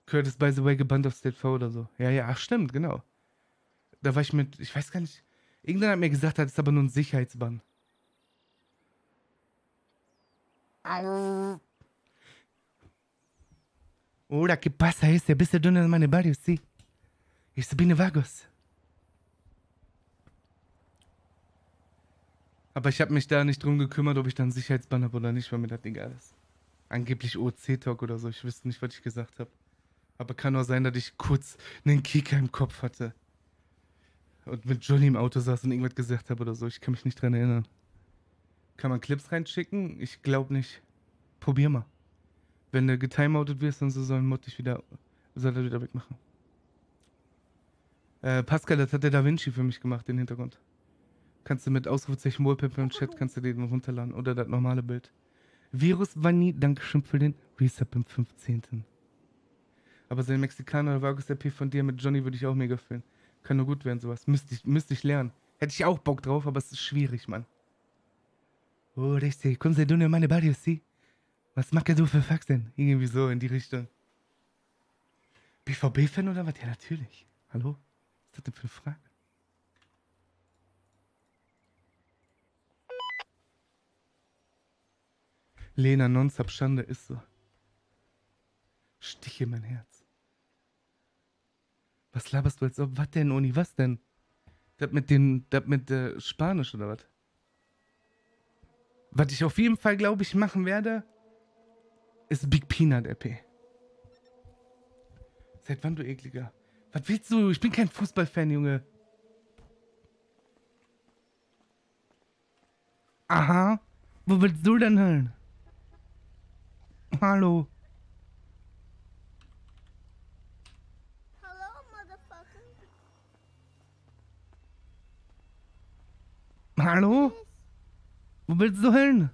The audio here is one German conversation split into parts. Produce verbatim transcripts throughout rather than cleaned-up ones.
Curtis, by the way, gebannt auf State V oder so. Ja, ja, ach, stimmt, genau. Da war ich mit, ich weiß gar nicht, irgendwann hat mir gesagt, das ist aber nur ein Sicherheitsbann. Hola, ¿qué pasa ese? ¿Bist du en meine barrio? Sí. Ich bin vagos. Aber ich habe mich da nicht drum gekümmert, ob ich dann einen Sicherheitsbann habe oder nicht, weil mir das egal ist. Angeblich O C-Talk oder so, ich wüsste nicht, was ich gesagt habe. Aber kann auch sein, dass ich kurz einen Kicker im Kopf hatte. Und mit Johnny im Auto saß und irgendwas gesagt habe oder so. Ich kann mich nicht dran erinnern. Kann man Clips reinschicken? Ich glaube nicht. Probier mal. Wenn du getimeoutet wirst und so, soll Mod dich wieder, soll er wieder wegmachen. Äh, Pascal, das hat der Da Vinci für mich gemacht, den Hintergrund. Kannst du mit Ausrufezeichen Wallpaper im Chat, kannst du den runterladen. Oder das normale Bild. Virus Vanni, Dankeschön für den Resub im fünfzehnten Aber so ein Mexikaner oder Vargas R P von dir mit Johnny würde ich auch mega fühlen. Kann nur gut werden, sowas. Müsste ich, müsste ich lernen. Hätte ich auch Bock drauf, aber es ist schwierig, Mann. Oh, richtig. Komm, sei du in meine Barrios, sie? Was macht du für Faxen? Irgendwie so in die Richtung. B V B-Fan oder was? Ja, natürlich. Hallo? Was ist das denn für eine Frage? Lena, nonstop Schande ist so. Stich in mein Herz. Was laberst du als ob? Was denn, Uni? Was denn? Das mit den, das mit äh, Spanisch oder was? Was ich auf jeden Fall, glaube ich, machen werde, ist Big Peanut R P. Seit wann, du ekliger? Was willst du? Ich bin kein Fußballfan, Junge. Aha. Wo willst du denn hin? Hallo. Hello, motherfucker. Hallo? Wo willst du hin?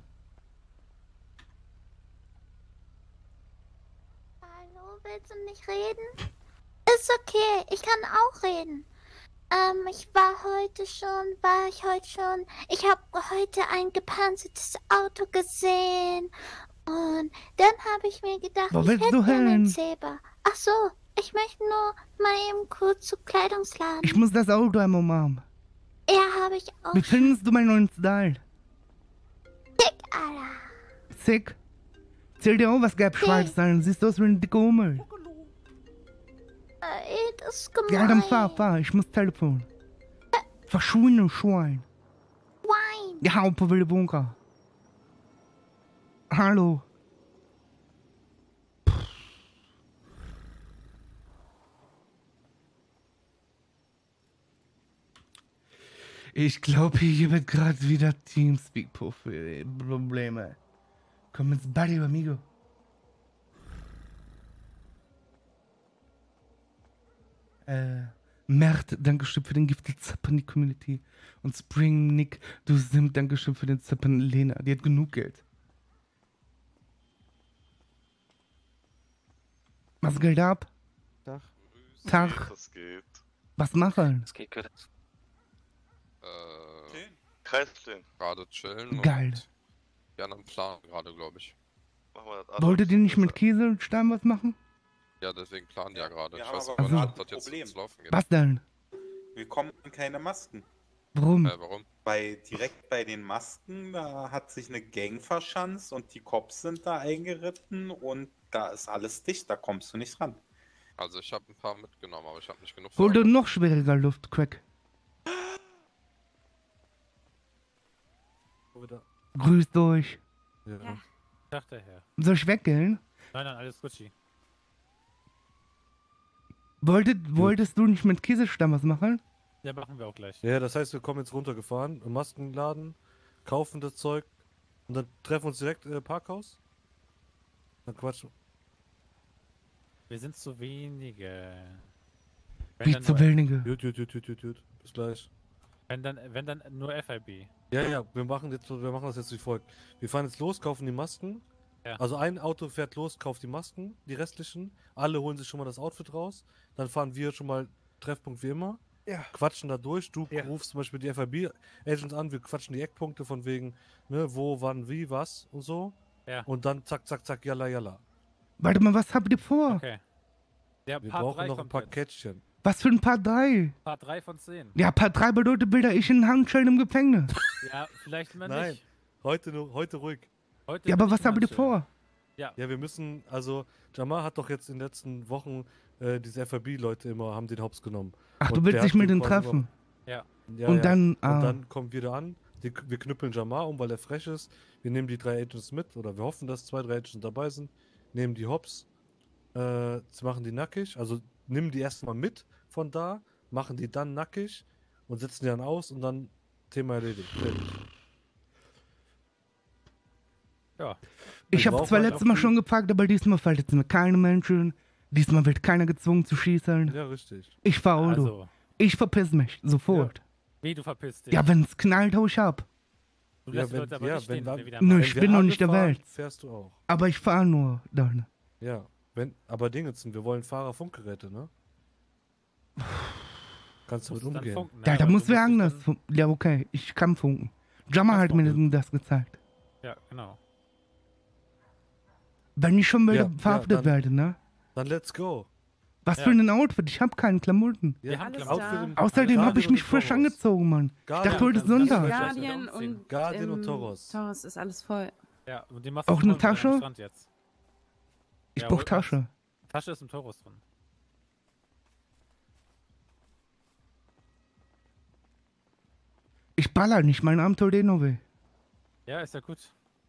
Hallo, willst du nicht reden? Ist okay, ich kann auch reden. Ähm, ich war heute schon, war ich heute schon. Ich habe heute ein gepanzertes Auto gesehen. Und dann habe ich mir gedacht, Wo ich willst hätte du gerne einen hin? Zebra. Ach so, ich möchte nur mal eben kurz zu Kleidungsladen. Ich muss das Auto einmal machen. Ja, habe ich auch Wie schon. findest du meinen neuen Style? Dick, Alter. Sick. Zähl dir auch was gelb-schwarz sein. Siehst du aus wie ein dicker Hummel. Ey, das ist gemein. Ja, dann fahr, fahr. Ich muss Telefon. Verschwinde, Schwein. Wein. Ja, Opa Willy Wonka. Hallo. Ich glaube, hier wird gerade wieder Teamspeak-Probleme. Komm ins Barrio, amigo. Äh, Mert, Dankeschön für den Gifted Zapper in die Community. Und Spring Nick, du Sim, Dankeschön für den Zapper Lena. Die hat genug Geld. Was geht ab? Tag. Tag. Was geht? Was machen? Es geht gerade. Äh, Kreis stehen. gerade chillen. Geil. Und die anderen planen gerade, glaube ich. Machen wir das Wolltet ihr nicht mit Kieselstein was machen? Ja, deswegen planen die ja gerade. Wir Ich haben weiß aber aber gerade nicht, ob ein das jetzt Problem. ins Laufen geht. Was denn? Wir kommen an keine Masken. Warum? Äh, warum? Bei, direkt bei den Masken, da hat sich eine Gang verschanzt und die Cops sind da eingeritten und da ist alles dicht, da kommst du nicht ran. Also ich habe ein paar mitgenommen, aber ich habe nicht genug. Hol dir Frage. noch schwieriger Luft, Crack. Grüßt euch. Ja. Ja. Tag der Herr. Soll ich weggehen? Nein, nein, alles Gucci. Wolltet, wolltest du nicht mit Kieselstein was machen? Ja, machen wir auch gleich. Ja, das heißt, wir kommen jetzt runtergefahren, im Maskenladen, kaufen das Zeug und dann treffen wir uns direkt äh, Parkhaus. Dann quatschen. Wir sind zu wenige. Wenn Wie dann zu nur- wenige? Jut, jut, jut, jut, jut, jut. Bis gleich. Wenn dann, wenn dann nur F I B. Ja, ja, wir machen, jetzt, wir machen das jetzt wie folgt. Wir fahren jetzt los, kaufen die Masken. Ja. Also ein Auto fährt los, kauft die Masken, die restlichen. Alle holen sich schon mal das Outfit raus. Dann fahren wir schon mal Treffpunkt wie immer. Ja. Quatschen da durch. Du Ja. rufst zum Beispiel die F I B-Agents an. Wir quatschen die Eckpunkte von wegen, ne, wo, wann, wie, was und so. Ja. Und dann zack, zack, zack, jalla, jalla. Warte mal, was habt ihr vor? Okay. Ja, Wir Part brauchen drei noch ein kommt paar jetzt. Kätzchen. Was für ein Part drei? Part drei von zehn. Ja, Part drei bedeutet wieder ich in Handschellen im Gefängnis. Ja, vielleicht mal Nein. nicht. Heute nur, heute ruhig. Heute Ja, bin aber ich was in habt ihr Handschellen. vor? Ja, Ja, wir müssen, also Jamar hat doch jetzt in den letzten Wochen äh, diese F I B-Leute immer, haben den Hops genommen. Ach, du Und willst der dich hat mit den denen quasi treffen. ja. Ja, Und ja. dann, ah. Und dann kommen wir da an, die, wir knüppeln Jamar um, weil er frech ist. Wir nehmen die drei Agents mit, oder wir hoffen, dass zwei, drei Agents dabei sind. Nehmen die Hops, äh, machen die nackig, also nehmen die erstmal mit von da, machen die dann nackig und setzen die dann aus und dann Thema erledigt. Fertig. Ja. Ich Wir habe brauchen zwar halt letztes auch Mal die- schon gefragt, aber diesmal verletzen wir keine Menschen. Diesmal wird keiner gezwungen zu schießen. Ja, richtig. Ich fahr Auto. Also, Ich verpiss mich. Sofort. wie du verpisst dich. Ja, wenn's knallt, hau ich ab. Du Ja, lässt die wenn- Leute aber ja, nicht wenn stehen, wir- wenn wir wieder Nö, machen. ich Wenn bin wir noch alle nicht der fahren, Welt. Fährst du auch. Aber ich fahr nur dann. Ja, wenn, aber Dingensen, wir wollen Fahrerfunkgeräte, ne? Kannst du mit Musst du dann umgehen. funken, ne? Ja, da Aber muss du wer musst dich anders. fun- Ja, okay. Ich kann funken. Jammer Kannst hat mir funken. das gezeigt. Dann, ja, genau. Wenn ich schon wieder Ja, ja, verhaftet dann- werde, ne? Dann let's go. Was Ja. für ein Outfit? Ich hab keine Klamotten. Ja, Wir haben Alles Klamotten. da. Outfit im- Außerdem Guardian habe ich und mich im frisch Toros. angezogen, Mann. Guardian dachte, heute und- ist Sonntag. Ja, Guardian und, Guardian und im Taurus. Taurus ist alles voll. Ja, und die machst Auch du eine voll mit deinem Tasche? Strand jetzt. Ich Ja, brauch hol- Tasche. Tasche ist im Taurus drin. Ich baller nicht, mein Arm tut eh noch weh. Ja, ist ja gut.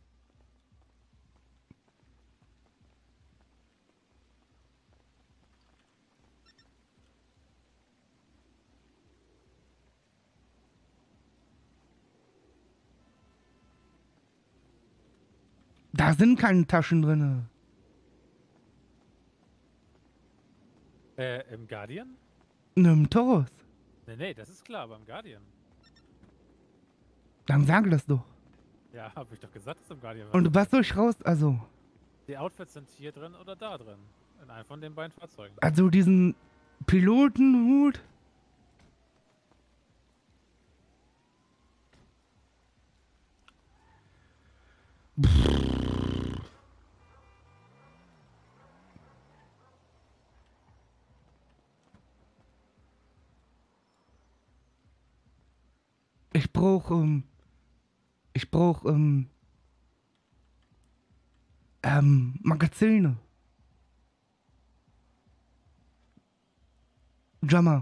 Da sind keine Taschen drin. Äh, im Guardian? Ne, im Taurus. Nee, nee, das ist klar, beim Guardian. Dann sag das doch. Ja, hab ich doch gesagt, dass im Guardian war. Und was soll ich raus? Also, Die Outfits sind hier drin oder da drin. In einem von den beiden Fahrzeugen. also diesen Pilotenhut. Ich brauch, ähm, ich brauch, ähm, ähm, Magazine. Jammer.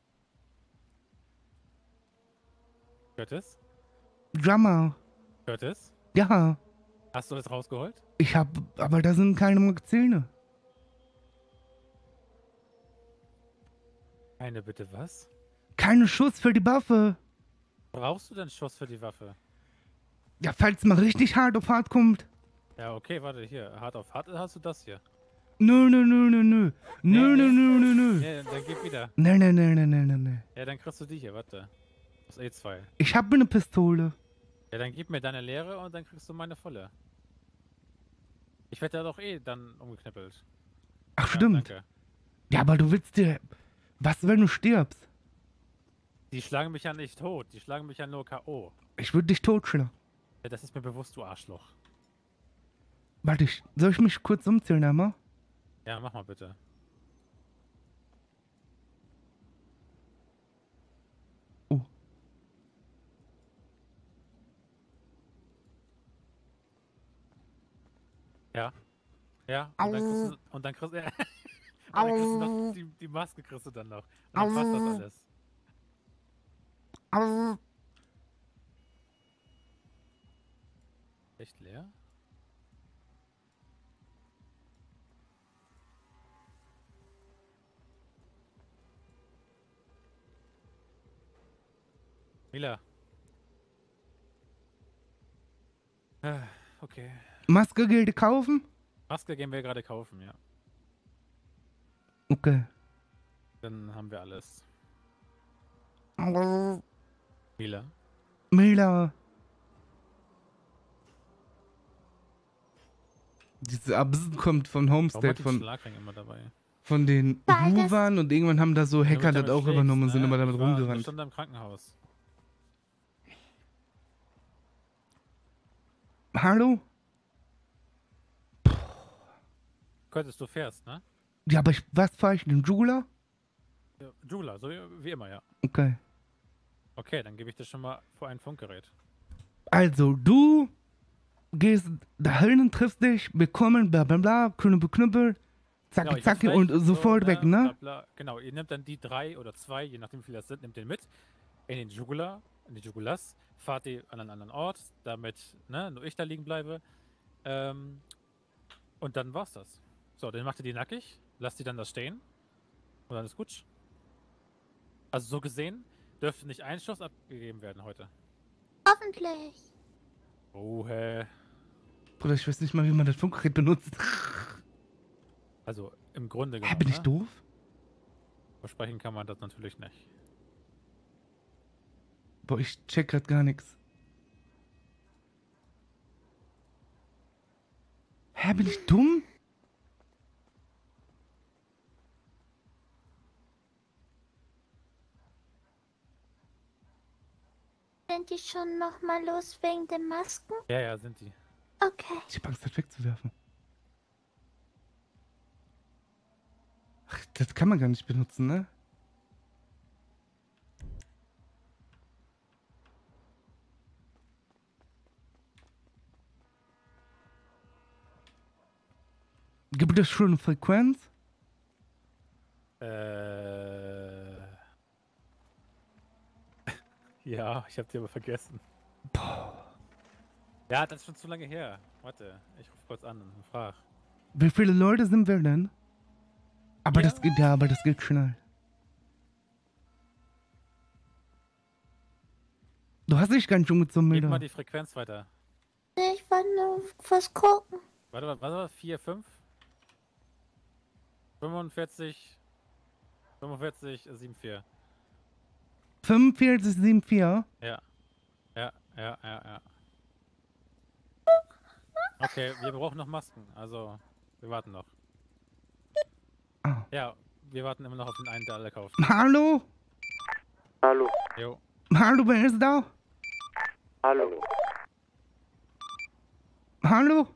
Curtis? Jammer. Curtis? Ja, Hast du das rausgeholt? ich hab, aber da sind keine Magazine. Eine bitte was? Keine Schuss für die Waffe. Brauchst du denn Schuss für die Waffe? Ja, falls mal richtig hart auf hart kommt. Ja, okay, warte, hier. Hart auf hart hast du das hier. Nö, nö, nö, nö, nö. Nö, nö, nö, nö, nö. Ja, dann gib wieder. Nö, nö, nö, nö, nö, nö, nö. Ja, dann kriegst du die hier, warte. Das E zwei. Ich hab eine Pistole. Ja, dann gib mir deine leere und dann kriegst du meine volle. Ich werde ja doch eh dann umgeknippelt. Ach, Ja, stimmt. danke. Ja, aber du willst dir... Was, wenn du stirbst? Die schlagen mich ja nicht tot, die schlagen mich ja nur K O. Ich würde dich totschlagen. Ja, das ist mir bewusst, du Arschloch. Warte, ich, soll ich mich kurz umzählen einmal? Ja, mach mal bitte. Oh. Ja. Ja, und dann kriegst du, und dann kriegst, ja. und dann kriegst du noch die, die Maske kriegst du dann noch. Und dann passt das alles. Echt leer? Mila. Ah, okay. Maske Gilde kaufen? Maske gehen wir gerade kaufen, ja. Okay. Dann haben wir alles. Mila. Mila. Diese Absen kommt von Warum Homestead, hat die von, Schlagring immer dabei? von den Weil das- Huvern und irgendwann haben da so Wenn du Hacker mit das damit auch schlägst, übernommen und sind ne? immer damit Ich war eine rumgerannt. Stunde im Krankenhaus. Hallo? Könntest du fährst, ne? Ja, aber ich, was fahre ich denn? Jula? Ja, Jula, so wie immer, ja. Okay. Okay, dann gebe ich das schon mal vor ein Funkgerät. Also, du gehst dahin, triffst dich, wir kommen, bla bla bla, knüppel, knüppel, zacki, Genau, ich zacki hab's und gleich, sofort so, weg, bla, ne? bla. Genau, ihr nehmt dann die drei oder zwei, je nachdem wie viele das sind, nehmt den mit in den Jugula, in die Jugulas, fahrt die an einen anderen Ort, damit ne, nur ich da liegen bleibe. Ähm, und dann war's das. So, dann macht ihr die nackig, lasst die dann da stehen und dann ist gut. Also so gesehen dürfte nicht ein Schuss abgegeben werden heute. Hoffentlich. Oh, hä. Bruder, ich weiß nicht mal, wie man das Funkgerät benutzt. Also im Grunde Hä, genommen. bin ich ne? doof? Versprechen kann man das natürlich nicht. Boah, ich check grad gar nichts. Hä, bin ich dumm? Sind die schon nochmal los wegen den Masken? Ja, ja, sind die. Okay. Ich hab Angst, das wegzuwerfen. Ach, das kann man gar nicht benutzen, ne? Gibt es schon eine Frequenz? Äh. Ja, ich hab die aber vergessen. Ja, das ist schon zu lange her. Warte, ich ruf kurz an und frag. Wie viele Leute sind wir denn? Aber Ja. das geht ja, aber das geht schnell. Du hast dich gar nicht umgezogen, Gib mal Miller. die Frequenz weiter. Nee, ich wollte nur was gucken. Warte, warte, warte, vier, fünf? fünfundvierzig, fünfundvierzig, sieben, vier. fünfundvierzig sieben vier. Ja. Ja, ja, ja, ja. Okay, wir brauchen noch Masken, also wir warten noch. Ah. Ja, wir warten immer noch auf den einen, der alle kauft. Hallo? Hallo. Jo. Hallo, wer ist da? Hallo. Hallo?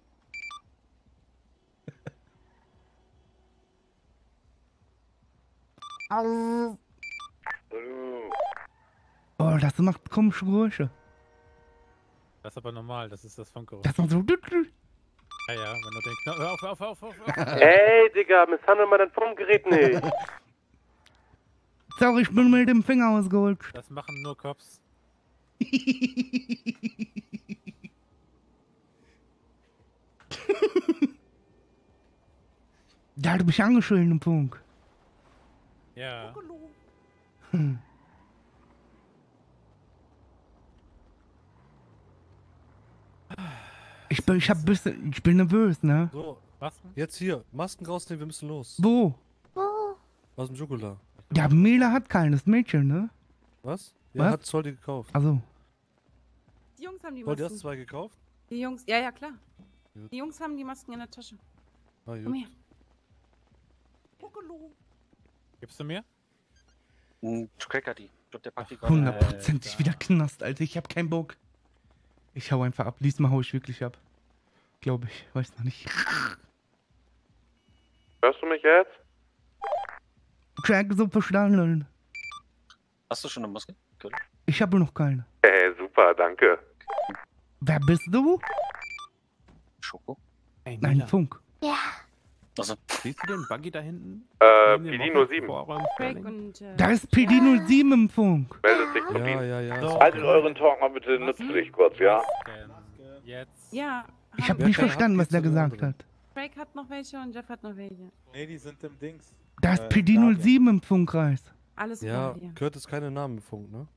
Oh, das macht komische Geräusche. Das ist aber normal, das ist das Funkgeräusch. Das macht so... Ja, ja, wenn du den Knopf... Hör auf, hör auf, hör auf, hör auf. Hey, Digga, misshandel mal dein Funkgerät nicht. Sorry, ich bin mit dem Finger ausgerutscht. Das machen nur Cops. Der hat mich angeschrien im Funk. Ja. Hm. Ich bin, ich hab bisschen, ich bin nervös, ne? So, Masken? jetzt hier. Masken rausnehmen, wir müssen los. Wo? Wo? Aus dem Jugula. Ja, Mela hat keines Mädchen, ne? Was? Ja, Was? hat Zoll die gekauft. Also, Die Jungs haben die Oh, du hast Masken. zwei gekauft? Die Jungs, ja, ja, klar. Gut. Die Jungs haben die Masken in der Tasche. Ah, Komm gut. her. Gibst du mir? Cracker die. Ich glaub, der packt die gerade. hundertprozentig wieder Knast, Alter. Ich hab keinen Bock. Ich hau einfach ab. Diesmal hau ich wirklich ab. Glaube ich. Weiß noch nicht. Hörst du mich jetzt? Crack, so verstanden. Hast du schon eine Maske? Cool. Ich habe noch keine. Hey, super, danke. Wer bist du? Schoko? Ey, Nein, Mila, Funk. Ja. Also, siehst du den Buggy da hinten? Äh, Neben dem P D null sieben. Vorraum Craig Sterling? und. Äh, Da ist P D null sieben im Funk. Meldet sich Ja, mobil. ja, ja. So. Haltet euren Talk mal bitte nützlich kurz, ja? Masken. Jetzt. ja. Ich haben- habe nicht keine verstanden, was der Hand, geht's zu den gesagt anderen. hat. Craig hat noch welche und Jeff hat noch welche. Nee, die sind im Dings. Da ist Äh, P D null Guardian. sieben im Funkkreis. Alles Ja, klar hier. Kurt ist keine Namen im Funk, ne?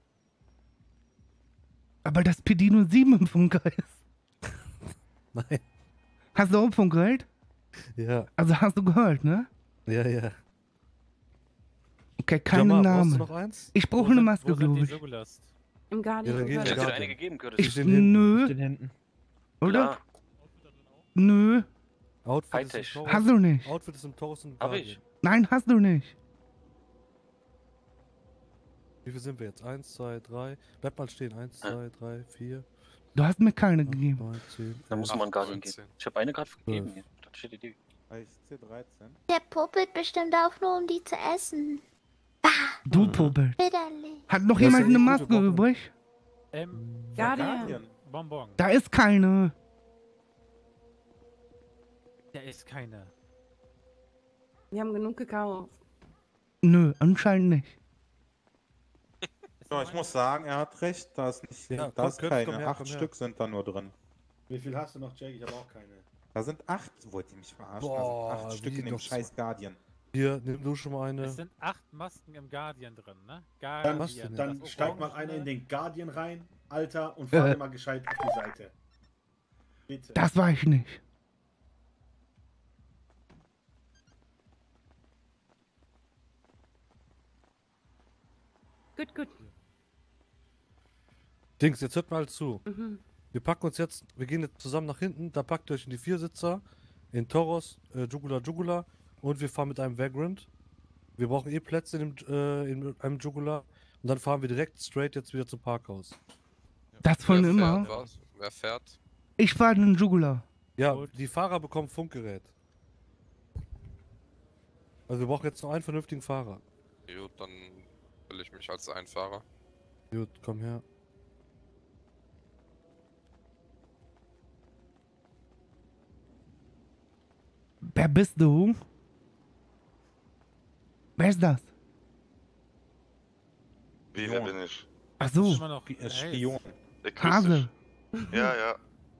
Aber das ist P D null sieben im Funkkreis. Nein. Hast du auch Funkgerät? Ja, Also hast du gehört, ne? ja, ja. Okay, keine Jamal, brauchst du Namen. noch eins? Ich Wo brauche eine sind- Maske, wo sind glaube die ich. Sugulast? Im Guardian. Ja, dann gehen ich wir hab dir Guardian. eine gegeben, Curtis. Ich, Die stehen hinten. nö, Den hinten. oder? Klar, Nö, Outfit ist im Hightech. Taurus. hast du nicht. Outfit ist im Taurus und hab Guardian. ich. Nein, hast du nicht. Wie viel sind wir jetzt? Eins, zwei, drei. Bleib mal stehen. Eins, Ja. zwei, drei, vier, Du hast mir keine acht, gegeben. neun, zehn. Dann muss man acht, Guardian neunzehn. geben. Ich habe eine gerade gegeben hier. Da steht die. Ich C dreizehn. Der puppelt bestimmt auch nur, um die zu essen. Du Popel. Widerlich. Hat noch Das jemand ist eine eine Maske gute Woche. übrig? Ähm, Guardian. Bonbon. Da ist keine. Der ist keine. Wir haben genug gekauft. Nö, anscheinend nicht. Ja, ich muss sagen, er hat recht, da ist nicht, Ja, da komm, ist Köpf, keine. komm her, acht komm her. Stück sind da nur drin. Wie viel hast du noch, Jake? Ich habe auch keine. Da sind acht, wollt ihr mich verarschen? Boah, da sind acht Stück wie in dem doch scheiß Guardian. Hier, nimm du schon mal eine. Es sind acht Masken im Guardian drin, ne? Dann, Guardian. Was denn? dann Das steig mal Orangene- einer in den Guardian rein, Alter, und fahr Äh. mal gescheit auf die Seite. Bitte. Das war ich nicht. Gut, gut. Dings, jetzt hört mal zu. Mhm. Wir packen uns jetzt, wir gehen jetzt zusammen nach hinten, da packt ihr euch in die Viersitzer, in Toros, äh, Jugula Jugula und wir fahren mit einem Vagrant. Wir brauchen eh Plätze in, dem, äh, in einem Jugula und dann fahren wir direkt straight jetzt wieder zum Parkhaus. Das von Wer immer. Fährt, was? Wer fährt? Ich fahre einen Jugular. Ja, Gut. die Fahrer bekommen Funkgerät. Also wir brauchen jetzt noch einen vernünftigen Fahrer. Gut, dann will ich mich als Einfahrer. Gut, komm her. Wer bist du? Wer ist das? Wie, wer bin ich? Ach so, Immer noch. Sp- äh, Hey, Spion. Ich grüß Hase. dich. Ja, ja.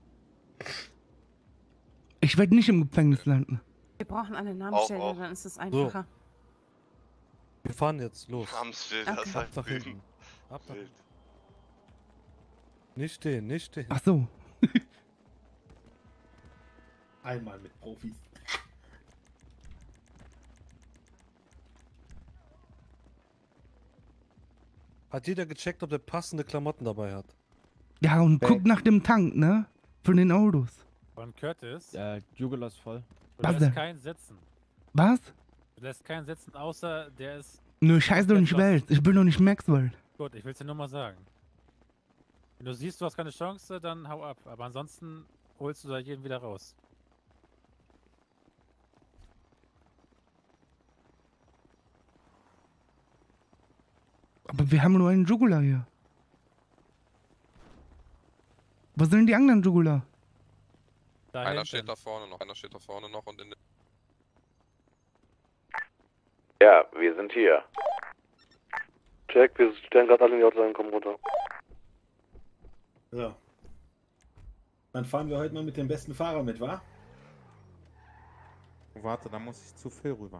Ich werde nicht im Gefängnis landen. Wir brauchen eine Auch, Namensstelle, auch. dann ist es einfacher. Wir fahren jetzt, los. Namensschilder, Okay. das Ab heißt nach Rügen. hinten. Ab nach Wild. Nicht stehen, nicht stehen. Ach so. Einmal mit Profis. Hat jeder gecheckt, ob der passende Klamotten dabei hat? Ja, und Back. guck nach dem Tank, ne? Für den Autos. Von Curtis. Ja, Jugular ist voll. Du Was lässt denn? keinen sitzen. Was? Du lässt keinen sitzen, außer der ist. Nö, scheiß doch nicht Etwas- Welt. Ich bin doch nicht Maxwell. Gut, ich will es dir nur mal sagen. Wenn du siehst, du hast keine Chance, dann hau ab. Aber ansonsten holst du da jeden wieder raus. Aber wir haben nur einen Jugular hier. Wo sind die anderen Jugular? Da Einer hinten. steht da vorne noch, einer steht da vorne noch und in der... Ja, wir sind hier. Jack, wir stellen gerade alle in die Autos ein, kommen runter. So. Dann fahren wir heute mal mit dem besten Fahrer mit, wa? Warte, da muss ich zu Phil rüber.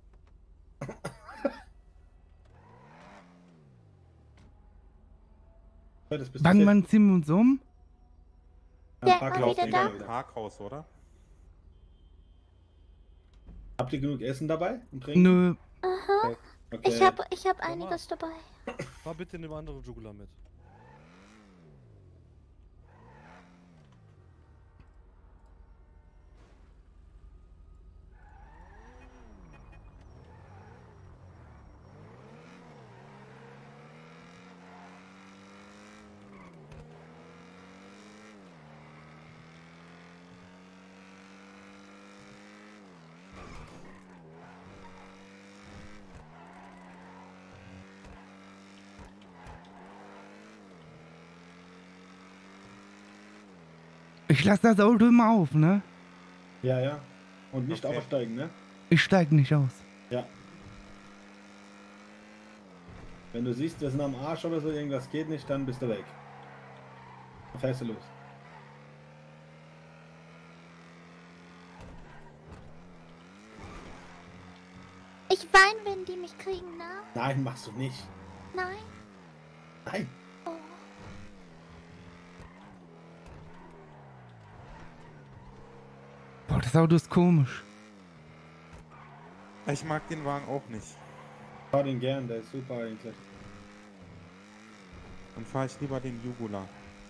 Heute bist du Wann, fit. wann ziehen wir uns um? Am Ja, Parkhaus mal wieder gehen wir da? wieder. Parkhaus, oder? Habt ihr genug Essen dabei und Trinken? Nö. Aha. Okay. Ich hab, ich hab Mama. einiges dabei. Fahr bitte in dem anderen Jugula mit. Ich lasse das Auto immer auf, ne? Ja, ja. Und nicht Okay. aussteigen, ne? Ich steig nicht aus. Ja. Wenn du siehst, wir sind am Arsch oder so, irgendwas geht nicht, dann bist du weg. Dann fährst du los. Ich wein, wenn die mich kriegen, ne? Nein, machst du nicht. Nein? Nein. Oh. Boah, das Auto ist komisch. Ich mag den Wagen auch nicht. Fahr den gern, der ist super eigentlich. Dann fahre ich lieber den Jugula.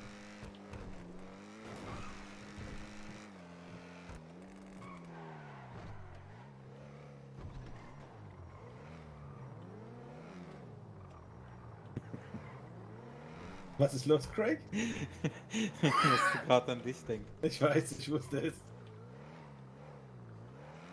Was ist los, Craig? Ich musste gerade an dich denken. Ich weiß, ich wusste es.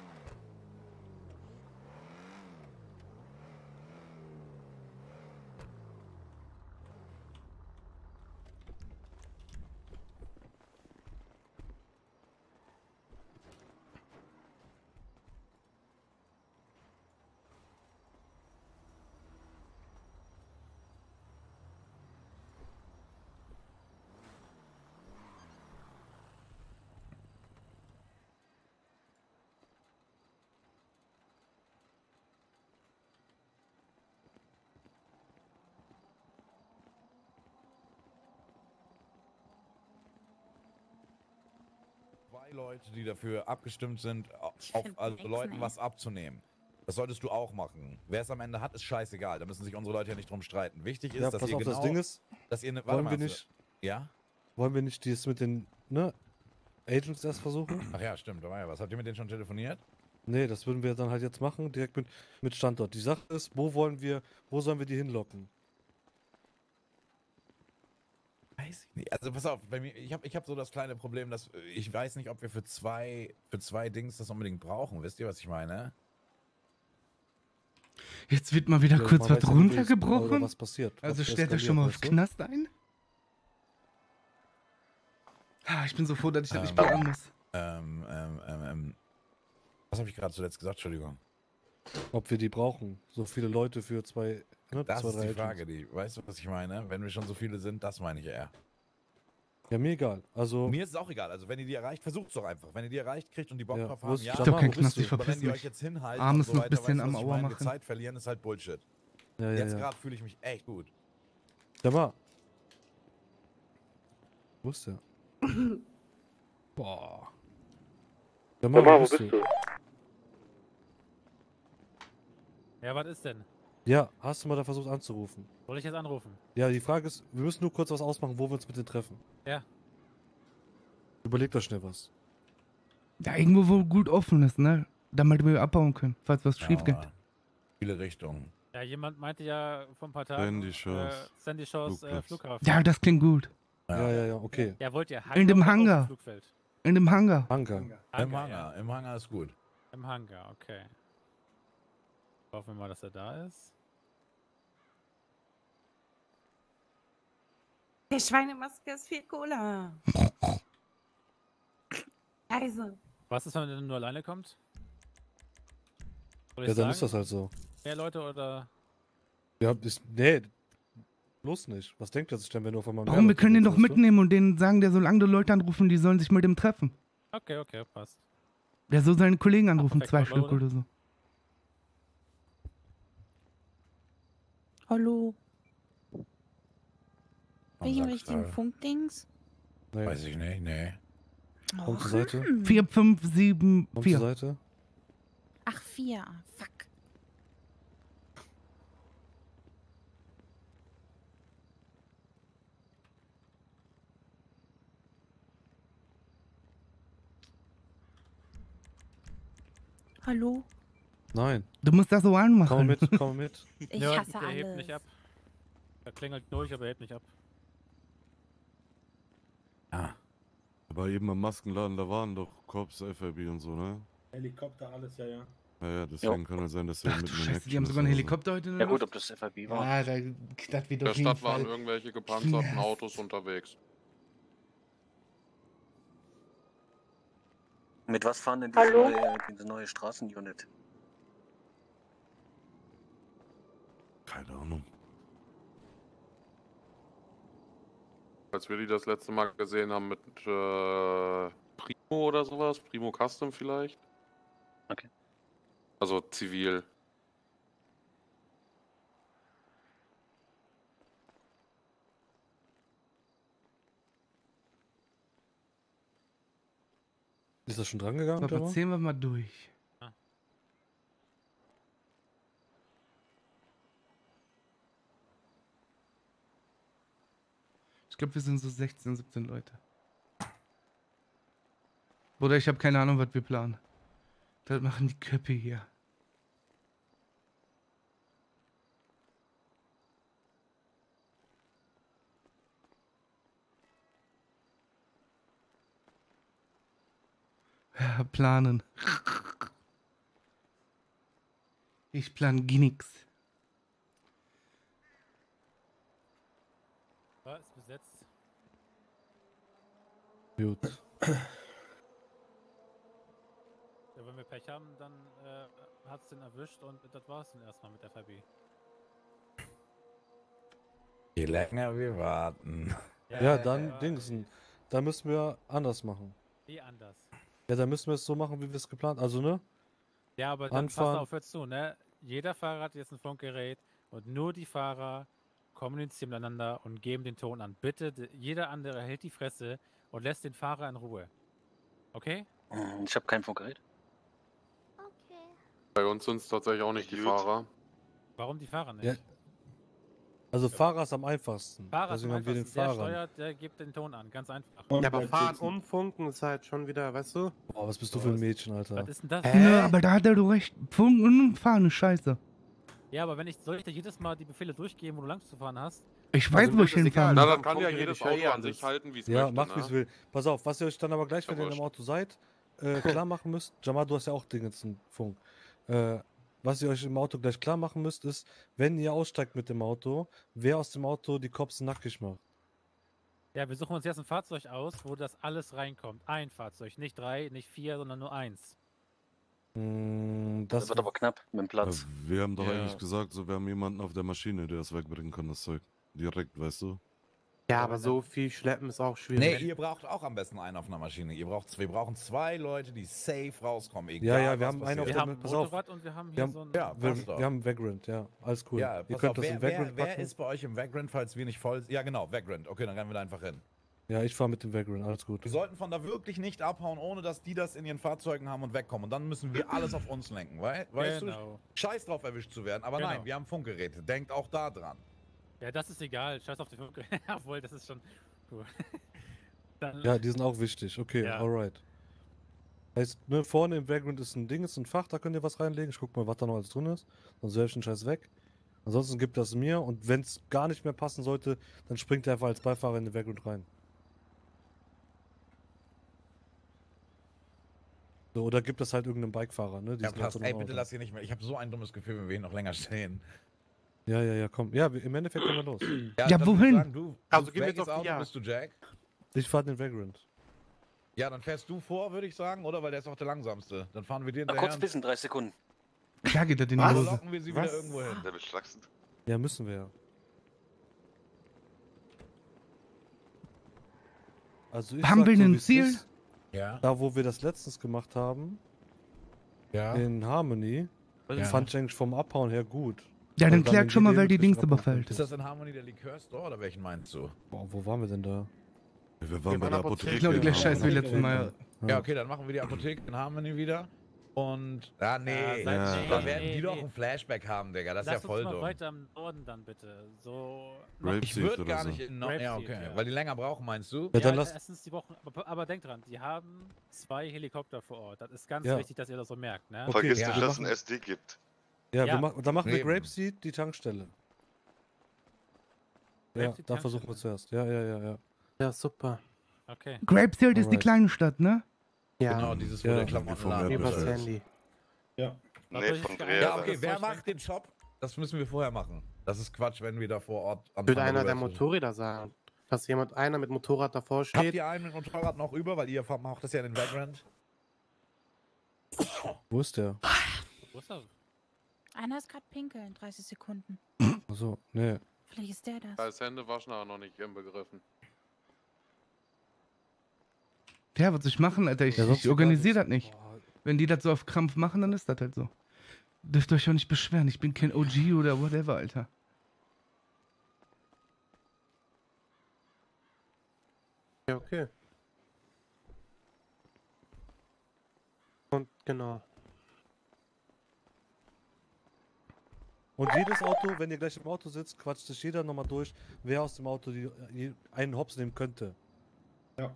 zwei Leute, die dafür abgestimmt sind, auf find also nix, Leuten nee. was abzunehmen. Das solltest du auch machen. Wer es am Ende hat, ist scheißegal. Da müssen sich unsere Leute ja nicht drum streiten. Wichtig ist, Ja, dass pass ihr auf, genau... das Ding ist, dass ihr ne, warte wollen mal, wir so- nicht, Ja? wollen wir nicht dies mit den, ne, Agents erst versuchen? Ach ja, stimmt. Da war ja was. Habt ihr mit denen schon telefoniert? Nee, das würden wir dann halt jetzt machen, direkt mit, mit Standort. Die Sache ist, wo wollen wir, wo sollen wir die hinlocken? Weiß ich nicht. Also pass auf, bei mir, ich habe ich hab so das kleine Problem, dass äh, ich weiß nicht, ob wir für zwei, für zwei Dings das unbedingt brauchen. Wisst ihr, was ich meine? Jetzt wird mal wieder Ja, kurz man was weiß ja nicht, oder runtergebrochen. was passiert. Also Was stellt euch eskaliert, schon mal weißt auf du? Knast ein. Ah, ich bin so froh, dass ich das nicht Ähm, bauen muss. Ähm, ähm, ähm, ähm. Was habe ich gerade zuletzt gesagt? Entschuldigung. Ob wir die brauchen. So viele Leute für zwei, ne, Das zwei, ist drei die Agents. Frage, die, weißt du, was ich meine? Wenn wir schon so viele sind, das meine ich eher. Ja, mir egal. Also, Mir ist es auch egal. Also wenn ihr die erreicht, versucht es doch einfach. Wenn ihr die erreicht kriegt und die Bock Ja, drauf wo haben, ist ja. Jamal? Ich glaub, kein wo bist Knast, du? ich Aber verpiss wenn die mich. euch jetzt hinhalten Abends und so noch ein weiter, bisschen weißt du, am was ich Auer meine? machen. Zeit verlieren ist halt Bullshit. ja, ja, Jetzt ja. gerade fühle ich mich echt gut. Ja, mal. Wo ist der? Boah. Ja, mal, wo bist du? Ja, was ist denn? Ja, hast du mal da versucht anzurufen? Soll ich jetzt anrufen? Ja, die Frage ist, wir müssen nur kurz was ausmachen, wo wir uns mit denen treffen. Ja. Überlegt euch schnell was. Da irgendwo, wo gut offen ist, ne? Damit wir abbauen können, falls was schief geht. aber Viele Richtungen. Ja, jemand meinte ja vor ein paar Tagen. Sandy Shores. Äh, Sandy Shores äh, Flugplatz. Flughafen. Ja, das klingt gut. Ja, ja, ja, okay. Ja, wollt ihr In dem oder auf Hangar. Flugfeld? In dem Hangar. Hangar. Im Hangar, Hangar. ja. Im Hangar ist gut. Im Hangar, okay. Hoffen wir mal, dass er da ist. Der Schweinemaske ist viel cooler. Also. Was ist, wenn er denn nur alleine kommt? Soll Ja, ich dann sagen? ist das halt so. Mehr Leute oder. Ja, ist, nee, bloß nicht. Was denkt er sich denn, wenn du auf einmal mehr Warum? Wir Leute können den bist, doch weißt du? mitnehmen und denen sagen, der soll andere Leute anrufen, die sollen sich mit dem treffen. Okay, okay, passt. Der soll seine Kollegen anrufen, perfekt, zwei Leute. Stück oder so. Hallo. Man Welchen sagt's richtigen da. Funkdings? Nee. Weiß ich nicht, nee. Komm zur Seite. hm. vier fünf sieben Komm zur vier. Seite. Ach, vier. Fuck. Hallo? Nein. Du musst das so anmachen. Komm mit, komm mit. Ich Ja, hasse der hebt alles. nicht ab. Er klingelt durch, aber er hebt nicht ab. Ah. Aber eben am Maskenladen, da waren doch Cops, F I B und so, ne? Helikopter, alles, ja, ja. Ja, ja, deswegen kann es sein, dass er Ach du mitten in Scheiße, Action die haben ist sogar einen oder so. Helikopter heute in Ja der gut, Luft? ob das F I B war. Ja, da, das wird In der auf jeden Stadt waren Fall. irgendwelche gepanzerten schmerz. Autos unterwegs. Mit was fahren denn diese Hallo? neue, diese neue Straßenunit? Keine Ahnung. Als wir die das letzte Mal gesehen haben mit äh, Primo oder sowas, Primo Custom vielleicht. Okay. Also zivil. Ist das schon dran gegangen? Aber Demo? zählen wir mal durch. Ah. Ich glaube, wir sind so sechzehn, siebzehn Leute. Oder ich habe keine Ahnung, was wir planen. Das machen die Köpfe hier. Ja, planen. Ich plan nix. Ja, ist besetzt. Gut. Ja, wenn wir Pech haben, dann äh, hat es den erwischt und das war's dann erstmal mit F I B. Je länger wir warten. Ja, dann Dingsen. Da müssen wir anders machen. Wie anders. Ja, dann müssen wir es so machen, wie wir es geplant. Also, ne? Ja, aber dann pass Anfahren. auf, hör zu, ne? Jeder Fahrer hat jetzt ein Funkgerät und nur die Fahrer kommunizieren miteinander und geben den Ton an. Bitte, d- jeder andere hält die Fresse und lässt den Fahrer in Ruhe. Okay? Hm, Ich habe kein Funkgerät. Bei uns sind es tatsächlich auch nicht die Fahrer. Warum die Fahrer nicht? Ja. Also Fahrer ist am einfachsten. Fahrer ist Deswegen am haben wir den einfachsten. Der Fahrer. steuert, der gibt den Ton an. Ganz einfach. Ja, aber fahren und funken ist halt schon wieder, weißt du? Boah, was bist du für ein Mädchen, Alter? Was ist denn das? Ja, aber da hat er doch recht. Funken und fahren ist scheiße. Ja, aber wenn ich, soll ich dir jedes Mal die Befehle durchgeben, wo du lang zu fahren hast? Ich weiß, wo ich hinfahren Na, muss. dann kann ja jedes Auto an sich halten, wie es Ja, möchte. macht wie ne? es will. Pass auf, was ihr euch dann aber gleich, wenn ihr in dem Auto seid, äh, klar machen müsst. Jamal, du hast ja auch Dinge zum Funk. Äh, was ihr euch im Auto gleich klar machen müsst, ist, wenn ihr aussteigt mit dem Auto, wer aus dem Auto die Cops nackig macht. Ja, wir suchen uns jetzt ein Fahrzeug aus, wo das alles reinkommt. Ein Fahrzeug, nicht drei, nicht vier, sondern nur eins. Mm, Das, das wird aber knapp mit dem Platz. Äh, Wir haben doch Ja. eigentlich gesagt, so wir haben jemanden auf der Maschine, der das wegbringen kann, das Zeug. Direkt, weißt du? Ja, aber so viel schleppen ist auch Nee, schwierig. ihr braucht auch am besten einen auf einer Maschine. Ihr braucht, wir brauchen zwei Leute, die safe rauskommen. Egal, Ja, ja, wir was haben einen auf passiert. der Pass auf. und wir haben Wir hier haben, so ein... Ja, wir, passt doch. wir haben Vagrant, ja. Alles cool. Ja, ihr pass könnt auf, das wer, in wer, Vagrant wer packen. ist bei euch im Vagrant, falls wir nicht voll... Ja, genau, Vagrant. Okay, dann rennen wir da einfach hin. Ja, ich fahre mit dem Vagrant, alles gut. Wir sollten von da wirklich nicht abhauen, ohne dass die das in ihren Fahrzeugen haben und wegkommen. Und dann müssen wir alles auf uns lenken, wei weißt Genau. du? Scheiß drauf erwischt zu werden. Aber Genau. nein, wir haben Funkgeräte. Denkt auch da dran. Ja, das ist egal. Scheiß auf die Fünf. Obwohl, das ist schon... Cool. Dann, Ja, die sind auch wichtig. Okay, Ja. alright. Heißt, ne, vorne im Vagrant ist ein Ding, ist ein Fach, da könnt ihr was reinlegen. Ich guck mal, was da noch alles drin ist. Sonst werfe ich den Scheiß weg. Ansonsten gibt das mir und wenn es gar nicht mehr passen sollte, dann springt er einfach als Beifahrer in den Vagrant rein. So, oder gibt es halt irgendeinen Bikefahrer, ne? Die Ja, sind halt passt. so Ey, im bitte Auto. lass hier nicht mehr. Ich habe so ein dummes Gefühl, wenn wir hier noch länger stehen. Ja, ja, ja, komm. Ja, wir- im Endeffekt können wir los. Ja, dann würde ich wohin? Sagen, du, Also du gehen wir jetzt welches auf die Auto Jagd. bist du, Jack? Ich fahre den Vagrant. Ja, dann fährst du vor, würde ich sagen, oder? Weil der ist auch der langsamste. Dann fahren wir dir Na, hinterher. kurz bissen, drei Sekunden. Klar geht er den in Dann die Hose. locken wir sie wieder irgendwo hin. Der beschlagst. Ja, müssen wir ja. Also ich Haben sag wir so, ein wie's Ziel? ist. Ja. Da, wo wir das letztens gemacht haben, Ja. in Harmony, Ja. fand ich eigentlich vom Abhauen her gut. Ja, Weil dann dann klärt schon mal, wer die Dings dementsprechend überfällt. Ist das in Harmony der Liquor Store oder welchen meinst du? Boah, wo waren wir denn da? Wir waren bei der Apotheke. Ich glaube, die gleiche Scheiße wie Ja. letztes Mal. Ja, okay, dann machen wir die Apotheke in Harmony wieder. Und. Ja, nee. Ja, Ja, seid- nee, dann werden nee, die doch nee. ein Flashback haben, Digga. Das Lass ist ja voll uns mal dumm. weiter im Norden dann bitte. So... Rape Ich Seed würde oder gar so. nicht in. No ja, Rapeseed, okay. ja. Weil die länger brauchen, meinst du? Ja, Ja, dann lass. erstens die Wochen, aber, aber denkt dran, die haben zwei Helikopter vor Ort. Das ist ganz Ja. wichtig, dass ihr das so merkt, ne? Okay, Vergiss ja, nicht, wir dass es ein machen- S D gibt. Ja, Ja. Wir machen, dann machen wir Eben. Grapeseed, die Tankstelle. Ja, Grapeseed, da versuchen wir Tankstelle. zuerst. Ja, ja, ja, ja. Ja, super. Okay. Grapeseed ist die Alright. kleine Stadt, ne? Ja, Genau, dieses, wo Ja. der Klamottenladen übers Bescheid. Handy. Ja. Nee, von Ja, Dreher. Ja, okay, das wer Zeug macht den Job? Das müssen wir vorher machen. Das ist Quatsch, wenn wir da vor Ort Würde einer darüber der zu- Motorräder sagen, dass jemand, einer mit Motorrad davor Habt steht. ihr einen mit Motorrad noch über? Weil ihr macht das ja in den Vagrant. Wo ist der? Wo ist er? Einer ist gerade pinkeln, dreißig Sekunden. Achso, nee. Vielleicht ist der das. Da ist Händewaschen aber noch nicht inbegriffen. Ja, was soll ich machen, Alter? Ich, Ja, sonst ich organisiere das egal. nicht. Wenn die das so auf Krampf machen, dann ist das halt so. Dürft euch auch nicht beschweren. Ich bin kein O G oder whatever, Alter. Ja, okay. Und genau. Und jedes Auto, wenn ihr gleich im Auto sitzt, quatscht sich jeder nochmal durch, wer aus dem Auto die, die, einen Hops nehmen könnte. Ja.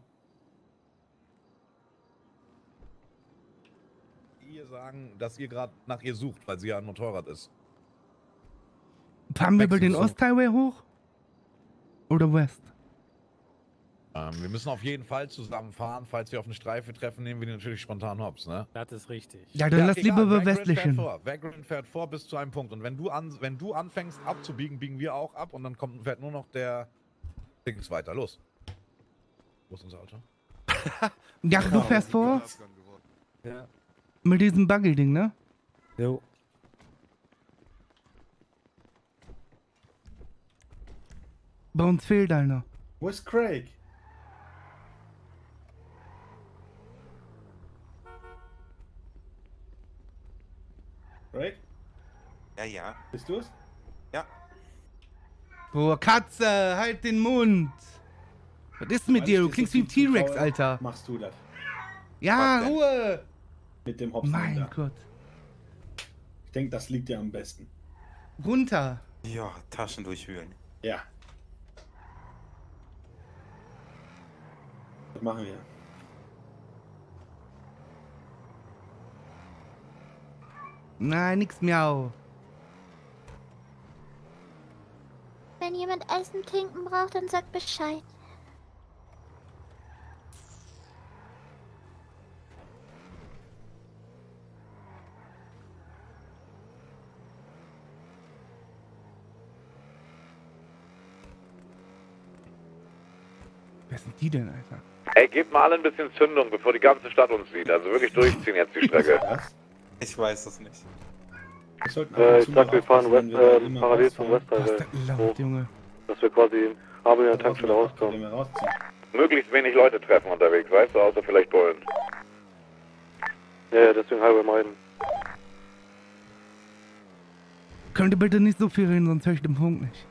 Ihr sagen, dass ihr gerade nach ihr sucht, weil sie ja ein Motorrad ist. Fahren wir über den Wechseln so. Osthighway hoch? Oder West? Ähm, wir müssen auf jeden Fall zusammenfahren. Falls wir auf eine Streife treffen, nehmen wir die natürlich spontan hops, ne? Das ist richtig. Ja, dann lass lieber über Vagrant westlich fährt hin. vor. Vagrant fährt vor bis zu einem Punkt. Und wenn du, an, wenn du anfängst abzubiegen, biegen wir auch ab. Und dann kommt, fährt nur noch der Dings weiter. Los. Wo ist unser Auto? Ja, du fährst vor? Ja. Mit diesem Buggy-Ding, ne? Jo. Bei uns fehlt einer. Wo ist Craig? Craig? Ja, ja. Bist du's? Ja. Boah, Katze, halt den Mund. Was ist mit dir? Du klingst wie ein T-Rex, Alter. Machst du das? Ja, Was denn? Ruhe! Mit dem Hopsen. Mein da. Gott. Ich denke, das liegt dir am besten. Runter. Ja, Taschen durchwühlen. Ja. Was machen wir? Nein, nix miau. Wenn jemand Essen, Trinken braucht, dann sagt Bescheid. Wer sind die denn, Alter? Ey, gebt mal alle ein bisschen Zündung, bevor die ganze Stadt uns sieht. Also wirklich durchziehen jetzt die Strecke. Ich weiß es nicht. Wir sollten Äh, ich ab und zu sag, mal wir fahren aufpassen, West, wenn wir äh, immer parallel zum rausfahren. Westhighway Laut, Junge. dass wir quasi haben in der Tankstelle rauskommen. Wenn wir rausziehen. Möglichst wenig Leute treffen unterwegs, weißt du, außer vielleicht Bullen. Ja, ja, deswegen Highway meiden. Könnt ihr bitte nicht so viel reden, sonst höre ich den Punkt nicht.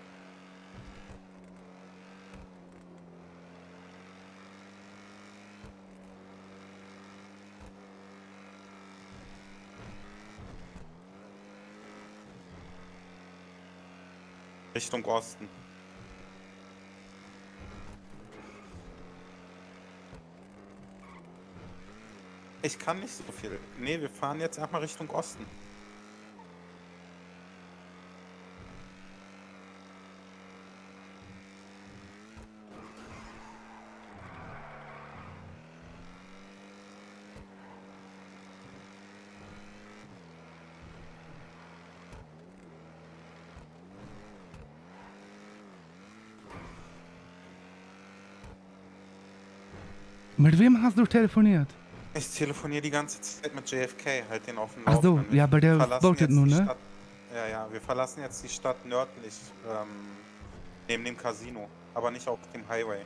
Richtung Osten. Ich kann nicht so viel. Nee, wir fahren jetzt erstmal Richtung Osten. Mit wem hast du telefoniert? Ich telefoniere die ganze Zeit mit J F K, halt den auf dem Ach so, Laufenden. Wir ja, aber der verlassen votet jetzt nur, die ne? Stadt- Ja, ja, wir verlassen jetzt die Stadt nördlich, ähm, neben dem Casino, aber nicht auf dem Highway.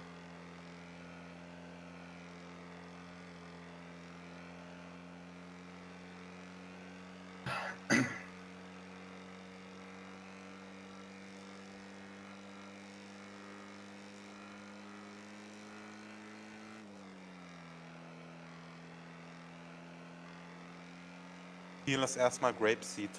Hier ist erstmal Grapeseed.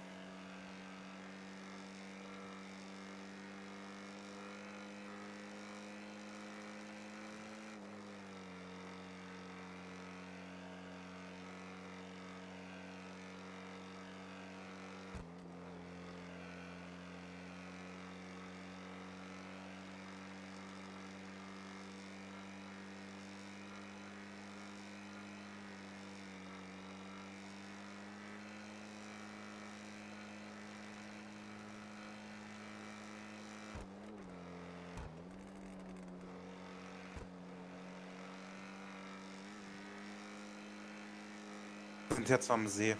Wir sind jetzt am See.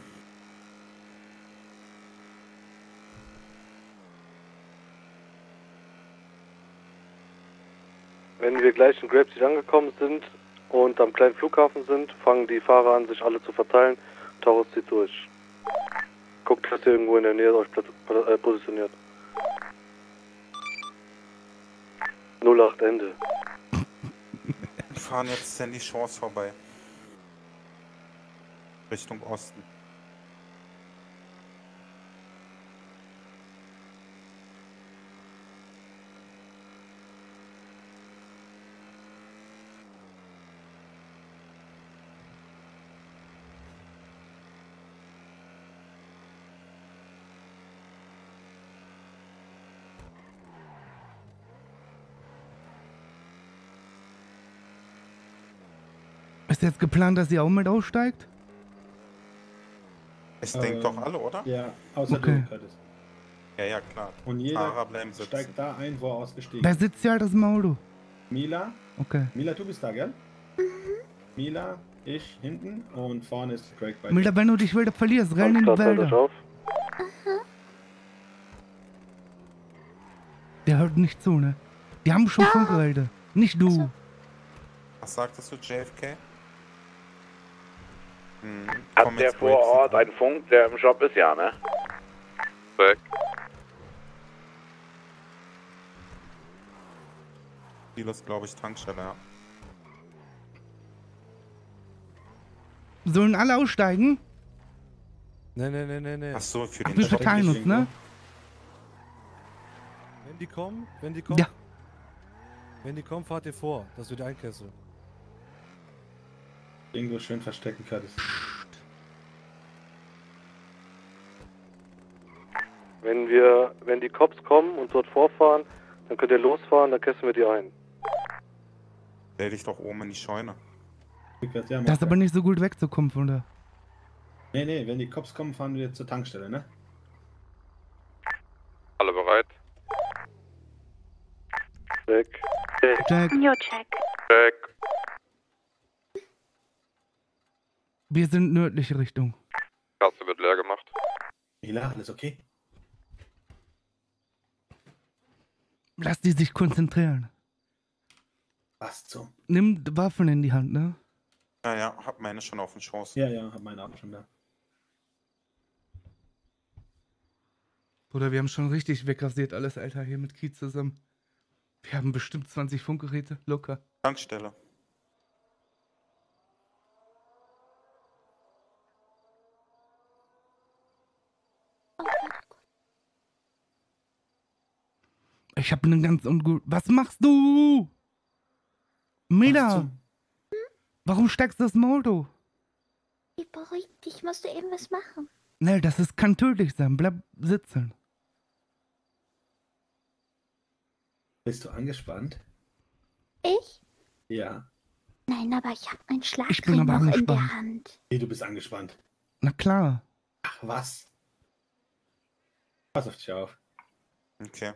Wenn wir gleich in Grapeseed angekommen sind und am kleinen Flughafen sind, fangen die Fahrer an, sich alle zu verteilen. Taurus zieht durch. Guckt, dass ihr irgendwo in der Nähe euch äh, positioniert. null acht Ende. Wir fahren jetzt Sandy Shores vorbei. Richtung Osten. Ist jetzt geplant, dass ihr auch mit aussteigt? Ich denke Ähm, doch alle, oder? Ja, außer Okay. du, Curtis. Ja, ja, klar. Und jeder Fahrer bleiben sitzen. steigt da ein, wo er ausgestiegen Wer ist. sitzt ja das im Auto? Mila, Okay. Mila, du bist da, gell? Mila, ich hinten und vorne ist Craig bei Milda, wenn du dich wilder verlierst, renn in die Alles klar, teilt euch Wälder. auf. Der hört nicht zu, ne? Die haben schon Funkgeräte. Nicht du. Was sagtest du, J F K? Hm, Hat komm der jetzt vor Grapeseed Ort an. einen Funk, der im Shop ist, ja, ne? Weg. Viel ist, glaube ich, Tankstelle, ja. Sollen alle aussteigen? Nee, nee, nee, nee, nee. Ach so, für Ach, den wir Shop verteilen nicht uns, ne? Wenn die kommen, wenn die kommen. Ja. Wenn die kommen, fahrt ihr vor, dass wir die einkesseln. Irgendwo schön verstecken, Curtis. Wenn wir, wenn die Cops kommen und dort vorfahren, dann könnt ihr losfahren, dann kästen wir die ein. Stell dich doch oben in die Scheune. Das ist aber nicht so gut wegzukommen von da. Nee, nee, wenn die Cops kommen, fahren wir zur Tankstelle, ne? Alle bereit? Check. Check. Jo, check. Check. Wir sind nördliche Richtung. Kasse wird leer gemacht. Hila, alles okay? Lass die sich konzentrieren. Was zum? Nimm Waffen in die Hand, ne? Ja, ja, hab meine schon auf den Schoß. Ja, ja, hab meine auch schon da. Bruder, wir haben schon richtig wegrasiert alles, Alter, hier mit Kiez zusammen. Wir haben bestimmt zwanzig Funkgeräte, locker. Tankstelle. Ich habe einen ganz ungut... Was machst du? Mila! Warum steigst du aus dem Auto? Ich beruhig dich, musst du eben was machen. Nee, das ist, kann tödlich sein. Bleib sitzen. Bist du angespannt? Ich? Ja. Nein, aber ich habe meinen Ich bin Schlagring aber noch in der angespannt. Hand. Hey, du bist angespannt. Na klar. Ach, was? Pass auf dich auf. Okay.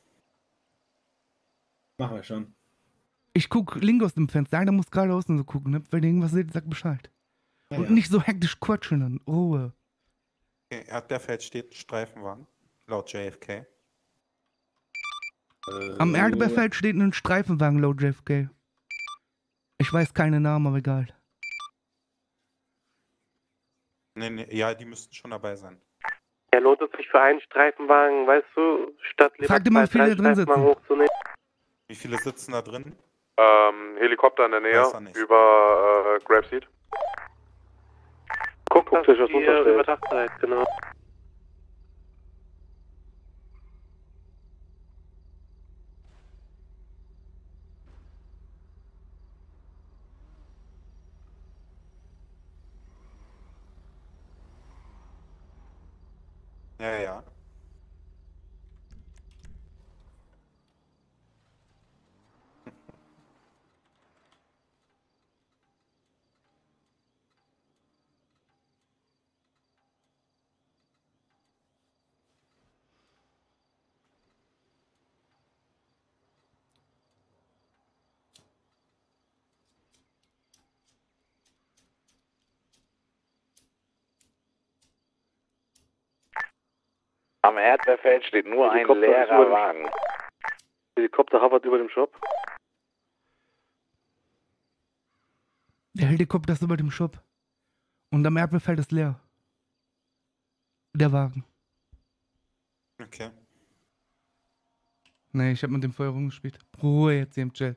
Machen wir schon. Ich guck links aus dem Fenster. Einer muss gerade außen so gucken, ne? Wenn ihr irgendwas seht, sag Bescheid. Ja, Und ja. nicht so hektisch quatschen dann. Ruhe. Okay, Erdbeerfeld steht ein Streifenwagen. Laut J F K. Am Erdbeerfeld steht ein Streifenwagen laut J F K. Ich weiß keine Namen, aber egal. Nee, nee, ja, die müssten schon dabei sein. Ja, lohnt es sich für einen Streifenwagen, weißt du, statt lieber Frag dir mal, wie zwei, viele drei drin Streifenwagen sitzen. hochzunehmen? Wie viele sitzen da drin? Ähm, Helikopter in der Nähe, Weiß er nicht. über äh, Grapeseed. Guck, Guckt dass euch was ihr unterstellt. über Dach seid, genau. Ja, ja. Am Erdbeerfeld steht nur ein Helikopter ist über leerer dem- Wagen. Helikopter hovert über dem Shop. Der Helikopter ist über dem Shop. Und am Erdbeerfeld ist leer. Der Wagen. Okay. Nee, ich habe mit dem Feuer rumgespielt. Ruhe jetzt hier im Chat.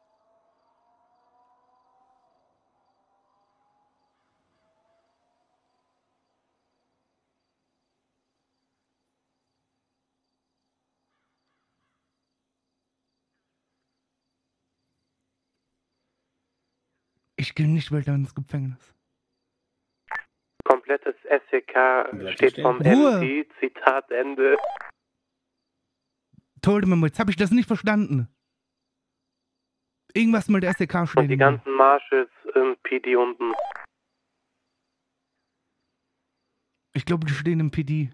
Ich gehe nicht weiter ins Gefängnis. Komplettes S C K steht vom Ruhe. M D, Zitat Ende. Told me, jetzt habe ich das nicht verstanden. Irgendwas mit S D K Und steht. die ganzen Marshals im P D unten. Ich glaube, die stehen im P D.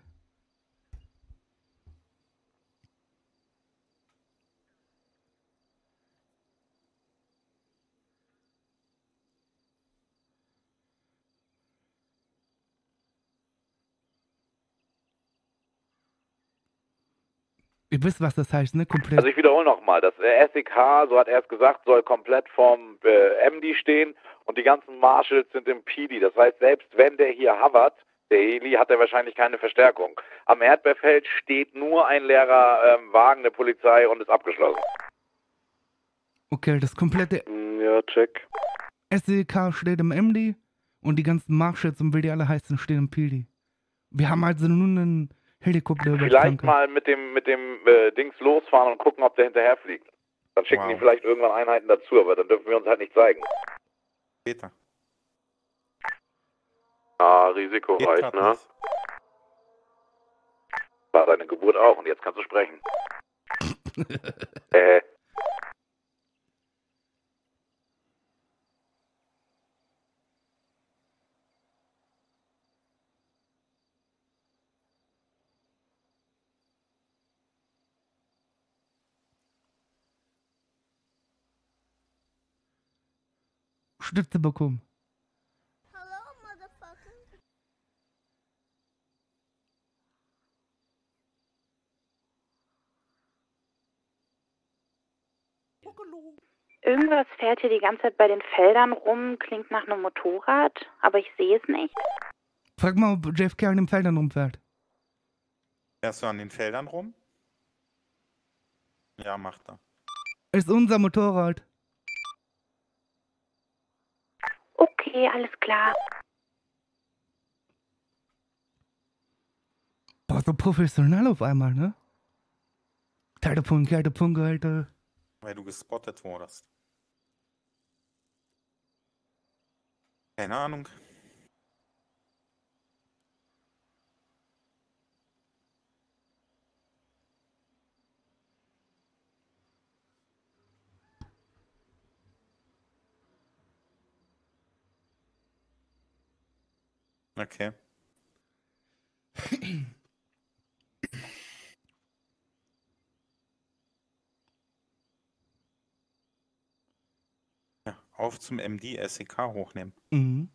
Ihr wisst, was das heißt, ne? Komplett. Also ich wiederhole nochmal, das äh, S E K, so hat er es gesagt, soll komplett vom äh, M D stehen und die ganzen Marshals sind im P D. Das heißt, selbst wenn der hier hovert, der Heli, hat er wahrscheinlich keine Verstärkung. Am Erdbeerfeld steht nur ein leerer ähm, Wagen der Polizei und ist abgeschlossen. Okay, das komplette Ja, check. S D K steht im M D Und die ganzen Marshals und wie die alle heißen, stehen im Pili. Wir haben also nur einen Helikopter über die Vielleicht Tanke. mal mit dem mit dem äh, Dings losfahren und gucken, ob der hinterher fliegt. Dann schicken Wow. die vielleicht irgendwann Einheiten dazu, aber dann dürfen wir uns halt nicht zeigen. Später. Ah, risikoreich, grad ne? nicht. War deine Geburt auch und jetzt kannst du sprechen. äh. Stifte bekommen. Irgendwas fährt hier die ganze Zeit bei den Feldern rum, klingt nach einem Motorrad, aber ich sehe es nicht. Frag mal, ob J F K an den Feldern rumfährt. Fährst du an den Feldern rum? Ja, macht er. Ist unser Motorrad. Okay, alles klar. Boah, so professionell auf einmal, ne? Telefon, Telefon, Alter. Weil du gespottet wurdest. Keine Ahnung. Okay. Ja, auf zum M D S E K hochnehmen. Mhm.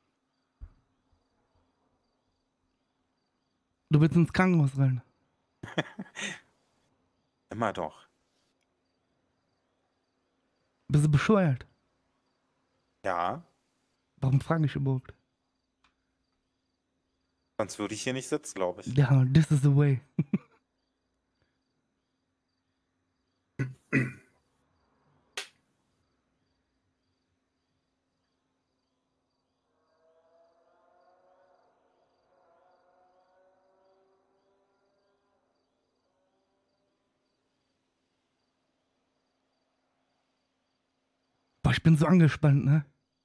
Du willst ins Krankenhaus rein. Immer doch. Bist du bescheuert? Ja, Warum frage ich überhaupt? sonst würde ich hier nicht sitzen, glaube ich. Ja, this is the way. Boah, ich bin so angespannt, ne?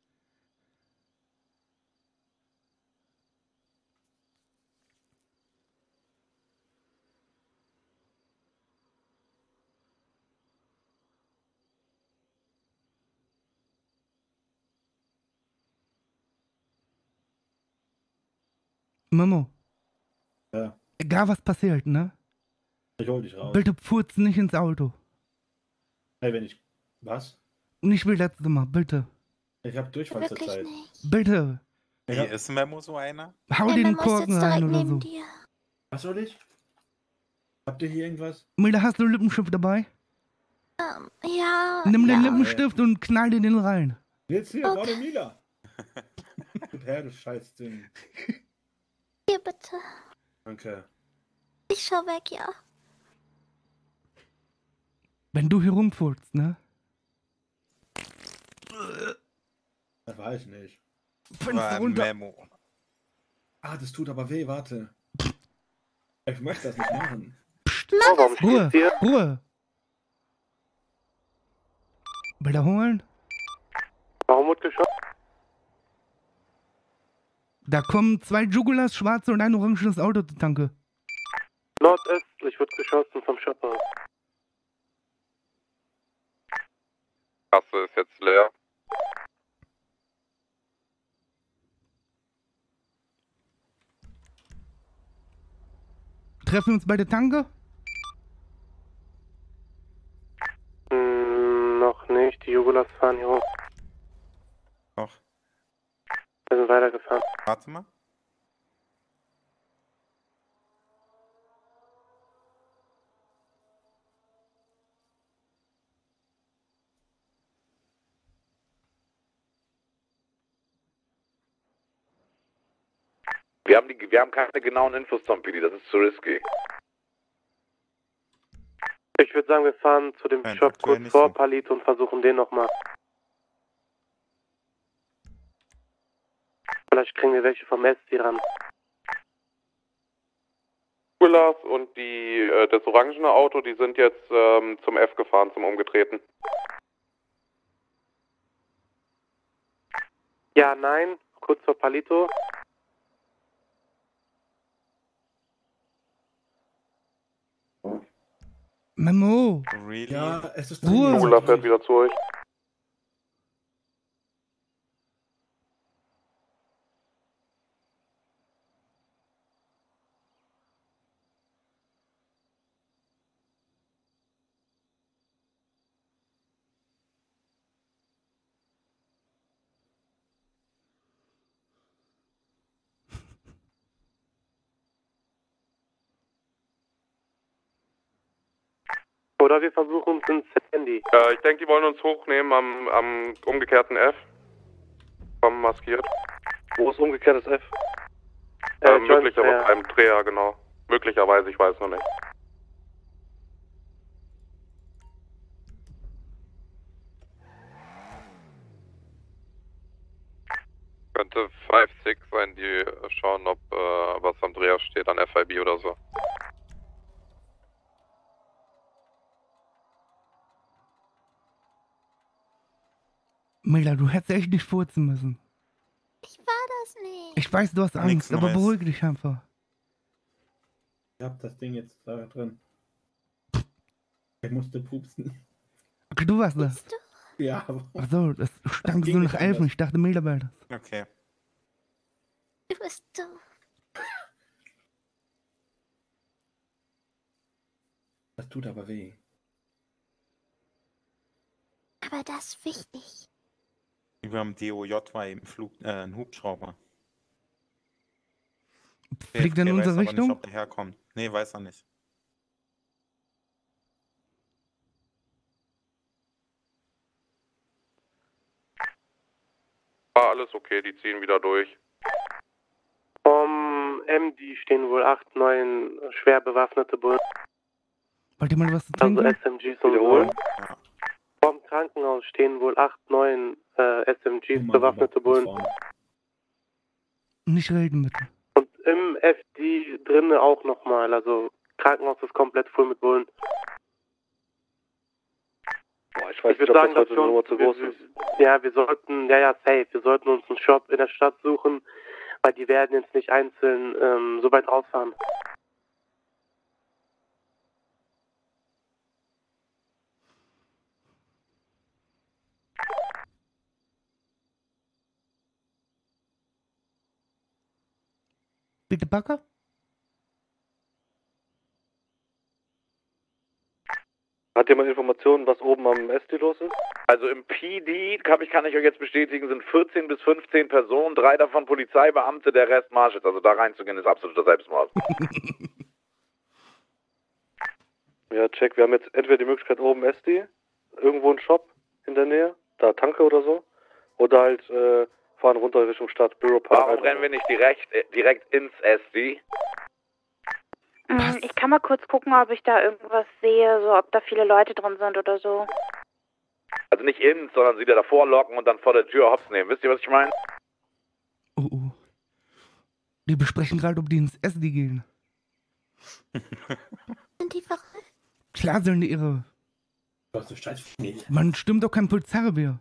Mamo. Ja. Egal was passiert, ne? Ich hol dich raus. Bitte furz nicht ins Auto. Hey, wenn ich... Was? Nicht wie letztes Mal, bitte. Ich hab Durchfall zur Zeit. Bitte. Wie ist Memo so einer? Hau Hey, den Memo ist Korken jetzt rein direkt oder neben so. dir. Was soll ich? Habt ihr hier irgendwas? Milda, hast du Lippenstift dabei? Ähm, ja. Nimm den ja. Lippenstift und knall dir den rein. Jetzt hier, Okay. warte, Mila. Gib her, du Scheißding. Hier bitte. Danke. Ich schau weg, ja. Wenn du hier rumfurzt, ne? Das weiß ich nicht. Fünf War runter. Memo. Ah, das tut aber weh, warte. Ich möchte das nicht machen. Oh, warum Ruhe, stehst du hier? Ruhe. Wiederholen. Warum wird geschossen? Da kommen zwei Jugulas, schwarze und ein orangenes Auto zur Tanke. Nordöstlich wird geschossen vom Shopper. Kasse ist jetzt leer. Treffen wir uns bei der Tanke? Hm, noch nicht. Die Jugulas fahren hier hoch. Doch. Wir sind weitergefahren. Warte mal. Wir haben, die, wir haben keine genauen Infos zum Pili, das ist zu risky. Ich würde sagen, wir fahren zu dem Nein, Shop aktuell kurz nicht vor so. Palit und versuchen den nochmal. Vielleicht kriegen wir welche vom S D ran. Jugulas und die, äh, das orangene Auto, die sind jetzt ähm, zum F gefahren, zum Umgetreten. Ja, nein, kurz vor Palito. Memo. Really? Ja, es ist Ruhe. Jugula fährt wieder zu euch. Oder wir versuchen es ins Handy. Äh, ich denke, die wollen uns hochnehmen am, am umgekehrten F. Vom maskiert. Wo ist umgekehrtes F? Äh, Ähm, Joint möglicherweise Dreher. beim Dreher, genau. Möglicherweise, ich weiß noch nicht. Könnte fünf sechs sein, die schauen, ob äh, was am Dreher steht, an F I B oder so. Mila, du hättest echt nicht furzen müssen. Ich war das nicht. Ich weiß, du hast Nix Angst, aber Neues. beruhig dich einfach. Ich hab das Ding jetzt da drin. Ich musste pupsen. Ach, du warst das. Ja, aber Achso, das stank ging so nicht nach Elfen. anders. Ich dachte, Mila wäre das. Okay. Du bist doof. das tut aber weh. Aber das ist wichtig. Wir haben D O J war im Flug, äh, ein Hubschrauber. Fliegt er in Der unsere weiß aber Richtung? nicht, ob der herkommt. Nee, weiß er nicht. War alles okay, die ziehen wieder durch. Vom M D stehen wohl acht, neun schwer bewaffnete Bullen. Wollt ihr mal was zu Also trinken? S M Gs und so. Vom Krankenhaus stehen wohl acht, neun äh, S M Gs bewaffnete Bullen. Nicht reden, bitte. Und im F D drinnen auch nochmal. Also Krankenhaus ist komplett voll mit Bullen. Boah, ich weiß Ich würde nicht, ob sagen, das dass heute wir eine Nummer uns, zu wir, groß ist. ja, wir sollten, ja, ja, safe. Wir sollten uns einen Shop in der Stadt suchen, weil die werden jetzt nicht einzeln ähm, so weit rausfahren. Bitte, Backer? Hat jemand Informationen, was oben am S D los ist? Also im P D, kann ich, kann ich euch jetzt bestätigen, sind vierzehn bis fünfzehn Personen, drei davon Polizeibeamte, der Rest Marshals. Also da reinzugehen ist absoluter Selbstmord. Ja, check. Wir haben jetzt entweder die Möglichkeit oben S D, irgendwo ein Shop in der Nähe, da Tanke oder so, oder halt äh, fahren runter Richtung Stadt, Borough Park. Warum rennen wir nicht direkt, äh, direkt ins S D? Mm, Ich kann mal kurz gucken, ob ich da irgendwas sehe, so ob da viele Leute drin sind oder so. Also nicht ins, sondern sie da davor locken und dann vor der Tür hops nehmen. Wisst ihr, was ich meine? Oh, oh. Die besprechen gerade, ob die ins S D gehen. Sind die verrückt? Klar sollen die ihre... Was ist Scheiß nicht. Man stimmt doch kein Polizeirevier.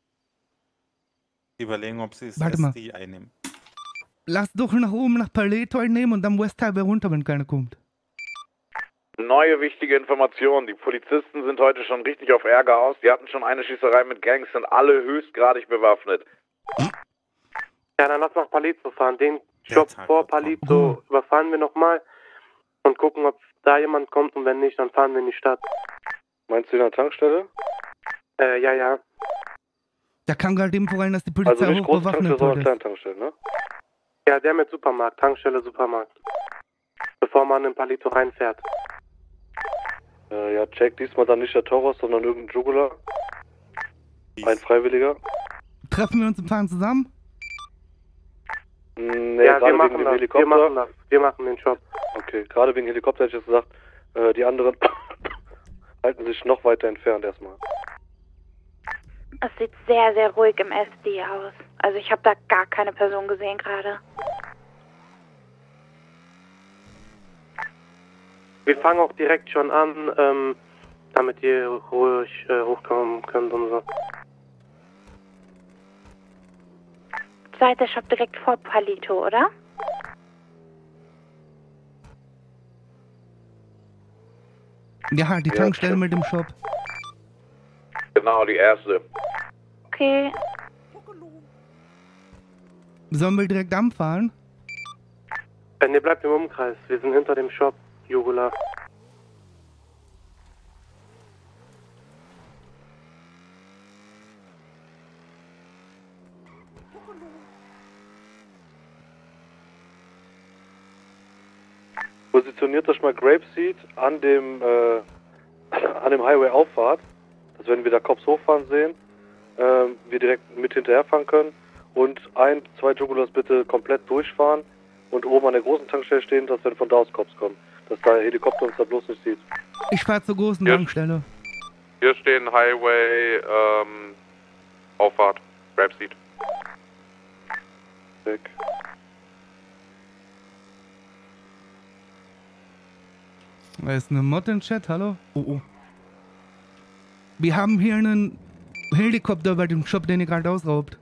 Die überlegen, ob sie das Warte mal. S D einnehmen. Lass doch nach oben nach Paleto einnehmen und dann West Highway runter, wenn keiner kommt. Neue wichtige Informationen. Die Polizisten sind heute schon richtig auf Ärger aus. Die hatten schon eine Schießerei mit Gangs, sind alle höchstgradig bewaffnet. Ja, dann lass nach Palito fahren. Den Shop vor Palito überfahren wir nochmal und gucken, ob da jemand kommt und wenn nicht, dann fahren wir in die Stadt. Meinst du in der Tankstelle? Äh, ja, ja. Da kam gerade eben voran, dass die Polizei Also nicht große Tankstelle, hochbewaffnet sondern wurde. kleine Tankstelle, ne? Ja, der mit Supermarkt, Tankstelle, Supermarkt. Bevor man in Palito reinfährt. Äh, ja, check. Diesmal dann nicht der Tauros, sondern irgendein Jugular. Ein Freiwilliger. Treffen wir uns und fahren zusammen? Mm, Nee, Ja, wir gerade wegen machen dem das, Helikopter. wir machen das. Wir machen den Shop. Okay, gerade wegen Helikopter hätte ich jetzt gesagt, äh, die anderen halten sich noch weiter entfernt erstmal. Es sieht sehr, sehr ruhig im S D aus. Also ich habe da gar keine Person gesehen gerade. Wir fangen auch direkt schon an, ähm, damit ihr ruhig äh, hochkommen könnt und so. Seid der Shop direkt vor Palito, oder? Ja, die Ja, Tankstelle stimmt. mit dem Shop. Genau, die erste. Okay. Sollen wir direkt anfahren? Wenn ihr bleibt im Umkreis, wir sind hinter dem Shop, Jugula. Positioniert euch mal Grapeseed an dem, äh, an dem Highway-Auffahrt, dass wenn wir da Cops hochfahren sehen, äh, wir direkt mit hinterherfahren können und ein, zwei Jugulas bitte komplett durchfahren und oben an der großen Tankstelle stehen, dass wenn von da aus Cops kommen, dass da Helikopter uns da bloß nicht sieht. Ich fahr zur großen Ja. Tankstelle. Hier stehen Highway, ähm, Auffahrt, Grabseat. Weg. Da ist eine Mod im Chat, hallo? Oh, oh. Wir haben hier einen Helikopter bei dem Shop, den ihr gerade ausraubt.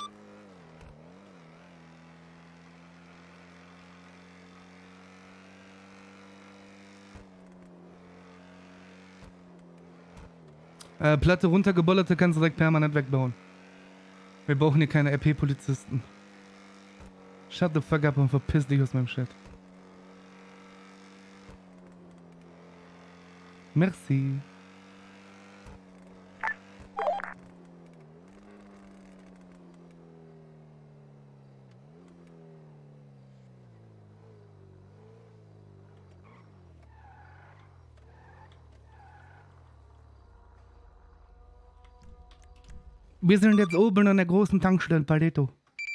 Äh, Platte runtergebollerte kannst du direkt permanent wegbauen. Wir brauchen hier keine R P-Polizisten. Shut the fuck up und verpiss dich aus meinem Chat. Merci. Wir sind jetzt oben an der großen Tankstelle, Paleto.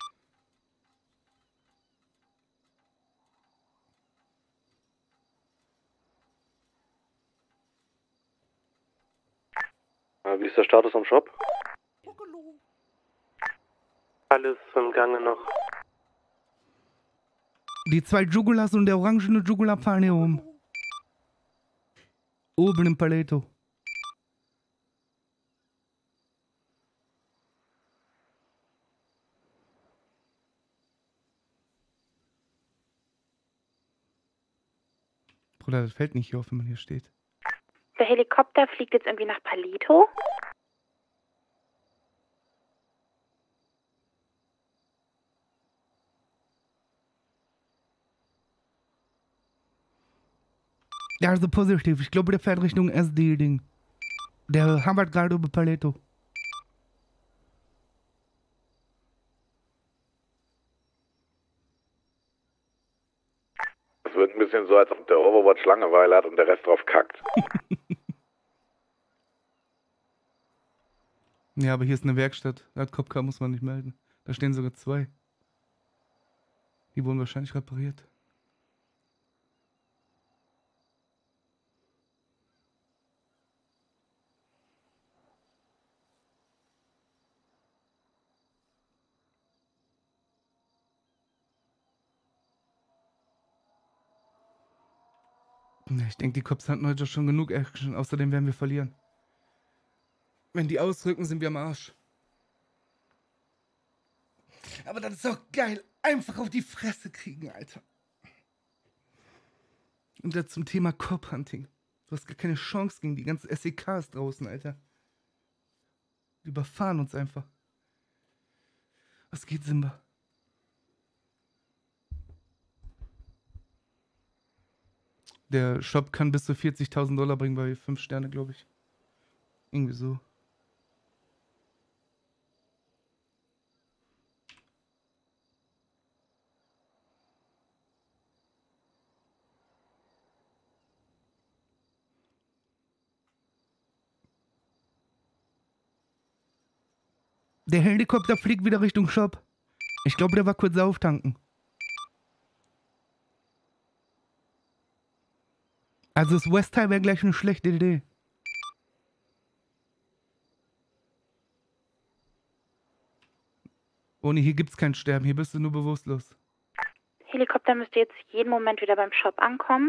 Äh, wie ist der Status am Shop? Alles im Gange noch. Die zwei Jugulas und der orangene Jugula fahren hier rum. Oben im Paleto. Bruder, das fällt nicht hier auf, wenn man hier steht. Der Helikopter fliegt jetzt irgendwie nach Palito. Ja, also positiv. Ich glaube, der fährt Richtung S D-Ding. Der haben wir gerade über Paleto. Es wird ein bisschen so, als ob der Overwatch Langeweile hat und der Rest drauf kackt. Ja, aber hier ist eine Werkstatt. Da hat Kopka, muss man nicht melden. Da stehen sogar zwei. Die wurden wahrscheinlich repariert. Ja, ich denke, die Cops hatten heute schon genug Action. Außerdem werden wir verlieren. Wenn die ausrücken, sind wir am Arsch. Aber das ist doch geil. Einfach auf die Fresse kriegen, Alter. Und jetzt zum Thema Cop-Hunting. Du hast gar keine Chance gegen die ganzen S E Ks draußen, Alter. Die überfahren uns einfach. Was geht, Simba? Der Shop kann bis zu vierzigtausend Dollar bringen bei fünf Sterne, glaube ich. Irgendwie so. Der Helikopter fliegt wieder Richtung Shop. Ich glaube, der war kurz auftanken. Also das West High wäre gleich eine schlechte Idee. Ohne hier gibt's kein Sterben, hier bist du nur bewusstlos. Helikopter müsste jetzt jeden Moment wieder beim Shop ankommen.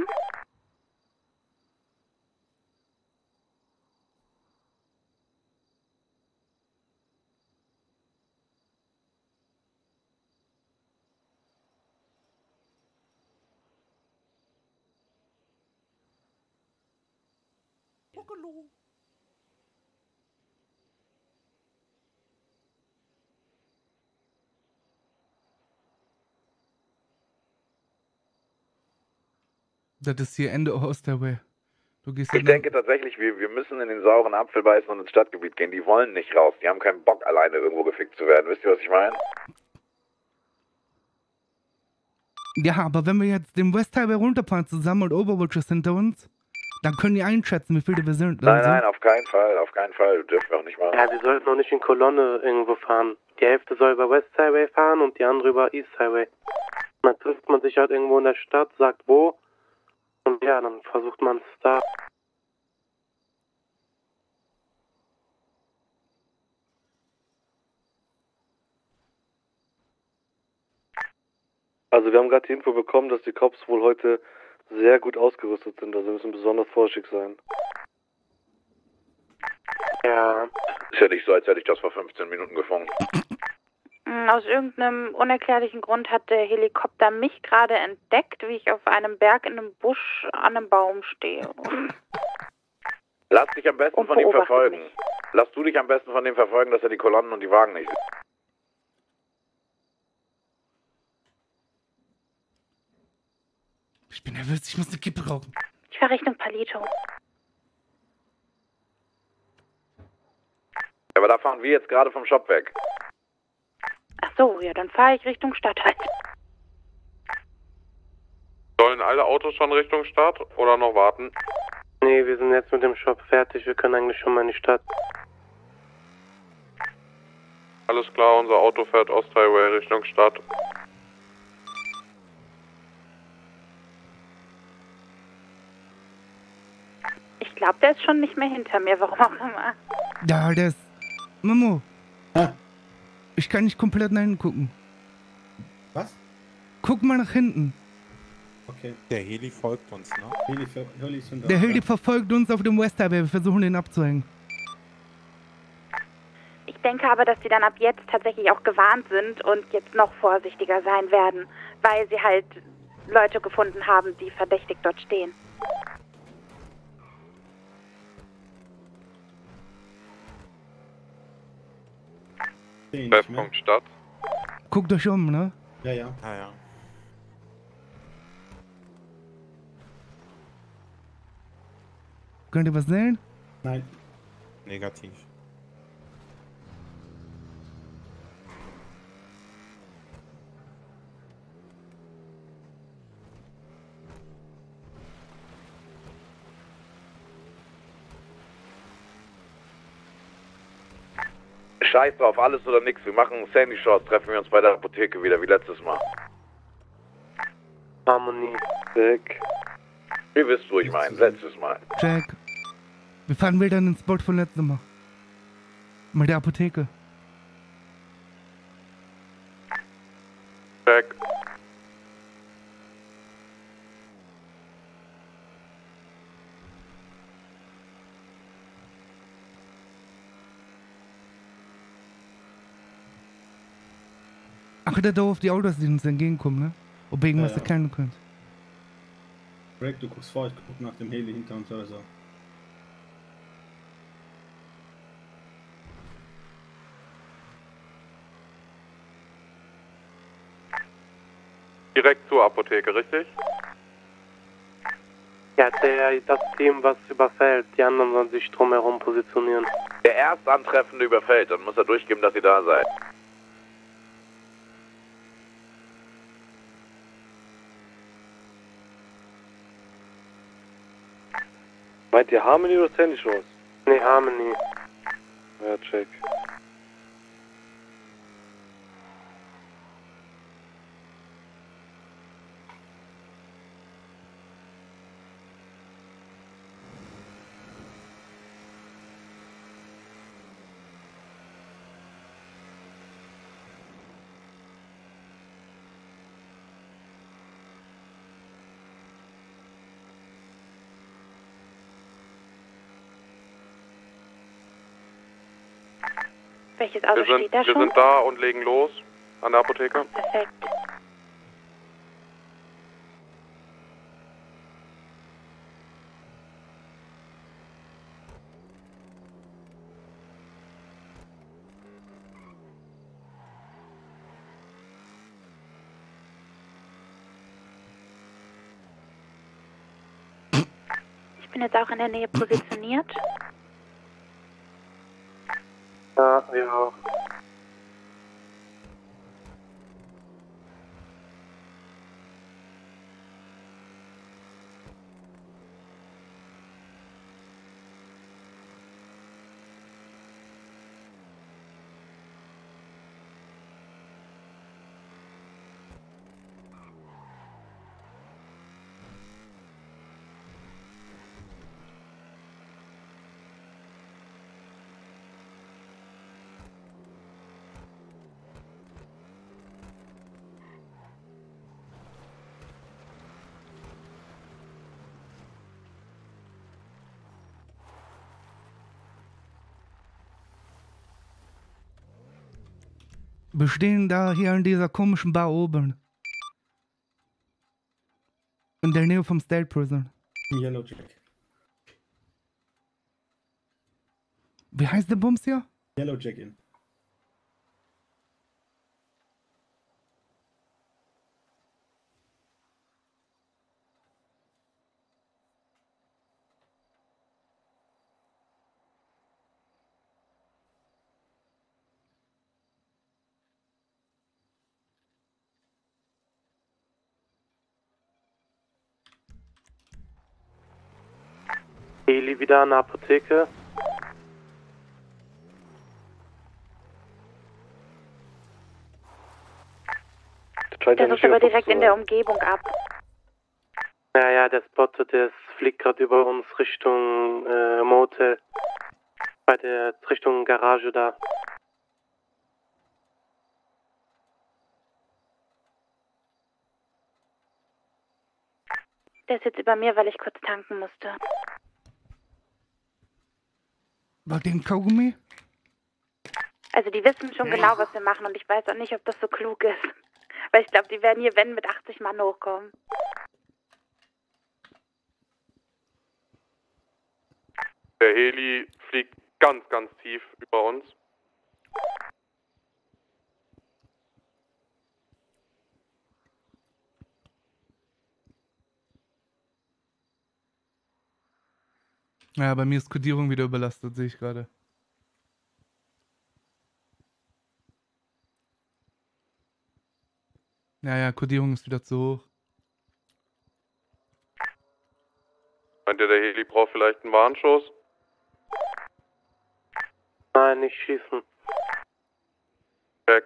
Das ist hier Ende Osterway. Du gehst Ich ja denke tatsächlich, wir, wir müssen in den sauren Apfel beißen und ins Stadtgebiet gehen. Die wollen nicht raus. Die haben keinen Bock, alleine irgendwo gefickt zu werden. Wisst ihr, was ich meine? Ja, aber wenn wir jetzt den West Highway runterfahren zusammen und Overwatch ist hinter uns, dann können die einschätzen, wie viele wir sind. Nein, Also, nein, auf keinen Fall. Auf keinen Fall. Dürfen wir auch nicht machen. Ja, die sollten noch nicht in Kolonne irgendwo fahren. Die Hälfte soll über West Highway fahren und die andere über East Highway. Dann trifft man sich halt irgendwo in der Stadt, sagt wo. Und ja, dann versucht man es da. Also wir haben gerade die Info bekommen, dass die Cops wohl heute sehr gut ausgerüstet sind. Also wir müssen besonders vorsichtig sein. Ja. Ist ja nicht so, als hätte ich das vor fünfzehn Minuten gefunden. Aus irgendeinem unerklärlichen Grund hat der Helikopter mich gerade entdeckt, wie ich auf einem Berg in einem Busch an einem Baum stehe. Lass dich am besten Und von ihm beobachte verfolgen. mich. Lass du dich am besten von dem verfolgen, dass er die Kolonnen und die Wagen nicht sieht. ich bin nervös, ich muss eine Kippe rauchen. Ich fahre Richtung Palito. Aber da fahren wir jetzt gerade vom Shop weg. Ach so, ja, dann fahre ich Richtung Stadt halt. Sollen alle Autos schon Richtung Stadt oder noch warten? Nee, wir sind jetzt mit dem Shop fertig. Wir können eigentlich schon mal in die Stadt. Alles klar, unser Auto fährt Osthighway Richtung Stadt. Ich glaube, der ist schon nicht mehr hinter mir, warum auch immer. Ja, der ist... Mamo. Ich kann nicht komplett nach hinten gucken. Was? Guck mal nach hinten. Okay. Der Heli folgt uns, ne? Heli, Heli ist schon da. Der Heli verfolgt uns auf dem West Highway. Wir versuchen den abzuhängen. Ich denke aber, dass sie dann ab jetzt tatsächlich auch gewarnt sind und jetzt noch vorsichtiger sein werden, weil sie halt Leute gefunden haben, die verdächtig dort stehen. Treffpunkt Stadt. Guckt euch um, ne? Ja, ja. Ja, ja. Könnt ihr was sehen? Nein. Negativ. Scheiß drauf, alles oder nix. Wir machen Sandy Shorts, treffen wir uns bei der Apotheke wieder, wie letztes Mal. Harmonie. Weg. Ihr wisst, wo ich meine, letztes Mal. Jack. Wir fahren wieder in den Spot von letztem Mal. Mal der Apotheke. Jack. Achtet darauf die Autos, die uns entgegenkommen, ne? Ob ihr irgendwas Ja, ja. erkennen könnt. Greg, du guckst vor, ich guck nach dem Heli hinter uns oder so. Direkt zur Apotheke, richtig? Ja, der, das Team, was überfällt, die anderen sollen sich drumherum positionieren. Der Erstantreffende überfällt, dann muss er durchgeben, dass ihr da seid. Meint ihr Harmony oder Sandy Shores? Nee, Harmony. Ja, check. Welches Auto Wir sind, steht da wir schon? sind da und legen los an der Apotheke. Perfekt. Ich bin jetzt auch in der Nähe positioniert. Ja, wir auch. Wir stehen da hier in dieser komischen Bar oben. In der Nähe vom State Prison. Yellow Jack. Wie heißt der Bums hier? Yellow Jack in. Heli wieder an der Apotheke. Der sucht aber direkt in der Umgebung ab. Ja, ja, der spottet, der fliegt gerade über uns Richtung äh, Motel. Bei der Richtung Garage da. Der ist jetzt über mir, weil ich kurz tanken musste. War den Kaugummi? Also die wissen schon genau, was wir machen und ich weiß auch nicht, ob das so klug ist. Weil ich glaube, die werden hier, wenn, mit achtzig Mann hochkommen. Der Heli fliegt ganz, ganz tief über uns. Ja, bei mir ist Kodierung wieder überlastet, sehe ich gerade. Ja, ja, Kodierung ist wieder zu hoch. Meint ihr, der Heli braucht vielleicht einen Warnschuss? Nein, nicht schießen. Check.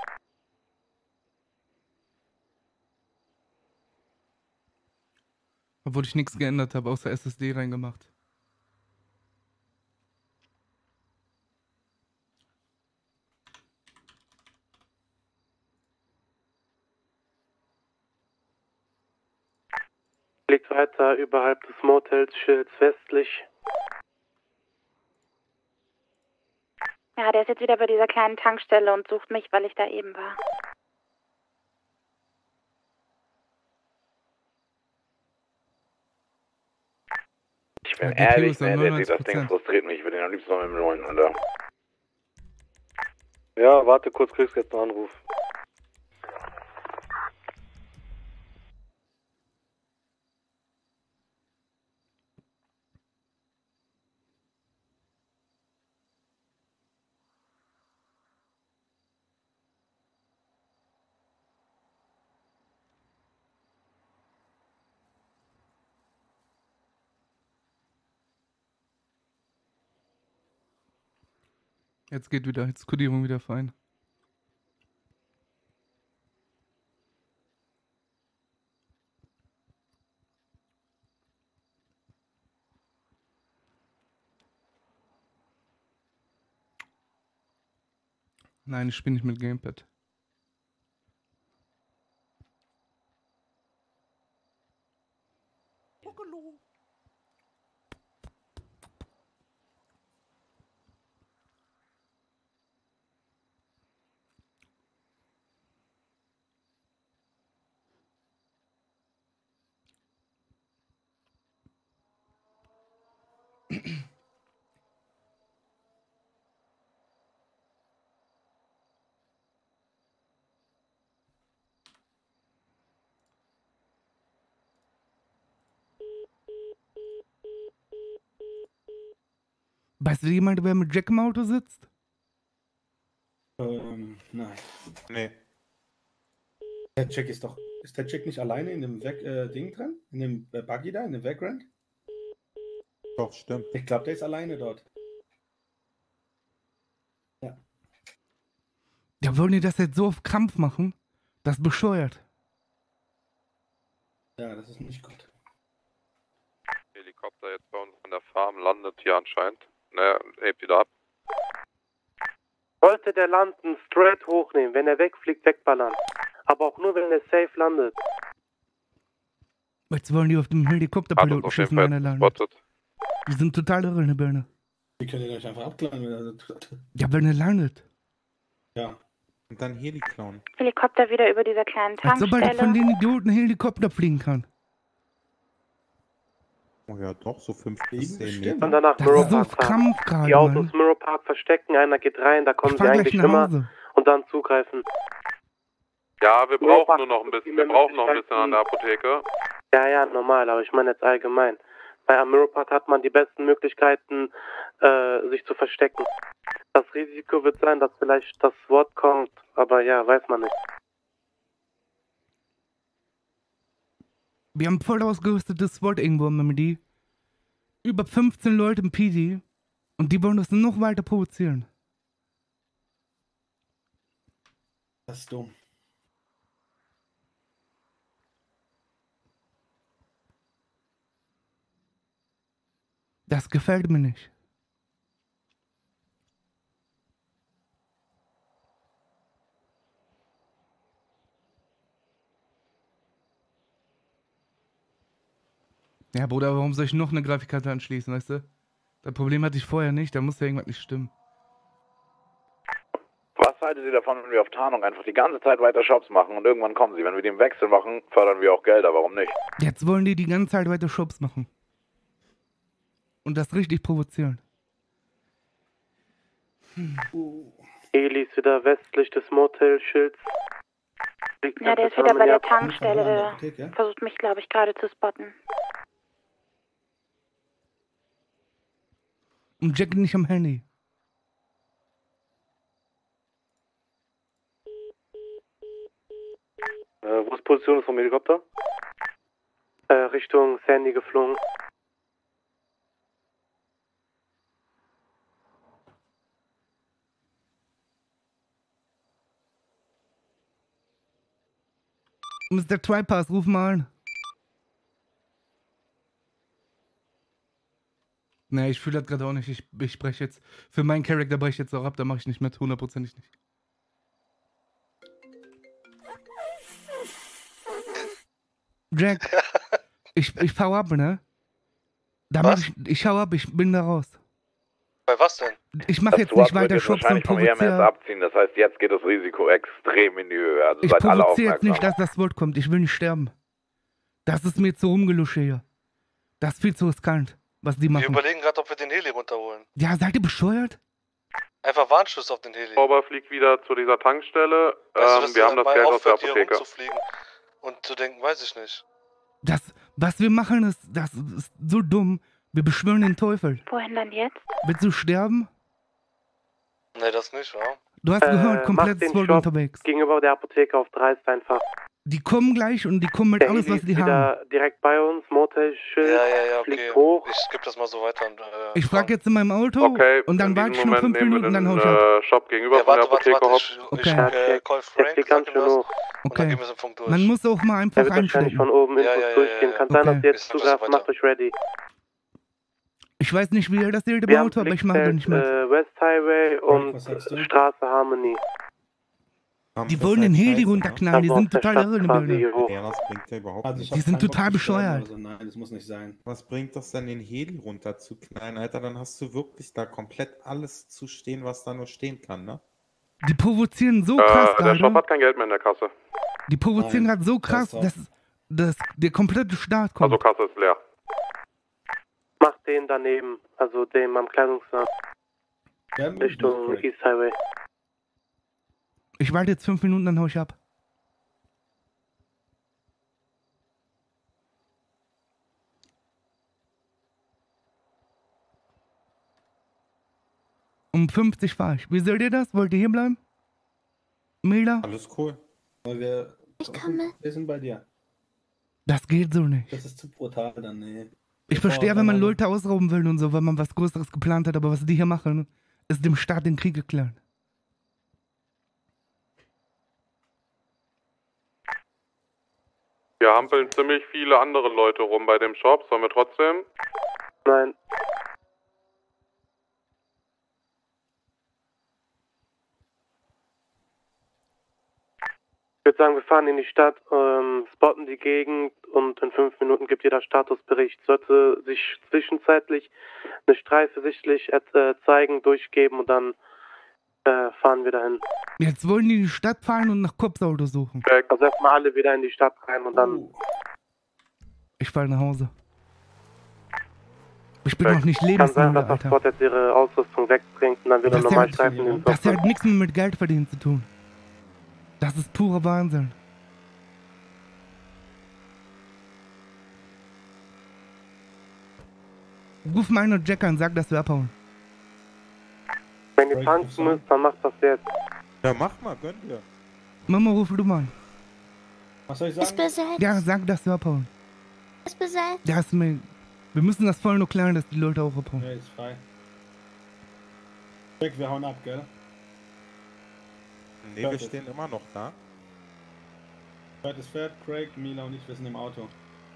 Obwohl ich nichts geändert habe, außer S S D reingemacht. Fliegt weiter überhalb des Motelsschilds westlich. Ja, der ist jetzt wieder bei dieser kleinen Tankstelle und sucht mich, weil ich da eben war. Ich bin Ja, G P U ehrlich, ist dann ne, der, das neunundneunzig Ding Prozent. frustriert mich. Ich würde den am liebsten noch mit dem neuen, Alter. Ja, warte kurz, kriegst jetzt einen Anruf. Jetzt geht wieder, jetzt ist Kodierung wieder fein. Nein, ich spiele nicht mit Gamepad. Weißt du jemand, wer mit Jack im Auto sitzt? Ähm, nein. Nee. Der Jack ist doch. Ist der Jack nicht alleine in dem Weg, äh, Ding drin? In dem äh, Buggy da, in dem Vagrant? Doch, stimmt. Ich glaube, der ist alleine dort. Ja. Ja, wollen die das jetzt so auf Krampf machen? Das ist bescheuert. Ja, das ist nicht gut. Helikopter jetzt bei uns an der Farm landet hier anscheinend. Ne, hebt wieder ab. Sollte der landen, straight hochnehmen. Wenn er wegfliegt, wegballern. Aber auch nur, wenn er safe landet. Jetzt wollen die auf dem Helikopterpiloten schießen, wenn er landet. Die sind total irre, eine Birne. Die können den euch einfach abklären, wenn er tut. Ja, wenn er landet. Ja. Und dann Heli klauen. Helikopter wieder über dieser kleinen Als ob er Tankstelle. von den Idioten Helikopter fliegen kann. Oh ja, doch, so fünf bis zehn Stimmt. Meter. Und danach Das Mirror ist so Park auf fahren. Krampf gerade, Die Autos Mann. Mirror Park verstecken, einer geht rein, da kommen Ich sie fahr gleich eigentlich nach immer Hause. und dann zugreifen. Ja, wir Mirror brauchen Park nur noch ein gibt bisschen, immer wir brauchen noch ein bisschen an Möglichkeiten. der Apotheke. Ja, ja, normal, aber ich meine jetzt allgemein. Bei Amiropat hat man die besten Möglichkeiten, äh, sich zu verstecken. Das Risiko wird sein, dass vielleicht das Wort kommt, aber ja, weiß man nicht. Wir haben voll ausgerüstetes SWAT irgendwo im M M D. Über fünfzehn Leute im P D. Und die wollen das noch weiter provozieren. Das ist dumm. Das gefällt mir nicht. Ja, Bruder, warum soll ich noch eine Grafikkarte anschließen, weißt du? Das Problem hatte ich vorher nicht, da muss ja irgendwas nicht stimmen. Was haltet ihr davon, wenn wir auf Tarnung einfach die ganze Zeit weiter Shops machen und irgendwann kommen sie? Wenn wir den Wechsel machen, fördern wir auch Gelder, warum nicht? Jetzt wollen die die ganze Zeit weiter Shops machen. Und das richtig provozieren. Hm. Eli ist wieder westlich des Motelschilds. Ja, der ist wieder bei der Tankstelle. An der Der Apotheke, ja? versucht mich, glaube ich, gerade zu spotten. Und Jack nicht am Handy. Äh, wo ist Position vom Helikopter? Äh, Richtung Sandy geflogen. Mister Tripass, ruf mal an. Nee, ich fühle das gerade auch nicht. Ich, ich spreche jetzt. Für meinen Charakter breche ich jetzt auch ab, da mache ich nicht mit. Hundertprozentig nicht. Jack, ich, ich hau ab, ne? Da mach ich, ich hau ab, ich bin da raus. Bei was denn? Ich mache jetzt nicht weiter Shops und wahrscheinlich vom E M S provoziere. abziehen, das heißt, jetzt geht das Risiko extrem in die Höhe. Also Ich seid alle provoziere jetzt aufmerksam. nicht, dass das Wort kommt. Ich will nicht sterben. Das ist mir zu rumgelusche hier. Das ist viel zu riskant, was die Wir machen. überlegen gerade, ob wir den Heli runterholen. Ja, seid ihr bescheuert? Einfach Warnschuss auf den Heli. Sauber fliegt wieder zu dieser Tankstelle. Weißt du, Ähm, dass wir der haben das mal Geld aus der aufhört, hier Apotheke. rumzufliegen und zu denken, weiß ich nicht. Das, was wir machen, ist, das ist so dumm. Wir beschwören den Teufel. Wohin dann jetzt? Willst du sterben? Nee, das nicht, ja. Du hast gehört, Äh, komplett macht den voll Shop unterwegs. gegenüber der Apotheke auf dreist einfach. Die kommen gleich und die kommen mit Der alles, Heli was ist die haben. wieder direkt bei uns, Motelschild, Ja, ja, ja, okay. fliegt hoch. Ich gebe das mal so weiter. Und, äh, Ich frag jetzt in meinem Auto Okay, und dann in warte diesem ich noch Moment fünf nehmen wir Minuten, dann den hau ich ab. äh, Shop gegenüber Ja, von der warte, warte, Apotheke warte. hops. Ich, ich Okay. äh, call Der Frank, fliegt sag ganz ihm schön das. hoch. Und dann Okay. gehen wir den Funk durch. Man muss auch mal Der einfach wird wahrscheinlich einstecken. von oben Ja, Infos ja, ja, durchgehen. ja, Kann ja. sein, dass Okay. ihr jetzt Ich sag das zugreift, weiter. macht euch ready. Ich weiß nicht, wie ihr das seht im Wir haben Auto, aber ich mache da nicht mit. Blickfeld, äh, West Highway und was sagst du? Straße Harmony. Die wollen den Heli runterknallen, die Also sind aus der total Stadt irre in der quasi Birne. hier hoch. Ja, das bringt ja überhaupt Also ich nichts. hab Die sind keinen Bock total zu sterben bescheuert. oder so. Nein, das muss nicht sein. Was bringt das denn, den Heli runterzuknallen, Alter? Dann hast du wirklich da komplett alles zu stehen, was da nur stehen kann, ne? Die provozieren so krass Äh, der Shop gerade. hat kein Geld mehr in der Kasse. Die provozieren Nein, gerade so krass, das dass, dass der komplette Start kommt. Also Kasse ist leer. Macht den daneben, also dem am Kleidungsland, Ja, mach Richtung Craig. East Highway. Ich warte jetzt fünf Minuten, dann hau ich ab. Um fünfzig fahre ich. Wie seht ihr das? Wollt ihr hier bleiben? Mila? Alles cool. Weil wir, Ich komme. wir sind bei dir. Das geht so nicht. Das ist zu brutal dann, nee. Ich verstehe, wenn man Leute ausrauben will und so, weil man was Größeres geplant hat, aber was die hier machen, ist dem Staat den Krieg erklären. Wir hampeln ziemlich viele andere Leute rum bei dem Shop. Sollen wir trotzdem? Nein. Ich würde sagen, wir fahren in die Stadt, ähm, spotten die Gegend und in fünf Minuten gibt jeder Statusbericht. Sollte sich zwischenzeitlich eine Streife sichtlich äh, zeigen, durchgeben und dann äh, fahren wir dahin. Jetzt wollen die in die Stadt fahren und nach Kopfauto suchen. Also erstmal alle wieder in die Stadt rein und dann... Ich fahre nach Hause. Ich bin Check. noch nicht Kann sein, lebensmüde, dass das Alter. Sport jetzt ihre Ausrüstung wegbringt und dann wieder Das normal hat, Streifen nehmen. das hat nichts mehr mit Geld verdienen zu tun. Das ist purer Wahnsinn. Ruf meinen und Jack an, sag, dass wir abhauen. Wenn ihr tanzen müsst, dann macht das jetzt. Ja, mach mal, gönn dir. Mama, ruf du mal an. Was soll ich Ist besetzt. Ja, sag, dass wir abhauen. Ist besetzt. Ja, ist mir... Wir müssen das voll nur klären, dass die Leute auch abhauen. Ja, ist frei. Weg, wir hauen ab, gell? Nee, wir stehen immer noch da. Zweites Pferd, Craig, Mila und ich, wir sind im Auto.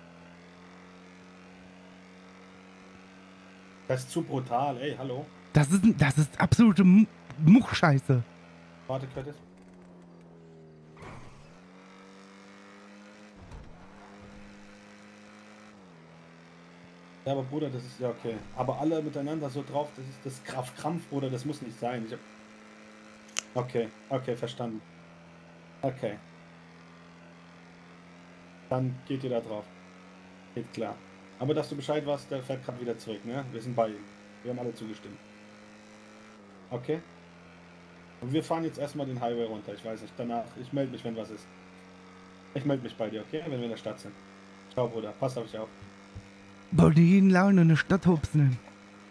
Das ist zu brutal, ey, hallo. Das ist, das ist absolute M- Muchscheiße. Warte, Curtis. Ja, aber Bruder, das ist ja okay. Aber alle miteinander so drauf, das ist das Kraft Krampf, Bruder, das muss nicht sein. Ich hab... Okay, okay, verstanden. Okay. Dann geht ihr da drauf. Geht klar. Aber dass du Bescheid weißt, der fährt gerade wieder zurück, ne? Wir sind bei ihm. Wir haben alle zugestimmt. Okay? Und wir fahren jetzt erstmal den Highway runter. Ich weiß nicht, danach. Ich melde mich, wenn was ist. Ich melde mich bei dir, okay? Wenn wir in der Stadt sind. Ciao, Bruder. Pass auf dich auf. Wollte jeden Laune in eine Stadt hupsen.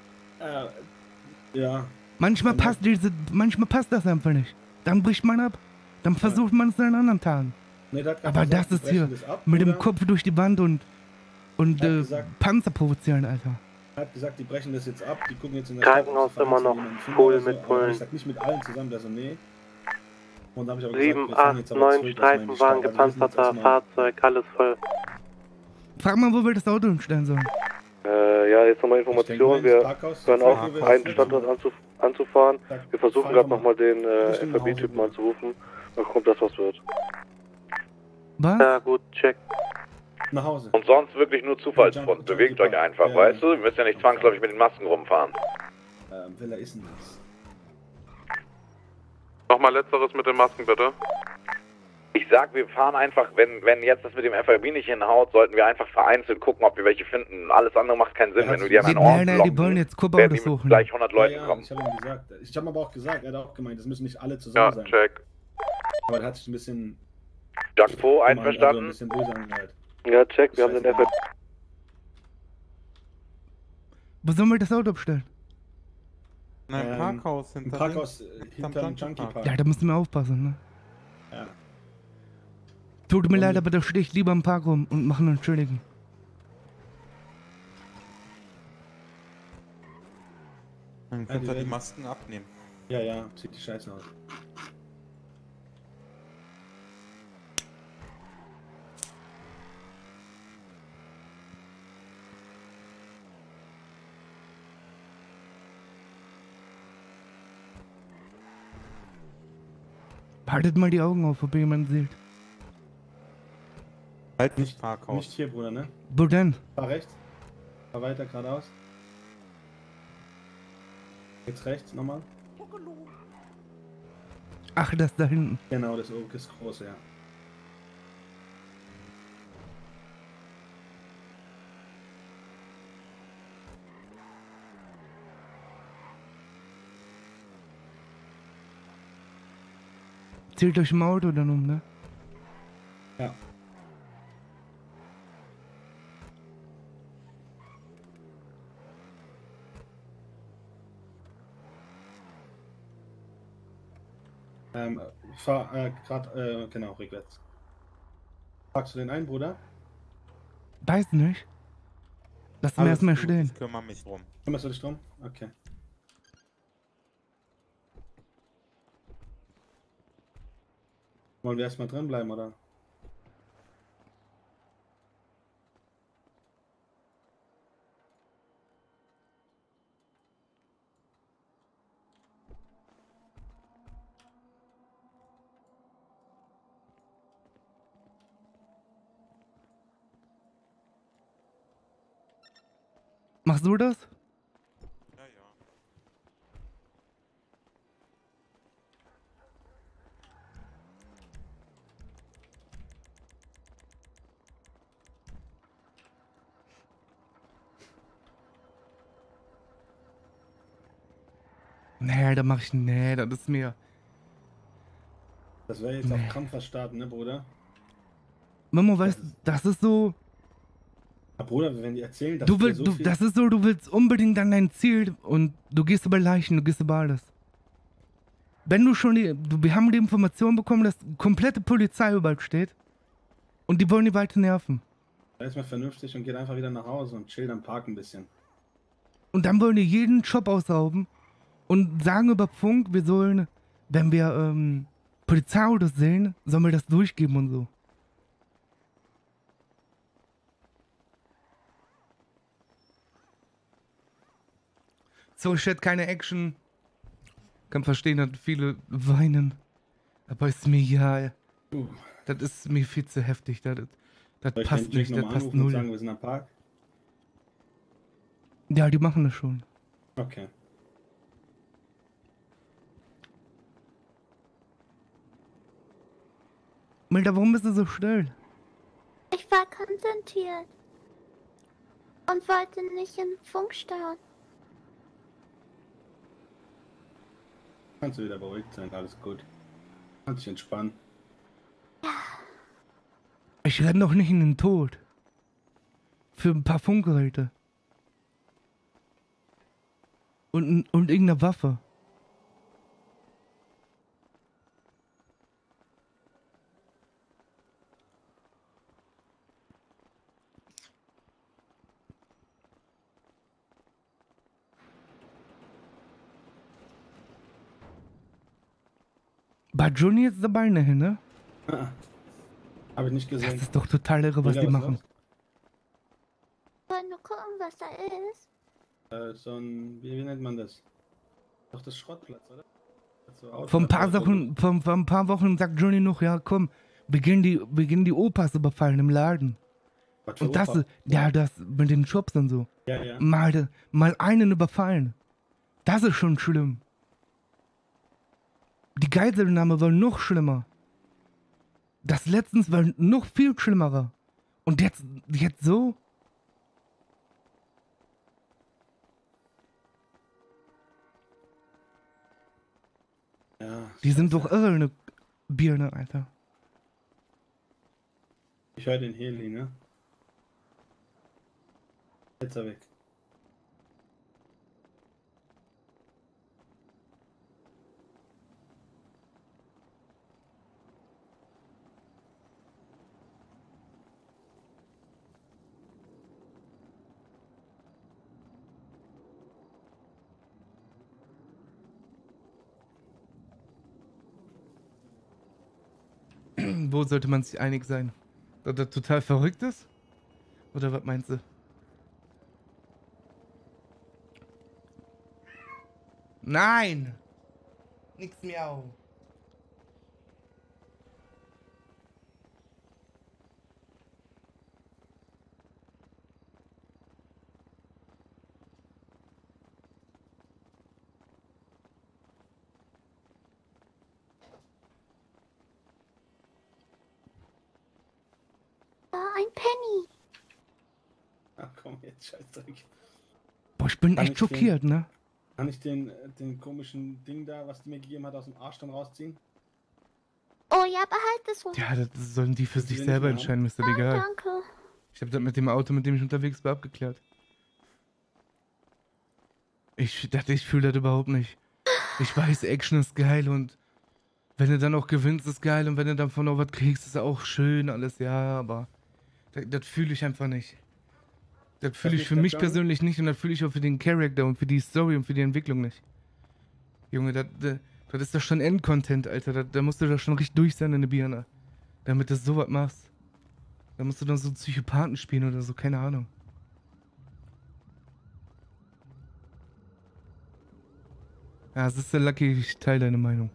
Äh, ja. Manchmal passt diese, manchmal passt das einfach nicht. Dann bricht man ab. Dann versucht man es in anderen Tagen. Nee, der hat grad Aber gesagt, das die ist hier brechen das ab, mit dem oder? Kopf durch die Wand und, und Er hat äh, gesagt- Panzer provozieren, Alter. Er hat gesagt, die brechen das jetzt ab, die gucken jetzt in der Krankenhaus Stadt, ob sie immer noch jemanden finden voll oder so. mit Aber Bullen. Ich sag nicht mit allen zusammen, der so, nee. Und dann hab ich aber Sieben, gesagt, wir fahren acht, jetzt aber neun zurück, dass wir in die Stadt- Streifenwagen, also wir sind jetzt gepanzerter erstmal- Fahrzeug, alles voll. Frag mal, wo wir das Auto hinstellen sollen. Äh, ja, jetzt nochmal Information. Wir hören auf, einen Standort anzuf anzufahren. Wir versuchen gerade nochmal den äh, F A B-Typen anzurufen. Dann kommt das, was wird. Was? Ja, gut, check. Nach Hause. Und sonst wirklich nur Zufallsfund. Bewegt euch einfach, Ja. weißt du? Ihr müsst ja nicht zwangsläufig mit den Masken rumfahren. Ähm, wer ist denn das? Nochmal letzteres mit den Masken, bitte. Ich sag, wir fahren einfach, wenn, wenn jetzt das mit dem F I B nicht hinhaut, sollten wir einfach vereinzelt gucken, ob wir welche finden. Alles andere macht keinen Sinn, wenn wir die an einen Nein, Ort nein, die blocken, wollen jetzt werden Kuba-Autos die mit suchen. gleich hundert Leuten ja, ja, kommen. ich habe ihm gesagt. Ich habe aber auch gesagt, er hat auch gemeint, das müssen nicht alle zusammen Ja, sein. check. Aber er hat sich ein bisschen... Jacques Po, Also ein einverstanden? bisschen böse angehört. Ja, check, wir haben den F A B. Wo sollen wir das Auto abstellen? Nein, Ähm, Parkhaus Im hinter Parkhaus links, äh, hinterm hinterm Junkie Junkie Park. Park. Ja, da müssen wir aufpassen, ne? Ja. Tut mir leid, aber da stehe ich lieber im Park rum und mache einen Entschuldigen. Dann Ja, könnt die ihr die werden- Masken abnehmen. Ja, ja, sieht die Scheiße aus. Haltet mal die Augen auf, ob jemand sieht. Halt Nicht, Parkhaus. nicht hier, Bruder, ne? Wo denn? Fahr rechts. Fahr weiter geradeaus. Jetzt rechts nochmal. Ach, das da hinten. Genau, das oben ist groß, ja. Zählt euch im Auto dann um, ne? Ja. Ähm, fahr äh, grad, äh, genau, rückwärts. Packst du den ein, Bruder? Weiß nicht. Lass ihn Alles erstmal gut, stehen. ich kümmere mich drum. Kümmerst du dich drum? Okay. Wollen wir erstmal drin bleiben, oder? Machst du das? Ja, ja. Nee, da mach ich. Nee, das ist mir. Das wäre jetzt auf Kampf starten, ne, Bruder? Mamo, weißt du, das ist so. Ja, Bruder, wenn die erzählen, dass Du wir willst, so du, viel... das ist so, du willst unbedingt an dein Ziel und du gehst über Leichen, du gehst über alles. Wenn du schon die, du, wir haben die Information bekommen, dass komplette Polizei überall steht und die wollen die weiter nerven. Da ist mal vernünftig und geht einfach wieder nach Hause und chillt am Park ein bisschen. Und dann wollen die jeden Job ausrauben und sagen über Funk, wir sollen, wenn wir ähm, Polizeiautos sehen, sollen wir das durchgeben und so. So, Chat, keine Action. Kann verstehen, dass viele weinen. Aber ist mir egal. Uh. Das ist mir viel zu heftig. Das, das Soll ich passt den Jack nicht, das nochmal passt anrufen und null. sagen, wir sind am Park? Ja, die machen das schon. Okay. Milda, warum bist du so still? Ich war konzentriert. Und wollte nicht in Funk stören. Kannst du wieder beruhigt sein, alles gut. Kannst dich entspannen. Ich renn doch nicht in den Tod. Für ein paar Funkgeräte. Und, und irgendeine Waffe. War Johnny jetzt dabei, ne? Ah, hab ich nicht gesehen. Das ist doch total irre, was Julia, die was machen. los? Ich wollte nur gucken, was da ist. Äh, so ein, wie, wie nennt man das? Doch das Schrottplatz, oder? So Autos- Vor ein paar Autos- Wochen, vor, vor ein paar Wochen sagt Johnny noch, ja komm, wir gehen die, wir gehen die Opas überfallen im Laden. Was für Und das Opa? ist, ja, das mit den Shops und so. Ja, ja. Mal, mal einen überfallen. Das ist schon schlimm. Die Geiselnahme war noch schlimmer. Das letztens war noch viel schlimmerer. Und jetzt, jetzt so? Ja, Die sind doch irre, eine Birne, Alter. ich höre den Heli, ne? Jetzt ist er weg. Wo sollte man sich einig sein? Dass das total verrückt ist? Oder was meinst du? Nein! Nix miau. Da ein Penny. Ach komm, jetzt Scheißdreck. Boah, ich bin Kann echt ich den- schockiert, ne? Kann ich den, äh, den komischen Ding da, was die mir gegeben hat, aus dem Arsch dann rausziehen? Oh ja, behalt es wohl. Ja, das sollen die für Willst du sich den selber nicht entscheiden, ist das Ah, egal. danke. Ich habe das mit dem Auto, mit dem ich unterwegs war, abgeklärt. Ich dachte, ich fühle das überhaupt nicht. Ich weiß, Action ist geil und Wenn du dann auch gewinnst, ist geil. Und wenn du dann von noch was kriegst, ist auch schön alles, ja, aber das, das fühle ich einfach nicht. Das fühle ich nicht für der mich Plan? persönlich nicht und das fühle ich auch für den Charakter und für die Story und für die Entwicklung nicht. Junge, das, das, das ist doch schon Endcontent, Alter. Da, da musst du doch schon richtig durch sein in der Birne. Damit du sowas machst. Da musst du dann so Psychopathen spielen oder so, keine Ahnung. Ja, es ist der Lucky, ich teile deine Meinung.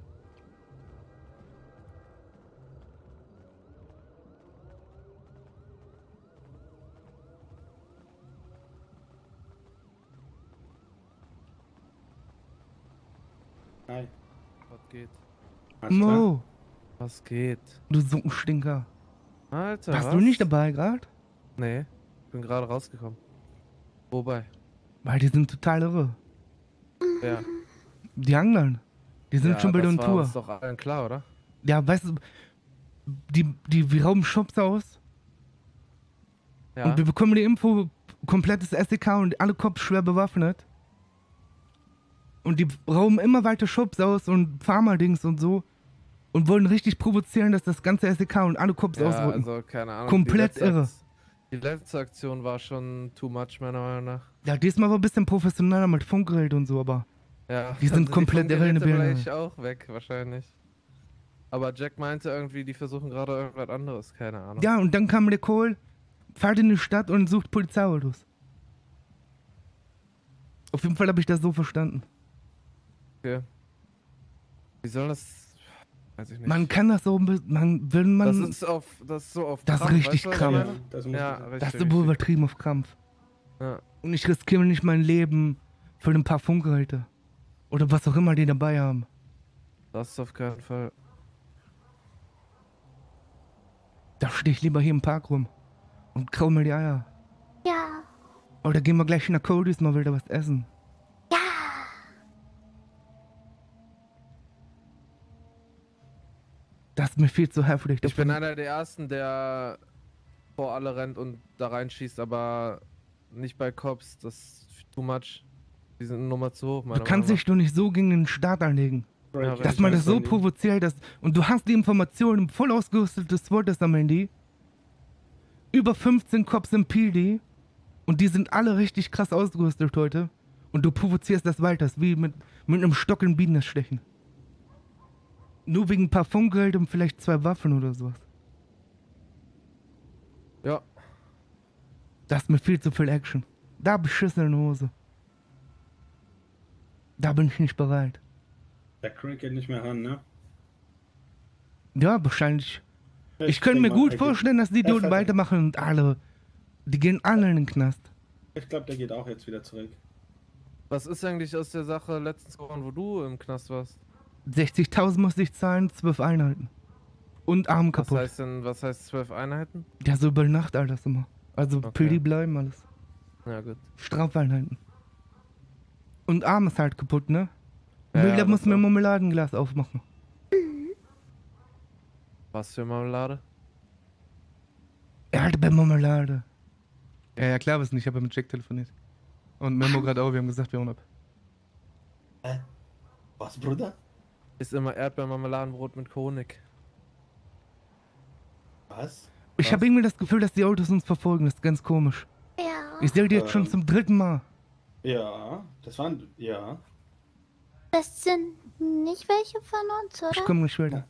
Hi. Was geht? Mo, Was geht? du Suppenstinker. Alter, Warst was? du nicht dabei gerade? Nee, bin gerade rausgekommen. Wobei? Weil die sind total irre. Ja. Die Anglern. Die sind ja, schon bei der das war Tour. uns doch allen klar, oder? Ja, weißt du, die, die, wir rauben Shops aus. Ja. Und wir bekommen die Info, komplettes S D K und alle Cops schwer bewaffnet. Und die rauben immer weiter Shops aus und Pharma-Dings und so. Und wollen richtig provozieren, dass das ganze S D K und alle Cops Ja, ausrücken. also keine Ahnung. Komplett die letzte irre. Akt- Die letzte Aktion war schon too much, meiner Meinung nach. Ja, diesmal war ein bisschen professioneller mit Funkgerät und so, aber Ja, die sind also komplett irre in der Funkgeräte Birne. vielleicht auch weg, wahrscheinlich. Aber Jack meinte irgendwie, die versuchen gerade irgendwas anderes, keine Ahnung. Ja, und dann kam der Call, fahrt in die Stadt und sucht Polizeiautos. Auf jeden Fall habe ich das so verstanden. Okay. Wie soll das... Weiß ich nicht. Man kann das so, ein bisschen- man, wenn man... das ist auf, das ist so auf Das ist Krampf, richtig weißt du, was ich Krampf. meine? Das muss ja, ich- richtig, Das ist richtig. wohl übertrieben auf Krampf. Ja. Und ich riskiere nicht mein Leben für ein paar Funkgeräte. Oder was auch immer die dabei haben. Das ist auf keinen Fall. Da stehe ich lieber hier im Park rum und krau mir die Eier. Ja. Oder gehen wir gleich nach Cody's mal wieder was essen. Ja. Das ist mir viel zu heftig. Ich bin einer der Ersten, der vor alle rennt und da reinschießt, aber nicht bei Cops. Das ist too much. Die sind eine Nummer zu hoch, meiner Du kannst Meinung dich doch nicht so gegen den Staat anlegen. Ja, dass richtig. man das so Richtig. provoziert, dass, und du hast die Informationen, voll ausgerüstetes Wort das am Handy. Über fünfzehn Cops im P D und die sind alle richtig krass ausgerüstet heute. Und du provozierst das weiter, das ist wie mit, mit einem Stock in Bienen stechen. Nur wegen ein paar Funkgeld und vielleicht zwei Waffen oder sowas. Ja. Das ist mir viel zu viel Action. Da beschissen in der Hose. Da bin ich nicht bereit. Der Cricket nicht mehr an, ne? Ja, wahrscheinlich. Ich, Ich könnte mir denk mal, gut er geht- vorstellen, dass die er Idioten fährt- weitermachen und alle. Die gehen alle in den Knast. Ich glaube, der geht auch jetzt wieder zurück. Was ist eigentlich aus der Sache letztens geworden, wo du im Knast warst? sechzigtausend musste ich zahlen, zwölf Einheiten. Und Arm Was kaputt. heißt denn, was heißt zwölf Einheiten? Ja, so über Nacht alles immer. Also Okay. P D bleiben alles. Ja, gut. Strafeinheiten. Und Arm ist halt kaputt, ne? Ja, Wilder ja, muss das mir auch. Marmeladenglas aufmachen. Was für Marmelade? Erdbeermarmelade. Ja, ja, klar, was nicht. Ich habe mit Jack telefoniert. Und Memo gerade auch. Wir haben gesagt, wir hauen ab. Was, Bruder? Ist immer Erdbeermarmeladenbrot mit Honig. Was? Ich habe irgendwie das Gefühl, dass die Autos uns verfolgen. Das ist ganz komisch. Ja. Ich sehe die jetzt schon Ähm. zum dritten Mal. Ja, das waren. Ja. Das sind nicht welche von uns, oder? Ich komme nicht weiter.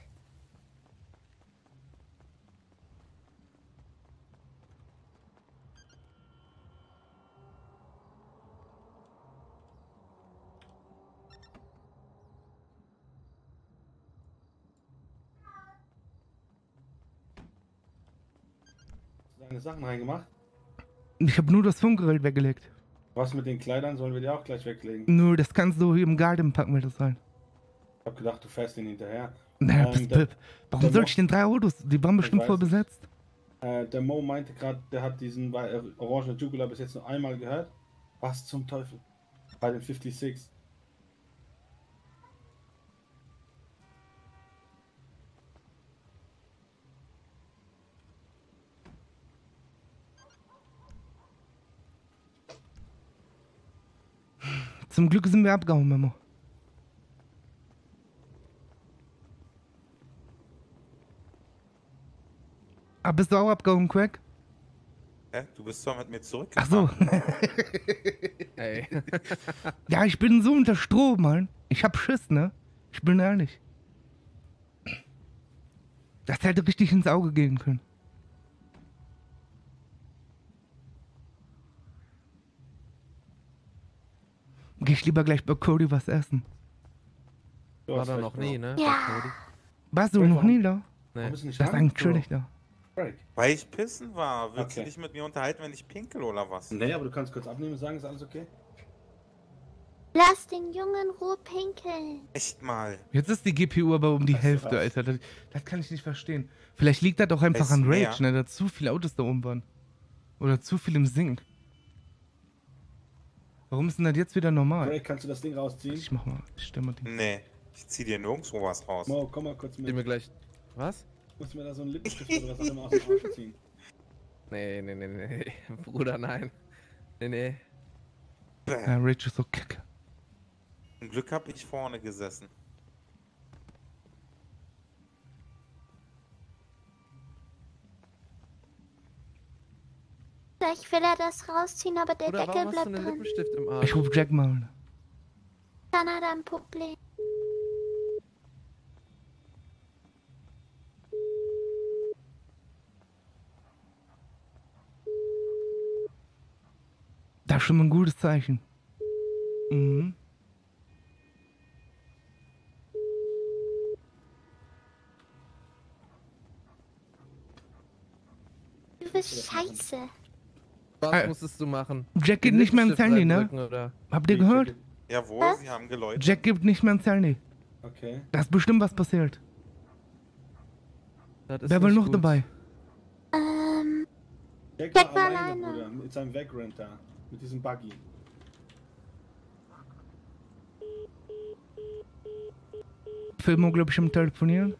Deine Sachen reingemacht? Ich habe nur das Funkgerät weggelegt. Was mit den Kleidern sollen wir die auch gleich weglegen? Nur, das kannst du hier im Garten packen, wir das rein. Ich hab gedacht, du fährst ihn hinterher. Naja, Ähm, bist, der- warum der soll Mo- ich denn drei Autos? Die waren bestimmt weiß voll es. besetzt. Äh, der Mo meinte gerade, der hat diesen äh, orangen Jugular bis jetzt nur einmal gehört. Was zum Teufel? Bei den sechsundfünfzig. Zum Glück sind wir abgehauen, Memo. Ah, bist du auch abgehauen, Crack? Hä? Du bist doch mit mir zurück. Ach so. Ey. Ja, ich bin so unter Strom, Mann. Ich hab Schiss, ne? Ich bin ehrlich. Das hätte richtig ins Auge gehen können. Geh ich lieber gleich bei Cody was essen. War da noch nie, ne? Ja. Warst du noch nie da? Nee. Warum bist du nicht Das ist lang, eigentlich Bro? chillig da. Weil ich pissen war. Willst Okay. du dich mit mir unterhalten, wenn ich pinkel oder was? Nee, aber du kannst kurz abnehmen und sagen, ist alles okay? Lass den Jungen in Ruhe pinkeln. Echt mal. Jetzt ist die G P U aber um die Weißt du Hälfte, was? Alter. Das, das kann ich nicht verstehen. Vielleicht liegt das auch einfach Es an mehr. Rage, ne? Da zu viele Autos da oben waren. Oder zu viel im Sink. Warum ist denn das jetzt wieder normal? Drake, kannst du das Ding rausziehen? Ich mach mal, ich stell mal die. Nee, ich zieh dir nirgendwo was raus. Mo, komm mal kurz Gib mit. mir gleich. Was? Musst du mir da so einen Lippenstift oder was auch immer aus dem Arsch ziehen? Nee, nee, nee, nee. Bruder, nein. Nee, nee. Ja, Rage ist so kacke. Zum Glück hab ich vorne gesessen. Vielleicht will er das rausziehen, aber der Bruder, Deckel warum hast du bleibt einen drin. Lippenstift im Arsch? Ich ruf Jack mal an. Dann hat er ein Problem. Das ist schon mal ein gutes Zeichen. Mhm. Du bist scheiße. Was Äh, musstest du machen? Jack geht Den nicht mehr ins Lippenstift Handy, ne? reindrücken, oder? Habt ihr Wie, gehört? Jack- Jawohl, sie haben geläutet. Jack gibt nicht mehr ins Handy. Okay. Da ist bestimmt was passiert. Das ist Wer war nicht noch gut. dabei? Ähm, Jack, Jack war war alleine, alleine. Bruder, mit seinem Vagrant da. Mit diesem Buggy. Filmo, glaube ich, am Telefonieren.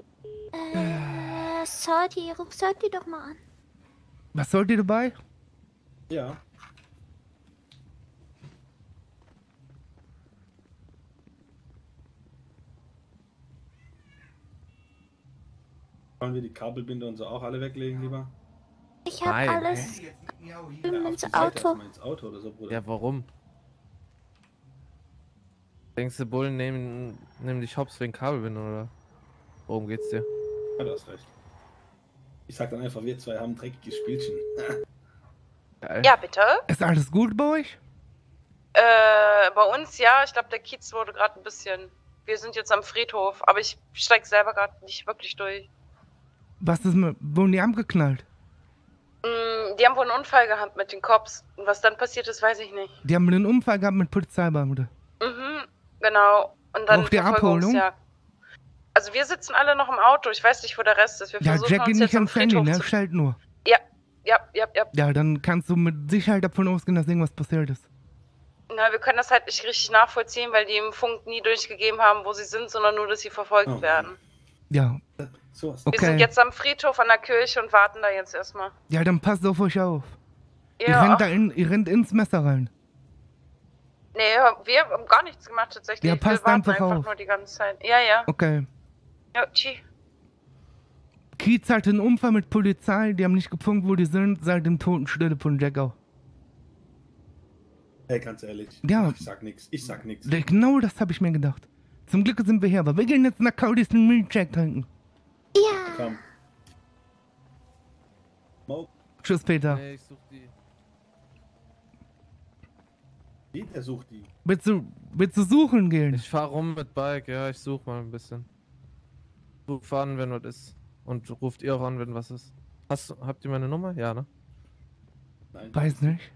äh, Sorti, ruf Sorti doch mal an. Was sollt ihr dabei? Ja. Wollen wir die Kabelbinder und so auch alle weglegen, lieber? Ich hab Nein. alles Ja, drüben auf ins die Seite Auto. erstmal ins Auto oder so, Bruder. Ja, warum? Denkst du, Bullen nehmen, nehmen dich hops wegen Kabelbinder, oder? Worum geht's dir? Ja, du hast recht. Ich sag dann einfach, wir zwei haben ein dreckiges Spielchen. Geil. Ja, bitte. Ist alles gut bei euch? Äh, bei uns ja. Ich glaube, der Kiez wurde gerade ein bisschen. Wir sind jetzt am Friedhof, aber ich steig selber gerade nicht wirklich durch. Was ist mit. Wurden die abgeknallt? Mm, die haben wohl einen Unfall gehabt mit den Cops. Und was dann passiert ist, weiß ich nicht. Die haben einen Unfall gehabt mit Polizeibeamten. Mhm, genau. Und dann Auch die Abholung? Verfolgungsjagd. Also wir sitzen alle noch im Auto. Ich weiß nicht, wo der Rest ist. Wir Ja, versuchen Jack geht uns nicht jetzt am ans Handy, Friedhof ne? zu... Schalt nur. Ja, ja, ja, ja. Ja, dann kannst du mit Sicherheit davon ausgehen, dass irgendwas passiert ist. Na, wir können das halt nicht richtig nachvollziehen, weil die im Funk nie durchgegeben haben, wo sie sind, sondern nur, dass sie verfolgt Oh. werden. Ja. So was. Wir sind Okay. jetzt am Friedhof an der Kirche und warten da jetzt erstmal. Ja, dann passt auf euch auf. Ihr, Ja. rennt da in, ihr rennt ins Messer rein. Nee, wir haben gar nichts gemacht tatsächlich. Ja, passt wir warten einfach einfach auf. nur die ganze Zeit. Ja, ja. Okay. Ja, tschü. Kiez hatte einen Unfall mit Polizei, die haben nicht gefunden, wo die sind, seit dem Totenstille von Jack auch. Hey, ganz ehrlich. Ja. Ich sag nix. Ich sag nix. Genau das habe ich mir gedacht. Zum Glück sind wir hier, aber wir gehen jetzt nach Codys einen Milkshake trinken. Ja. Komm. Mo, Tschüss, Peter. Nee, ich such die. wie? Der sucht die. Willst du, willst du suchen gehen? Ich fahr rum mit Bike, ja, ich such mal ein bisschen. Ruf an, wenn was ist. Und ruft ihr auch an, wenn was ist. Hast, du- habt ihr meine Nummer? Ja, ne? Nein. Weiß nicht.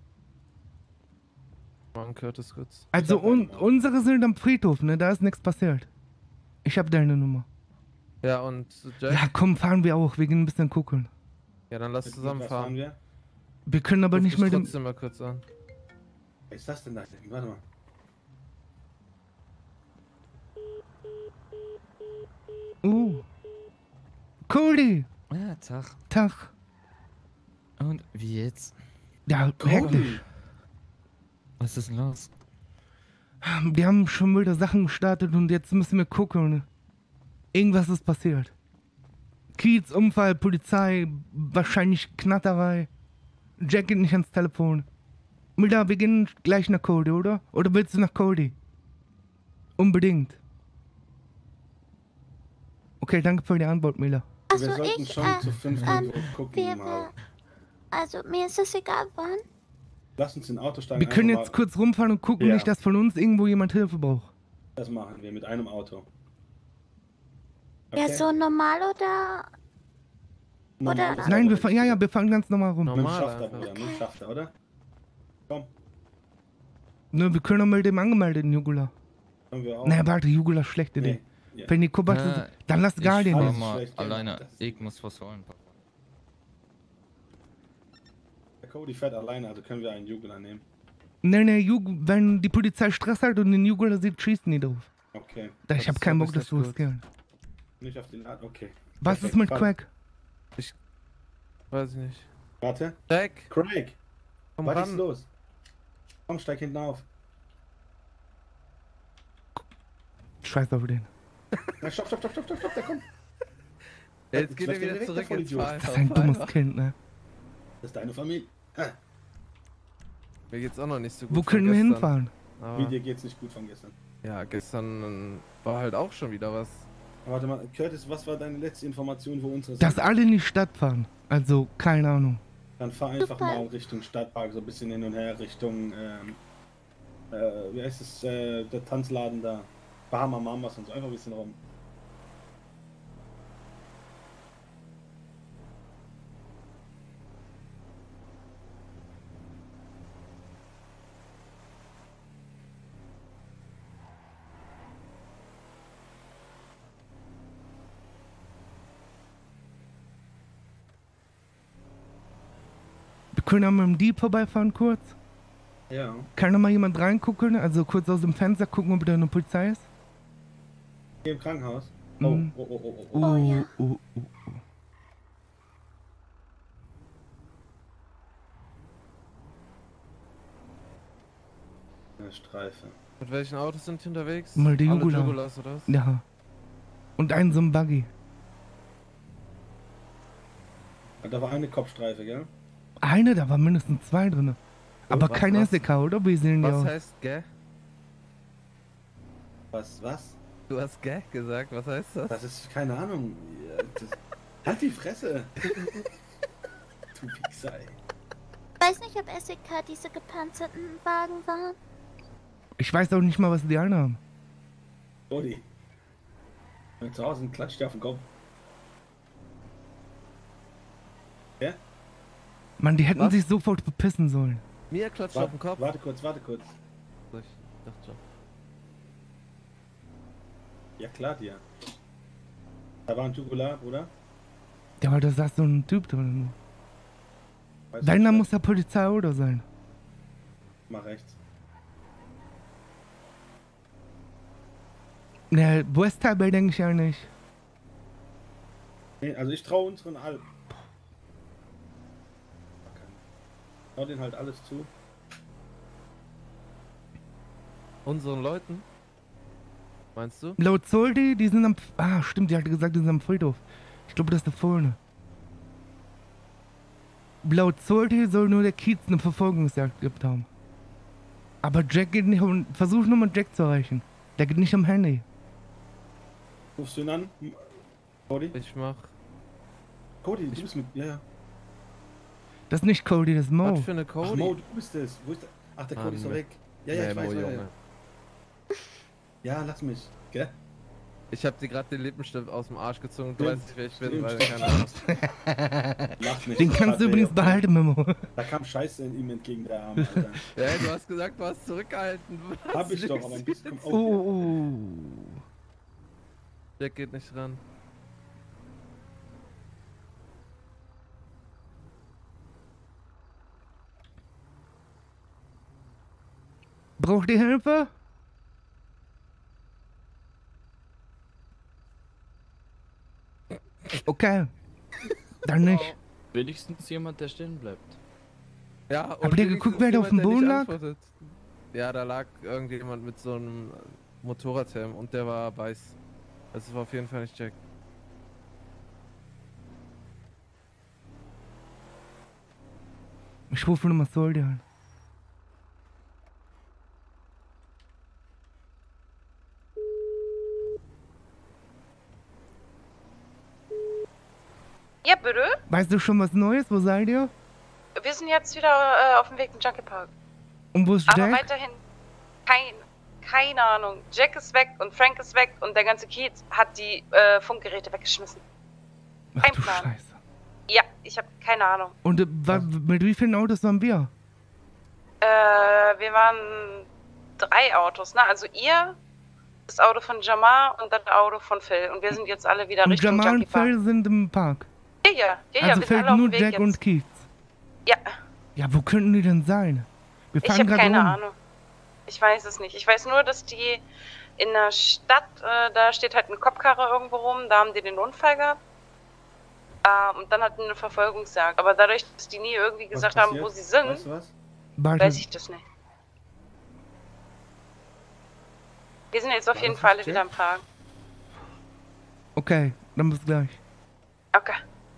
Mann, Curtis kurz. Also un unsere sind am Friedhof, ne? Da ist nichts passiert. Ich hab deine Nummer. Ja, und Jack? Ja, komm, fahren wir auch. Wir gehen ein bisschen gucken. Ja, dann lass Mit- mit zusammen was fahren fahren. wir? Wir können aber Ruf nicht mich mehr dem... trotzdem mal kurz an. Was ist das denn da? Warte mal. Uh. Cody. Ah, Tag. Tag. Und wie jetzt? Ja, hektisch. Was ist denn los? Die haben schon wieder Sachen gestartet und jetzt müssen wir gucken. Irgendwas ist passiert. Kiez, Unfall, Polizei, wahrscheinlich Knatterei. Jack geht nicht ans Telefon. Milda, wir gehen gleich nach Cody, oder? Oder willst du nach Cody? Unbedingt. Okay, danke für die Antwort, Mila. Also wir sollten ich, schon äh, zu fünf ähm, irgendwo gucken wir, mal. wir, also mir ist es egal, wann. Lass uns in Auto steigen. Wir können einfach jetzt mal- kurz rumfahren und gucken, Ja. nicht, dass von uns irgendwo jemand Hilfe braucht. Das machen wir mit einem Auto. Ja, so normal oder... Normal oder ist Nein, aber wir fahren, ja, ja, wir fahren ganz normal rum. Mit dem Schafter, Bruder, mit dem Schafter, oder? Komm, Ne, wir können auch mit dem angemeldeten Jugula. können wir auch. Naja, warte, Jugula, schlechte Idee. Nee, ja. Wenn die Kubat, Ja, dann lass gar ich den fahr nicht. mal schlecht, ja. alleine. Ich muss was holen, Papa. Der Cody fährt alleine, also können wir einen Jugula nehmen. Ne, ne, Jug wenn die Polizei Stress hat und den Jugula sieht, schießen die drauf. Okay. Da, ich hab keinen Bock, das zu riskieren. Nicht auf den Laden, okay. Was Perfekt, ist mit fahr- Craig? Ich weiß ich nicht. Warte. Jack! Craig! Komm Was ran. ist los? Komm, steig hinten auf. Scheiß auf den. Na, stopp, stopp, stopp, stopp, stopp, stopp, der kommt. Jetzt geht er läuft der wieder direkt, zurück der ins Vollidiot. Fahrrad. Das ist ein dummes Kind, ne? Das ist deine Familie. Ah, Mir geht's auch noch nicht so gut. Wo von können wir gestern. hinfahren? Aber Wie, dir geht's nicht gut von gestern. ja, gestern ähm, war halt auch schon wieder was. Warte mal, Curtis, was war deine letzte Information, wo unsere Dass sind? alle in die Stadt fahren. Also, keine Ahnung. Dann fahr einfach mal Richtung Stadtpark, so ein bisschen hin und her, Richtung, ähm, äh, wie heißt es, äh, der Tanzladen da. Bahama Mamas und so, einfach ein bisschen rum. Wir können auch mit dem Dieb vorbeifahren kurz. Ja. Kann da mal jemand reingucken? Also kurz aus dem Fenster gucken, ob da eine Polizei ist? Hier im Krankenhaus. Oh, Mhm. oh, oh, oh, oh. Oh, oh. ja. oh, oh, oh. Eine Streife. Mit welchen Autos sind die unterwegs? Mal die Alle Jugula. Jugulas, oder was? Ja. Und einen so ein Buggy. Da war eine Kopfstreife, gell? Eine, da waren mindestens zwei drin. Aber was- kein was- S D K, oder? Wie sehen die Was aus? heißt gä? Was, was? Du hast gä gesagt, was heißt das? Das ist, keine Ahnung. Ja, das, halt die Fresse! Du Wichser, ey. Ich weiß nicht, ob S E K diese gepanzerten Wagen waren. Ich weiß auch nicht mal, was die alle haben. Cody. Wenn du zu Hause sind, klatscht dir auf den Kopf. Ja? Mann, die hätten Was? sich sofort bepissen sollen. Mir klatscht auf Warte, den Kopf. warte kurz, warte kurz. Ich dachte schon. Ja, klar, dir. Da war ein Jugular, oder? Ja, aber da saß so ein Typ drin. Weiß Wenn, nicht, dann muss der Polizei oder sein. Mach rechts. Ne, West Highway denke ich ja nicht. Nee, also ich traue unseren Alp. Trau denen halt alles zu. Unseren Leuten? Meinst du? Laut Soldi, die sind am... Ah, stimmt, die hatte gesagt, die sind am Friedhof. Ich glaube, das ist da vorne. Laut Soldi soll nur der Kiez eine Verfolgungsjagd gehabt haben. Aber Jack geht nicht um... Versuch nur mal Jack zu erreichen. Der geht nicht am Handy. Rufst du ihn an? Cody? Ich mach. Cody, du bist mit... Ja, ja. Das ist nicht Cody, das ist Mo. Was für eine Cody? Ach, Mo, du bist es. Wo ist der? Ach, der Ah, Cody ist doch nee. weg. Ja, ja, Nee, ich weiß, Mo, ja, ja. Junge. Ja, lass mich. Gell? Ich hab dir gerade den Lippenstift aus dem Arsch gezogen. Du Stimmt, weißt nicht, wer ich bin, stimmt. weil keine Ahnung. Lach nicht. Den das kannst hat du er übrigens ja. behalten, Memo. Da kam Scheiße in ihm entgegen, der Arm, Alter. Ja, du hast gesagt, du hast zurückgehalten. Was Hab ich doch, lügst aber ein du bisschen... jetzt? Oh, oh. Der geht nicht ran. Braucht ihr Hilfe? Okay. Dann nicht. Wenigstens jemand, der stehen bleibt. Ja, Habt ihr geguckt, wer da auf dem jemand, der Boden nicht lag? antwortet. Ja, da lag irgendjemand mit so einem Motorradhelm und der war weiß. Das war auf jeden Fall nicht Jack. Ich rufe nochmal Soldi an. Ja, bitte? Weißt du schon was Neues? Wo seid ihr? Wir sind jetzt wieder äh, auf dem Weg zum Junkie Park. Und wo ist Aber Jack? weiterhin kein, keine Ahnung. Jack ist weg und Frank ist weg und der ganze Kiez hat die äh, Funkgeräte weggeschmissen. Kein Ach du Plan. Scheiße. Ja, ich habe keine Ahnung. Und äh, wa- mit wie vielen Autos waren wir? Äh, wir waren drei Autos, ne? Also ihr, das Auto von Jamar und das Auto von Phil. Und wir sind jetzt alle wieder Und Richtung Jamal Junkie und Park. Phil sind im Park. Ja, ja, ja, ja, Also wir sind fehlt alle auf nur dem Weg Jack jetzt. und Keith. Ja, Ja, wo könnten die denn sein? Wir ich fahren habe gerade keine rum. Ahnung. Ich weiß es nicht. Ich weiß nur, dass die in der Stadt, äh, da steht halt eine Kopfkarre irgendwo rum, da haben die den Unfall gehabt. Ähm, und dann hatten wir eine Verfolgungsjagd. Aber dadurch, dass die nie irgendwie gesagt haben, wo sie sind, Weißt du was? Warte. weiß ich das nicht. Wir sind jetzt auf War jeden das Fall nicht wieder im Park. Okay, dann bis gleich. Okay.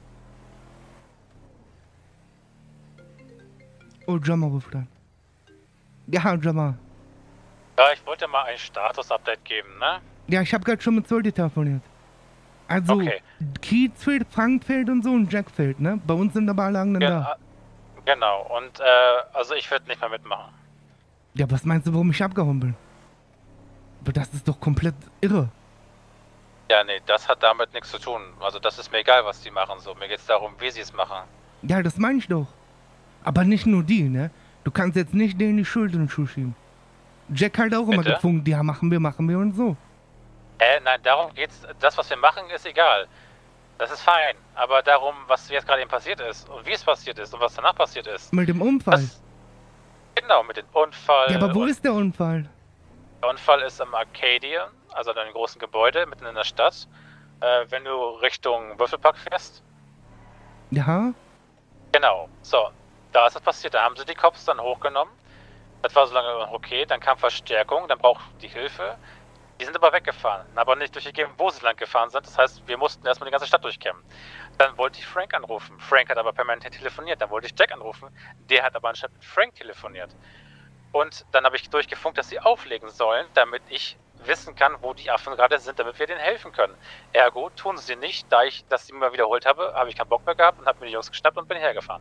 Oh, Jamal ruft an. Ja, Jamal. Ja, ich wollte mal ein Status-Update geben, ne? Ja, ich habe gerade schon mit Soldi telefoniert. Also, Okay. Keith fehlt, Frank fehlt und so und Jack fehlt, ne? Bei uns sind aber alle anderen Gen da. Genau, und äh, also ich würde nicht mehr mitmachen. Ja, was meinst du, warum ich abgehauen bin? Aber das ist doch komplett irre. Ja, nee, das hat damit nichts zu tun. Also das ist mir egal, was die machen, so. Mir geht's darum, wie sie es machen. Ja, das meine ich doch. Aber nicht nur die, ne? Du kannst jetzt nicht denen die Schuld in den Schuh schieben. Jack halt auch immer Bitte? gefunkt, ja, machen wir, machen wir und so. Äh, nein, darum geht's. Das, was wir machen, ist egal. Das ist fein. Aber darum, was jetzt gerade eben passiert ist und wie es passiert ist und was danach passiert ist. Mit dem Unfall. Genau, mit dem Unfall. Ja, aber wo und ist der Unfall? Der Unfall ist im Arcadian, also in einem großen Gebäude mitten in der Stadt. Äh, wenn du Richtung Würfelpark fährst. Ja? Genau, so. Da ist das passiert. Da haben sie die Cops dann hochgenommen. Das war so lange noch okay. Dann kam Verstärkung, dann brauchten die Hilfe. Die sind aber weggefahren, aber nicht durchgegeben, wo sie lang gefahren sind. Das heißt, wir mussten erstmal die ganze Stadt durchkämmen. Dann wollte ich Frank anrufen. Frank hat aber permanent telefoniert. Dann wollte ich Jack anrufen. Der hat aber anstatt mit Frank telefoniert. Und dann habe ich durchgefunkt, dass sie auflegen sollen, damit ich wissen kann, wo die Affen gerade sind, damit wir denen helfen können. Ergo tun sie nicht. Da ich das immer wiederholt habe, habe ich keinen Bock mehr gehabt und habe mir die Jungs geschnappt und bin hergefahren.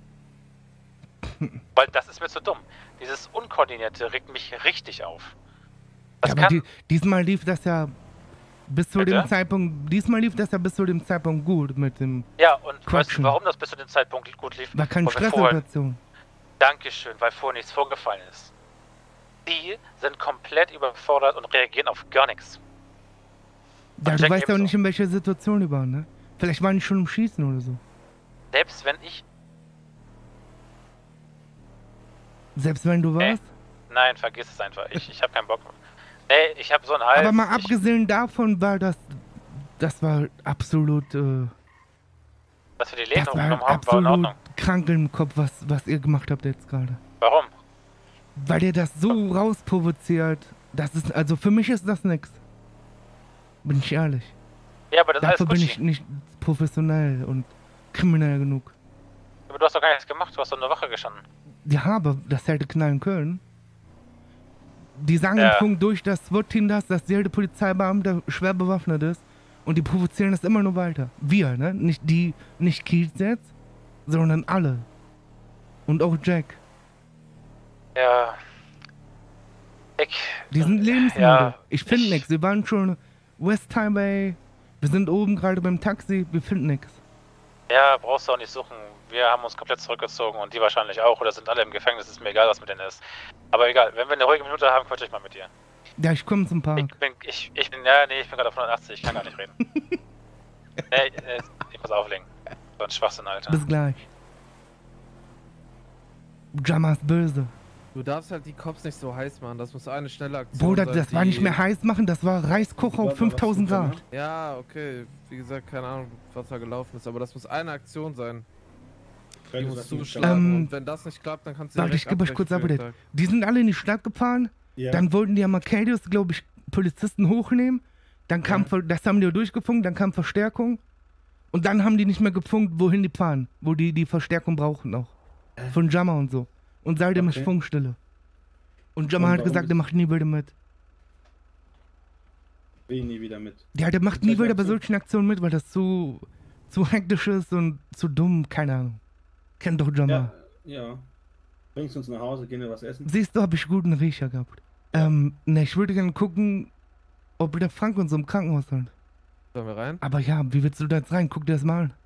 Weil das ist mir zu dumm. Dieses Unkoordinierte regt mich richtig auf. Ja, aber die, diesmal lief das ja bis zu Bitte? dem Zeitpunkt, diesmal lief das ja bis zu dem Zeitpunkt gut mit dem Ja, und weißt du, Quatschen. warum das bis zu dem Zeitpunkt gut lief? War keine Weil wir vorher- Stresssituation. Dankeschön, weil vorher nichts vorgefallen ist. Die sind komplett überfordert und reagieren auf gar nichts. Ja, du Jack weißt ja auch ebenso. nicht, in welcher Situation die waren, ne? Vielleicht waren die schon im Schießen oder so. Selbst wenn ich... Selbst wenn du warst. Nein, vergiss es einfach. Ich, ich habe keinen Bock. Nee, ich habe so einen Hals. Aber mal ich, abgesehen davon war das, das war absolut, äh, dass wir die Läden das war hochgenommen haben, war in absolut Ordnung. krank im Kopf, was, was ihr gemacht habt jetzt gerade. Warum? Weil ihr das so rausprovoziert. Das ist, also für mich ist das nix. Bin ich ehrlich. Ja, aber das ist Dafür alles bin Gucci. ich nicht professionell und kriminell genug. Aber du hast doch gar nichts gemacht, du hast doch eine Wache gestanden. Ja, aber das hätte knallen können. Die sagen Ja. im Punkt durch das SWAT-Team das, dass jede Polizeibeamte schwer bewaffnet ist und die provozieren das immer nur weiter. Wir, ne? Nicht die, nicht Keith jetzt, sondern alle. Und auch Jack. Ja. Ich... Die sind lebensmüde. Ja, ich finde nix. Wir waren schon West Highway. Wir sind oben gerade beim Taxi. Wir finden nix. Ja, brauchst du auch nicht suchen. Wir haben uns komplett zurückgezogen und die wahrscheinlich auch oder sind alle im Gefängnis. Ist mir egal, was mit denen ist. Aber egal, wenn wir eine ruhige Minute haben, quatsche ich mal mit dir. Ja, ich komme zum Park. Ich bin, ich, ich bin, ja, nee, ich bin gerade auf hundertachtzig, ich kann gar nicht reden. nee, äh, ich muss auflegen. So ein Schwachsinn, Alter. Bis gleich. Jammer ist böse. Du darfst halt die Cops nicht so heiß machen, das muss eine schnelle Aktion Bruder, sein. das war nicht mehr heiß machen, das war Reiskocher auf fünftausend Grad. Ja, okay, wie gesagt, keine Ahnung, was da gelaufen ist, aber das muss eine Aktion sein. Die Wenn du muss das nicht zuschlagen Ähm, und wenn das nicht klappt, dann kannst du Warte, ich direkt gebe euch kurz abbrechen für den Update. Tag. Die sind alle in die Stadt gefahren, Ja. dann wollten die am Arcadius, glaube ich, Polizisten hochnehmen, dann kam, Ver- das haben die durchgefunkt, dann kam Verstärkung und dann haben die nicht mehr gefunkt, wohin die fahren, wo die die Verstärkung brauchen auch. Von Jammer und so. Und seitdem ist Okay. Funkstille. Und Jammer Und hat warum gesagt, ist- der macht nie wieder mit. Will nie wieder mit. Ja, der macht Mit nie solchen wieder bei Aktionen? solchen Aktionen mit, weil das zu, zu hektisch ist und zu dumm, keine Ahnung. Kennt doch Jammer. Ja, ja. Bringst uns nach Hause, gehen wir was essen? Siehst du, hab ich guten Riecher gehabt. Ähm, ne, ich würde gerne gucken, ob der Frank und so im Krankenhaus sind. Sollen wir rein? Aber ja, wie willst du da jetzt rein? Guck dir das mal an.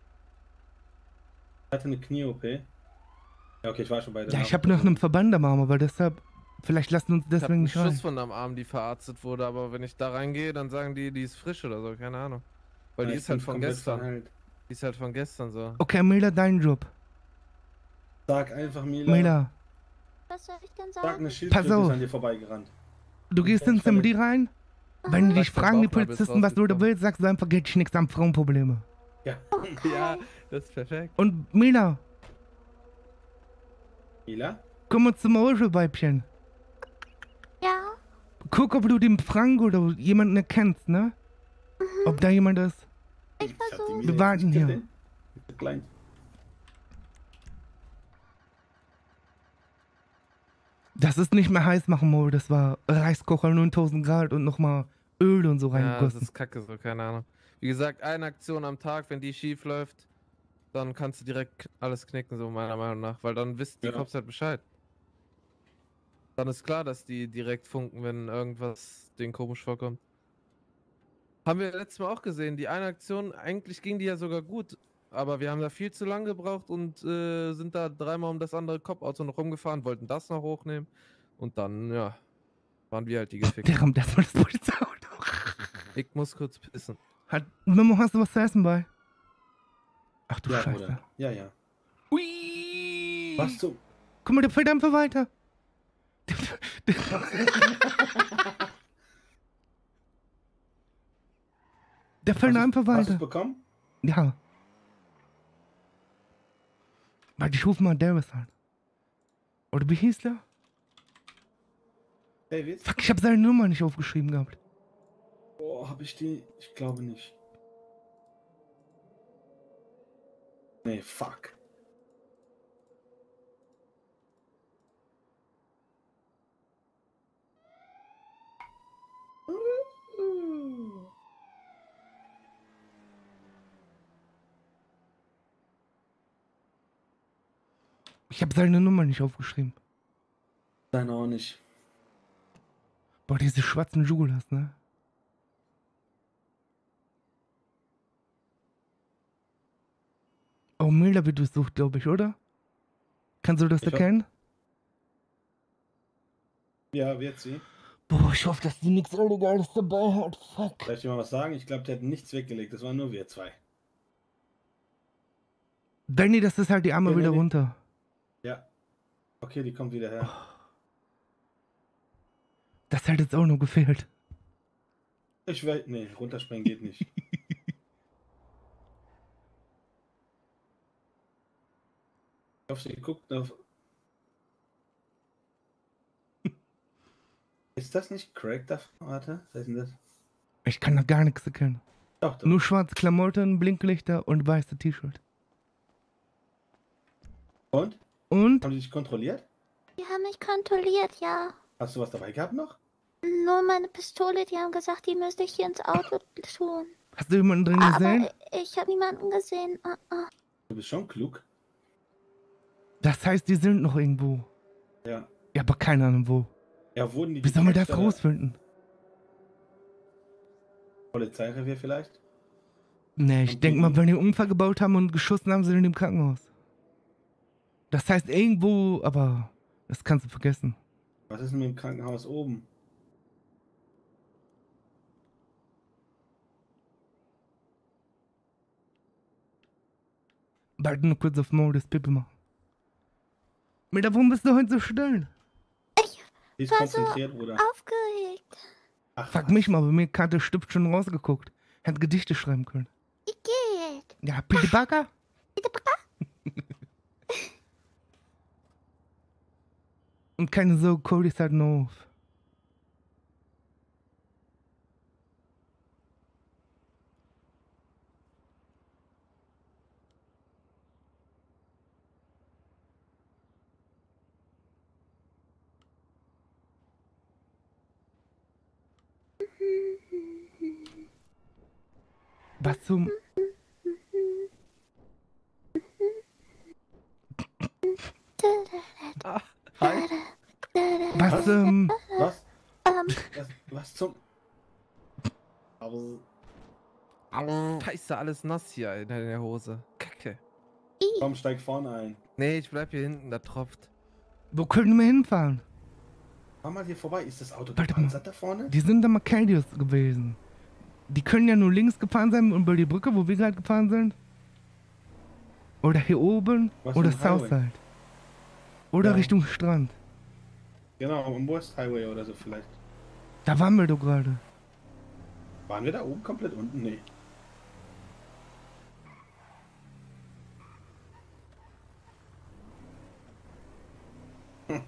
Er hatte eine Knie-O P. Ja, okay, ich war schon bei der Ja, ich habe noch einen Verband am Arm, aber deshalb, vielleicht lassen uns Ich hab deswegen einen nicht rein. Schuss von am Arm, die verarztet wurde, aber wenn ich da reingehe, dann sagen die, die ist frisch oder so, keine Ahnung. Weil Ja, die ich ist halt bin von komplett gestern. verheilt. Die ist halt von gestern so. Okay, Mila, dein Job. Sag einfach Mila. Mila, Was soll ich denn Sag sagen? eine Pass Schildkröte ist auf. an dir vorbeigerannt. du gehst ins M D rein. Wenn die dich Sag dein fragen, die Bauchnabel ist Polizisten, was du da rausgekommen. willst, sagst du einfach, geht ich nix an Frauenprobleme. Ja. Ja, das ist perfekt. Und Mila, Mila? komm mal zum Maulweibchen. Ja. Guck, ob du den Frank oder jemanden erkennst, ne? Ob da jemand ist. Ich versuche. Wir warten hier. Klein. Das ist nicht mehr heiß machen, Mo. Das war Reiskocher neuntausend Grad und nochmal Öl und so Ja, das reingegossen. ist kacke so, keine Ahnung. Wie gesagt, eine Aktion am Tag, wenn die schief läuft, dann kannst du direkt alles knicken, so meiner Meinung nach. Weil dann wissen die Ja. Cops halt Bescheid. Dann ist klar, dass die direkt funken, wenn irgendwas denen komisch vorkommt. Haben wir letztes Mal auch gesehen, die eine Aktion, eigentlich ging die ja sogar gut. Aber wir haben da viel zu lange gebraucht und äh, sind da dreimal um das andere Cop-Auto noch rumgefahren, wollten das noch hochnehmen. Und dann, ja, waren wir halt die gefickt. Der rammt erstmal das Polizeiauto. Ich muss kurz pissen. Hat, Memo, hast du was zu essen bei? Ach du Ja, Scheiße. Bruder. Ja, ja. Ui. Was du? Guck mal, der fällt einfach weiter. Der, der fällt Hast einfach du's- Hast du weiter. es bekommen? Ja. Warte, ich ruf mal Darius an. Oder wie hieß der? David? Fuck, ich hab seine Nummer nicht aufgeschrieben gehabt. Oh, hab ich die? Ich glaube nicht. Nee, fuck. Ich hab seine Nummer nicht aufgeschrieben. Deine auch nicht. Boah, diese schwarzen Jugulas, ne? Oh, Milda wird durchsucht, glaube ich, oder? Kannst du das Ich hab- erkennen? Ja, wird sie. Boah, ich hoffe, dass die nichts Illegales dabei hat. Fuck. Soll ich dir mal was sagen? Ich glaube, der hat nichts weggelegt. Das waren nur wir zwei. Benny, das ist halt die Arme Ja, wieder Benny. runter. Ja. Okay, die kommt wieder her. Das hat jetzt auch noch gefehlt. Ich will. Nee, runterspringen geht nicht. Ich hoffe, sie guckt auf. Ist das nicht Craig da? Warte, was ist denn das? Ich kann da gar nichts erkennen. Doch, doch. Nur schwarze Klamotten, Blinklichter und weiße T-Shirt. Und? Und? Haben die dich kontrolliert? Die haben mich kontrolliert, ja. Hast du was dabei gehabt noch? Nur meine Pistole, die haben gesagt, die müsste ich hier ins Auto tun. Hast du jemanden drin gesehen? Aber ich habe niemanden gesehen. Ah, ah. Du bist schon klug. Das heißt, die sind noch irgendwo. Ja. Ja, aber keine Ahnung wo. Ja, wurden die Wie sollen wir das gecatcht, oder? rausfinden? Polizeirevier vielleicht? Nee, ich denke mal, wenn die einen Unfall gebaut haben und geschossen haben, sind die im Krankenhaus. Das heißt irgendwo, aber das kannst du vergessen. Was ist denn mit dem Krankenhaus oben? Warte nur kurz auf Modus Pippe machen. Mira, warum bist du heute so still? Die ist war so konzentriert, Bruder. aufgeregt. Frag mich mal, bei mir hat der Stift schon rausgeguckt. Hätte Gedichte schreiben können. Wie geht? Ja, Pitti Baka? Und keine so, Cody sagt no. Was zum... Hi. Was, ähm... Was? Ähm, Was, was zum... Scheiße, alles nass hier in der Hose. Kacke. Komm, steig vorne ein. Nee, ich bleib hier hinten, da tropft. Wo können wir hinfahren? Fahr mal hier vorbei. Ist das Auto Warte gepanzert da vorne? Die sind da Macadius gewesen. Die können ja nur links gefahren sein über die Brücke, wo wir gerade gefahren sind. Oder hier oben. Was Oder für ein Highway? Southside. Oder Ja. Richtung Strand. Genau, am West Highway oder so vielleicht. Da waren wir doch gerade. Waren wir da oben komplett unten? Nee. Hm.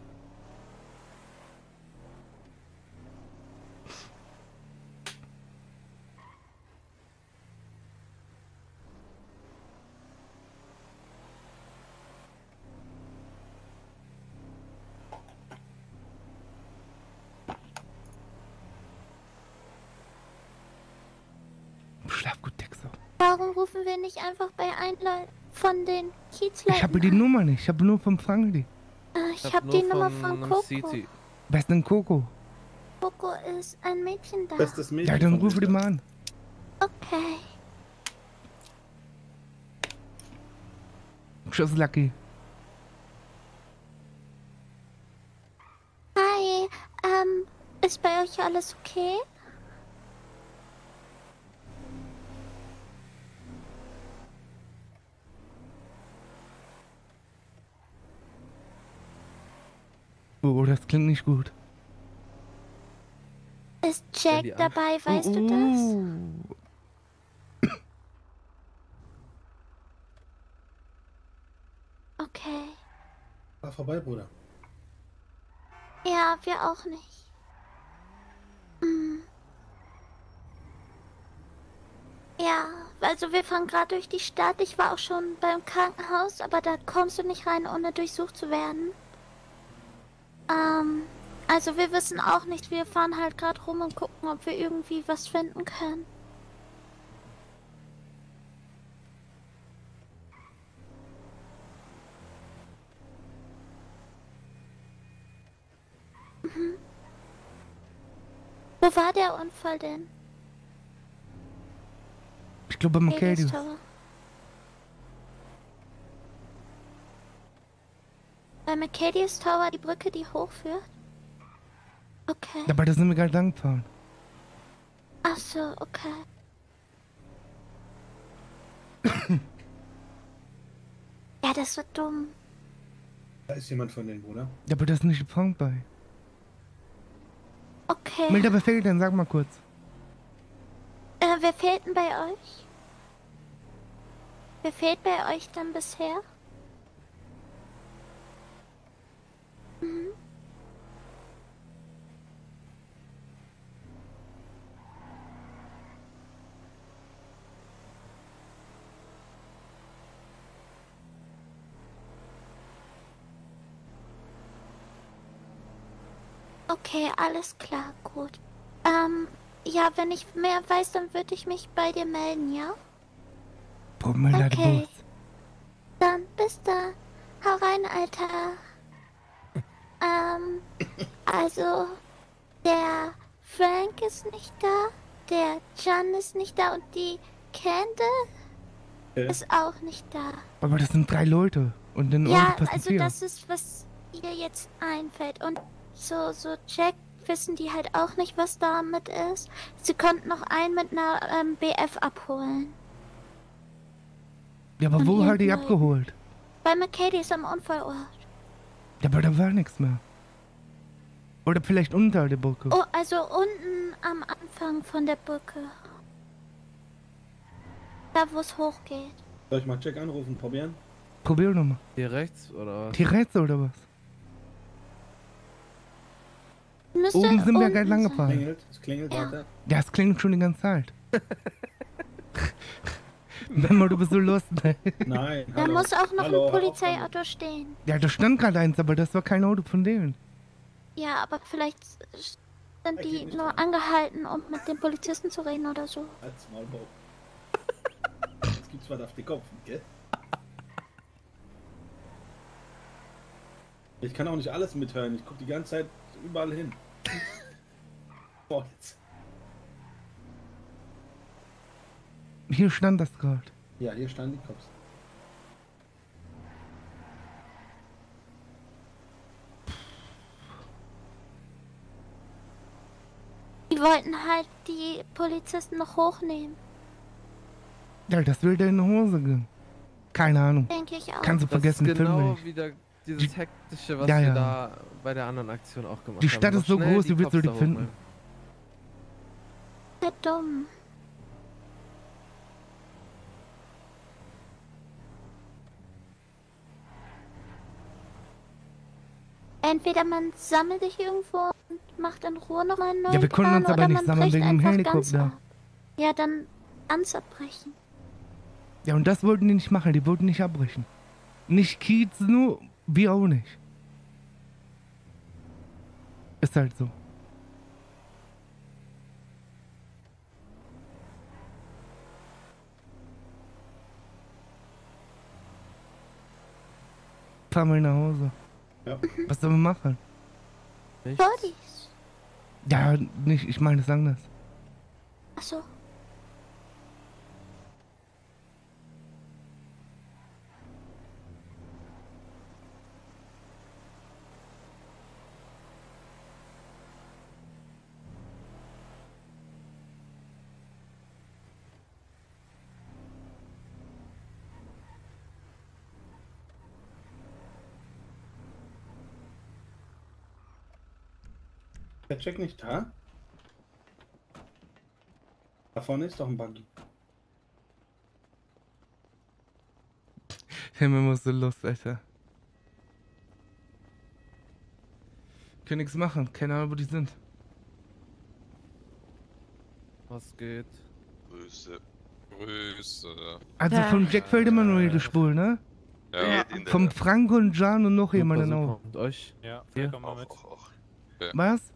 Schlaf gut, Texo. Warum rufen wir nicht einfach bei ein Leu- von den Ich Kiezleuten habe die Nummer nicht. Ich habe nur von Frankie. an? Äh, ich habe die Nummer von Coco. Wer ist denn Coco? Coco ist ein Mädchen da. Bestes Mädchen. Ja, dann von rufe die mal an. Okay. Tschüss, Lucky. Hi, ähm, ist bei euch alles okay? Oh, das klingt nicht gut. Ist Jack die an- dabei, weißt du Uh. das? Okay. Fahr vorbei, Bruder. Ja, wir auch nicht. Hm. Ja, also wir fahren gerade durch die Stadt. Ich war auch schon beim Krankenhaus, aber da kommst du nicht rein, ohne durchsucht zu werden. Ähm, also wir wissen auch nicht. Wir fahren halt gerade rum und gucken, ob wir irgendwie was finden können. Mhm. Wo war der Unfall denn? Ich glaube, beim Hades Macadius. Tower. Bei Macadius Tower, die Brücke, die hochführt? Okay. Aber da sind wir gerade lang gefahren. Ach so, okay. Ja, das wird dumm. Da ist jemand von denen, Bruder. Ja, aber das ist nicht Frank bei. Okay. Milder, wer fehlt denn? Sag mal kurz. Äh, wer fehlt denn bei euch? Wer fehlt bei euch dann bisher? Mhm. Okay, alles klar, gut. Ähm, ja, wenn ich mehr weiß, dann würde ich mich bei dir melden, ja? Boah, Milder, Okay. Bus. Dann bis dann. Hau rein, Alter. ähm, also, der Frank ist nicht da, der Jan ist nicht da und die Candle Ja. ist auch nicht da. Aber das sind drei Leute. Und dann Ja, irgendwas also passiert. das ist, was ihr jetzt einfällt. Und so, so Jack wissen die halt auch nicht, was damit ist. Sie konnten noch einen mit einer ähm, B F abholen. Ja, aber Und wo hat die irgendwo- abgeholt? Bei McCady's am Unfallort. Ja, aber da war nichts mehr. Oder vielleicht unter der Brücke. Oh, also unten am Anfang von der Brücke. Da, wo es hochgeht. Soll ich mal Jack anrufen, probieren? Probier doch mal. Hier rechts, oder? Hier rechts oder was? Müsste Oben sind wir unten gerade lang sein. gefahren. Klingelt, es klingelt, Ja. warte. Ja, es klingt schon die ganze Zeit. Memo, du bist so lustig. Nein, Da hallo. muss auch noch Hallo, ein hör auf Polizeiauto stehen. Ja, da stand gerade eins, aber das war kein Auto von denen. Ja, aber vielleicht sind die nur angehalten, um mit den Polizisten zu reden oder so. Als Maulbau. Jetzt gibt's was auf die Kopf, gell? Ich kann auch nicht alles mithören. Ich gucke die ganze Zeit überall hin. Boah, jetzt. Hier stand das gerade. Ja, hier standen die Cops. Die wollten halt die Polizisten noch hochnehmen. Ja, das will dir in die Hose gehen. Keine Ahnung. Denke ich auch. Kannst du Das vergessen, ist den Film genau nicht. wieder dieses hektische, was Ja, wir ja. da bei der anderen Aktion auch gemacht haben. Die Stadt Noch ist so schnell groß, die wie willst du Cops die da finden? hochnehmen. Sehr dumm. Entweder man sammelt sich irgendwo und macht in Ruhe nochmal einen neuen Ja, wir konnten Plan, uns aber oder nicht man sammeln bricht wegen dem einfach ganz Helikopter. ab. Ja, dann ganz abbrechen. Ja, und das wollten die nicht machen. Die wollten nicht abbrechen. Nicht Kiez nur, wir auch nicht. Ist halt so. Fahren wir nach Hause. Ja. Was sollen wir machen? Bodies. Ja, nicht, ich meine, sagen das. Achso. Der Jack nicht da? Da vorne ist doch ein Buggy. Himmel muss so Lust, Alter. Können nichts machen. Keine Ahnung, wo die sind. Was geht? Grüße. Grüße. Also Ja. vom Jack fällt immer nur jede Spur, ne? Ja. Ja. In der- Vom Frank und Jan und noch jemanden Super, auch. super. Und euch? Ja, Hier? komm mal mit. Auch, auch. Ja. Was?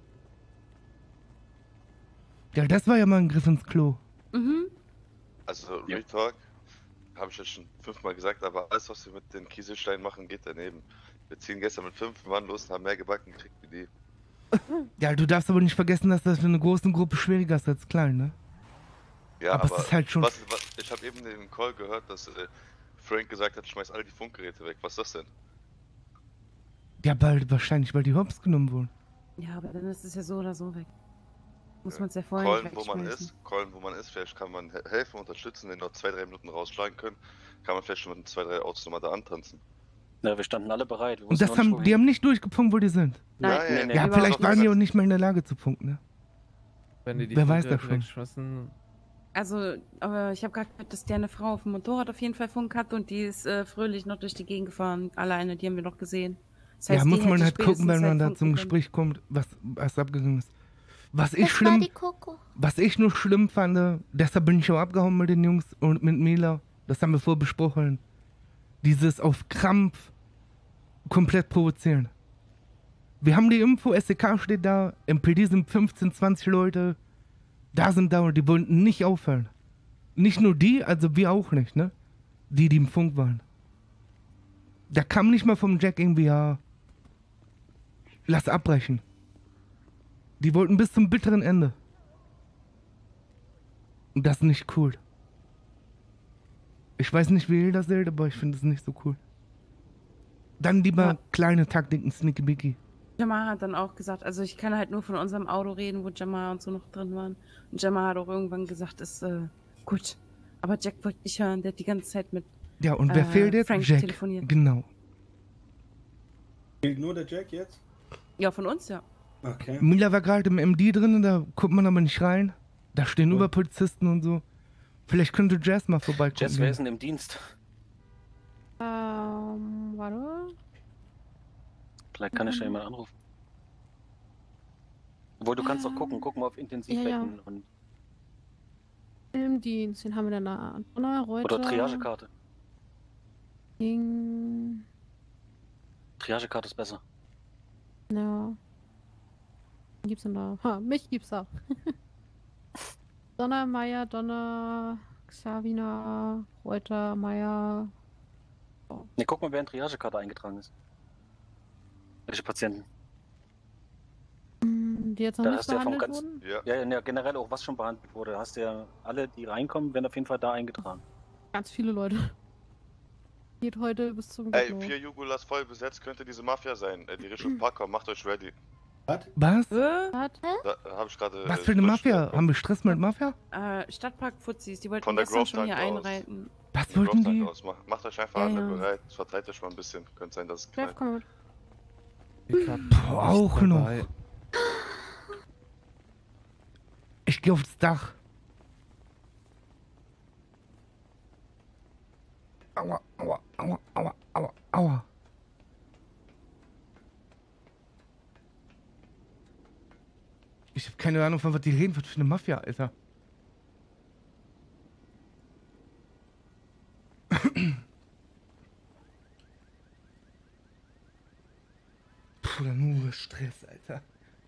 Ja, das war ja mal ein Griff ins Klo. Mhm. Also, Real Talk, habe ich jetzt schon fünfmal gesagt, aber alles, was wir mit den Kieselsteinen machen, geht daneben. Wir ziehen gestern mit fünf Mann los und haben mehr gebacken gekriegt wie die. Ja, du darfst aber nicht vergessen, dass das für eine große Gruppe schwieriger ist als klein, ne? Ja, Aber aber, es ist halt schon- Was, was, ich habe eben in dem Call gehört, dass äh, Frank gesagt hat, schmeiß alle die Funkgeräte weg. Was ist das denn? Ja, bald wahrscheinlich, weil die Hops genommen wurden. Ja, aber dann ist es ja so oder so weg. Muss man es ja vorher Callen, nicht wo man wegschmeißen. ist, callen, wo man ist. Vielleicht kann man he- helfen, unterstützen, den noch zwei, drei Minuten rausschlagen können. Kann man vielleicht schon mit zwei, drei Autos nochmal da antanzen. Ja, wir standen alle bereit. Wir Und wussten das noch nicht, haben, wohin. die haben nicht durchgepunkt, wo die sind. Nein, nee, nee, Ja, nee, vielleicht überhaupt waren die nicht. auch nicht mehr in der Lage zu punkten, ne? Wenn die die Wer weiß das Funkgeräte schon. wegschmeißen. Also, aber ich habe gerade gehört, dass der eine Frau auf dem Motorrad auf jeden Fall Funk hat und die ist äh, fröhlich noch durch die Gegend gefahren. Alleine, die haben wir noch gesehen. Das heißt, Ja, die muss man hätte halt gucken, spätestens wenn man halt da funken zum können. Gespräch kommt, was, was abgegangen ist. Was ich Das war schlimm, die Coco. was ich nur schlimm fand, deshalb bin ich auch abgehauen mit den Jungs und mit Mila, das haben wir vorher besprochen. Dieses auf Krampf komplett provozieren. Wir haben die Info, S E K steht da, im P D sind fünfzehn, zwanzig Leute, da sind da und die wollten nicht aufhören. Nicht nur die, also wir auch nicht, ne? Die, die im Funk waren. Da kam nicht mal vom Jack irgendwie, ja, lass abbrechen. Die wollten bis zum bitteren Ende. Und das ist nicht cool. Ich weiß nicht, wie ihr das seht, aber ich finde es nicht so cool. Dann lieber Ja. kleine Taktiken, Sneaky Bicky. Jamal hat dann auch gesagt, also ich kann halt nur von unserem Auto reden, wo Jamal und so noch drin waren. Und Jamal hat auch irgendwann gesagt, ist äh, gut. Aber Jack wollte nicht hören, der hat die ganze Zeit mit Ja, und wer äh, fehlt jetzt? Frank Jack. telefoniert. Genau. Fehlt nur der Jack jetzt? Ja, von uns, ja. Okay. Mila war gerade im M D drin, da guckt man aber nicht rein. Da stehen über Polizisten und so. Vielleicht könnte Jazz mal vorbeikommen. Jess, wer ist denn im Dienst? Ähm, warte. Vielleicht kann ich da jemand anrufen. Obwohl, du kannst doch gucken. Guck mal auf Intensivbetten Ja, ja. und Im Dienst, den haben wir dann da. Donner, Reuter. oder Triagekarte. King. Triagekarte ist besser. Ja. Wen gibt's denn da? Ha, mich gibt's da. Donner, Meier, Donner. Xavina, Reuter, Meier. Ne, guck mal, wer in Triagekarte eingetragen ist. Welche Patienten? Die jetzt noch Da nicht hast du ja vom behandelt ganzen. wurden? Ja, ja, ja, generell auch was schon behandelt wurde. Hast du ja alle, die reinkommen, werden auf jeden Fall da eingetragen. Ganz viele Leute. Geht heute bis zum Ey, Ghetto. vier Jugulas voll besetzt, könnte diese Mafia sein. Äh, die Richtung Park kommt, macht euch ready. Was? Was? Da hab ich gerade. Was für eine Mafia? Haben wir Stress mit Mafia? Äh, Stadtpark-Fuzis, die wollten Von der gestern Grove schon hier Tank aus. einreiten. Was Von der wollten Grove die? Tank aus. Macht, macht euch einfach Ja, alle ja. bereit. Verteilt euch mal ein bisschen. Könnte sein, dass es Chef, knallt. komm mit. Boah, auch noch. Ich geh aufs Dach. Aua, aua, aua, aua, aua, aua. Ich hab keine Ahnung, von was die reden. Was für eine Mafia, Alter. Puh, nur Stress, Alter.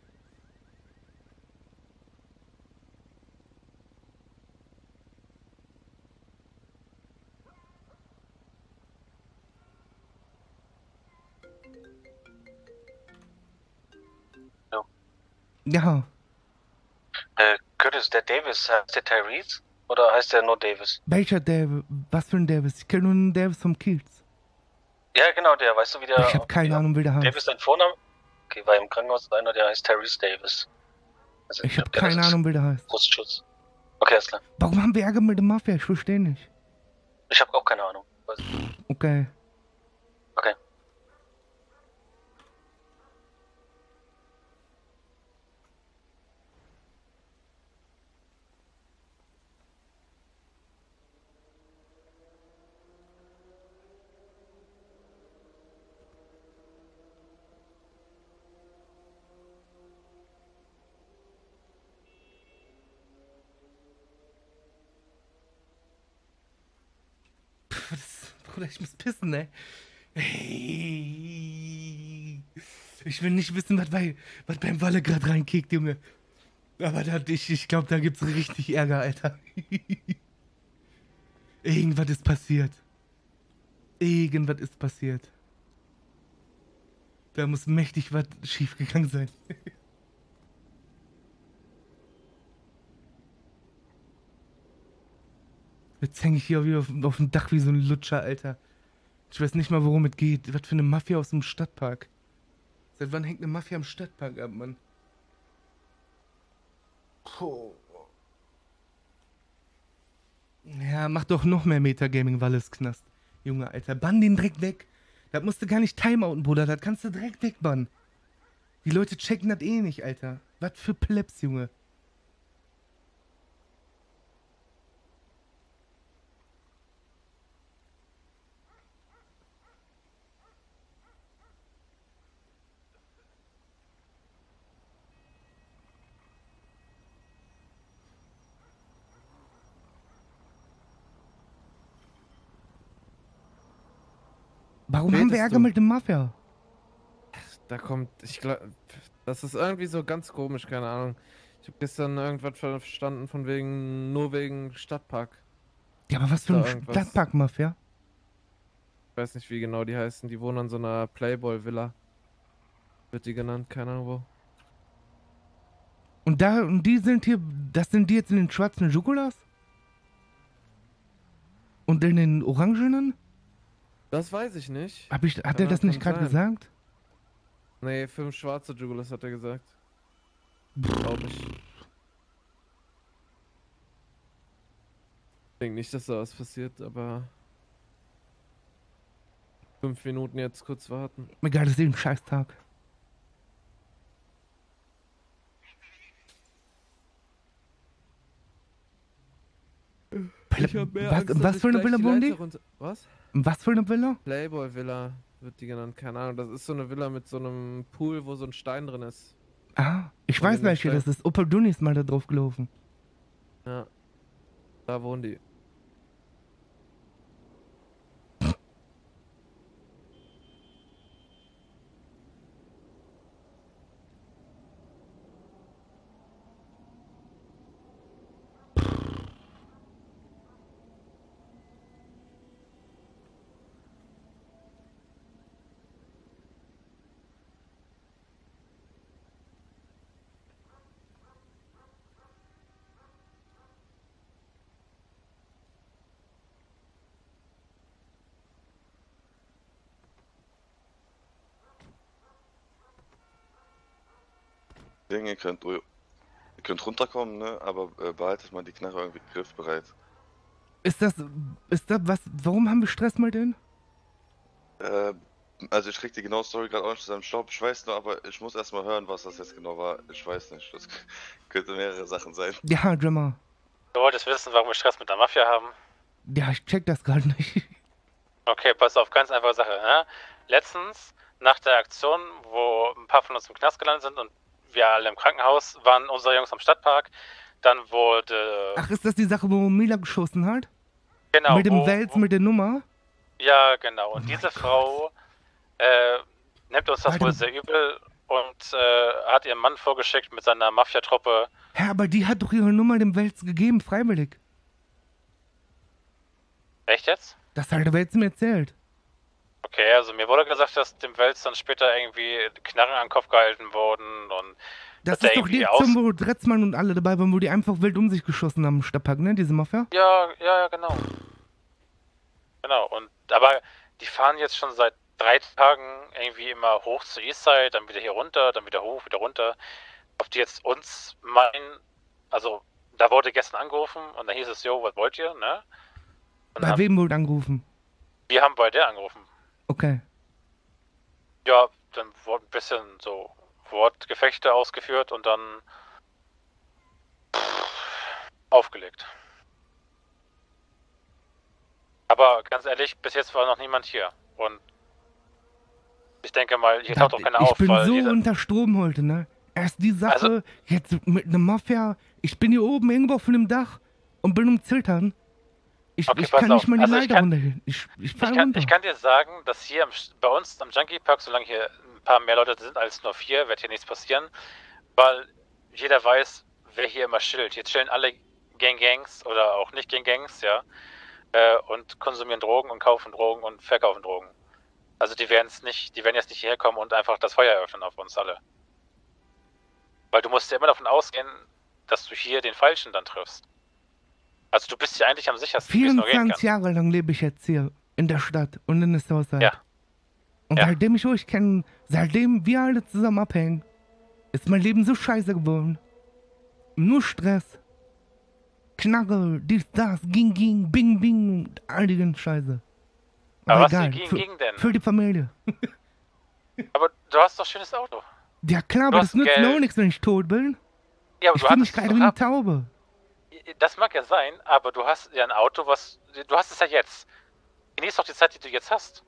Ja. Ja. Äh, Curtis, der Davis, heißt der Tyrese? Oder heißt der nur Davis? Welcher Davis? Was für ein Davis? Ich kenne nur einen Davis vom Kiels. Ja, genau, der, weißt du, wie der. Ich hab keine Ahnung, wie der heißt. Davis dein Vorname? Okay, weil im Krankenhaus ist einer, der heißt Tyrese Davis. Also, Ich hab glaub, keine das ist Ahnung, wie der heißt. Brustschutz. Okay, alles klar. Warum haben wir Ärger mit der Mafia? Ich verstehe nicht. Ich hab auch keine Ahnung. Weiß ich. Okay. Okay. Pff, das, Bruder, ich muss pissen, ne? Hey. Ich will nicht wissen, was, bei, was beim Walle gerade reinkickt, Junge. Aber da, ich, ich glaube, da gibt's richtig Ärger, Alter. Irgendwas ist passiert. Irgendwas ist passiert. Da muss mächtig was schiefgegangen sein. Jetzt hänge ich hier wieder auf, auf dem Dach wie so ein Lutscher, Alter. Ich weiß nicht mal, worum es geht. Was für eine Mafia aus dem Stadtpark. Seit wann hängt eine Mafia am Stadtpark ab, Mann? Puh. Ja, mach doch noch mehr Metagaming, Wallis Knast. Junge, Alter, bann den direkt weg. Das musst du gar nicht timeouten, Bruder. Das kannst du direkt wegbannen. Die Leute checken das eh nicht, Alter. Was für Plebs, Junge. Warum haben wir Betest Ärger du? mit der Mafia? Da kommt, ich glaube, das ist irgendwie so ganz komisch, keine Ahnung. Ich habe gestern irgendwas verstanden von wegen, nur wegen Stadtpark. Ja, aber was für Da ein irgendwas. Stadtpark-Mafia? Ich weiß nicht, wie genau die heißen. Die wohnen an so einer Playboy-Villa. Wird die genannt, keine Ahnung wo. Und da, und die sind hier, das sind die jetzt in den schwarzen Jugulas? Und in den orangenen? Das weiß ich nicht. Hab ich, hat Kann er das kann nicht gerade sein. gesagt? Nee, fünf schwarze Jugulas hat er gesagt. Glaube ich. Ich denke nicht, dass da was passiert, aber... Fünf Minuten jetzt kurz warten. Egal, das ist eh ein Scheißtag. Ich hab mehr was, Angst, dass was ich für eine gleich Villa die wohnen die? Leiter runter- Was? Was für eine Villa? Playboy Villa wird die genannt, keine Ahnung. Das ist so eine Villa mit so einem Pool, wo so ein Stein drin ist. Ah, ich Und weiß in dem welche Stein- das ist. Opa Duni ist mal da drauf gelaufen. Ja. Da wohnen die. Ding, ihr könnt, ihr könnt runterkommen, ne? Aber äh, behaltet mal die Knarre irgendwie griffbereit. Ist das, ist das, was, warum haben wir Stress mit denen? Äh, also ich krieg die genaue Story gerade auch nicht zusammen. Stopp, ich weiß nur, aber ich muss erstmal hören, was das jetzt genau war. Ich weiß nicht, das könnte mehrere Sachen sein. Ja, Jammer. Du wolltest wissen, warum wir Stress mit der Mafia haben? Ja, ich check das gerade nicht. Okay, pass auf, ganz einfache Sache. Ne? Letztens, nach der Aktion, wo ein paar von uns im Knast gelandet sind und wir alle im Krankenhaus, waren unsere Jungs am Stadtpark. Dann wurde... Ach, ist das die Sache, wo Mila geschossen hat? Genau. Mit dem wo, Wels, wo, mit der Nummer? Ja, genau. Und diese Frau äh, nimmt uns das Warte. wohl sehr übel und äh, hat ihren Mann vorgeschickt mit seiner Mafia-Truppe. Hä, aber die hat doch ihre Nummer dem Wels gegeben, freiwillig. Echt jetzt? Das hat der Wels mir erzählt. Okay, also mir wurde gesagt, dass dem Wels dann später irgendwie Knarren an den Kopf gehalten wurden und Das dass ist er doch die irgendwie Aktion, wo Dretzmann und alle dabei waren, wo die einfach wild um sich geschossen haben im Stadtpark, ne, diese Mafia? Ja, ja, ja, genau. Genau, und aber die fahren jetzt schon seit drei Tagen irgendwie immer hoch zu Eastside, dann wieder hier runter, dann wieder hoch, wieder runter. Ob die jetzt uns meinen, also da wurde gestern angerufen und dann hieß es, jo, was wollt ihr, ne? Und Bei dann, wem wurde angerufen? wir haben bei der angerufen. Okay. Ja, dann wurden ein bisschen so Wortgefechte ausgeführt und dann pff, aufgelegt. Aber ganz ehrlich, bis jetzt war noch niemand hier. Und ich denke mal, hier taucht auch keiner ich auf, bin weil so jeder, unter Strom heute, ne? Erst die Sache, Also- jetzt mit einer Mafia. Ich bin hier oben irgendwo auf einem Dach und bin um Ziltern. Ich, Okay, ich pass kann auf. nicht mal die Also ich Leiter kann- runtergehen. Ich, ich fahr ich, kann, runter. ich kann dir sagen, dass hier am, bei uns am Junkie Park, solange hier ein paar mehr Leute sind als nur vier, wird hier nichts passieren. Weil jeder weiß, wer hier immer chillt. Hier chillen alle Gang-Gangs oder auch nicht Gang-Gangs, ja. Äh, und konsumieren Drogen und kaufen Drogen und verkaufen Drogen. Also die werden es nicht, die werden jetzt nicht hierher kommen und einfach das Feuer eröffnen auf uns alle. Weil du musst ja immer davon ausgehen, dass du hier den Falschen dann triffst. Also du bist hier eigentlich am sichersten, wie es nur gehen vierundzwanzig kann. Jahre lang lebe ich jetzt hier in der Stadt und in der Southside. Ja. Und Ja. seitdem ich euch kenne, seitdem wir alle zusammen abhängen, ist mein Leben so scheiße geworden. Nur Stress. Knarre, dies, das, ging, ging, bing, bing, und all die ganze Scheiße. Aber was egal, ging, für, ging denn? für die Familie. Aber du hast doch ein schönes Auto. Ja klar, Du aber hast das nützt mir Geld. auch nichts, wenn ich tot bin. Ja, aber Ich du fühle mich hattest gerade es wie doch eine ab. Taube. Das mag ja sein, aber du hast ja ein Auto, was. Du hast es ja jetzt. Genieß doch die Zeit, die du jetzt hast.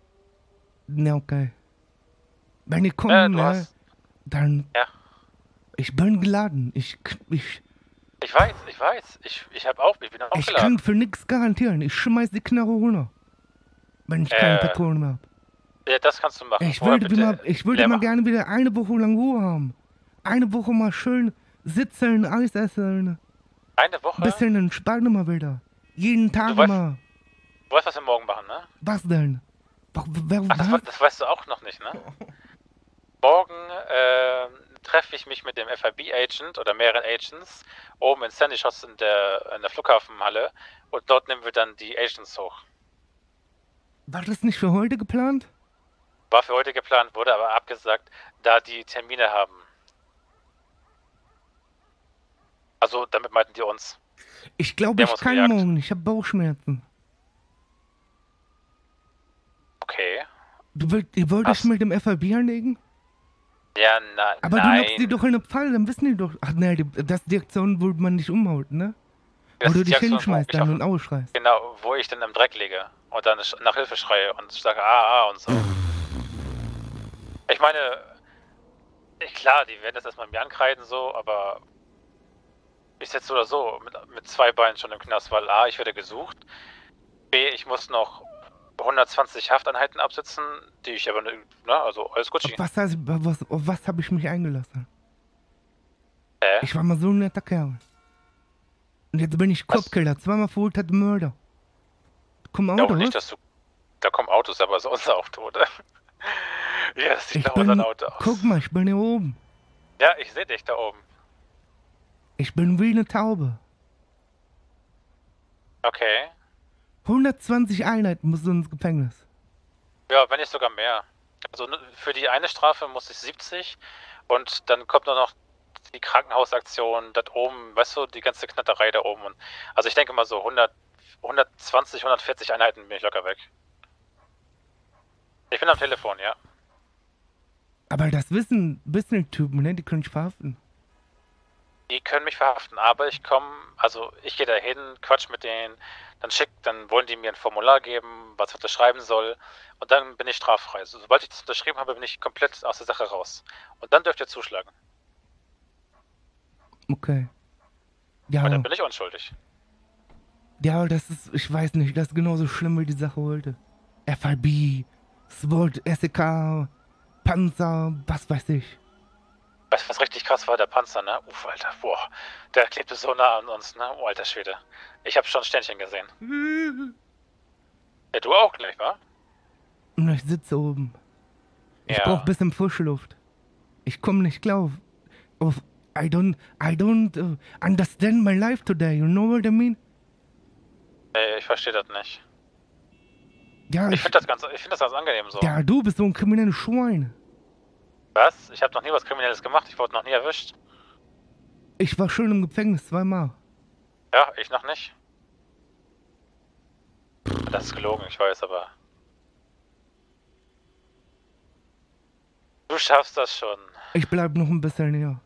Ne, okay. Wenn ihr kommt, Äh, du ne, hast- dann... Ja. Ich bin geladen. Ich, ich, Ich weiß, ich weiß. Ich, ich hab auch, ich bin auch ich geladen. kann für nichts garantieren. Ich schmeiß die Knarre runter. Wenn ich keine Äh, Patronen mehr habe. Ja, das kannst du machen. Ich Vorher würde, bitte mal, ich würde leer mal machen. gerne wieder eine Woche lang Ruhe haben. Eine Woche mal schön sitzen, Eis essen. Eine Woche? Bisschen entspannen mal wieder. Jeden Tag Du weißt- mal. Du weißt, was wir morgen machen, ne? Was denn? Wa- Wer, Ach, das, was? das weißt du auch noch nicht, ne? Morgen äh, treffe ich mich mit dem F I B-Agent oder mehreren Agents oben in Sandy Shots in der, in der Flughafenhalle und dort nehmen wir dann die Agents hoch. War das nicht für heute geplant? War für heute geplant, wurde aber abgesagt, da die Termine haben. Also, damit meinten die uns. Ich glaube, Wir haben ich uns kann gejagt. morgen. Ich habe Bauchschmerzen. Okay. Du wollt, ihr wollt euch mit dem F I B anlegen? Ja, na, Aber du nein. lockst die doch in eine Pfalle, dann wissen die doch. Ach ne, die- das ist die Aktion, wo man dich umhaut, ne? Das Wo du ist die dich Aktion, wo hinschmeißt ich dann auf- und ausschreist. Genau, wo ich dann im Dreck liege und dann sch- nach Hilfe schreie und sage, ah, ah und so. Ich meine, eh, klar, die werden das erstmal mir ankreiden so, aber ich sitze so oder so mit, mit zwei Beinen schon im Knast, weil A, ich werde gesucht, B, ich muss noch hundertzwanzig Hafteinheiten absitzen, die ich aber, ne, also alles Gucci. Auf was, heißt- was, auf was habe ich mich eingelassen? Hä? Ich war mal so ein netter Kerl. Und jetzt bin ich Kopfkiller, zweimal verurteilter Mörder. Komm Ich glaube Auto, nicht, was? dass du, da kommen Autos, aber es ist unser Auto, oder? Ja, das sieht Ich nach bin, unserem Auto aus. guck mal, ich bin hier oben. Ja, ich sehe dich da oben. Ich bin wie eine Taube. Okay. hundertzwanzig Einheiten musst du ins Gefängnis. Ja, wenn nicht sogar mehr. Also n- für die eine Strafe muss ich siebzig und dann kommt nur noch die Krankenhausaktion, das oben, weißt du, die ganze Knatterei da oben. Und, also ich denke mal so hundert, hundertzwanzig, hundertvierzig Einheiten bin ich locker weg. Ich bin am Telefon, ja. Aber das wissen, wissen die Typen, ne? Die können dich verhaften. Die können mich verhaften, aber ich komme, also ich gehe da hin, quatsch mit denen, dann schick, dann wollen die mir ein Formular geben, was ich unterschreiben soll, und dann bin ich straffrei. So, sobald ich das unterschrieben habe, bin ich komplett aus der Sache raus. Und dann dürft ihr zuschlagen. Okay. Ja. Und dann bin ich unschuldig. Ja, das ist, ich weiß nicht, das ist genauso schlimm wie die Sache heute. F I B, SWAT, S E K, Panzer, was weiß ich. Weißt du, was richtig krass war? Der Panzer, ne? Uff, Alter, boah. Der klebte so nah an uns, ne? Oh, alter Schwede. Ich hab schon Sternchen gesehen. Ja, du auch gleich, wa? Und ich sitze oben. Ich Ja. brauch ein bisschen frische Luft. Ich komme nicht klar auf, auf I don't, I don't uh, understand my life today, you know what I mean? Nee, ich verstehe das nicht. Ja, Ich finde das ganz, ich finde das ganz angenehm so. ja, du bist so ein kriminelles Schwein. Was? Ich habe noch nie was Kriminelles gemacht, ich wurde noch nie erwischt. Ich war schon im Gefängnis zweimal. Ja, ich noch nicht. Das ist gelogen, ich weiß, aber... Du schaffst das schon. Ich bleib noch ein bisschen näher.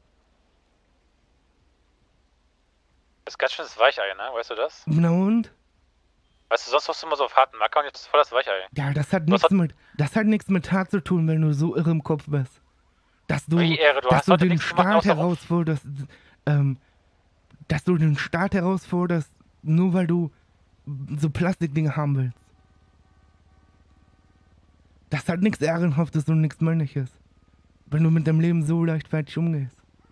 Das ist ganz schönes Weichei, ne? Weißt du das? Na und? Weißt du, sonst warst du immer so auf harten Macker und jetzt ist voll das Weichei. Ja, das hat Was nichts hat- mit, das hat nichts mit Tat zu tun, wenn du so irre im Kopf bist. Dass du, Wie irre? Du dass hast du heute den nichts gemacht, Staat außer auf- herausforderst, ähm, dass du den Staat herausforderst, nur weil du so Plastikdinge haben willst. Das hat nichts Ehrenhaftes und nichts Männliches. Wenn du mit deinem Leben so leichtfertig umgehst.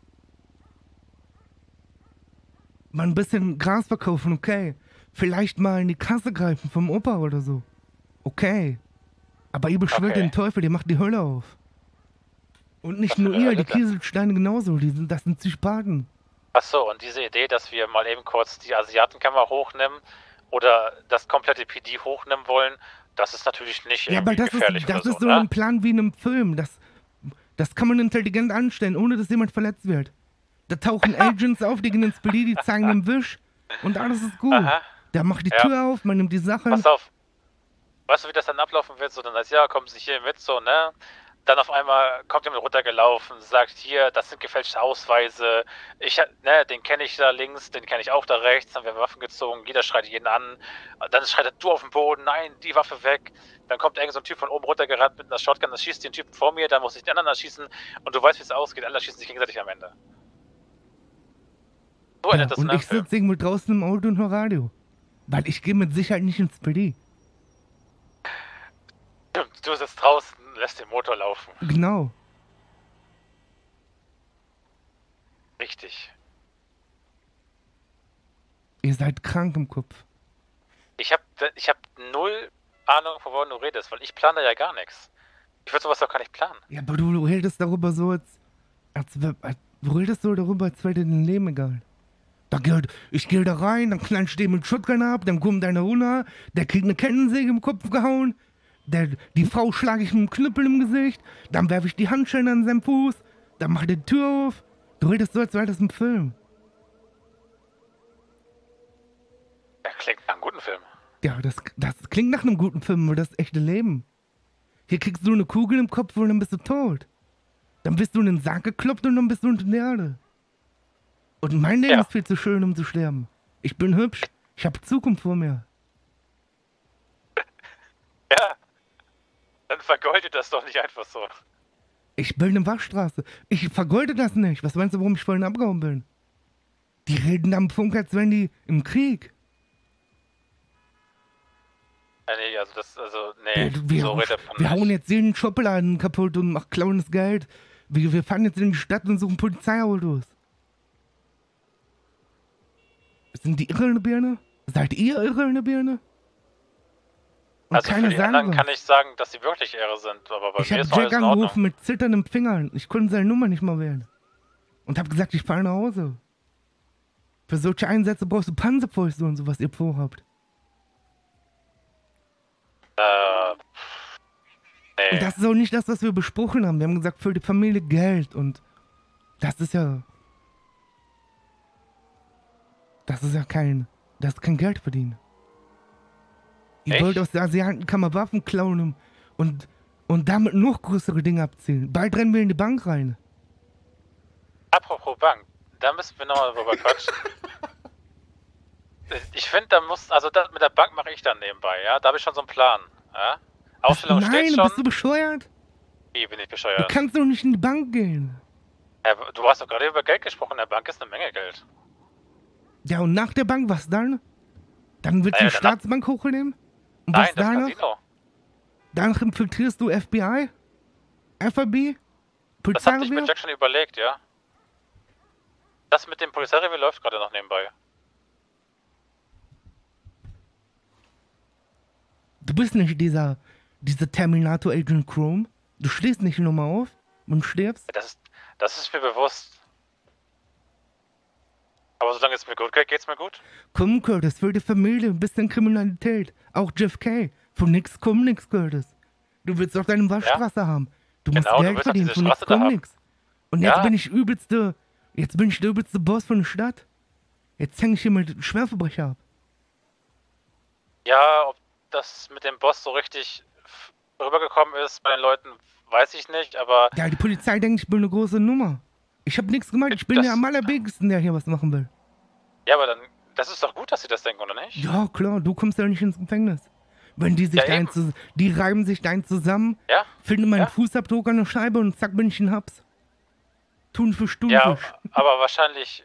Mal ein bisschen Gras verkaufen, okay. Vielleicht mal in die Kasse greifen vom Opa oder so. Okay. Aber ihr beschwört Okay. den Teufel, ihr macht die Hölle auf. Und nicht Was für nur eine ihr, Hölle die denn? Kieselsteine genauso. Die sind, das sind Psychopathen. Achso, und diese Idee, dass wir mal eben kurz die Asiatenkammer hochnehmen oder das komplette P D hochnehmen wollen, das ist natürlich nicht Ja, aber irgendwie das gefährlich ist, das oder ist so so, ne? ein Plan wie in einem Film. Das, das kann man intelligent anstellen, ohne dass jemand verletzt wird. Da tauchen Agents auf, die gehen ins P D, die zeigen den Wisch und alles ist gut. Aha. Der macht die Ja. Tür auf, man nimmt die Sachen. Pass auf. Weißt du, wie das dann ablaufen wird? So, dann heißt, ja, kommen Sie hier mit, so, ne? Dann auf einmal kommt jemand runtergelaufen, sagt, hier, das sind gefälschte Ausweise. Ich, ne, den kenne ich da links, den kenne ich auch da rechts. Dann werden Waffen gezogen, jeder schreit jeden an. Dann schreit er, du auf den Boden, nein, die Waffe weg. Dann kommt irgend so ein Typ von oben runtergerannt mit einer Shotgun, dann schießt den Typen vor mir, dann muss ich den anderen erschießen. Und du weißt, wie es ausgeht, alle schießen sich gegenseitig am Ende. So Ja, endet das in und einem ich Film. sitze irgendwo draußen im Auto und höre Radio. Weil ich gehe mit Sicherheit nicht ins P D. Du sitzt draußen, lässt den Motor laufen. Genau. Richtig. Ihr seid krank im Kopf. Ich hab, ich hab null Ahnung, wovon du redest, weil ich plane da ja gar nichts. Ich würde sowas doch gar nicht planen. Ja, aber du, du redest darüber so, als, als, wär- als du redest so darüber, als wäre dir dein Leben egal. Da geht, ich gehe da rein, dann knall ich den mit Shotgun ab, dann kommt einer runter, der kriegt eine Kettensäge im Kopf gehauen, der, die Frau schlage ich mit einem Knüppel im Gesicht, dann werfe ich die Handschellen an seinen Fuß, dann macht er die Tür auf. Du redest so, als wäre das ein Film. Ja, klingt nach einem guten Film. Ja, das, das klingt nach einem guten Film, aber das ist echte Leben. Hier kriegst du eine Kugel im Kopf und dann bist du tot. Dann bist du in den Sarg gekloppt und dann bist du unter der Erde. Und mein Leben Ja. ist viel zu schön, um zu sterben. Ich bin hübsch, ich habe Zukunft vor mir. Ja. Dann vergeudet das doch nicht einfach so. Ich will eine Waschstraße. Ich vergolde das nicht. Was meinst du, warum ich vorhin abgehauen bin? Die reden am Funk, als wären die im Krieg. Ja, nee, also das, also, nee, Wir, wir, so redet man wir nicht. hauen jetzt jeden Shoppladen kaputt und machen klauen das Geld. Wir, wir fahren jetzt in die Stadt und suchen Polizeiautos. Sind die irre in der Birne? Seid ihr irre in der Birne? Und Also für keine die sagen anderen was. kann ich sagen, dass sie wirklich irre sind, aber bei Ich mir habe ist alles Jack in Ordnung. angerufen mit zitternden Fingern. Ich konnte seine Nummer nicht mal wählen. Und habe gesagt, ich fahre nach Hause. Für solche Einsätze brauchst du Panzerfäuste und so, was ihr vorhabt. Äh, nee. Und das ist auch nicht das, was wir besprochen haben. Wir haben gesagt, für die Familie Geld und Das ist ja... Das ist ja kein... Das ist kein Geld verdienen. Ihr Echt? wollt aus der Asiatenkammer Waffen klauen und, und, und damit noch größere Dinge abzielen. Bald rennen wir in die Bank rein. Apropos Bank, da müssen wir nochmal drüber quatschen. Ich finde, da muss, also das mit der Bank mache ich dann nebenbei, ja? Da habe ich schon so einen Plan, ja? Aufstellung Nein, steht schon. bist du bescheuert? Wie bin ich Du bescheuert? kannst doch nicht in die Bank gehen. Ja, du hast doch gerade über Geld gesprochen, in der Bank ist eine Menge Geld. Ja, und nach der Bank, was dann? Dann wird Naja, die danach- Staatsbank hochnehmen? Und Nein, was das danach? Casino. Danach infiltrierst du F B I? F I B? Das hat sich Polizeirevier? mit Jack schon überlegt, ja? Das mit dem Polizeirevier läuft gerade noch nebenbei. Du bist nicht dieser, dieser Terminator Agent Chrome. Du stehst nicht nochmal auf und stirbst. Das ist, das ist mir bewusst. Aber solange es mir gut geht, geht's mir gut. Komm, Curtis, für die Familie, ein bisschen Kriminalität. Auch J F K. Von nix kommt nix, Curtis. Du willst doch deine Waschstraße haben. Du musst Genau, du Geld willst doch verdienen, diese von nix Straße da kommt haben. nix. Und jetzt Ja. bin ich übelste, jetzt bin ich der übelste Boss von der Stadt. Jetzt hänge ich hier mit Schwerverbrecher ab. Ja, ob das mit dem Boss so richtig f- rübergekommen ist bei den Leuten, weiß ich nicht, aber Ja, die Polizei denkt, ich bin eine große Nummer. Ich habe nichts gemacht, ich bin Das- der am allerwenigsten, der hier was machen will. ja, aber dann, das ist doch gut, dass sie das denken, oder nicht? Ja, klar, du kommst ja nicht ins Gefängnis. Wenn die sich Ja, da ein eben. zus- die reiben sich da ein zusammen, Ja, finden meinen ja. Fußabdruck an der Scheibe und zack bin ich in Haps. Tun für Stunden. Ja, aber wahrscheinlich,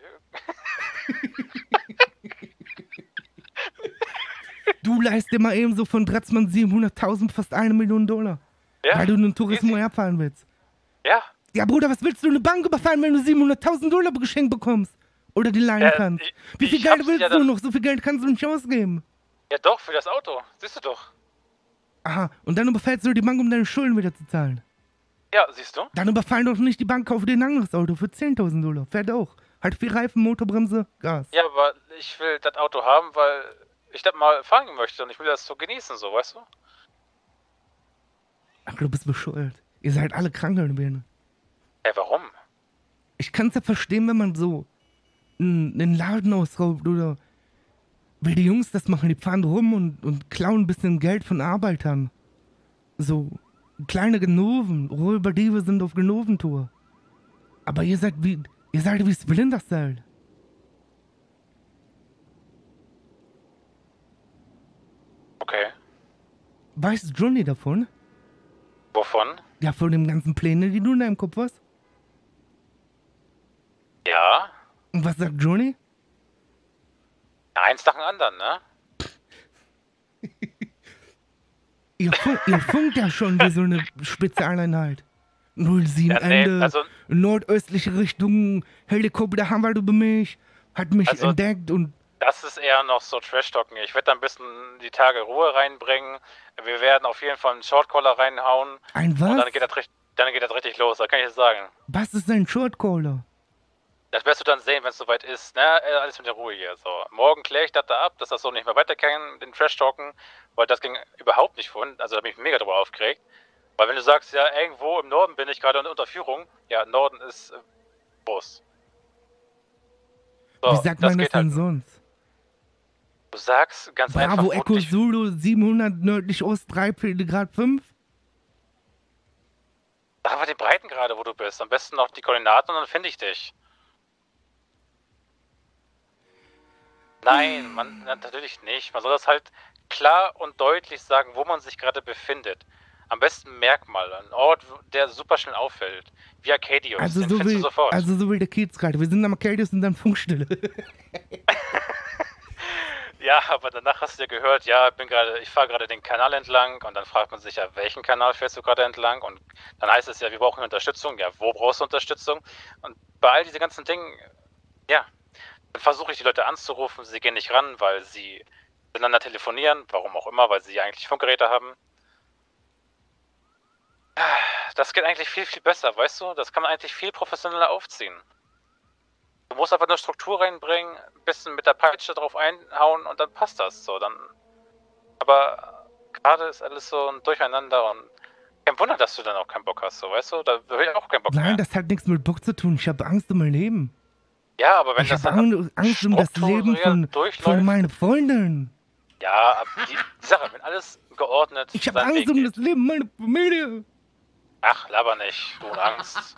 Du leist dir mal eben so von Dratzmann siebenhunderttausend fast eine Million Dollar. Ja, Weil du einen Tourismus herfahren willst. ja. Ja, Bruder, was willst du eine Bank überfallen, wenn du siebenhunderttausend Dollar geschenkt bekommst? Oder die leihen Ja, kannst? ich- Wie viel ich Geld hab's willst ja du dann- noch? So viel Geld kannst du nicht ausgeben. Ja doch, für das Auto, siehst du doch. Aha, und dann überfällst du die Bank, um deine Schulden wieder zu zahlen. Ja, siehst du? Dann überfallen doch nicht die Bank, kauf dir ein anderes Auto für zehntausend Dollar. Fährt auch. Hat vier Reifen, Motorbremse, Gas. Ja, aber ich will das Auto haben, weil ich das mal fahren möchte und ich will das so genießen, so, weißt du? Ach, du bist bescheuert. Ihr seid alle krank in der Birne. Ey, warum? Ich kann's ja verstehen, wenn man so einen einen Laden ausraubt oder weil die Jungs das machen, die fahren rum und, und klauen ein bisschen Geld von Arbeitern. So kleine Ganoven, Räuberdiebe sind auf Ganoventour. Aber ihr seid wie, ihr seid wie Splinter Cell. Okay. Weiß Johnny davon? Wovon? Ja, von den ganzen Plänen, die du in deinem Kopf hast. Ja, Und was sagt Johnny? eins nach dem anderen, ne? Ihr, fun ihr funkt ja schon wie so eine Spezialeinheit. null sieben Ja, nee, Ende, also- nordöstliche Richtung, Helikopter haben wir über mich, hat mich Also- entdeckt und Das ist eher noch so Trash-Talken. Ich werde da ein bisschen die Tage Ruhe reinbringen. Wir werden auf jeden Fall einen Shortcaller reinhauen. Ein was? Und dann geht das, richt- dann geht das richtig los, da kann ich dir sagen. was ist ein Shortcaller? Das wirst du dann sehen, wenn es soweit ist. Ne? Äh, Alles mit der Ruhe hier. So. Morgen kläre ich das da ab, dass das so nicht mehr weiterging mit den Trash-Talken, weil das ging überhaupt nicht vorhin. Also da bin ich mega drüber aufgeregt. Weil wenn du sagst, ja, irgendwo im Norden bin ich gerade in Unterführung, ja, Norden ist äh, Bus. So, Wie sagt das man das geht halt. denn sonst? Du sagst ganz einfach, Bravo wo Echo dich- Zulu siebenhundert nördlich Ost drei Grad fünf? Sag einfach den Breiten gerade, wo du bist. Am besten noch die Koordinaten und dann finde ich dich. Nein, man, na, natürlich nicht. Man soll das halt klar und deutlich sagen, wo man sich gerade befindet. Am besten Merkmal, ein Ort, der super schnell auffällt. Wie Arcadius, Also den so, findest wie, du sofort. also so wie der Kiez gerade. Wir sind am Arcadius und dann Funkstille. Ja, aber danach hast du ja gehört, ja, bin gerade, ich fahre gerade den Kanal entlang und dann fragt man sich ja, welchen Kanal fährst du gerade entlang? Und dann heißt es ja, wir brauchen Unterstützung. Ja, wo brauchst du Unterstützung? Und bei all diesen ganzen Dingen, ja, dann versuche ich die Leute anzurufen, sie gehen nicht ran, weil sie miteinander telefonieren, warum auch immer, weil sie eigentlich Funkgeräte haben. Das geht eigentlich viel, viel besser, weißt du? Das kann man eigentlich viel professioneller aufziehen. Du musst einfach eine Struktur reinbringen, ein bisschen mit der Peitsche drauf einhauen und dann passt das so. Dann. Aber gerade ist alles so ein Durcheinander und Kein Wunder, dass du dann auch keinen Bock hast, so, weißt du? Da will ich auch keinen Bock Nein, mehr. das hat nichts mit Bock zu tun. Ich habe Angst um mein Leben. Ja, aber wenn Ich das habe dann Angst, Angst um das Leben strukturiert von, durchläuft. von meiner Freundin. Ja, aber die, die Sache, wenn alles geordnet Ich habe seinen Angst Weg um geht. das Leben meiner Familie. Ach, laber nicht, du und Angst.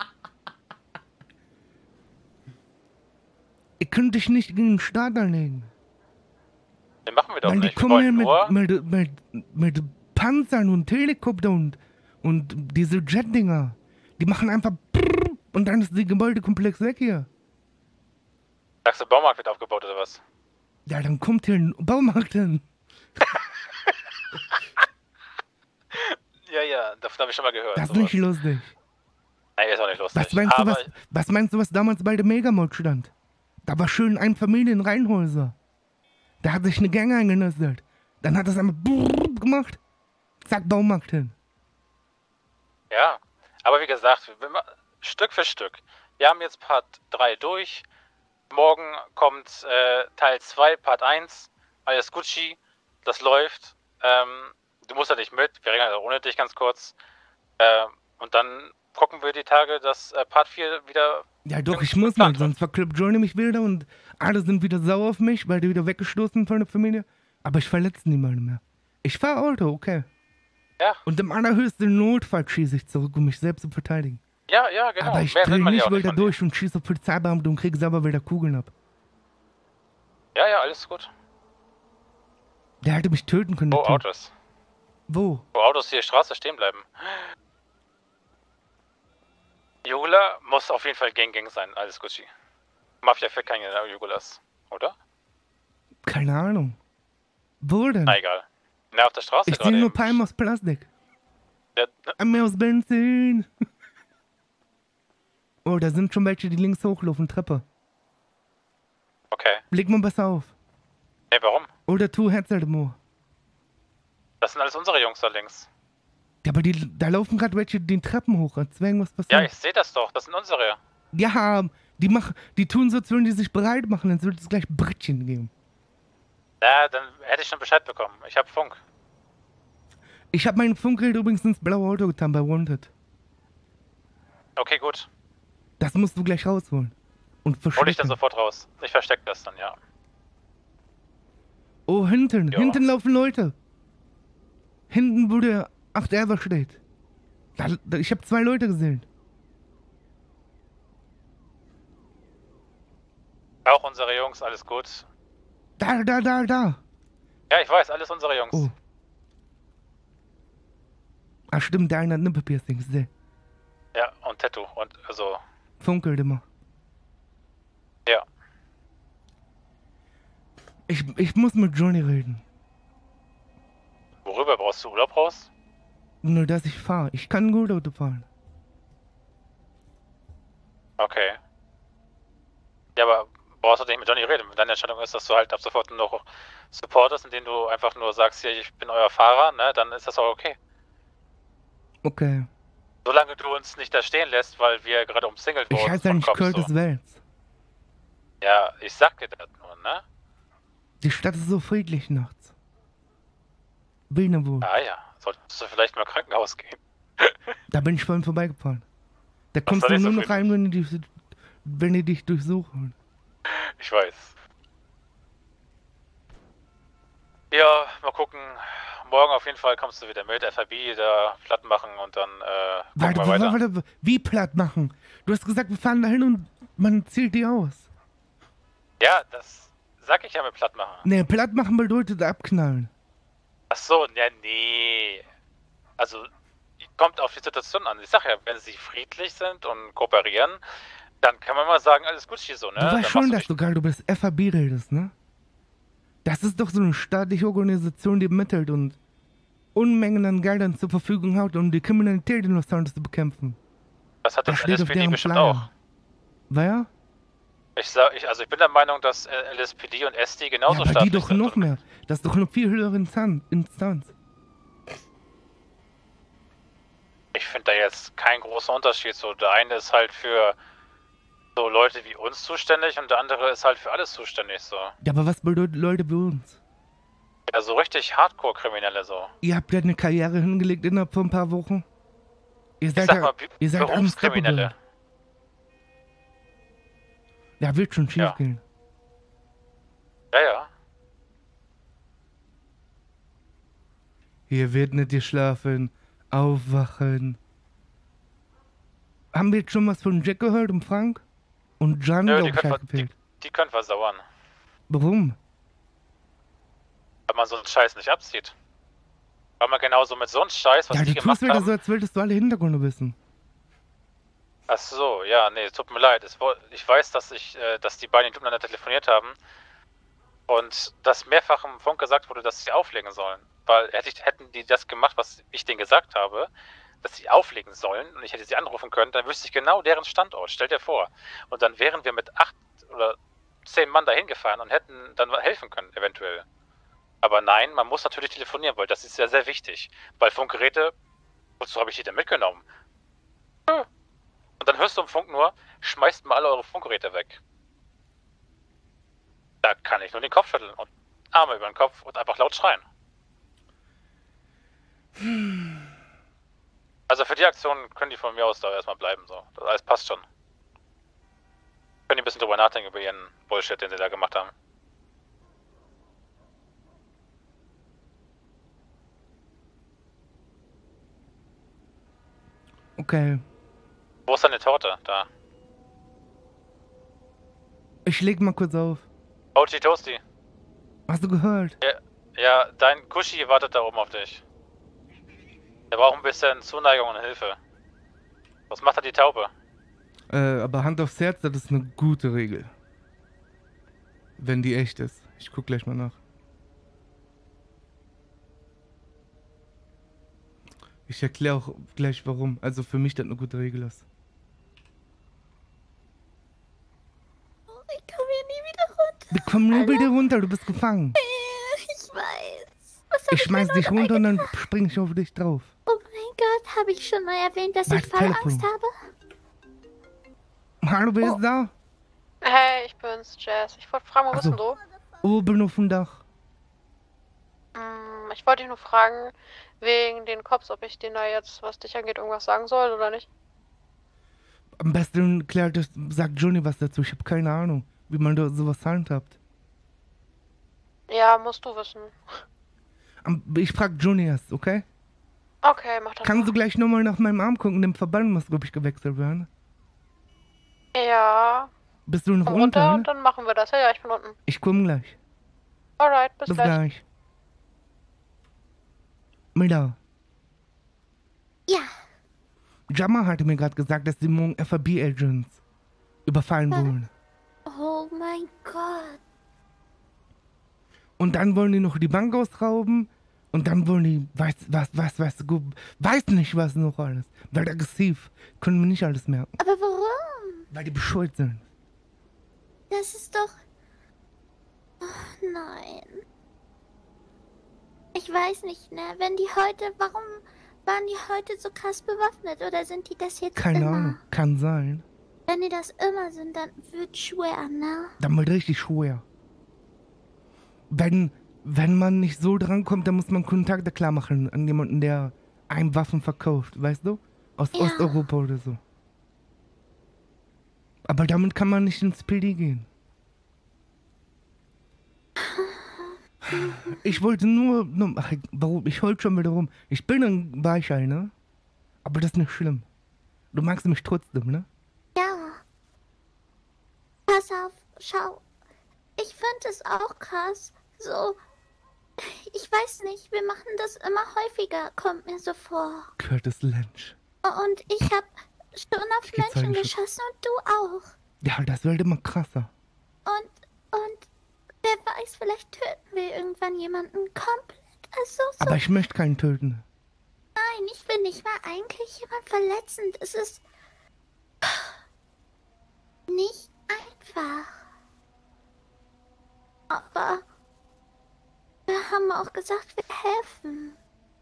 Ihr könnt dich nicht gegen den Staat anlegen. Den machen wir doch Weil die nicht. Wir kommen wollen hier nur... mit, mit, mit, mit Panzern und Helikopter und, und diese Jetdinger. Die machen einfach und dann ist der Gebäudekomplex weg hier. Sagst du, Baumarkt wird aufgebaut oder was? Ja, dann kommt hier ein Baumarkt hin. Ja, ja, davon habe ich schon mal gehört. Das ist sowas. nicht lustig. Nein, ist auch nicht lustig. Was meinst, du, aber was, was meinst du, was damals bei der Megamod stand? Da war schön ein Familienreihenhäuser. Da hat sich eine Gang eingenistet. Dann hat das einmal gemacht. Zack, Baumarkt hin. Ja, aber wie gesagt, wir ma- Stück für Stück. Wir haben jetzt Part drei durch. Morgen kommt äh, Teil zwei, Part eins. Alles Gucci. Das läuft. Ähm, du musst ja nicht mit. Wir regeln also ohne dich ganz kurz. Ähm, und dann gucken wir die Tage, dass äh, Part vier wieder... Ja doch, ich muss mit, sonst verklippt Johnny mich wieder und alle sind wieder sauer auf mich, weil die wieder weggestoßen sind von der Familie. Aber ich verletze niemanden mehr. Ich fahre Auto, okay. Ja. Und im allerhöchsten Notfall schieße ich zurück, um mich selbst zu verteidigen. Ja, ja, genau. Aber ich Mehr will drehe man ja nicht auch nicht wieder von dir. durch und schieße auf Polizeibeamte und kriege selber wieder Kugeln ab. Ja, ja, alles gut. Der hätte mich töten können. Wo der Typ. Autos? Wo? Wo Autos hier Straße stehen bleiben. Jugula muss auf jeden Fall Gang Gang sein, alles Gucci. Mafia für keine Jugulas, oder? Keine Ahnung. Wo denn? Na egal. Na, auf der Straße Ich gerade sehe nur eben. Palmen aus Plastik. Ja, Einmal aus Benzin. Oh, da sind schon welche, die links hochlaufen, Treppe. Okay. Leg mal besser auf. Nee, warum? Oder tu Headset im Ohr. Das sind alles unsere Jungs da links. Ja, aber die, da laufen gerade welche den Treppen hoch, als wäre irgendwas passiert. Ja, ich sehe das doch. Das sind unsere. Ja, die machen, die tun so, als würden die sich bereit machen, dann sollte es gleich Brittchen geben. Na, dann hätte ich schon Bescheid bekommen. Ich hab Funk. Ich habe meinen Funkgerät übrigens ins blaue Auto getan bei Wanted. Okay, gut. Das musst du gleich rausholen. Und Hol ich dann verstecken. sofort raus. Ich verstecke das dann, ja. Oh, hinten, Ja. hinten laufen Leute. Hinten, wo der acht Erber steht. Da, da, ich habe zwei Leute gesehen. Auch unsere Jungs, alles gut. Da, da, da, da. Ja, ich weiß, alles unsere Jungs. Oh. Ah, stimmt, der eine hat Nippelpiercings, der Ja, und Tattoo. Und also, funkelt immer. ja. Ich, ich muss mit Johnny reden. Worüber brauchst du Urlaub raus? Nur, dass ich fahre. Ich kann gut Auto fahren. Okay. Ja, aber brauchst du nicht mit Johnny reden. Wenn deine Entscheidung ist, dass du halt ab sofort nur noch supportest, indem du einfach nur sagst, hier, ich bin euer Fahrer, ne, dann ist das auch okay. Okay. Solange du uns nicht da stehen lässt, weil wir gerade umsingelt Ich wurden heiße ja von nicht Cops, Curtis so. Wells. Ja, ich sag dir das nur, ne? Die Stadt ist so friedlich nachts. Wienerwohl. Ah ja, solltest du vielleicht mal Krankenhaus gehen. Da bin ich vorhin vorbeigefahren. Da kommst soll du ich so nur noch friedlich? rein, wenn die, dich- wenn die dich durchsuchen. Ich weiß. Ja, mal gucken. Morgen auf jeden Fall kommst du wieder mit, F I B da platt machen und dann äh, gucken Warte, wir warte, weiter. warte, wie platt machen? Du hast gesagt, wir fahren dahin und man zählt die aus. Ja, das sag ich ja mit platt machen. Ne, platt machen bedeutet abknallen. Ach so, ja, nee. Also, kommt auf die Situation an. Ich sag ja, wenn sie friedlich sind und kooperieren, dann kann man mal sagen, alles gut hier so, ne? Du Dann weißt schon, machst du dass du gerade über das F A B redest, ne? Das ist doch so eine staatliche Organisation, die mittelt und Unmengen an Geldern zur Verfügung hat, um die Kriminalität in Los Santos zu bekämpfen. Das hat Das das steht L S auf P D deren bestimmt Flyer. auch. Wer? Ich sag, ich, also ich bin der Meinung, dass äh, L S P D und S D genauso Ja, aber die staatlich doch sind. noch mehr. Das ist doch eine viel höhere Instan- Instanz. Ich finde da jetzt kein großer Unterschied. So, der eine ist halt für so Leute wie uns zuständig und der andere ist halt für alles zuständig. So, Ja, aber was bedeutet Leute bei uns? ja, so richtig Hardcore-Kriminelle so. Ihr habt ja eine Karriere hingelegt innerhalb von ein paar Wochen. Ihr Ich seid sag ja, mal, Be- ihr seid Berufskriminelle. unstoppable. Ja, wird schon schief Ja. gehen. Ja, ja. Hier wird nicht geschlafen, aufwachen. Haben wir jetzt schon was von Jack gehört und Frank? Und Jan, Nö, glaub die ich, können, hat ver die, gefehlt. die können versauern. Warum? Weil man so einen Scheiß nicht abzieht. Weil man genauso mit so einem Scheiß, was Ja, die du gemacht tust wieder haben. so, als würdest du alle Hintergründe wissen. Ach so, ja, nee, tut mir leid. Es, wo- ich weiß, dass ich, äh, dass die beiden miteinander telefoniert haben und dass mehrfach im Funk gesagt wurde, dass sie auflegen sollen. Weil hätte ich, hätten die das gemacht, was ich denen gesagt habe, dass sie auflegen sollen und ich hätte sie anrufen können, dann wüsste ich genau deren Standort. Stell dir vor. Und dann wären wir mit acht oder zehn Mann dahin gefahren und hätten dann helfen können, eventuell. Aber nein, man muss natürlich telefonieren, weil das ist ja sehr wichtig. Weil Funkgeräte, wozu habe ich die denn mitgenommen? Hm. Und dann hörst du im Funk nur, schmeißt mal alle eure Funkgeräte weg. Da kann ich nur den Kopf schütteln und Arme über den Kopf und einfach laut schreien. Also für die Aktion können die von mir aus da erstmal bleiben, so. Das alles passt schon. Können die ein bisschen drüber nachdenken über ihren Bullshit, den sie da gemacht haben. Okay. Wo ist deine Torte? Da. Ich leg mal kurz auf. Ochi Toasty. Hast du gehört? Ja, ja, dein Kushi wartet da oben auf dich. Er braucht ein bisschen Zuneigung und Hilfe. Was macht da die Taube? Äh, aber Hand aufs Herz, das ist eine gute Regel. Wenn die echt ist. Ich guck gleich mal nach. Ich erkläre auch gleich warum. Also für mich das eine gute Regel ist. Ich komme hier nie wieder runter. Wir kommen nur wieder runter, du bist gefangen. Ich weiß. Was hab Ich schmeiß mir dich noch runter und dann eingetragen? spring ich auf dich drauf. Oh mein Gott, habe ich schon mal erwähnt, dass Warte, ich voll Telefon. Angst habe? Hallo, wer Oh. ist da? Hey, ich bin's, Jazz. Ich wollte fragen, wo bist Achso. denn du? Oben auf dem Dach. Hm, ich wollte dich nur fragen, wegen den Cops, ob ich denen da jetzt, was dich angeht, irgendwas sagen soll oder nicht. Am besten klärt das, sagt Johnny was dazu. Ich habe keine Ahnung, wie man da sowas handhabt. Ja, musst du wissen. Am, ich frag Johnny erst, okay? Okay, mach das Kannst mal. du gleich nochmal nach meinem Arm gucken? Dem Verband muss, glaube ich, gewechselt werden. Ja, Bist du noch komm runter unter? und Ne? dann machen wir das. Ja, ja, ich bin unten. Ich komme gleich. Alright, bis, Bis gleich. gleich. Miller. Ja. Jammer hatte mir gerade gesagt, dass die morgen F B Agents überfallen wurden. Oh mein Gott. Und dann wollen die noch die Bank ausrauben. Und dann wollen die, weiß, was, was, was, was, weiß nicht was noch alles. Weil aggressiv. Können wir nicht alles merken. Aber warum? Weil die bescheuert sind. Das ist doch... Oh nein. Ich weiß nicht, ne? Wenn die heute... Warum waren die heute so krass bewaffnet? Oder sind die das jetzt Keine immer? Ahnung. Kann sein. Wenn die das immer sind, dann wird schwer, ne? Dann wird richtig schwer. Wenn, wenn man nicht so drankommt, dann muss man Kontakte klar machen an jemanden, der einem Waffen verkauft, weißt du? Aus Ja. Osteuropa oder so. Aber damit kann man nicht ins P D gehen. Ich wollte nur, nur ach, warum? Ich heul schon wieder rum. Ich bin ein Weichei, ne? Aber das ist nicht schlimm. Du magst mich trotzdem, ne? Ja. Pass auf, schau. Ich finde es auch krass. So. Ich weiß nicht, wir machen das immer häufiger, kommt mir so vor. Curtis Lynch. Und ich hab schon auf Ich geh Menschen zeigen, geschossen und du auch. Ja, das wird immer krasser. Und, und wer weiß, vielleicht töten wir irgendwann jemanden komplett. Also so. Aber ich möchte keinen töten. Nein, ich will nicht mal eigentlich jemand verletzend. Es ist nicht einfach. Aber wir haben auch gesagt, wir helfen.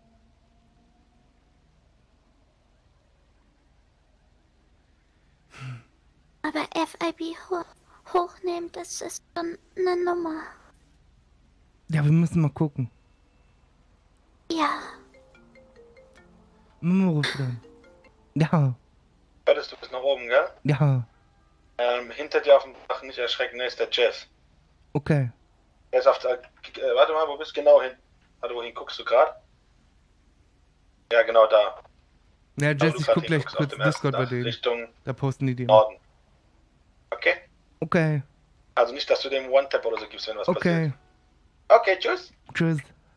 Aber F I B hoch, hochnehmen, das ist schon eine Nummer. Ja, wir müssen mal gucken. Ja. Mama ruft an. Ja, Curtis, du bist nach oben, gell? ja, Ähm, hinter dir auf dem Dach nicht erschrecken, ne, ist der Jeff. okay. Der ist auf der, äh, warte mal, wo bist du genau hin? Warte, wohin guckst du gerade? Ja, genau da. Ja, Da, wo Jess, du ich grad guck gleich hinguckst, auf kurz dem ersten Discord bei Dach, denen. Richtung Da posten die den. Norden. Okay? Okay, Also nicht, dass du dem One-Tap oder so gibst, wenn was passiert. okay. Okay, tschüss. Tschüss.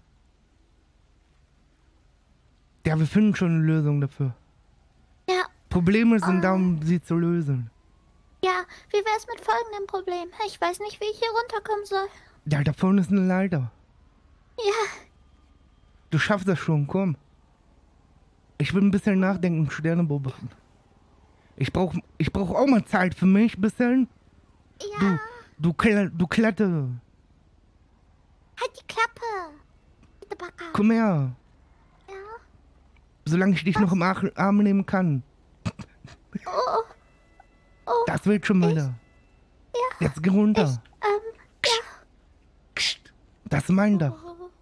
Ja, wir finden schon eine Lösung dafür. Ja, Probleme sind da, um sie zu lösen. ja, wie wär's mit folgendem Problem? Ich weiß nicht, wie ich hier runterkommen soll. Ja, da vorne ist eine Leiter. Ja, Du schaffst das schon, komm. Ich will ein bisschen nachdenken, Sterne beobachten. Ich brauch, ich brauch auch mal Zeit für mich, bisschen. ja. Du, du, Kle du Klette. Halt die Klappe. Bitte, Backe. Komm her. Ja. Solange ich dich noch im Ach Arm nehmen kann. Oh, oh. Das wird schon wieder. Ja. Jetzt geh runter. Ähm, ja. Das ist mein Dach.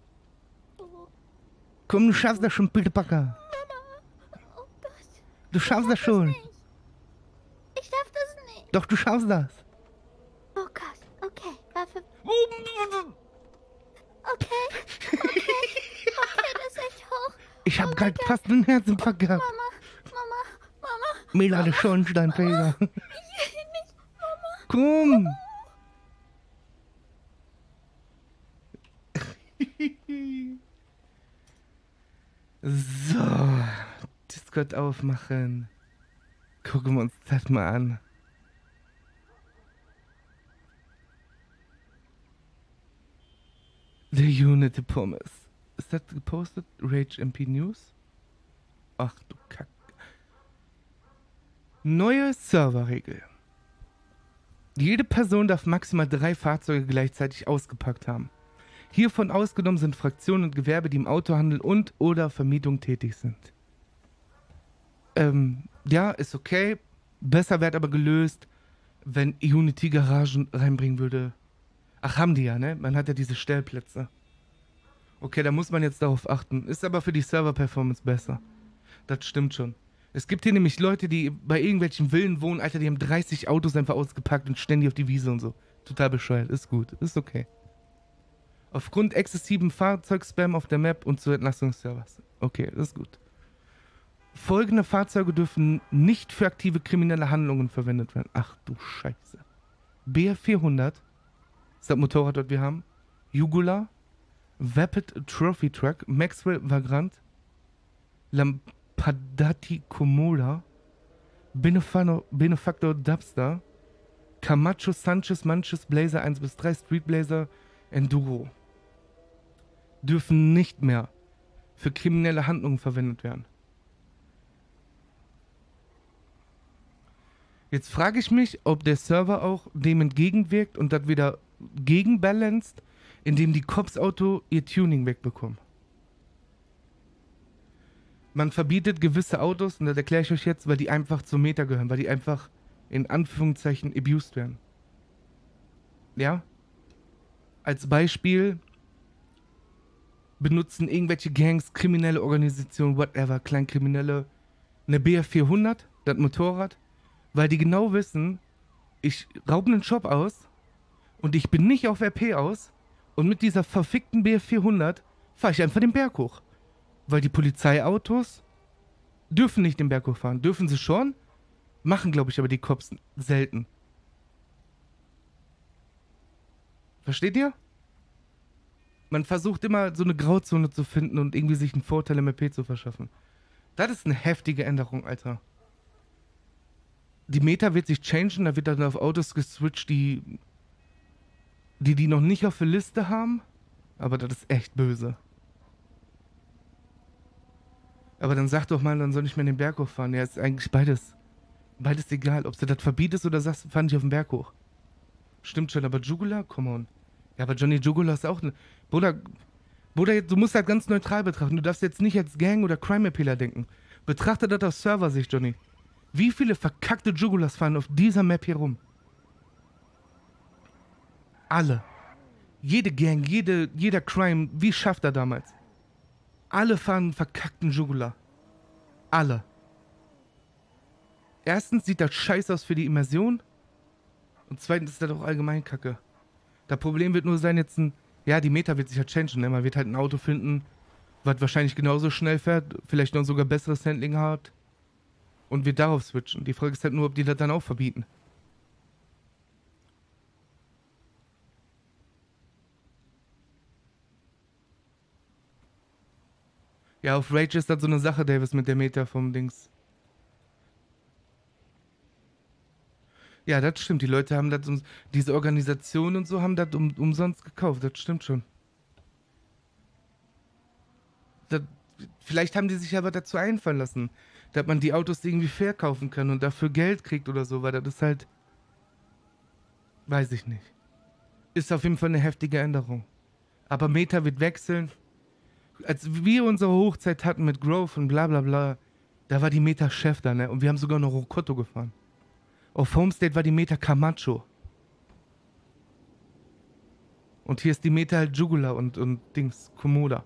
Komm, du schaffst das schon, Pittepacke. Du schaffst das schon. Ich schaff das nicht. Doch, du schaffst das. Oh Gott, okay. Warte. Okay, okay, okay, das ist echt hoch. Ich hab grad fast einen Herzinfarkt gehabt. Mama, Mama, Mama. Melade Schornsteinfeger. Ich will nicht, Mama. Komm. So, Discord aufmachen. Gucken wir uns das mal an. The Unity Pommes. Ist das gepostet? Rage M P News? Ach du Kack. Neue Serverregel. Jede Person darf maximal drei Fahrzeuge gleichzeitig ausgepackt haben. Hiervon ausgenommen sind Fraktionen und Gewerbe, die im Autohandel und oder Vermietung tätig sind. Ähm, ja, ist okay. Besser wird aber gelöst, wenn Unity Garagen reinbringen würde. Ach, haben die ja, ne? Man hat ja diese Stellplätze. Okay, da muss man jetzt darauf achten. Ist aber für die Server-Performance besser. Das stimmt schon. Es gibt hier nämlich Leute, die bei irgendwelchen Villen wohnen, Alter, die haben dreißig Autos einfach ausgepackt und ständig auf die Wiese und so. Total bescheuert. Ist gut. Ist okay. Aufgrund exzessiven Fahrzeugspam auf der Map und zu Entlastungsservers. Okay, das ist gut. Folgende Fahrzeuge dürfen nicht für aktive kriminelle Handlungen verwendet werden. Ach du Scheiße. B F vierhundert ist das Motorrad, das wir haben. Jugular. Vapid Trophy Truck. Maxwell Vagrant. Lampadati Comoda. Benefano, Benefactor Dubstar. Camacho Sanchez Manches Blazer eins bis drei. Street Blazer Enduro. Dürfen nicht mehr für kriminelle Handlungen verwendet werden. Jetzt frage ich mich, ob der Server auch dem entgegenwirkt und das wieder gegenbalanced, indem die Cops Auto ihr Tuning wegbekommen. Man verbietet gewisse Autos, und das erkläre ich euch jetzt, weil die einfach zum Meta gehören, weil die einfach in Anführungszeichen abused werden. Ja? Als Beispiel benutzen irgendwelche Gangs, kriminelle Organisationen, whatever, Kleinkriminelle, eine B F vierhundert, das Motorrad, weil die genau wissen, ich raube einen Shop aus und ich bin nicht auf R P aus und mit dieser verfickten B F vierhundert fahre ich einfach den Berg hoch. Weil die Polizeiautos dürfen nicht den Berg hochfahren. Dürfen sie schon, machen, glaube ich, aber die Cops selten. Versteht ihr? Man versucht immer so eine Grauzone zu finden und irgendwie sich einen Vorteil im R P zu verschaffen. Das ist eine heftige Änderung, Alter. Die Meta wird sich changen, da wird dann auf Autos geswitcht, die die, die noch nicht auf der Liste haben. Aber das ist echt böse. Aber dann sag doch mal, dann soll ich mir den Berg hochfahren. Ja, ist eigentlich beides. Beides egal. Ob du das verbietest oder sagst, fahr nicht auf den Berg hoch. Stimmt schon, aber Jugular? Come on. Ja, aber Johnny Jugular ist auch eine... Bruder, Bruder, du musst das ganz neutral betrachten. Du darfst jetzt nicht als Gang- oder Crime-Appealer denken. Betrachte das aus Server-Sicht, Johnny. Wie viele verkackte Jugulars fahren auf dieser Map hier rum? Alle. Jede Gang, jede, jeder Crime, wie schafft er damals? Alle fahren einen verkackten Jugular. Alle. Erstens sieht das scheiße aus für die Immersion. Und zweitens ist das auch allgemein kacke. Das Problem wird nur sein, jetzt ein. Ja, die Meta wird sich halt changen, ne? Man wird halt ein Auto finden, was wahrscheinlich genauso schnell fährt, vielleicht noch sogar besseres Handling hat. Und wird darauf switchen. Die Frage ist halt nur, ob die das dann auch verbieten. Ja, auf Rage ist das so eine Sache, Davis, mit der Meta vom Dings. Ja, das stimmt. Die Leute haben das, um, diese Organisation und so haben das um, umsonst gekauft. Das stimmt schon. Das, vielleicht haben die sich aber dazu einfallen lassen, dass man die Autos irgendwie verkaufen kann und dafür Geld kriegt oder so, weil das ist halt... Weiß ich nicht. Ist auf jeden Fall eine heftige Änderung. Aber Meta wird wechseln. Als wir unsere Hochzeit hatten mit Grove und bla bla bla, da war die Meta Chef da, ne? Und wir haben sogar noch Rokotto gefahren. Auf Homestead war die Meta Camacho. Und hier ist die Meta halt Jugular und, und Dings, Komoda.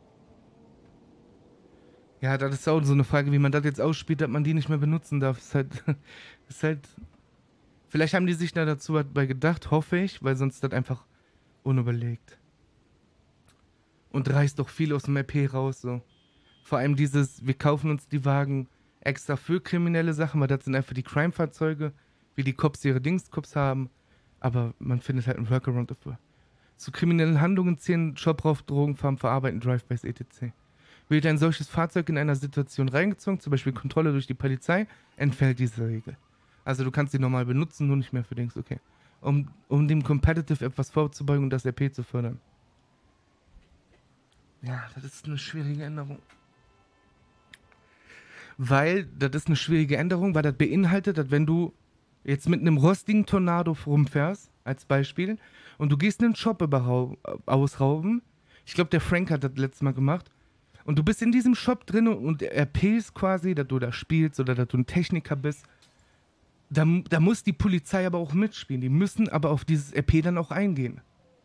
Ja, das ist auch so eine Frage, wie man das jetzt ausspielt, dass man die nicht mehr benutzen darf. Ist halt, ist halt... Vielleicht haben die sich da dazu was bei gedacht, hoffe ich, weil sonst das einfach unüberlegt. Und reißt doch viel aus dem R P raus, so. Vor allem dieses, wir kaufen uns die Wagen extra für kriminelle Sachen, weil das sind einfach die Crime-Fahrzeuge, wie die Cops ihre Dings-Cops haben. Aber man findet halt einen Workaround dafür. Zu kriminellen Handlungen zählen Shoprauf, Drogenfarm, Verarbeiten, Drive-Bys, et cetera. Wird ein solches Fahrzeug in einer Situation reingezogen, zum Beispiel Kontrolle durch die Polizei, entfällt diese Regel. Also du kannst sie normal benutzen, nur nicht mehr für Dings, okay. Um, um dem Competitive etwas vorzubeugen und das R P zu fördern. Ja, das ist eine schwierige Änderung. Weil, das ist eine schwierige Änderung, weil das beinhaltet, dass wenn du jetzt mit einem rostigen Tornado rumfährst, als Beispiel, und du gehst einen Shop ausrauben, ich glaube, der Frank hat das letztes Mal gemacht, und du bist in diesem Shop drin und R P ist quasi, dass du da spielst oder dass du ein Techniker bist, da, da muss die Polizei aber auch mitspielen. Die müssen aber auf dieses R P dann auch eingehen.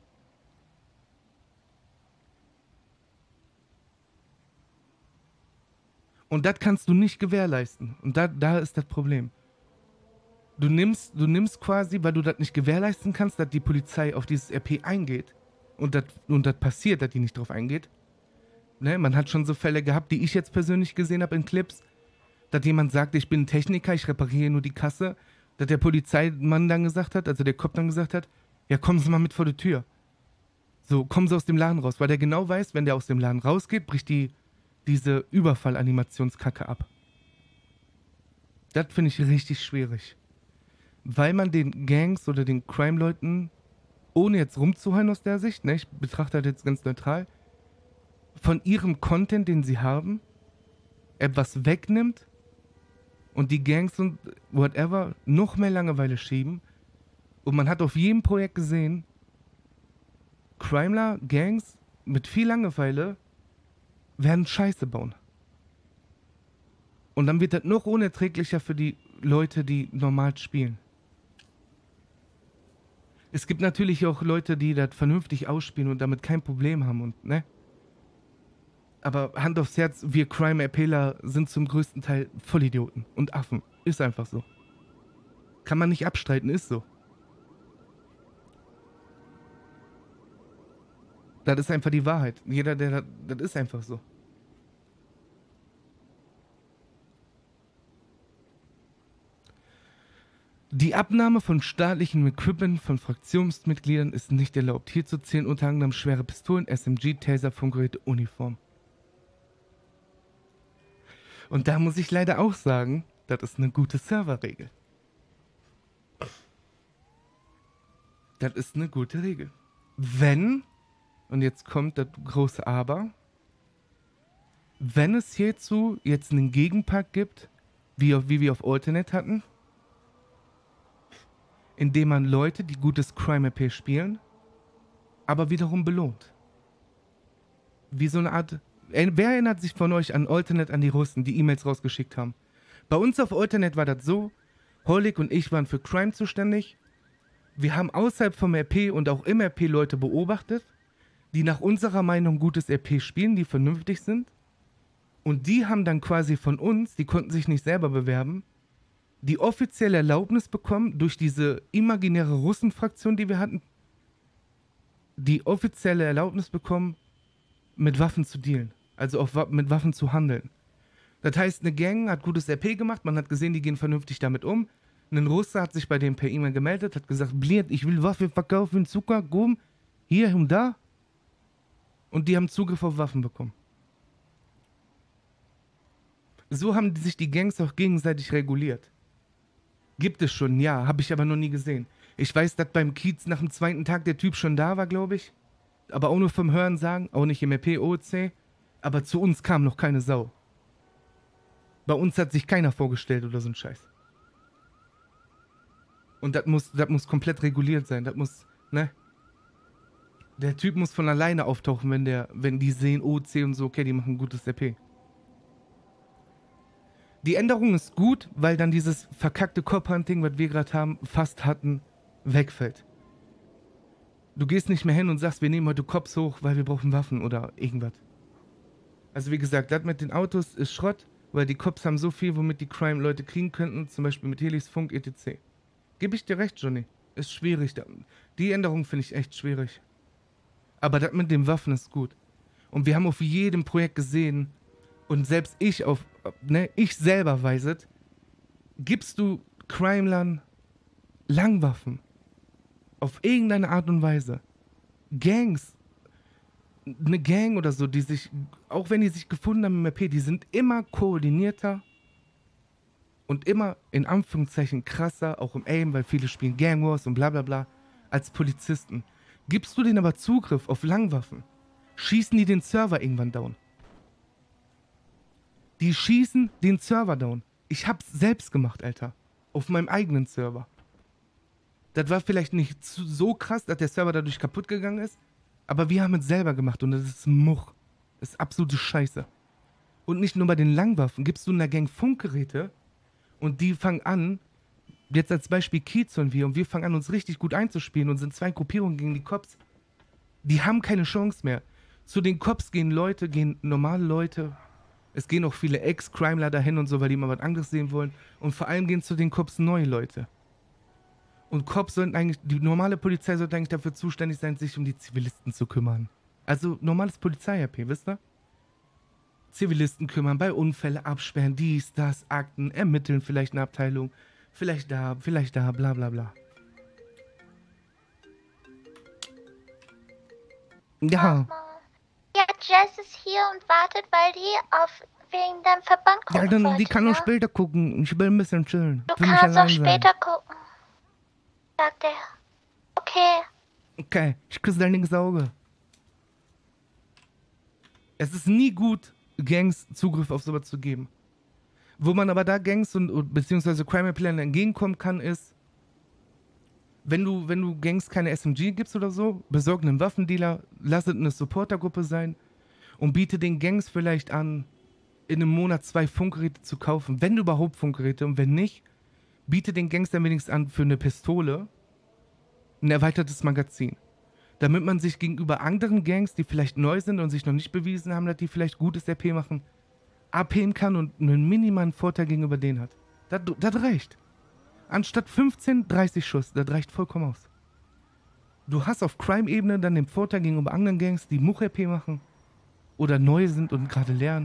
Und das kannst du nicht gewährleisten. Und da, da ist das Problem. Du nimmst, du nimmst quasi, weil du das nicht gewährleisten kannst, dass die Polizei auf dieses R P eingeht. Und das und das passiert, dass die nicht drauf eingeht. Ne? Man hat schon so Fälle gehabt, die ich jetzt persönlich gesehen habe in Clips, dass jemand sagt, ich bin ein Techniker, ich repariere nur die Kasse. Dass der Polizeimann dann gesagt hat, also der Cop dann gesagt hat, ja, kommen Sie mal mit vor die Tür. So, kommen Sie aus dem Laden raus. Weil der genau weiß, wenn der aus dem Laden rausgeht, bricht die diese Überfall-Animationskacke ab. Das finde ich richtig schwierig. Weil man den Gangs oder den Crime-Leuten, ohne jetzt rumzuheulen aus der Sicht, ne, ich betrachte das jetzt ganz neutral, von ihrem Content, den sie haben, etwas wegnimmt und die Gangs und whatever noch mehr Langeweile schieben. Und man hat auf jedem Projekt gesehen, Crimeler, Gangs mit viel Langeweile werden Scheiße bauen. Und dann wird das noch unerträglicher für die Leute, die normal spielen. Es gibt natürlich auch Leute, die das vernünftig ausspielen und damit kein Problem haben und, ne? Aber Hand aufs Herz, wir Crime-RPler sind zum größten Teil Vollidioten und Affen. Ist einfach so. Kann man nicht abstreiten, ist so. Das ist einfach die Wahrheit. Jeder, der das, das ist einfach so. Die Abnahme von staatlichem Equipment von Fraktionsmitgliedern ist nicht erlaubt. Hierzu zählen unter anderem schwere Pistolen, S M G, Taser, Funkgeräte, Uniform. Und da muss ich leider auch sagen, das ist eine gute Serverregel. Das ist eine gute Regel. Wenn, und jetzt kommt das große Aber, wenn es hierzu jetzt einen Gegenpart gibt, wie, auf, wie wir auf Alternate hatten, indem man Leute, die gutes Crime-R P spielen, aber wiederum belohnt. Wie so eine Art... Wer erinnert sich von euch an Alternate, an die Russen, die E-Mails rausgeschickt haben? Bei uns auf Alternate war das so, Holik und ich waren für Crime zuständig. Wir haben außerhalb vom R P und auch im R P Leute beobachtet, die nach unserer Meinung gutes R P spielen, die vernünftig sind. Und die haben dann quasi von uns, die konnten sich nicht selber bewerben, die offizielle Erlaubnis bekommen, durch diese imaginäre Russenfraktion, die wir hatten, die offizielle Erlaubnis bekommen, mit Waffen zu dealen. Also auch wa mit Waffen zu handeln. Das heißt, eine Gang hat gutes R P gemacht, man hat gesehen, die gehen vernünftig damit um. Ein Russe hat sich bei dem per E-Mail gemeldet, hat gesagt, blind, ich will Waffe verkaufen, Zucker, Gum, hier und da. Und die haben Zugriff auf Waffen bekommen. So haben sich die Gangs auch gegenseitig reguliert. Gibt es schon, ja, habe ich aber noch nie gesehen. Ich weiß, dass beim Kiez nach dem zweiten Tag der Typ schon da war, glaube ich. Aber auch nur vom Hören sagen, auch nicht im R P, O C. Aber zu uns kam noch keine Sau. Bei uns hat sich keiner vorgestellt oder so ein Scheiß. Und das muss, das muss komplett reguliert sein. Das muss, ne? Der Typ muss von alleine auftauchen, wenn der, wenn die sehen, O C und so, okay, die machen gutes R P. Die Änderung ist gut, weil dann dieses verkackte Cop-Hunting, was wir gerade haben, fast hatten, wegfällt. Du gehst nicht mehr hin und sagst, wir nehmen heute Cops hoch, weil wir brauchen Waffen oder irgendwas. Also wie gesagt, das mit den Autos ist Schrott, weil die Cops haben so viel, womit die Crime-Leute kriegen könnten, zum Beispiel mit Helis, Funk, et cetera. Gebe ich dir recht, Johnny. Ist schwierig. Die Änderung finde ich echt schwierig. Aber das mit den Waffen ist gut. Und wir haben auf jedem Projekt gesehen, und selbst ich auf, ne, ich selber weiß es, gibst du Crimelern Langwaffen. Auf irgendeine Art und Weise. Gangs, eine Gang oder so, die sich, auch wenn die sich gefunden haben im R P, die sind immer koordinierter und immer in Anführungszeichen krasser, auch im Aim, weil viele spielen Gang Wars und bla bla bla, als Polizisten. Gibst du denen aber Zugriff auf Langwaffen, schießen die den Server irgendwann down. Die schießen den Server down. Ich hab's selbst gemacht, Alter. Auf meinem eigenen Server. Das war vielleicht nicht so krass, dass der Server dadurch kaputt gegangen ist, aber wir haben es selber gemacht und das ist Much. Das ist absolute Scheiße. Und nicht nur bei den Langwaffen. Gibst du in der Gang Funkgeräte und die fangen an, jetzt als Beispiel Kiez und wir, und wir fangen an, uns richtig gut einzuspielen und sind zwei Gruppierungen gegen die Cops. Die haben keine Chance mehr. Zu den Cops gehen Leute, gehen normale Leute. Es gehen auch viele Ex-Crimeler dahin und so, weil die mal was anderes sehen wollen. Und vor allem gehen zu den Cops neue Leute. Und Cops sollten eigentlich, die normale Polizei sollte eigentlich dafür zuständig sein, sich um die Zivilisten zu kümmern. Also normales Polizei-R P, wisst ihr? Zivilisten kümmern, bei Unfälle absperren, dies, das, Akten, ermitteln, vielleicht eine Abteilung, vielleicht da, vielleicht da, bla bla bla. Ja. Ja, Jess ist hier und wartet, weil die auf wegen deinem Verband gucken Ja, dann, wollte, die kann ne? auch später gucken. Ich will ein bisschen chillen. Du Will nicht kannst auch allein sein. später gucken, sagt er. Okay. Okay, ich küsse dein linkes Auge. Es ist nie gut, Gangs Zugriff auf sowas zu geben. Wo man aber da Gangs und, und beziehungsweise Crime-Plänen entgegenkommen kann, ist, wenn du, wenn du Gangs keine S M G gibst oder so, besorg einen Waffendealer, lass es eine Supportergruppe sein und biete den Gangs vielleicht an, in einem Monat zwei Funkgeräte zu kaufen, wenn überhaupt Funkgeräte, und wenn nicht, biete den Gangs dann wenigstens an für eine Pistole ein erweitertes Magazin. Damit man sich gegenüber anderen Gangs, die vielleicht neu sind und sich noch nicht bewiesen haben, dass die vielleicht gutes R P machen, abheben kann und einen minimalen Vorteil gegenüber denen hat. Das, das reicht. Anstatt fünfzehn, dreißig Schuss, das reicht vollkommen aus. Du hast auf Crime-Ebene dann den Vorteil gegenüber anderen Gangs, die Much-R P machen oder neu sind und gerade lernen.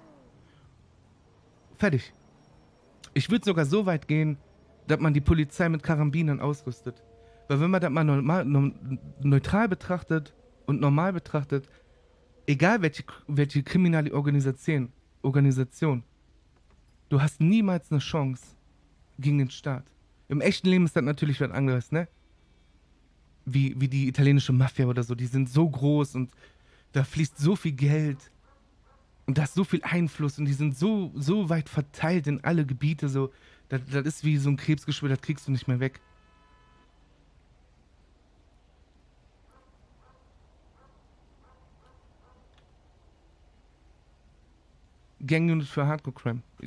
Fertig. Ich würde sogar so weit gehen, dass man die Polizei mit Karabinern ausrüstet. Weil wenn man das mal normal, neutral betrachtet und normal betrachtet, egal welche, welche kriminelle Organisation, Organisation, du hast niemals eine Chance gegen den Staat. Im echten Leben ist das natürlich was anderes, ne? Wie, wie die italienische Mafia oder so, die sind so groß und da fließt so viel Geld und da ist so viel Einfluss und die sind so, so weit verteilt in alle Gebiete, so, das, das ist wie so ein Krebsgeschwür, das kriegst du nicht mehr weg. Gang-Unit für Hardcore-Crime. Ich,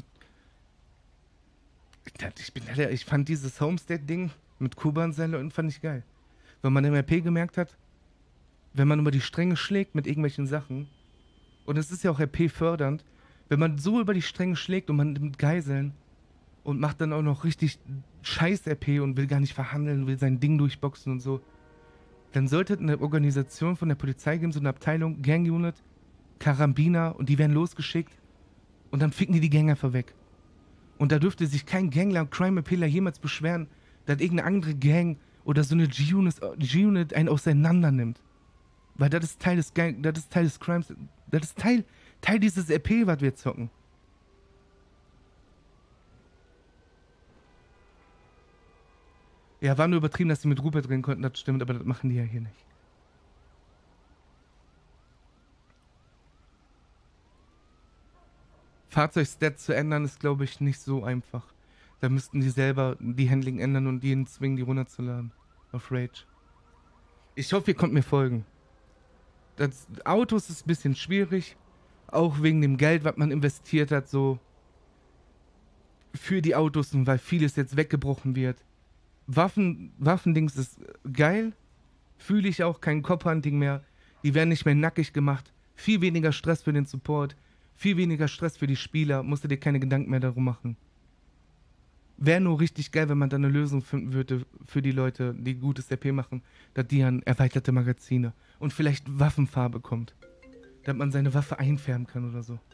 ich, bin, ich fand dieses Homestead-Ding mit Kuban-Seile fand ich geil. Weil man im R P gemerkt hat, wenn man über die Stränge schlägt mit irgendwelchen Sachen, und es ist ja auch R P fördernd, wenn man so über die Stränge schlägt und man nimmt Geiseln und macht dann auch noch richtig scheiß R P und will gar nicht verhandeln, will sein Ding durchboxen und so, dann sollte es eine Organisation von der Polizei geben, so eine Abteilung, Gang-Unit, Karabiner, und die werden losgeschickt und dann ficken die die Gang einfach weg. Und da dürfte sich kein Gangler, Crime-Appealer jemals beschweren, dass irgendeine andere Gang oder so eine G-Unit G-Unit einen auseinander nimmt. Weil das ist Teil des Gang, das ist Teil des Crimes, das ist Teil, Teil dieses R P, was wir zocken. Ja, war nur übertrieben, dass sie mit Rupert reden konnten, das stimmt, aber das machen die ja hier nicht. Fahrzeugstats zu ändern ist, glaube ich, nicht so einfach. Da müssten die selber die Handling ändern und jeden zwingen, die runterzuladen. Auf Rage. Ich hoffe, ihr könnt mir folgen. Das Autos ist ein bisschen schwierig. Auch wegen dem Geld, was man investiert hat, so für die Autos und weil vieles jetzt weggebrochen wird. Waffen, Waffendings ist geil. Fühle ich auch, kein Cop-Hunting mehr. Die werden nicht mehr nackig gemacht. Viel weniger Stress für den Support. Viel weniger Stress für die Spieler. Musst du dir keine Gedanken mehr darum machen. Wäre nur richtig geil, wenn man da eine Lösung finden würde für die Leute, die gutes R P machen, dass die dann erweiterte Magazine und vielleicht Waffenfarbe bekommt. Dass man seine Waffe einfärben kann oder so.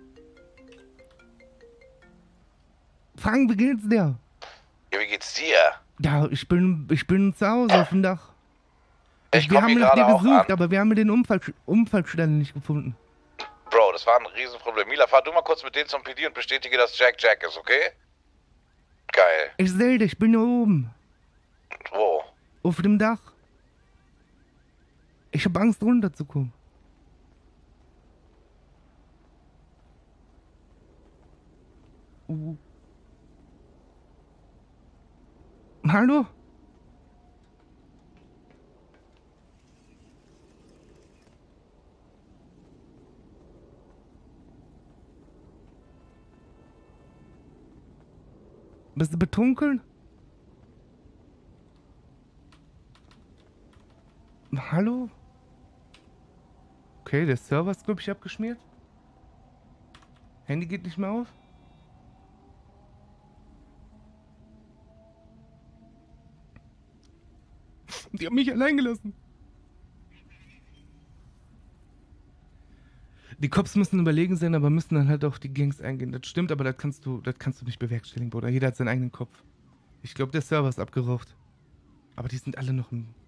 Frank, wie geht's dir? Ja, wie geht's dir? Ja, ich bin, ich bin zu Hause auf dem Dach. Ich wir komm haben hier nach dir gerade auch gesucht, an. aber wir haben den Unfall, Unfallstelle nicht gefunden. Bro, das war ein Riesenproblem. Mila, fahr du mal kurz mit denen zum P D und bestätige, dass Jack Jack ist, okay? Geil. Ich seh dich, ich bin hier oben. Wo? Auf dem Dach. Ich hab Angst, runterzukommen. Uh. Hallo? Bist du betrunken? Hallo? Okay, der Server ist, glaube ich, abgeschmiert. Handy geht nicht mehr auf. Die haben mich allein gelassen. Die Cops müssen überlegen sein, aber müssen dann halt auf die Gangs eingehen. Das stimmt, aber das kannst du, das kannst du nicht bewerkstelligen, Bruder. Jeder hat seinen eigenen Kopf. Ich glaube, der Server ist abgeraucht. Aber die sind alle noch im...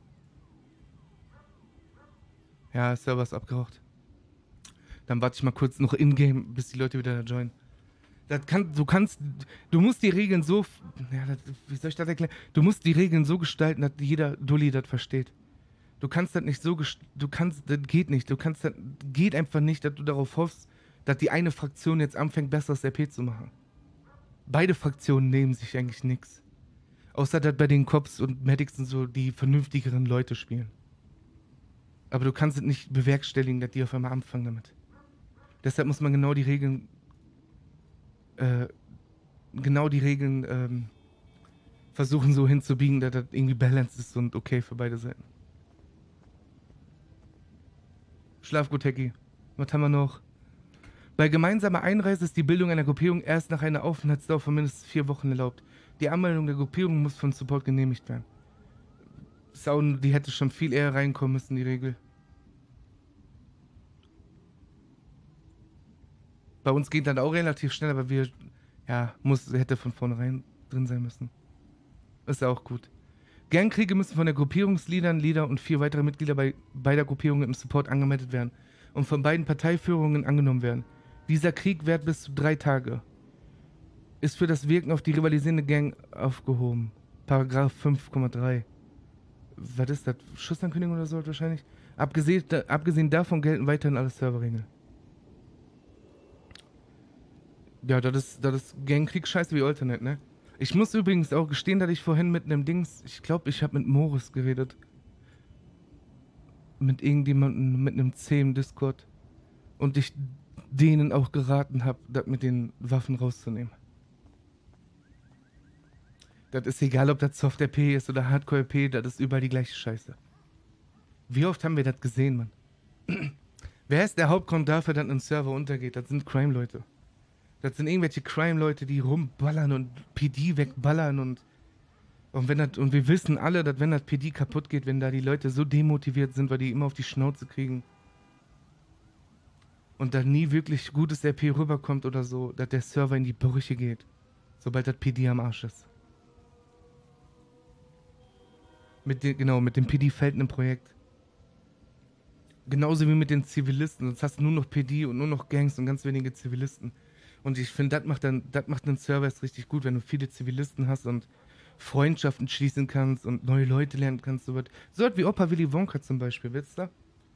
Ja, der Server ist abgeraucht. Dann warte ich mal kurz noch in-game, bis die Leute wieder da joinen. Das kann, du kannst, du musst die Regeln so, ja, das, wie soll ich das erklären? Du musst die Regeln so gestalten, dass jeder Dulli das versteht. Du kannst das nicht so, du kannst, das geht nicht. Du kannst, das geht einfach nicht, dass du darauf hoffst, dass die eine Fraktion jetzt anfängt, besseres R P zu machen. Beide Fraktionen nehmen sich eigentlich nichts. Außer, dass bei den Cops und Medics und so die vernünftigeren Leute spielen. Aber du kannst es nicht bewerkstelligen, dass die auf einmal anfangen damit. Deshalb muss man genau die Regeln, äh, genau die Regeln, ähm, versuchen so hinzubiegen, dass das irgendwie balanced ist und okay für beide Seiten. Schlaf gut, Hecki. Was haben wir noch? Bei gemeinsamer Einreise ist die Bildung einer Gruppierung erst nach einer Aufenthaltsdauer von mindestens vier Wochen erlaubt. Die Anmeldung der Gruppierung muss von Support genehmigt werden. Sound, die hätte schon viel eher reinkommen müssen, die Regel. Bei uns geht das auch relativ schnell, aber wir, ja, muss, hätte von vornherein drin sein müssen. Ist ja auch gut. Gangkriege müssen von der Gruppierungsleadern, Leader und vier weitere Mitglieder bei beider Gruppierungen im Support angemeldet werden und von beiden Parteiführungen angenommen werden. Dieser Krieg währt bis zu drei Tage. Ist für das Wirken auf die rivalisierende Gang aufgehoben. Paragraph fünf Komma drei. Was ist das? Schussankündigung oder so wahrscheinlich? Abgesehen, da, abgesehen davon gelten weiterhin alle Serverregeln. Ja, das ist, das ist Gangkrieg scheiße wie Alternate, ne? Ich muss übrigens auch gestehen, dass ich vorhin mit einem Dings, ich glaube, ich habe mit Morris geredet. Mit irgendjemandem, mit einem C im Discord. Und ich denen auch geraten habe, das mit den Waffen rauszunehmen. Das ist egal, ob das Soft-R P ist oder Hardcore-R P, das ist überall die gleiche Scheiße. Wie oft haben wir das gesehen, Mann? Wer ist der Hauptgrund dafür, dass ein Server untergeht? Das sind Crime-Leute. Das sind irgendwelche Crime-Leute, die rumballern und P D wegballern und und wenn das, und wir wissen alle, dass wenn das P D kaputt geht, wenn da die Leute so demotiviert sind, weil die immer auf die Schnauze kriegen und da nie wirklich gutes R P rüberkommt oder so, dass der Server in die Brüche geht, sobald das P D am Arsch ist. Mit den, genau, mit dem P D fällt ein Projekt. Genauso wie mit den Zivilisten. Sonst hast du nur noch P D und nur noch Gangs und ganz wenige Zivilisten. Und ich finde, das macht dann, das macht einen Server erst richtig gut, wenn du viele Zivilisten hast und Freundschaften schließen kannst und neue Leute lernen kannst. So was, so was wie Opa Willy Wonka zum Beispiel, wisst ihr?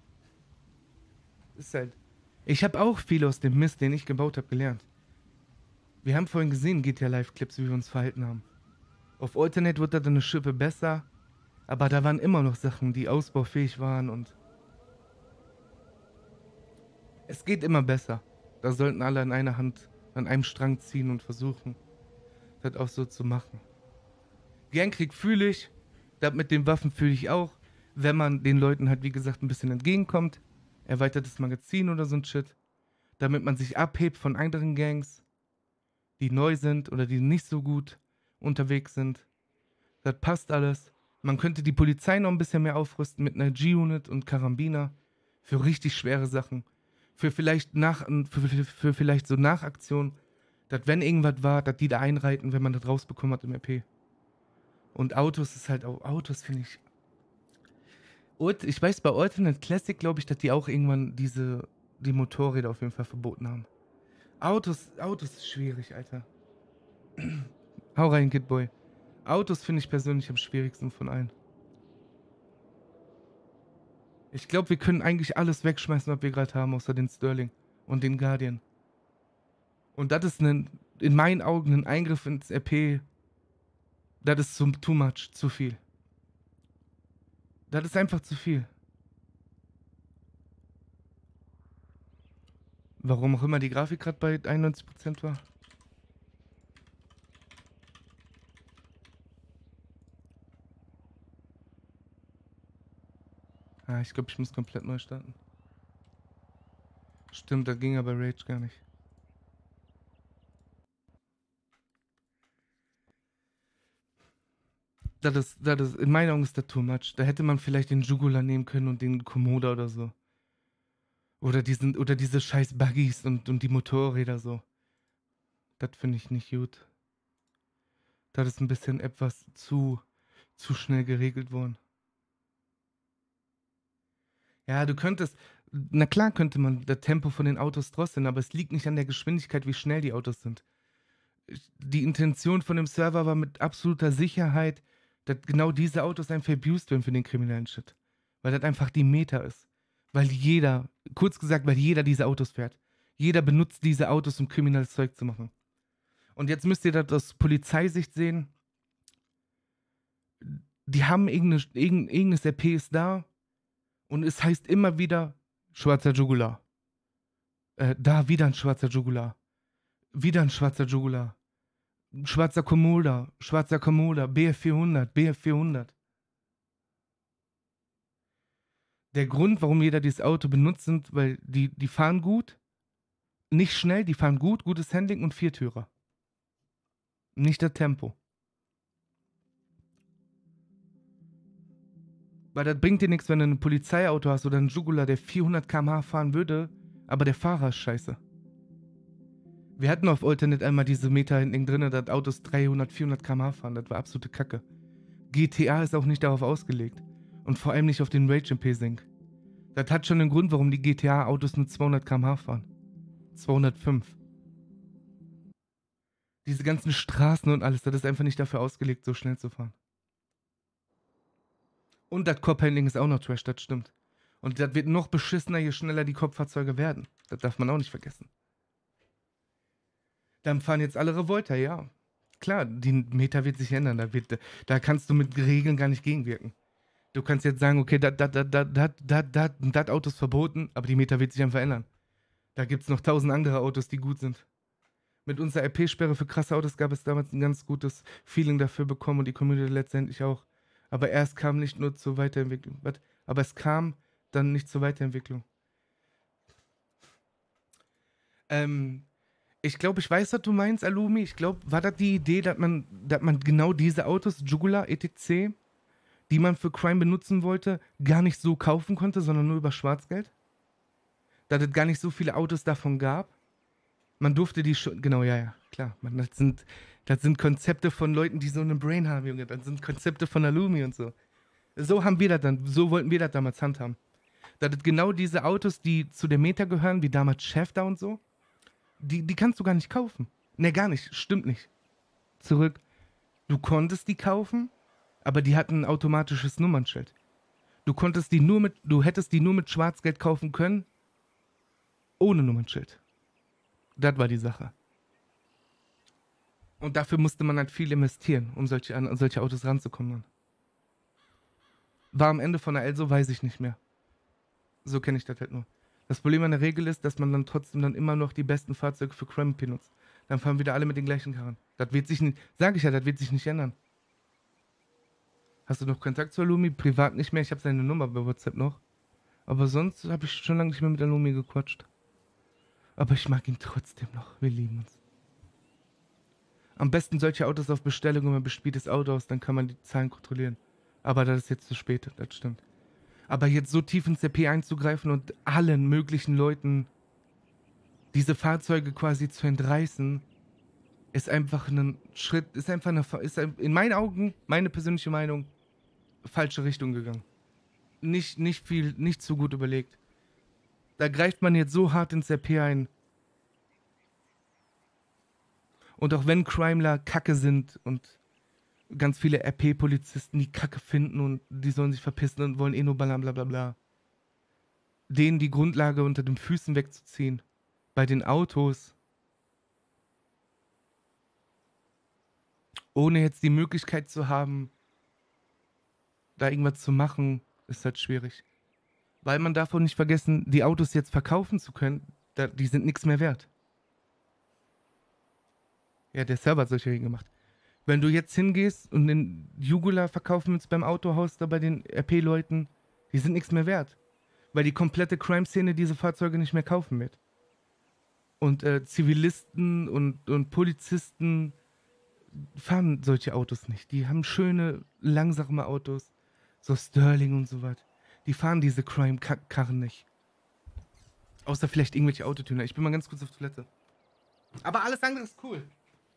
Ist halt. Ich habe auch viel aus dem Mist, den ich gebaut habe, gelernt. Wir haben vorhin gesehen, G T A Live-Clips, wie wir uns verhalten haben. Auf Alternate wird das dann eine Schippe besser, aber da waren immer noch Sachen, die ausbaufähig waren und es geht immer besser. Da sollten alle an einer Hand, an einem Strang ziehen und versuchen, das auch so zu machen. Gangkrieg fühle ich, das mit den Waffen fühle ich auch, wenn man den Leuten halt, wie gesagt, ein bisschen entgegenkommt. Erweitertes Magazin oder so ein Shit. Damit man sich abhebt von anderen Gangs, die neu sind oder die nicht so gut unterwegs sind. Das passt alles. Man könnte die Polizei noch ein bisschen mehr aufrüsten mit einer G-Unit und Karabiner für richtig schwere Sachen. Für vielleicht nach, für, für, für vielleicht so Nachaktionen, dass wenn irgendwas war, dass die da einreiten, wenn man das rausbekommen hat im R P. Und Autos ist halt auch, Autos finde ich. Und ich weiß, bei Alternate Classic glaube ich, dass die auch irgendwann diese, die Motorräder auf jeden Fall verboten haben. Autos, Autos ist schwierig, Alter. Hau rein, Kidboy. Autos finde ich persönlich am schwierigsten von allen. Ich glaube, wir können eigentlich alles wegschmeißen, was wir gerade haben, außer den Sterling und den Guardian. Und das ist ein, in meinen Augen ein Eingriff ins R P. Das ist zum, too much, zu viel. Das ist einfach zu viel. Warum auch immer die Grafik gerade bei einundneunzig Prozent war. Ah, ich glaube, ich muss komplett neu starten. Stimmt, das ging ja bei Rage gar nicht. Das ist, das ist, in meinen Augen ist das too much. Da hätte man vielleicht den Jugular nehmen können und den Komoda oder so. Oder diesen, oder diese scheiß Buggies und, und die Motorräder so. Das finde ich nicht gut. Das ist ein bisschen etwas zu, zu schnell geregelt worden. Ja, du könntest, na klar könnte man das Tempo von den Autos drosseln, aber es liegt nicht an der Geschwindigkeit, wie schnell die Autos sind. Die Intention von dem Server war mit absoluter Sicherheit, dass genau diese Autos einfach abused werden für den kriminellen Shit. Weil das einfach die Meta ist. Weil jeder, kurz gesagt, weil jeder diese Autos fährt. Jeder benutzt diese Autos, um kriminelles Zeug zu machen. Und jetzt müsst ihr das aus Polizeisicht sehen. Die haben irgendeine, irgendein, irgendein R P ist da und es heißt immer wieder schwarzer Jugular. Äh, da wieder ein schwarzer Jugular. Wieder ein schwarzer Jugular. Schwarzer Komoda, schwarzer Komoda, B F vierhundert, B F vierhundert. Der Grund, warum jeder dieses Auto benutzt, sind, weil die, die fahren gut, nicht schnell, die fahren gut, gutes Handling und Viertürer. Nicht das Tempo. Weil das bringt dir nichts, wenn du ein Polizeiauto hast oder einen Jugular, der vierhundert Kilometer pro Stunde fahren würde, aber der Fahrer ist scheiße. Wir hatten auf Alternate einmal diese Meter hinten drin, dass Autos dreihundert, vierhundert Kilometer pro Stunde fahren. Das war absolute Kacke. G T A ist auch nicht darauf ausgelegt. Und vor allem nicht auf den Rage M P Sync. Das hat schon einen Grund, warum die G T A-Autos nur zweihundert Kilometer pro Stunde fahren. zweihundertfünf. Diese ganzen Straßen und alles, das ist einfach nicht dafür ausgelegt, so schnell zu fahren. Und das Cop-Handling ist auch noch Trash, das stimmt. Und das wird noch beschissener, je schneller die Cop-Fahrzeuge werden. Das darf man auch nicht vergessen. Dann fahren jetzt alle Revolter, ja. Klar, die Meta wird sich ändern. Da, wird, da kannst du mit Regeln gar nicht gegenwirken. Du kannst jetzt sagen, okay, das Auto ist verboten, aber die Meta wird sich einfach ändern. Da gibt es noch tausend andere Autos, die gut sind. Mit unserer R P-Sperre für krasse Autos gab es damals ein ganz gutes Feeling dafür bekommen und die Community letztendlich auch. Aber erst kam nicht nur zur Weiterentwicklung. Aber es kam dann nicht zur Weiterentwicklung. Ähm, Ich glaube, ich weiß, was du meinst, Alumi. Ich glaube, war das die Idee, dass man, dass man genau diese Autos, Jugular, et cetera, die man für Crime benutzen wollte, gar nicht so kaufen konnte, sondern nur über Schwarzgeld? Dass es gar nicht so viele Autos davon gab? Man durfte die schon, genau, ja, ja, klar. Man, das, sind, das sind Konzepte von Leuten, die so einen Brain haben, Junge. Das sind Konzepte von Alumi und so. So haben wir das dann, so wollten wir das damals handhaben. Dass es genau diese Autos, die zu der Meta gehören, wie damals Schäfter und so, die, die kannst du gar nicht kaufen. Ne, gar nicht, stimmt nicht. Zurück. Du konntest die kaufen, aber die hatten ein automatisches Nummernschild. Du konntest die nur mit, du hättest die nur mit Schwarzgeld kaufen können, ohne Nummernschild. Das war die Sache. Und dafür musste man halt viel investieren, um solche, an solche Autos ranzukommen. Dann. War am Ende von der Elso, weiß ich nicht mehr. So kenne ich das halt nur. Das Problem an der Regel ist, dass man dann trotzdem dann immer noch die besten Fahrzeuge für Crime benutzt. Dann fahren wieder alle mit den gleichen Karren. Das wird sich nicht, sag ich ja, das wird sich nicht ändern. Hast du noch Kontakt zu Alumi? Privat nicht mehr, ich habe seine Nummer bei WhatsApp noch. Aber sonst habe ich schon lange nicht mehr mit Alumi gequatscht. Aber ich mag ihn trotzdem noch, wir lieben uns. Am besten solche Autos auf Bestellung und man bespielt das Auto aus, dann kann man die Zahlen kontrollieren. Aber das ist jetzt zu spät, das stimmt. Aber jetzt so tief ins C P einzugreifen und allen möglichen Leuten diese Fahrzeuge quasi zu entreißen, ist einfach ein Schritt, ist einfach eine, ist in meinen Augen, meine persönliche Meinung, falsche Richtung gegangen. Nicht, nicht viel, nicht so gut überlegt. Da greift man jetzt so hart ins R P ein. Und auch wenn Crimeler Kacke sind und ganz viele R P-Polizisten, die Kacke finden und die sollen sich verpissen und wollen eh nur ballern, bla bla bla. Denen die Grundlage unter den Füßen wegzuziehen. Bei den Autos. Ohne jetzt die Möglichkeit zu haben, da irgendwas zu machen, ist halt schwierig. Weil man darf auch nicht vergessen, die Autos jetzt verkaufen zu können, da, die sind nichts mehr wert. Ja, der Server hat solche Regeln gemacht. Wenn du jetzt hingehst und den Jugular verkaufen willst beim Autohaus da bei den R P-Leuten, die sind nichts mehr wert. Weil die komplette Crime-Szene diese Fahrzeuge nicht mehr kaufen wird. Und äh, Zivilisten und, und Polizisten fahren solche Autos nicht. Die haben schöne, langsame Autos. So Sterling und so was. Die fahren diese Crime-Karren nicht. Außer vielleicht irgendwelche Autotuner. Ich bin mal ganz kurz auf Toilette. Aber alles andere ist cool.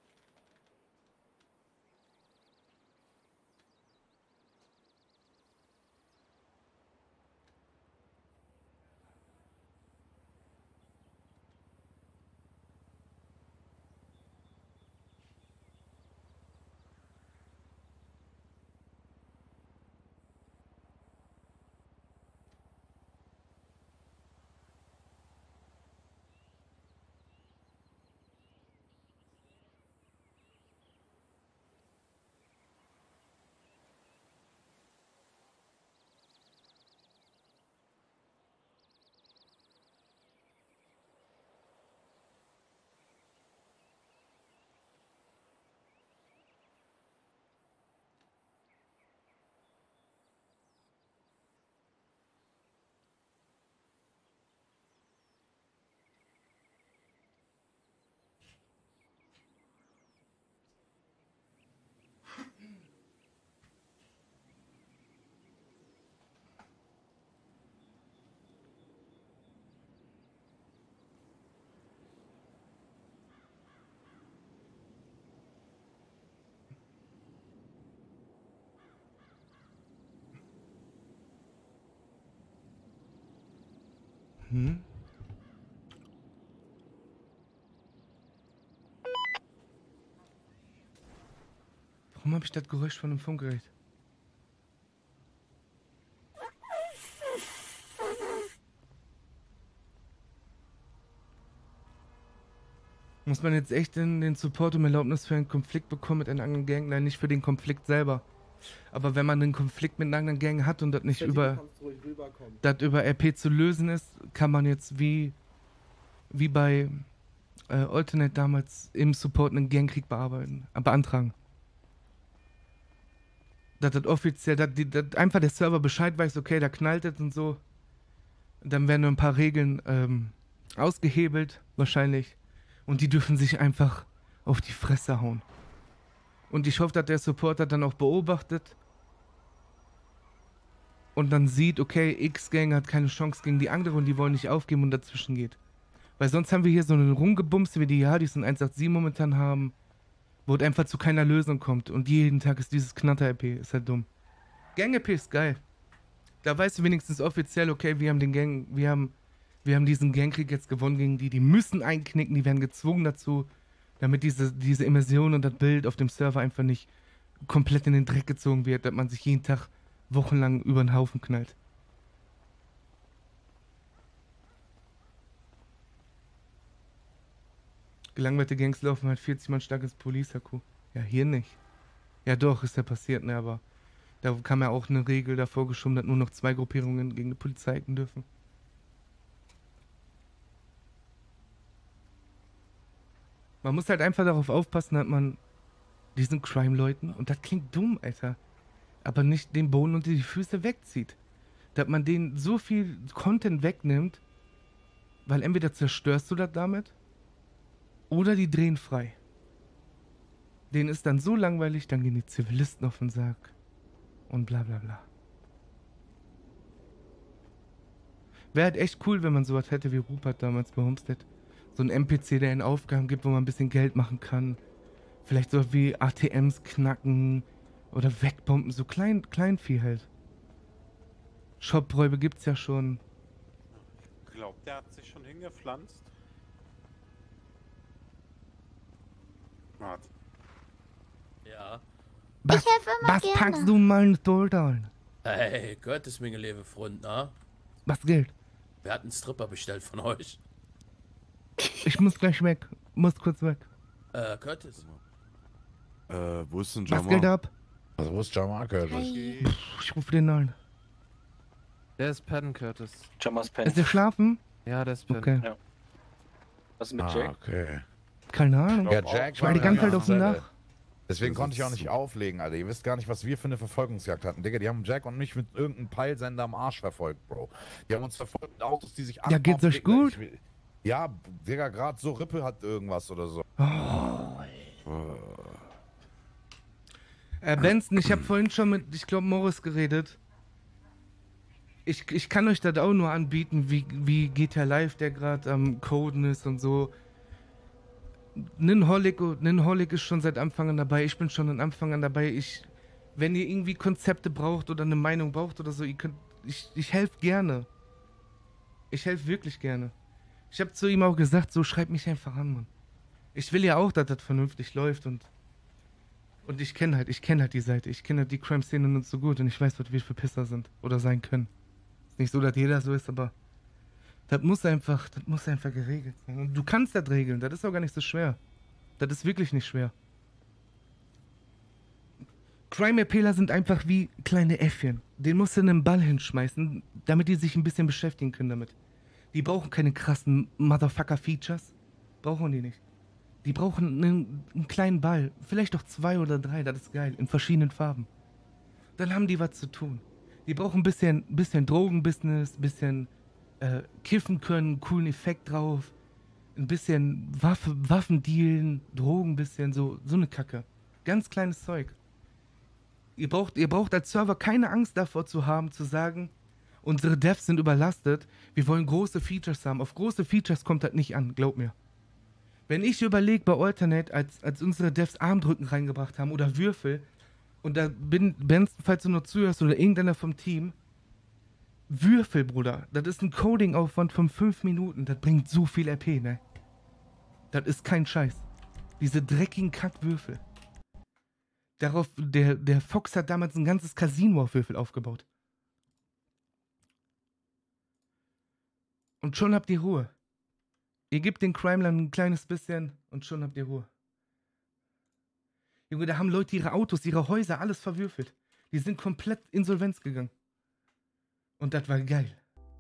Hm? Warum habe ich das Geräusch von einem Funkgerät? Muss man jetzt echt den, den Support um Erlaubnis für einen Konflikt bekommen mit einer anderen Gang? Nein, nicht für den Konflikt selber. Aber wenn man einen Konflikt mit einer anderen Gang hat und das nicht über, das über R P zu lösen ist, kann man jetzt wie, wie bei äh, Alternate damals im Support einen Gangkrieg bearbeiten, äh, beantragen. Dass das offiziell, dass, die, dass einfach der Server Bescheid weiß, okay, da knallt es und so. Dann werden nur ein paar Regeln ähm, ausgehebelt, wahrscheinlich. Und die dürfen sich einfach auf die Fresse hauen. Und ich hoffe, dass der Supporter dann auch beobachtet und dann sieht, okay, X-Gang hat keine Chance gegen die andere und die wollen nicht aufgeben und dazwischen geht. Weil sonst haben wir hier so einen Rumgebums, wie die Jadis und eins acht sieben momentan haben, wo es einfach zu keiner Lösung kommt. Und jeden Tag ist dieses Knatter-E P. Ist halt dumm. Gang-E P ist geil. Da weißt du wenigstens offiziell, okay, wir haben den Gang, wir haben, wir haben diesen Gangkrieg jetzt gewonnen gegen die. Die müssen einknicken, die werden gezwungen dazu, damit diese, diese Immersion und das Bild auf dem Server einfach nicht komplett in den Dreck gezogen wird, dass man sich jeden Tag wochenlang über den Haufen knallt. Gelangweilte Gangs laufen halt vierzig Mann starkes Police-Akku. Ja, hier nicht. Ja doch, ist ja passiert, ne, aber da kam ja auch eine Regel davor geschoben, dass nur noch zwei Gruppierungen gegen die Polizei halten dürfen. Man muss halt einfach darauf aufpassen, dass man diesen Crime-Leuten, und das klingt dumm, Alter, aber nicht den Boden unter die Füße wegzieht. Dass man denen so viel Content wegnimmt, weil entweder zerstörst du das damit, oder die drehen frei. Denen ist dann so langweilig, dann gehen die Zivilisten auf den Sack. Und bla bla bla. Wäre halt echt cool, wenn man sowas hätte wie Rupert damals bei Homestead. So ein N P C, der einen Aufgaben gibt, wo man ein bisschen Geld machen kann. Vielleicht so wie A T Ms knacken oder wegbomben. So klein, Kleinvieh halt. Shopräube gibt's ja schon. Glaubt, der hat sich schon hingepflanzt? Warte. Ja. Was, Ich helfe immer was gerne. packst du mal in Toldan? Hey, Curtis, meine liebe Freund, na? Was Geld? Wer hat einen Stripper bestellt von euch? Ich muss gleich weg. Muss kurz weg. Äh, Curtis. Äh, wo ist denn Was Jamal? geht ab? Also, wo ist Jamal, Curtis? Hi. Pff, ich rufe den an. Der ist pennen, Curtis. Jamas pennen. Ist der schlafen? Ja, der ist pennen. Okay. Ja. Was ist mit Ah, Jack? okay. Keine Ahnung. Ja, Jack ich war die ganze Zeit auf dem Dach. Deswegen Das konnte ich ist auch nicht so. auflegen, Alter. Ihr wisst gar nicht, was wir für eine Verfolgungsjagd hatten. Digga, die haben Jack und mich mit irgendeinem Peilsender am Arsch verfolgt, Bro. Die haben uns verfolgt mit Autos, die sich Ja, geht's euch Gegner- gut? Ich will- Ja, Digga, gerade so Rippe hat irgendwas oder so. Oh. Äh, Benson, ich habe vorhin schon mit, ich glaube, Morris geredet. Ich, ich kann euch das auch nur anbieten, wie, wie G T A Live, der gerade am Coden ist und so. Ninholic, Ninholic ist schon seit Anfang an dabei, ich bin schon von Anfang an dabei. Ich, wenn ihr irgendwie Konzepte braucht oder eine Meinung braucht oder so, ihr könnt, ich, ich helfe gerne. Ich helfe wirklich gerne. Ich habe zu ihm auch gesagt, so schreib mich einfach an, Mann. Ich will ja auch, dass das vernünftig läuft und und ich kenne halt, ich kenne halt die Seite, ich kenne halt die Crime-Szene und so gut und ich weiß, was wir für Pisser sind oder sein können. Ist nicht so, dass jeder so ist, aber das muss einfach, das muss einfach geregelt sein. Und du kannst das regeln, das ist auch gar nicht so schwer. Das ist wirklich nicht schwer. Crime-Appealer sind einfach wie kleine Äffchen. Den musst du einen Ball hinschmeißen, damit die sich ein bisschen beschäftigen können damit. Die brauchen keine krassen Motherfucker-Features. Brauchen die nicht. Die brauchen einen, einen kleinen Ball. Vielleicht auch zwei oder drei, das ist geil. In verschiedenen Farben. Dann haben die was zu tun. Die brauchen ein bisschen, bisschen Drogenbusiness, ein bisschen äh, kiffen können, einen coolen Effekt drauf. Ein bisschen Waffe, Waffen dealen, Drogen, ein bisschen so, so eine Kacke. Ganz kleines Zeug. Ihr braucht, ihr braucht als Server keine Angst davor zu haben, zu sagen, unsere Devs sind überlastet, wir wollen große Features haben. Auf große Features kommt das nicht an, glaub mir. Wenn ich überlege bei Alternate, als, als unsere Devs Armdrücken reingebracht haben oder Würfel, und da bin, Benz, falls du noch zuhörst oder irgendeiner vom Team, Würfel, Bruder, das ist ein Coding-Aufwand von fünf Minuten, das bringt so viel R P, ne? Das ist kein Scheiß. Diese dreckigen Kackwürfel. Darauf, der, der Fox hat damals ein ganzes Casino auf Würfel aufgebaut. Und schon habt ihr Ruhe. Ihr gebt den Crimeland ein kleines bisschen und schon habt ihr Ruhe. Junge, da haben Leute ihre Autos, ihre Häuser, alles verwürfelt. Die sind komplett insolvenz gegangen. Und das war geil.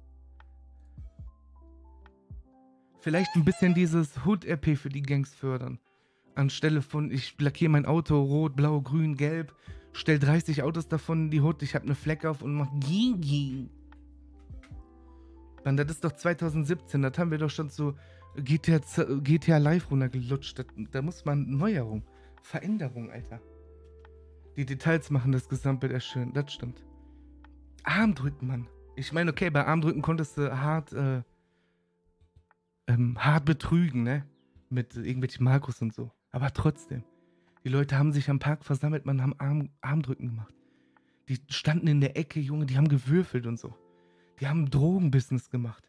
Vielleicht ein bisschen dieses Hood-R P für die Gangs fördern. Anstelle von, ich lackiere mein Auto rot, blau, grün, gelb, stell dreißig Autos davon in die Hood, ich habe eine Fleck auf und mach Ging. Dann, das ist doch zwanzig siebzehn, das haben wir doch schon zu G T A, Z- G T A Live runtergelutscht. Da, da muss man Neuerung, Veränderung, Alter. Die Details machen das Gesamtbild erst schön, das stimmt. Armdrücken, Mann. Ich meine, okay, bei Armdrücken konntest du hart, äh, ähm, hart betrügen, ne? Mit irgendwelchen Markus und so. Aber trotzdem. Die Leute haben sich am Park versammelt, man, haben Arm, Armdrücken gemacht. Die standen in der Ecke, Junge, die haben gewürfelt und so. Die haben Drogenbusiness gemacht.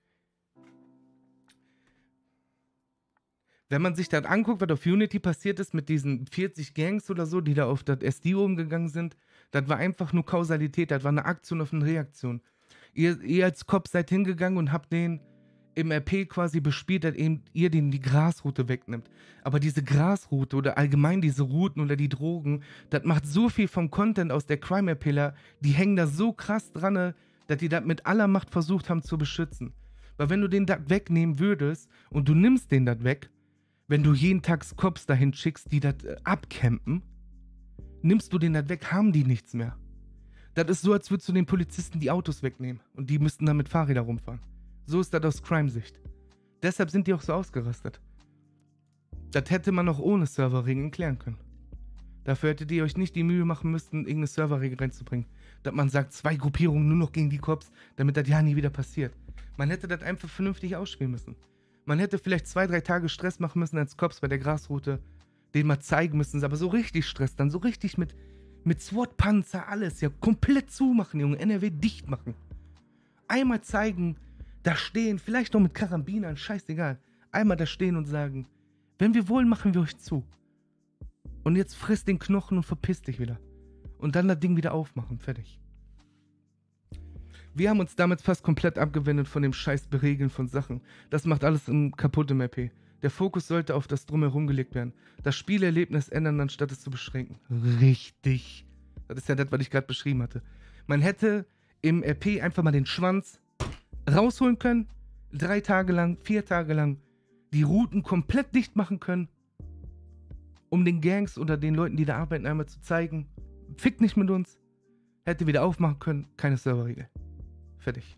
Wenn man sich das anguckt, was auf Unity passiert ist mit diesen vierzig Gangs oder so, die da auf das S D umgegangen sind, das war einfach nur Kausalität, das war eine Aktion auf eine Reaktion. Ihr, ihr als Cops seid hingegangen und habt den im R P quasi bespielt, dass eben ihr den die Grasroute wegnimmt. Aber diese Grasroute oder allgemein diese Routen oder die Drogen, das macht so viel vom Content aus der Crime-Appealer, die hängen da so krass dran, dass die das mit aller Macht versucht haben zu beschützen. Weil wenn du den das wegnehmen würdest und du nimmst den das weg, wenn du jeden Tag Cops dahin schickst, die das äh, abcampen, nimmst du den das weg, haben die nichts mehr. Das ist so, als würdest du den Polizisten die Autos wegnehmen und die müssten dann mit Fahrrädern rumfahren. So ist das aus Crime-Sicht. Deshalb sind die auch so ausgerastet. Das hätte man auch ohne Serverregeln klären können. Dafür hättet ihr euch nicht die Mühe machen müssen, irgendeine Serverregel reinzubringen. Dass man sagt, zwei Gruppierungen nur noch gegen die Cops, damit das ja nie wieder passiert. Man hätte das einfach vernünftig ausspielen müssen. Man hätte vielleicht zwei, drei Tage Stress machen müssen als Cops bei der Grasroute, denen mal zeigen müssen, aber so richtig Stress, dann so richtig mit, mit SWAT-Panzer, alles, ja, komplett zumachen, Junge, N R W dicht machen. Einmal zeigen, da stehen, vielleicht noch mit Karabinern, scheißegal, einmal da stehen und sagen, wenn wir wollen, machen wir euch zu. Und jetzt frisst den Knochen und verpiss dich wieder. Und dann das Ding wieder aufmachen, fertig. Wir haben uns damit fast komplett abgewendet von dem scheiß Beregeln von Sachen. Das macht alles im kaputt im R P. Der Fokus sollte auf das Drumherum gelegt werden. Das Spielerlebnis ändern, anstatt es zu beschränken. Richtig. Das ist ja das, was ich gerade beschrieben hatte. Man hätte im R P einfach mal den Schwanz rausholen können, drei Tage lang, vier Tage lang, die Routen komplett dicht machen können, um den Gangs oder den Leuten, die da arbeiten, einmal zu zeigen, fickt nicht mit uns, hätte wieder aufmachen können, keine Serverregel. Fertig.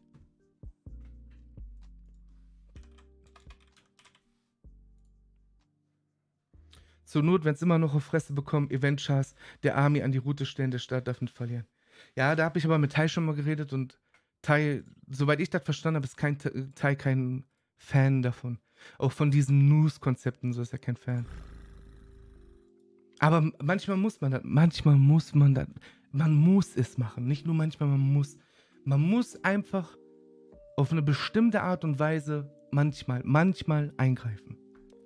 Zur Not, wenn es immer noch auf Fresse bekommt, Event-Chars der Army an die Route stellen, der Staat darf nicht verlieren. Ja, da habe ich aber mit Tai schon mal geredet und Tai, soweit ich das verstanden habe, ist kein Tai kein Fan davon. Auch von diesen News-Konzepten, so ist er kein Fan. Aber manchmal muss man das, manchmal muss man das, man muss es machen, nicht nur manchmal, man muss. Man muss einfach auf eine bestimmte Art und Weise manchmal, manchmal eingreifen.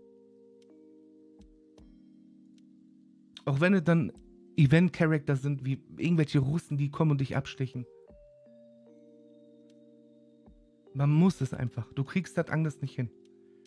Auch wenn es dann Event-Charakter sind, wie irgendwelche Russen, die kommen und dich abstechen. Man muss es einfach. Du kriegst das anders nicht hin.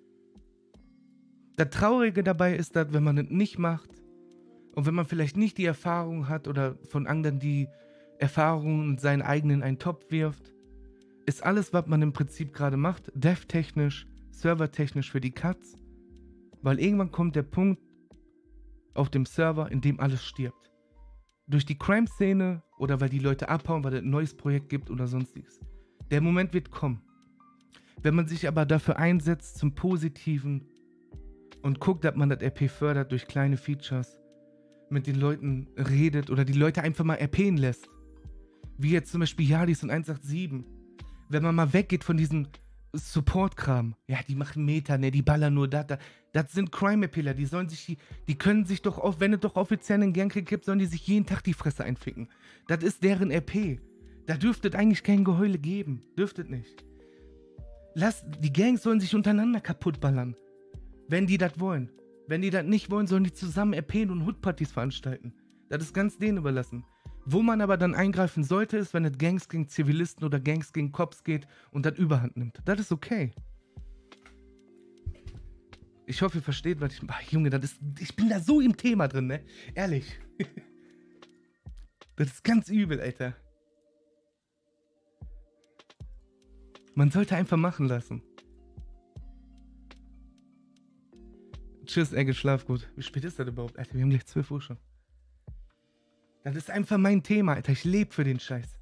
Das Traurige dabei ist, dass wenn man es nicht macht und wenn man vielleicht nicht die Erfahrung hat oder von anderen die Erfahrungen und seinen eigenen in einen Topf wirft, ist alles, was man im Prinzip gerade macht, dev-technisch, servertechnisch für die Cuts, weil irgendwann kommt der Punkt auf dem Server, in dem alles stirbt. Durch die Crime-Szene oder weil die Leute abhauen, weil es ein neues Projekt gibt oder sonstiges. Der Moment wird kommen. Wenn man sich aber dafür einsetzt zum Positiven und guckt, dass man das R P fördert durch kleine Features, mit den Leuten redet oder die Leute einfach mal R P'n lässt, wie jetzt zum Beispiel Yardis und eins acht sieben. Wenn man mal weggeht von diesem Support-Kram. Ja, die machen Meta, ne, die ballern nur das. Das sind Crime-Appealer, die sollen sich, die, die können sich doch, auf, wenn es doch offiziell einen Gangkrieg gibt, sollen die sich jeden Tag die Fresse einficken. Das ist deren R P. Da dürftet eigentlich kein Geheule geben. Dürftet nicht. Lass, die Gangs sollen sich untereinander kaputt ballern. Wenn die das wollen. Wenn die das nicht wollen, sollen die zusammen R P'n und Hood-Partys veranstalten. Das ist ganz denen überlassen. Wo man aber dann eingreifen sollte, ist, wenn es Gangs gegen Zivilisten oder Gangs gegen Cops geht und das Überhand nimmt. Das ist okay. Ich hoffe, ihr versteht, was ich... Ach, Junge, das ist, ich bin da so im Thema drin, ne? Ehrlich. Das ist ganz übel, Alter. Man sollte einfach machen lassen. Tschüss, Egge, schlaf gut. Wie spät ist das überhaupt? Alter, wir haben gleich zwölf Uhr schon. Das ist einfach mein Thema, Alter. Ich lebe für den Scheiß.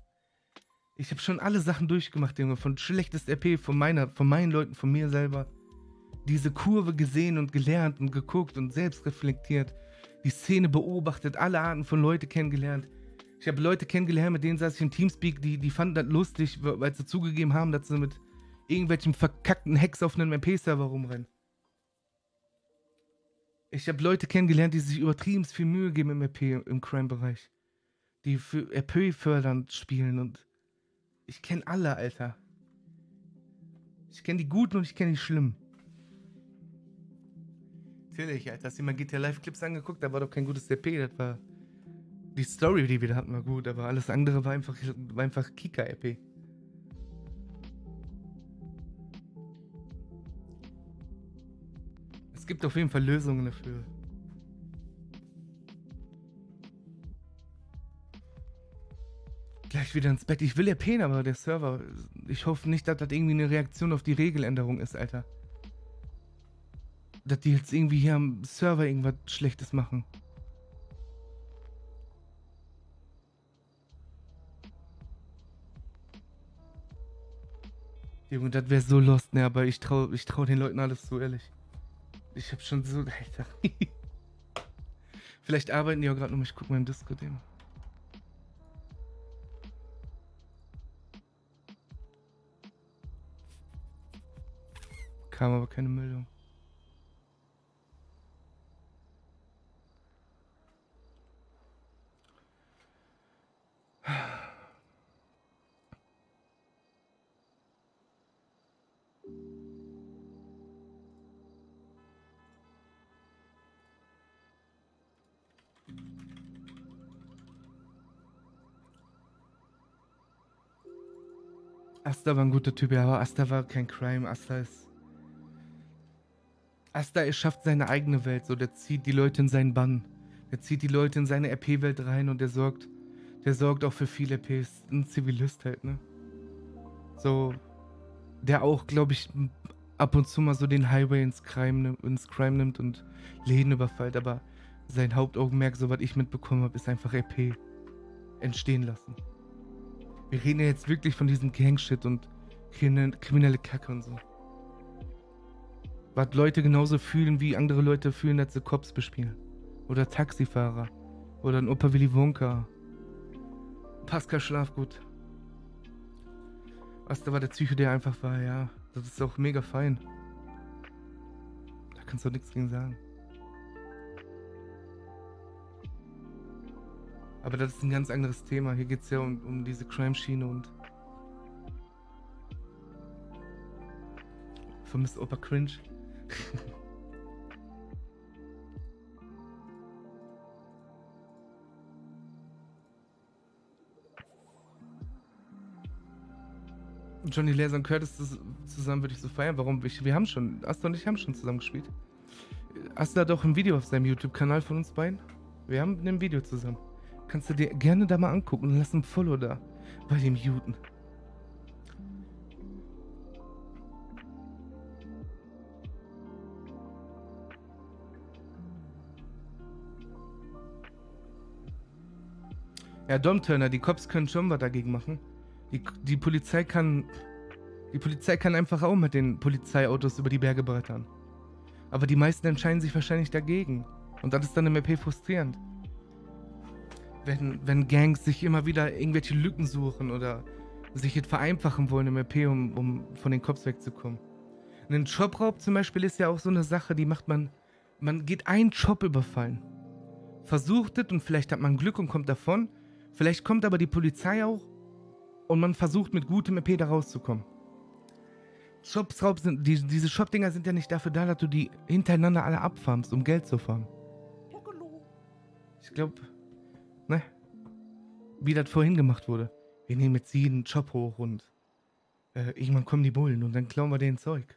Ich habe schon alle Sachen durchgemacht, Junge. Von schlechtes R P, von meiner, von meinen Leuten, von mir selber. diese Kurve gesehen und gelernt und geguckt und selbst reflektiert. Die Szene beobachtet, alle Arten von Leute kennengelernt. Ich habe Leute kennengelernt, mit denen saß ich in Teamspeak, die, die fanden das lustig, weil sie zugegeben haben, dass sie mit irgendwelchen verkackten Hacks auf einem M P-Server rumrennen. Ich habe Leute kennengelernt, die sich übertrieben viel Mühe geben im R P, im Crime-Bereich. Die für R P fördernd spielen und ich kenne alle, Alter. Ich kenne die Guten und ich kenne die Schlimmen. Natürlich, Alter. Hast du mal G T A Live-Clips angeguckt? Da war doch kein gutes R P, das war... Die Story, die wir da hatten, war gut, aber alles andere war einfach, war einfach Kika-R P. Es gibt auf jeden Fall Lösungen dafür. Gleich wieder ins Bett. Ich will R P, aber der Server... Ich hoffe nicht, dass das irgendwie eine Reaktion auf die Regeländerung ist, Alter. Dass die jetzt irgendwie hier am Server irgendwas Schlechtes machen. Junge, das wäre so lost, ne, aber ich trau, ich trau den Leuten alles so, ehrlich. Ich hab schon so, Alter. Vielleicht arbeiten die auch gerade noch, ich guck mal im Discord eben. Kam aber keine Meldung. Asta war ein guter Typ, ja, aber Asta war kein Crime. Asta ist... Asta, er schafft seine eigene Welt, so, der zieht die Leute in seinen Bann. Der zieht die Leute in seine R P-Welt rein und der sorgt, der sorgt auch für viele R Ps. Ein Zivilist halt, ne? So, der auch, glaube ich, ab und zu mal so den Highway ins Crime, ins Crime nimmt und Läden überfällt, aber sein Hauptaugenmerk, so was ich mitbekommen habe, ist einfach R P entstehen lassen. Wir reden ja jetzt wirklich von diesem Gangshit und kriminelle Kacke und so. Was Leute genauso fühlen, wie andere Leute fühlen, dass sie Cops bespielen. Oder Taxifahrer. Oder ein Opa Willy Wonka. Pascal Schlafgut. Was da war der Psycho, der einfach war, ja. Das ist auch mega fein. Da kannst du auch nichts gegen sagen. Aber das ist ein ganz anderes Thema. Hier geht es ja um, um diese Crime-Schiene und... Vermisst Opa Cringe. Johnny Laser und Curtis zusammen würde ich so feiern. Warum? Wir haben schon, Asta und ich haben schon zusammen gespielt. Asta hat auch ein Video auf seinem YouTube-Kanal von uns beiden. Wir haben ein Video zusammen. Kannst du dir gerne da mal angucken und lass ein Follow da bei dem Juden. Ja, Dom Turner, die Cops können schon was dagegen machen. Die, die Polizei kann... Die Polizei kann einfach auch mit den Polizeiautos über die Berge brettern. Aber die meisten entscheiden sich wahrscheinlich dagegen. Und das ist dann im R P frustrierend. Wenn, wenn Gangs sich immer wieder irgendwelche Lücken suchen oder sich jetzt vereinfachen wollen im R P, um, um von den Cops wegzukommen. Ein Jobraub zum Beispiel ist ja auch so eine Sache, die macht man... Man geht einen Job überfallen. Versucht es und vielleicht hat man Glück und kommt davon. Vielleicht kommt aber die Polizei auch und man versucht mit gutem R P da rauszukommen. Jobsraub sind, die, diese Shop-Dinger sind ja nicht dafür da, dass du die hintereinander alle abfarmst, um Geld zu farmen. Ich glaube, ne? Wie das vorhin gemacht wurde. Wir nehmen jetzt jeden Job hoch und äh, irgendwann kommen die Bullen und dann klauen wir denen Zeug.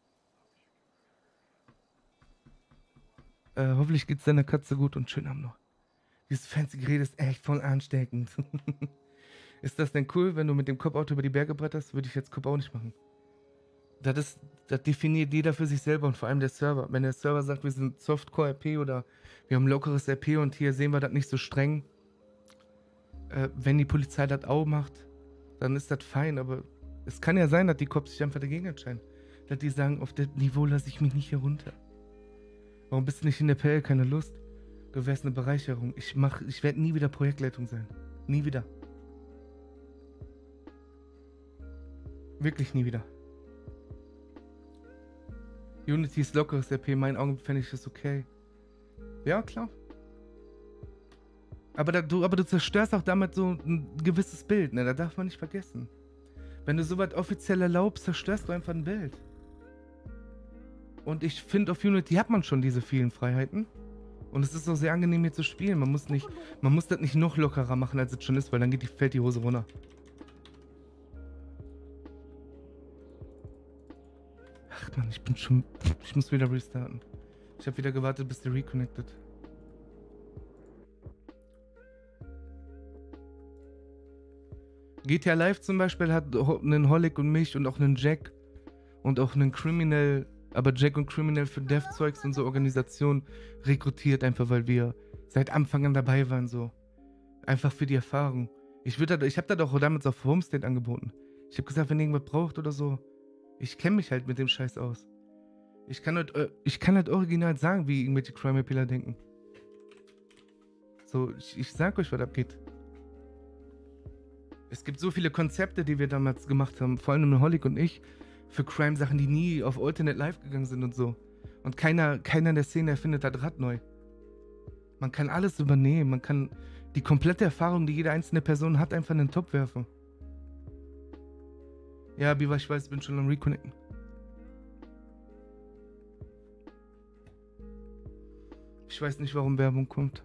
Äh, hoffentlich geht's deiner Katze gut und schönen Abend noch. Dieses fancy Gerät ist echt voll ansteckend. Ist das denn cool, wenn du mit dem Cop-Auto über die Berge bretterst? Würde ich jetzt Cop auch nicht machen. Das, ist, das definiert jeder für sich selber und vor allem der Server. Wenn der Server sagt, wir sind Softcore-R P oder wir haben lockeres R P und hier sehen wir das nicht so streng. Äh, wenn die Polizei das auch macht, dann ist das fein, aber es kann ja sein, dass die Cops sich einfach dagegen entscheiden. dass die sagen, auf das Niveau lasse ich mich nicht hier runter. Warum bist du nicht in der P L? Keine Lust? Du wärst eine Bereicherung. Ich mach, ich werde nie wieder Projektleitung sein. Nie wieder. Wirklich nie wieder. Unity ist lockeres R P. In meinen Augen fände ich das okay. Ja, klar. Aber, da, du, aber du zerstörst auch damit so ein gewisses Bild, ne? Da darf man nicht vergessen. Wenn du sowas offiziell erlaubst, zerstörst du einfach ein Bild. Und ich finde, auf Unity hat man schon diese vielen Freiheiten. Und es ist auch sehr angenehm hier zu spielen. Man muss nicht, man muss das nicht noch lockerer machen, als es schon ist, weil dann geht die, fällt die Hose runter. Ach man, ich bin schon... Ich muss wieder restarten. Ich habe wieder gewartet, bis der reconnected. G T A Live zum Beispiel hat einen Holic und mich und auch einen Jack und auch einen Criminal, aber Jack und Criminal für Dev-Zeugs und so Organisationen rekrutiert, einfach weil wir seit Anfang an dabei waren, so. Einfach für die Erfahrung. Ich, würd, ich habe das auch damals auf Homestead angeboten. Ich habe gesagt, wenn ihr irgendwas braucht oder so, ich kenne mich halt mit dem Scheiß aus. Ich kann halt, ich kann halt original sagen, wie irgendwelche Crime-Appealer denken. So, ich, ich sag euch, was abgeht. Es gibt so viele Konzepte, die wir damals gemacht haben, vor allem Holic und ich, für Crime-Sachen, die nie auf Alternate Live gegangen sind und so. Und keiner, keiner in der Szene erfindet das Rad neu. Man kann alles übernehmen, man kann die komplette Erfahrung, die jede einzelne Person hat, einfach in den Topf werfen. Ja, Biva, ich weiß, ich bin schon am Reconnecten. Ich weiß nicht, warum Werbung kommt.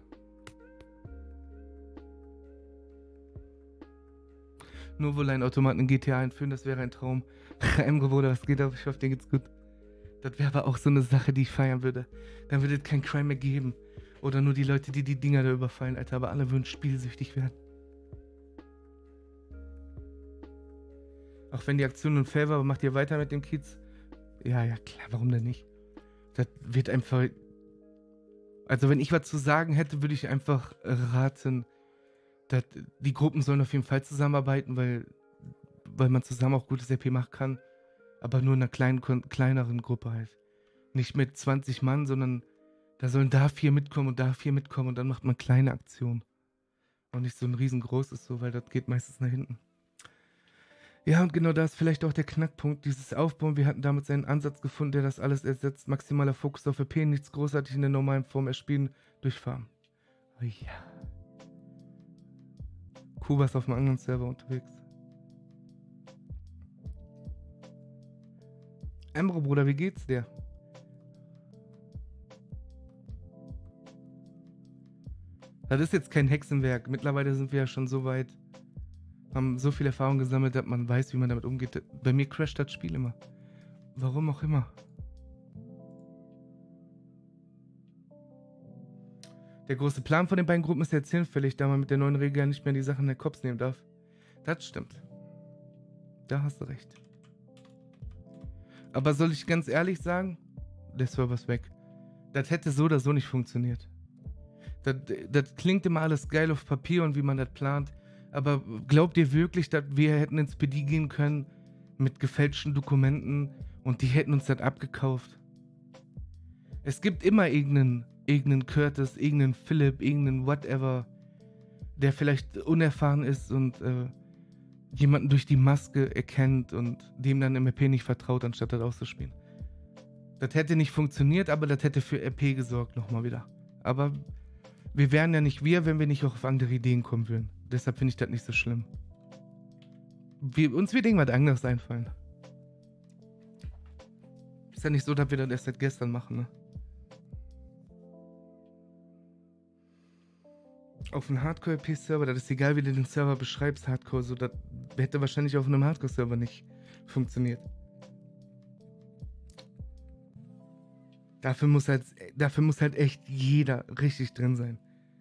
Nur wohl ein Automaten in G T A einführen, das wäre ein Traum. Emre, Bruder, was geht ab? Ich hoffe, dir geht's gut. Das wäre aber auch so eine Sache, die ich feiern würde. Dann würde es kein Crime mehr geben. Oder nur die Leute, die die Dinger da überfallen, Alter. Aber alle würden spielsüchtig werden. Auch wenn die Aktion unfair war, macht ihr weiter mit dem Kiez? Ja, ja, klar, warum denn nicht? Das wird einfach... Also wenn ich was zu sagen hätte, würde ich einfach raten, dass die Gruppen sollen auf jeden Fall zusammenarbeiten, weil, weil man zusammen auch gutes R P machen kann. Aber nur in einer kleinen, kleineren Gruppe halt. Nicht mit zwanzig Mann, sondern da sollen da vier mitkommen und da vier mitkommen und dann macht man kleine Aktionen. Und nicht so ein riesengroßes so, weil das geht meistens nach hinten. Ja, und genau da ist vielleicht auch der Knackpunkt, dieses Aufbauen. Wir hatten damals einen Ansatz gefunden, der das alles ersetzt. Maximaler Fokus auf R P, nichts großartig in der normalen Form erspielen, durchfahren. Oh ja. Kuba ist auf einem anderen Server unterwegs. Emre, Bruder, wie geht's dir? Das ist jetzt kein Hexenwerk. Mittlerweile sind wir ja schon so weit, haben so viel Erfahrung gesammelt, dass man weiß, wie man damit umgeht. Bei mir crasht das Spiel immer. Warum auch immer. Der große Plan von den beiden Gruppen ist jetzt hinfällig, da man mit der neuen Regel ja nicht mehr die Sachen der Cops nehmen darf. Das stimmt. Da hast du recht. Aber soll ich ganz ehrlich sagen, der Server ist weg. Das hätte so oder so nicht funktioniert. Das, das klingt immer alles geil auf Papier und wie man das plant. Aber glaubt ihr wirklich, dass wir hätten ins P D gehen können mit gefälschten Dokumenten und die hätten uns das abgekauft? Es gibt immer irgendeinen, irgendeinen Curtis, irgendeinen Philipp, irgendeinen whatever, der vielleicht unerfahren ist und äh, jemanden durch die Maske erkennt und dem dann im R P nicht vertraut, anstatt das auszuspielen. Das hätte nicht funktioniert, aber das hätte für R P gesorgt nochmal wieder. Aber wir wären ja nicht wir, wenn wir nicht auch auf andere Ideen kommen würden. Deshalb finde ich das nicht so schlimm. Wir, uns wird irgendwas anderes einfallen. Ist ja nicht so, dass wir das erst seit gestern machen, ne? Auf einem Hardcore-R P-Server, das ist egal, wie du den Server beschreibst, Hardcore, so, das hätte wahrscheinlich auf einem Hardcore-Server nicht funktioniert. Dafür muss halt, dafür muss halt echt jeder richtig drin sein.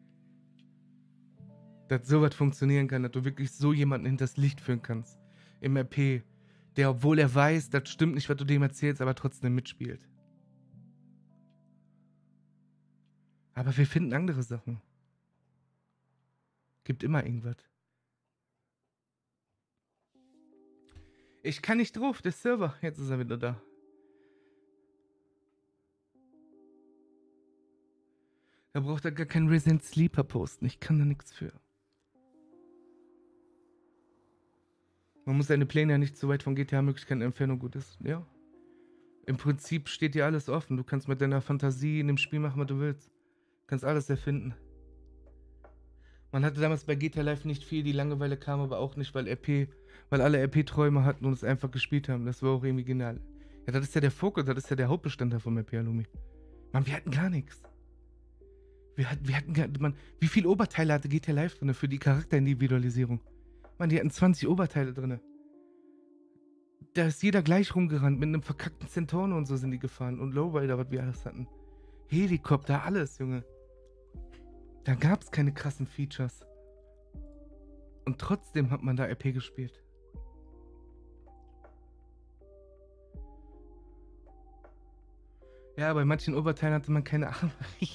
Dass sowas funktionieren kann, dass du wirklich so jemanden hinters Licht führen kannst. Im R P, der, obwohl er weiß, das stimmt nicht, was du dem erzählst, aber trotzdem mitspielt. Aber wir finden andere Sachen. Gibt immer irgendwas. Ich kann nicht drauf, der Server. Jetzt ist er wieder da. Er braucht da gar keinen Resident Sleeper posten. Ich kann da nichts für. Man muss seine Pläne ja nicht so weit von G T A-Möglichkeiten entfernen und gut ist. Ja. Im Prinzip steht dir alles offen. Du kannst mit deiner Fantasie in dem Spiel machen, was du willst. Du kannst alles erfinden. Man hatte damals bei G T A Live nicht viel, die Langeweile kam aber auch nicht, weil R P, weil alle R P-Träume hatten und es einfach gespielt haben. Das war auch irgendwie genial. Ja, das ist ja der Fokus, das ist ja der Hauptbestandteil von R P, Alumi. Mann, wir hatten gar nichts. Wir hatten, wir hatten gar, man, wie viele Oberteile hatte G T A Live drin für die Charakterindividualisierung? Mann, die hatten zwanzig Oberteile drin. Da ist jeder gleich rumgerannt, mit einem verkackten Centauren und so sind die gefahren. Und Lowrider, was wir alles hatten. Helikopter, alles, Junge. Da gab es keine krassen Features. Und trotzdem hat man da R P gespielt. Ja, bei manchen Oberteilen hatte man keine Arme.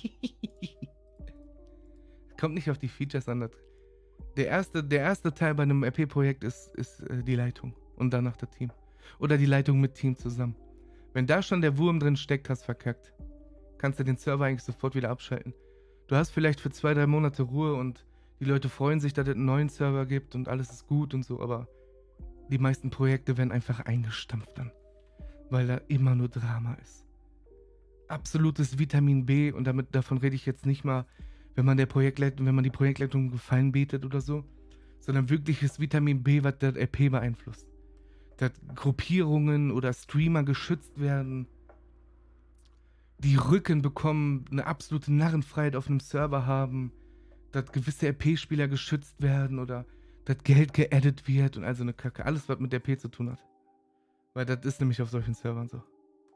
Kommt nicht auf die Features an. Der erste, der erste Teil bei einem R P-Projekt ist, ist äh, die Leitung. Und danach das Team. Oder die Leitung mit Team zusammen. Wenn da schon der Wurm drin steckt, hast verkackt. Kannst du den Server eigentlich sofort wieder abschalten. Du hast vielleicht für zwei, drei Monate Ruhe und die Leute freuen sich, dass es einen neuen Server gibt und alles ist gut und so, aber die meisten Projekte werden einfach eingestampft dann. Weil da immer nur Drama ist. Absolutes Vitamin B und damit, davon rede ich jetzt nicht mal, wenn man der Projektleitung, wenn man die Projektleitung Gefallen bietet oder so, sondern wirkliches Vitamin B, was das R P beeinflusst. Dass Gruppierungen oder Streamer geschützt werden, die Rücken bekommen, eine absolute Narrenfreiheit auf einem Server haben, dass gewisse R P-Spieler geschützt werden oder dass Geld geaddet wird und also eine Kacke. Alles, was mit R P zu tun hat. Weil das ist nämlich auf solchen Servern so.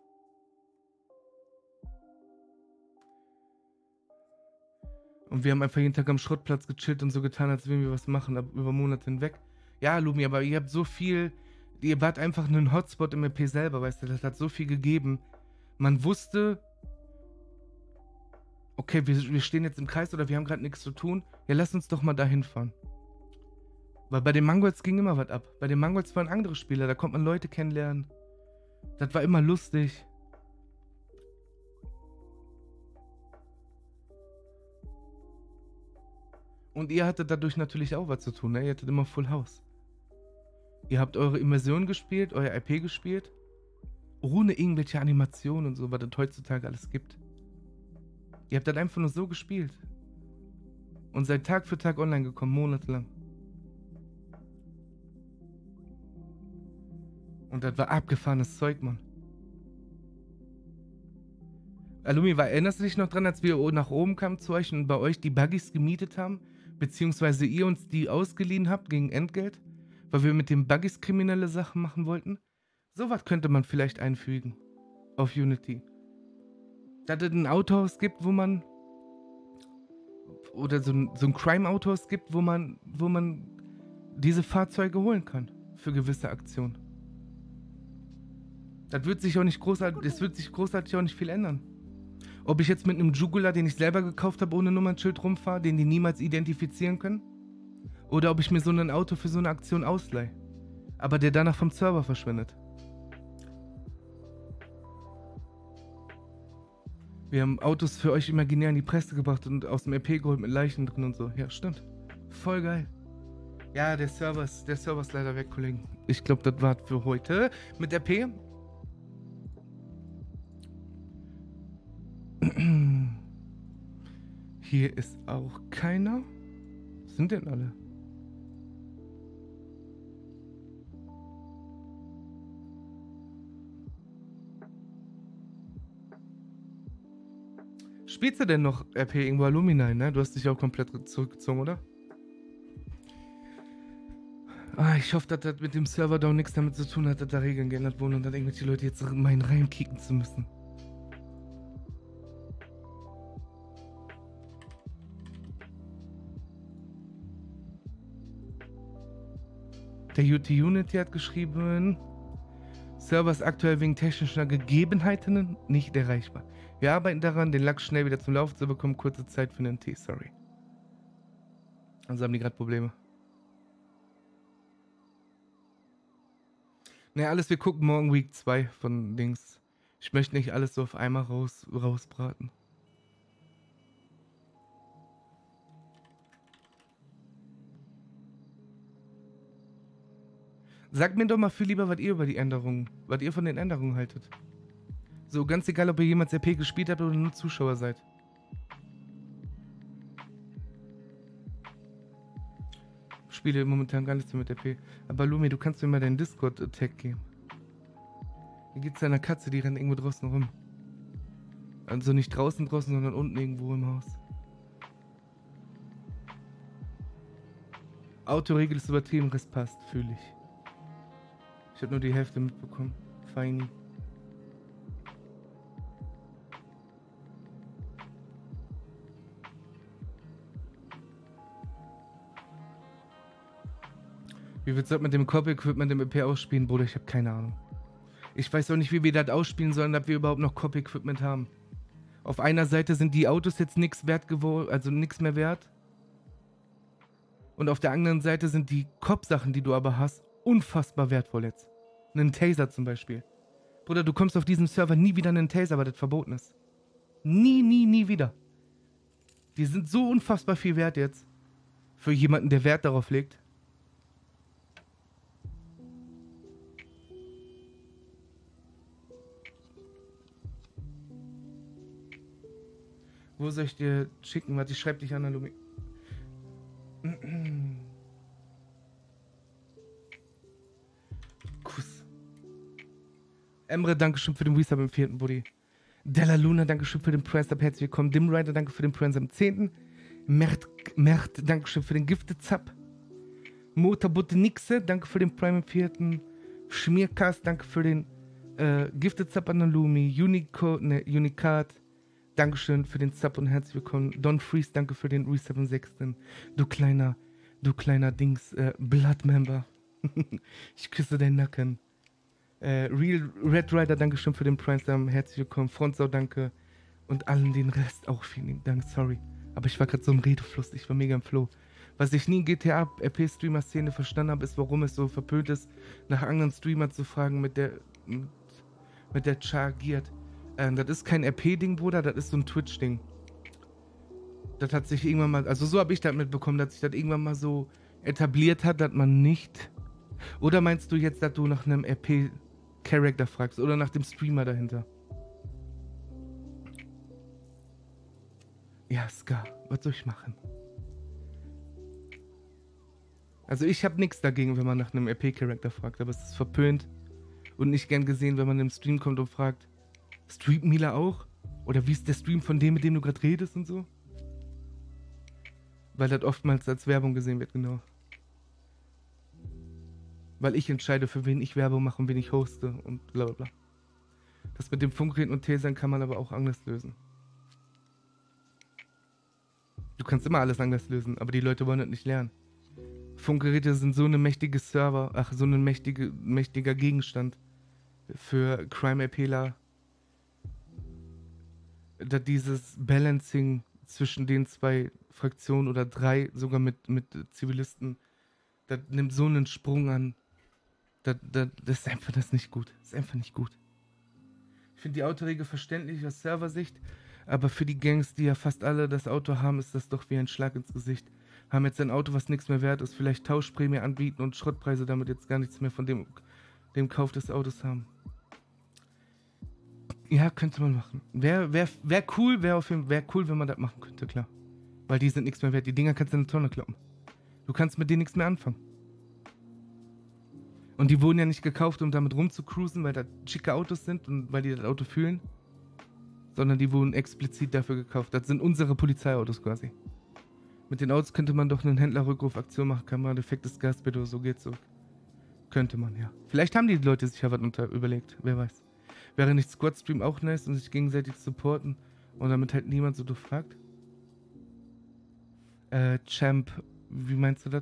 Und wir haben einfach jeden Tag am Schrottplatz gechillt und so getan, als würden wir was machen, ab über Monate hinweg. Ja, Lumi, aber ihr habt so viel, ihr wart einfach ein Hotspot im R P selber, weißt du, das hat so viel gegeben. Man wusste, okay, wir, wir stehen jetzt im Kreis oder wir haben gerade nichts zu tun, ja, lass uns doch mal da hinfahren. Weil bei den Mangols ging immer was ab. Bei den Mangols waren andere Spieler, da konnte man Leute kennenlernen. Das war immer lustig. Und ihr hattet dadurch natürlich auch was zu tun, ne? Ihr hattet immer Full House. Ihr habt eure Immersion gespielt, euer I P gespielt, ohne irgendwelche Animationen und so, was es heutzutage alles gibt. Ihr habt das einfach nur so gespielt. Und seid Tag für Tag online gekommen, monatelang. Und das war abgefahrenes Zeug, Mann. Alumi, war, erinnerst du dich noch dran, als wir nach oben kamen zu euch und bei euch die Buggies gemietet haben? Beziehungsweise ihr uns die ausgeliehen habt gegen Entgelt? Weil wir mit den Buggies kriminelle Sachen machen wollten? Sowas könnte man vielleicht einfügen. Auf Unity. Dass es ein Autohaus gibt, wo man... Oder so ein, so ein Crime-Autohaus gibt, wo man, wo man diese Fahrzeuge holen kann. Für gewisse Aktionen. Das wird sich auch nicht großartig... Das wird sich großartig auch nicht viel ändern. Ob ich jetzt mit einem Jugular, den ich selber gekauft habe, ohne Nummernschild rumfahre, den die niemals identifizieren können, oder ob ich mir so ein Auto für so eine Aktion ausleihe, aber der danach vom Server verschwindet. Wir haben Autos für euch imaginär in die Presse gebracht und aus dem R P geholt mit Leichen drin und so. Ja, stimmt. Voll geil. Ja, der Server ist, der Server ist leider weg, Kollegen. Ich glaube, das war's für heute mit R P. Hier ist auch keiner. Was sind denn alle? Spielst du denn noch R P irgendwo Alumni, ne? Du hast dich auch komplett zurückgezogen, oder? Ah, ich hoffe, dass das mit dem Server-Down nichts damit zu tun hat, dass da Regeln geändert wurden und dann irgendwelche Leute jetzt meinen reinkicken zu müssen. Der U T Unity hat geschrieben, Server ist aktuell wegen technischer Gegebenheiten nicht erreichbar. Wir arbeiten daran, den Lachs schnell wieder zum Laufen zu bekommen. Kurze Zeit für den Tee, sorry. Also haben die gerade Probleme. Naja, alles, wir gucken morgen Week zwei von Dings. Ich möchte nicht alles so auf einmal raus, rausbraten. Sagt mir doch mal viel lieber, was ihr über die Änderungen, was ihr von den Änderungen haltet. So, ganz egal, ob ihr jemals R P gespielt habt oder nur Zuschauer seid. Ich spiele momentan gar nichts mehr mit R P. Aber Lumi, du kannst mir mal deinen Discord-Tag geben. Hier geht's einer Katze, die rennt irgendwo draußen rum. Also nicht draußen draußen, sondern unten irgendwo im Haus. Autoregel ist übertrieben, Rest passt, fühle ich. Ich habe nur die Hälfte mitbekommen. Feini. Wie wird das mit dem Cop-Equipment im E P ausspielen, Bruder? Ich habe keine Ahnung. Ich weiß auch nicht, wie wir das ausspielen sollen, dass wir überhaupt noch Cop-Equipment haben. Auf einer Seite sind die Autos jetzt nichts wert geworden, also nichts mehr wert. Und auf der anderen Seite sind die Cop-Sachen, die du aber hast, unfassbar wertvoll jetzt. Einen Taser zum Beispiel. Bruder, du kommst auf diesem Server nie wieder einen Taser, weil das verboten ist. Nie, nie, nie wieder. Die sind so unfassbar viel wert jetzt. Für jemanden, der Wert darauf legt. Wo soll ich dir schicken? Warte, ich schreib dich an, Lumi. Kuss. Emre, dankeschön für den Resub im vierten Buddy. Della Luna, dankeschön für den Prime-Sub, herzlich willkommen. Dim Rider, danke für den Prime-Sub im zehnten Mert, Mert, dankeschön für den Gifted-Sub. Motorbutte Nixe, danke für den Prime im vierten Schmiercast, danke für den äh, Gifted-Sub an der Lumi. Unico, ne, Unicard, dankeschön für den Sub und herzlich willkommen. Don Freeze, danke für den Resub im sechsten Du kleiner, du kleiner Dings, äh, Blood-Member. Ich küsse deinen Nacken. Äh, Real Red Rider, dankeschön für den Prime-Sub, herzlich willkommen. Frontsau, danke. Und allen den Rest auch vielen Dank, sorry. Aber ich war gerade so im Redefluss, ich war mega im Flow. Was ich nie in G T A-R P-Streamer-Szene verstanden habe, ist, warum es so verpönt ist, nach anderen Streamer zu fragen, mit der mit, mit der Char agiert. Ähm, das ist kein R P-Ding, Bruder, das ist so ein Twitch-Ding. Das hat sich irgendwann mal, also so habe ich das mitbekommen, dass sich das irgendwann mal so etabliert hat, dass man nicht... Oder meinst du jetzt, dass du nach einem R P-Charakter fragst oder nach dem Streamer dahinter? Ja, Ska, was soll ich machen? Also ich habe nichts dagegen, wenn man nach einem R P-Charakter fragt, aber es ist verpönt und nicht gern gesehen, wenn man im Stream kommt und fragt, streamt Mila auch? Oder wie ist der Stream von dem, mit dem du gerade redest und so? Weil das oftmals als Werbung gesehen wird, genau. Weil ich entscheide, für wen ich Werbung mache und wen ich hoste und bla bla bla. Das mit dem Funkreden und Tasern kann man aber auch anders lösen. Du kannst immer alles anders lösen, aber die Leute wollen das nicht lernen. Funkgeräte sind so eine mächtige Server, ach, so ein mächtige, mächtiger Gegenstand für Crime-APler, dass dieses Balancing zwischen den zwei Fraktionen oder drei, sogar mit, mit Zivilisten, das nimmt so einen Sprung an. Das, das, das ist einfach das nicht gut. Das ist einfach nicht gut. Ich finde die Autoregel verständlich aus Serversicht, aber für die Gangs, die ja fast alle das Auto haben, ist das doch wie ein Schlag ins Gesicht. Haben jetzt ein Auto, was nichts mehr wert ist, vielleicht Tauschprämie anbieten und Schrottpreise damit jetzt gar nichts mehr von dem, dem Kauf des Autos haben. Ja, könnte man machen. Wäre wär, wär cool, wäre auf jeden Fall wär cool, wenn man das machen könnte, klar. Weil die sind nichts mehr wert. Die Dinger kannst du in eine Tonne kloppen. Du kannst mit denen nichts mehr anfangen. Und die wurden ja nicht gekauft, um damit rumzucruisen, weil das schicke Autos sind und weil die das Auto fühlen. Sondern die wurden explizit dafür gekauft. Das sind unsere Polizeiautos quasi. Mit den Autos könnte man doch einen Händlerrückrufaktion machen, kann man defektes Gasbild oder so geht zurück. Könnte man, ja. Vielleicht haben die Leute sich ja was unter überlegt, wer weiß. Wäre nicht Squad-Stream auch nice und sich gegenseitig supporten und damit halt niemand so doof fragt? Äh, Champ, wie meinst du das?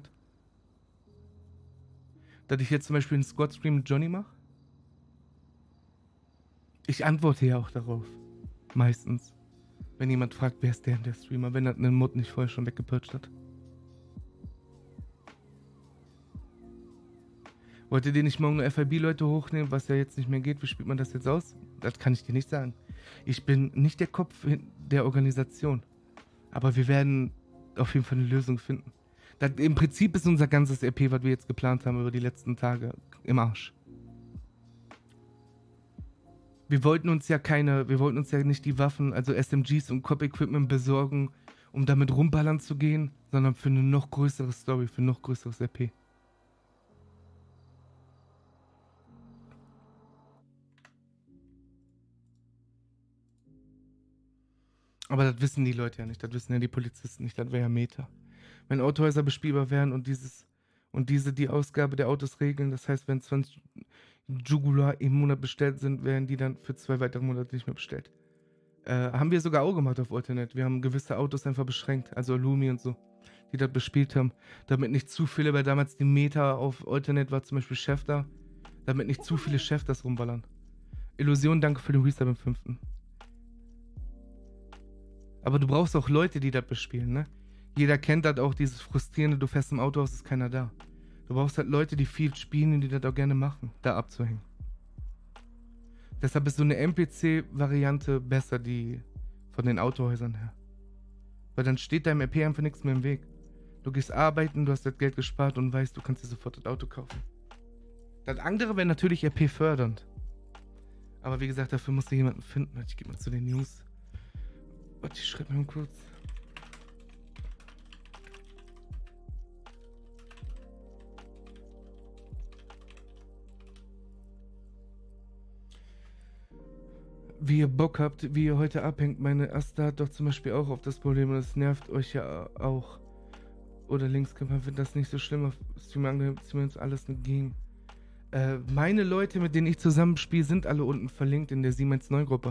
Dass ich jetzt zum Beispiel einen Squad-Stream mit Johnny mache? Ich antworte ja auch darauf. Meistens. Wenn jemand fragt, wer ist der der Streamer, wenn er einen Mod nicht vorher schon weggepurcht hat. Wollt ihr dir nicht morgen nur F I B-Leute hochnehmen, was ja jetzt nicht mehr geht? Wie spielt man das jetzt aus? Das kann ich dir nicht sagen. Ich bin nicht der Kopf der Organisation. Aber wir werden auf jeden Fall eine Lösung finden. Das, im Prinzip ist unser ganzes R P, was wir jetzt geplant haben über die letzten Tage, im Arsch. Wir wollten uns ja keine, wir wollten uns ja nicht die Waffen, also S M Gs und Cop-Equipment besorgen, um damit rumballern zu gehen, sondern für eine noch größere Story, für ein noch größeres R P. Aber das wissen die Leute ja nicht, das wissen ja die Polizisten nicht, das wäre ja Meta. Wenn Autohäuser bespielbar wären und dieses und diese die Ausgabe der Autos regeln, das heißt, wenn zwanzig Jugular im Monat bestellt sind, werden die dann für zwei weitere Monate nicht mehr bestellt. Äh, haben wir sogar auch gemacht auf Alternate. Wir haben gewisse Autos einfach beschränkt, also Lumi und so, die das bespielt haben, damit nicht zu viele, weil damals die Meta auf Alternate war zum Beispiel Chef da, damit nicht zu viele Chefs das rumballern. Illusion, danke für den Resub im fünften. Aber du brauchst auch Leute, die das bespielen, ne? Jeder kennt das auch, dieses frustrierende, du fährst im Autohaus, ist keiner da. Du brauchst halt Leute, die viel spielen und die das auch gerne machen, da abzuhängen. Deshalb ist so eine N P C-Variante besser, die von den Autohäusern her. Weil dann steht deinem R P einfach nichts mehr im Weg. Du gehst arbeiten, du hast das Geld gespart und weißt, du kannst dir sofort das Auto kaufen. Das andere wäre natürlich R P fördernd. Aber wie gesagt, dafür musst du jemanden finden. Ich geh mal zu den News. Warte, ich schreibe mal kurz. Wie ihr Bock habt, wie ihr heute abhängt. Meine Asta hat doch zum Beispiel auch auf das Problem und es nervt euch ja auch. Oder Linkskämpfer findet das nicht so schlimm. Auf Stream angehört ist mir uns alles eine Gang. Äh, meine Leute, mit denen ich zusammenspiele, sind alle unten verlinkt in der sieben eins neun Gruppe.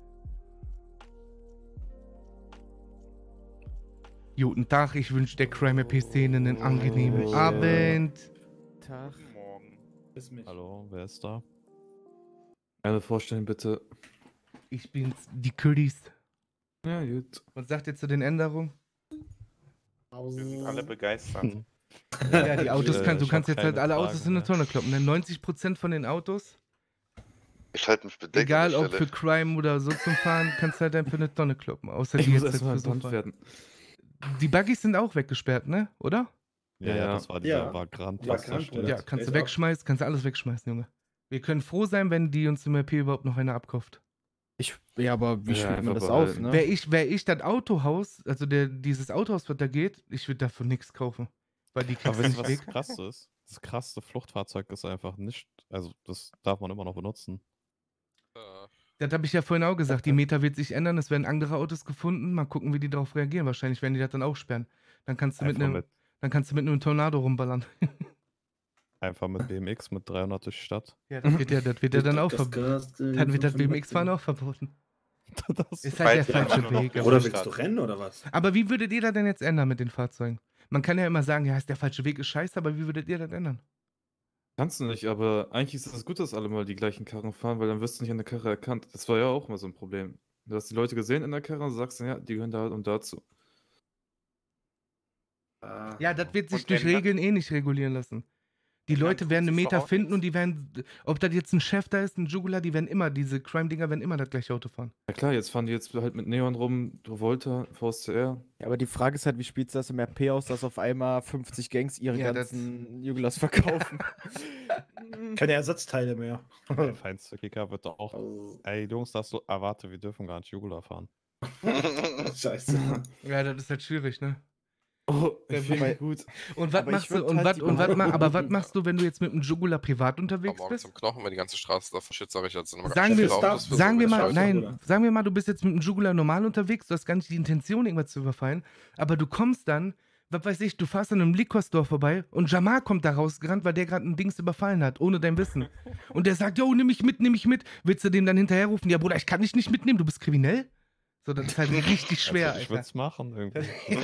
Guten Tag, ich wünsche der Crime P C einen angenehmen Oh, Abend. Tag. Guten Morgen. Bis mich. Hallo, wer ist da? Eine vorstellen, bitte. Ich bin's, die Currys. Ja, gut. Was sagt ihr zu den Änderungen? Wir sind alle begeistert. Ja, die Autos, Äh, kann, du ich kannst hab jetzt halt keine alle Autos Fragen in eine mehr. Tonne kloppen. Denn neunzig Prozent von den Autos, Ich halte mich bedeckt. egal an ob der für Stelle. Crime oder so zum Fahren, kannst du halt einfach eine Tonne kloppen. Außer Ich die muss jetzt erstmal halt für so enttarnt Fall. werden. Die Buggies sind auch weggesperrt, ne? Oder? Ja, ja, das war dieser Ja. Vagrant. Vagrant, oder? Ja, Der kannst ist du auch- wegschmeißen, kannst du alles wegschmeißen, Junge. Wir können froh sein, wenn die uns im R P überhaupt noch einer abkauft. Ich, ja, aber wie Ja, spielt man einfach das aus, behalten. ne? Wäre ich, wär ich das Autohaus, also der, dieses Autohaus, was da geht, ich würde dafür nichts kaufen. Weil die Aber kriegst du wisst ihr, nicht was weg. krass ist? Das krasseste Fluchtfahrzeug ist einfach nicht, also das darf man immer noch benutzen. Das habe ich ja vorhin auch gesagt. Die Meta wird sich ändern, es werden andere Autos gefunden. Mal gucken, wie die darauf reagieren. Wahrscheinlich werden die das dann auch sperren. Dann kannst du mit Einfach einem, mit- dann kannst du mit einem Tornado rumballern. Einfach mit B M X mit dreihundert durch die Stadt. Ja, das wird ja, das wird ja dann auch Das verboten. Gas, äh, Dann wird das B M fünfundfünfzig. X-Fahren auch verboten. Das Ist halt der Weil- falsche Ja, Weg. Oder aber- willst du rennen oder was? Aber wie würdet ihr das denn jetzt ändern mit den Fahrzeugen? Man kann ja immer sagen, ja, ist der falsche Weg, ist scheiße, aber wie würdet ihr das ändern? Kannst du nicht, aber eigentlich ist es gut, dass alle mal die gleichen Karren fahren, weil dann wirst du nicht an der Karre erkannt. Das war ja auch immer so ein Problem. Du hast die Leute gesehen in der Karre und sagst dann, ja, die gehören da und dazu. Ja, das wird sich Und durch wenn- Regeln eh nicht regulieren lassen. Die Und dann Leute tut werden eine sich doch Meta auch finden nichts. und die werden, ob das jetzt ein Chef da ist, ein Jugular, die werden immer, diese Crime-Dinger werden immer das gleiche Auto fahren. Ja klar, jetzt fahren die jetzt halt mit Neon rum, Travolta, V S C R. Ja, aber die Frage ist halt, wie spielst du das im R P aus, dass auf einmal fünfzig Gangs ihre Ja, das- ganzen Jugulars verkaufen? Keine Ersatzteile mehr. Der feinste Kicker wird doch auch. Oh. Ey, Jungs, das so erwarte, wir dürfen gar nicht Jugular fahren. Scheiße. Ja, das ist halt schwierig, ne? Oh, Der ich finde will- gut. Und was Aber ich machst du, würd und halt was, die und was, ma- behalten. aber was machst du, wenn du jetzt mit einem Jugular privat Am unterwegs Morgen bist? zum Knochen, wenn die ganze Straße da verschützt, sag ich jetzt. Sind Sagen wir, darf- sagen wir mal, Scheiße, nein, Bruder. sagen wir mal, du bist jetzt mit einem Jugular normal unterwegs, du hast gar nicht die Intention, irgendwas zu überfallen, aber du kommst dann, was weiß ich, du fährst an einem Liquor-Store vorbei und Jamal kommt da rausgerannt, weil der gerade ein Dings überfallen hat, ohne dein Wissen. Und der sagt, yo, nimm mich mit, nimm mich mit. Willst du dem dann hinterherrufen? Ja, Bruder, ich kann dich nicht mitnehmen, du bist kriminell? So, das ist halt richtig schwer, Also, ich Alter. würde es machen irgendwie.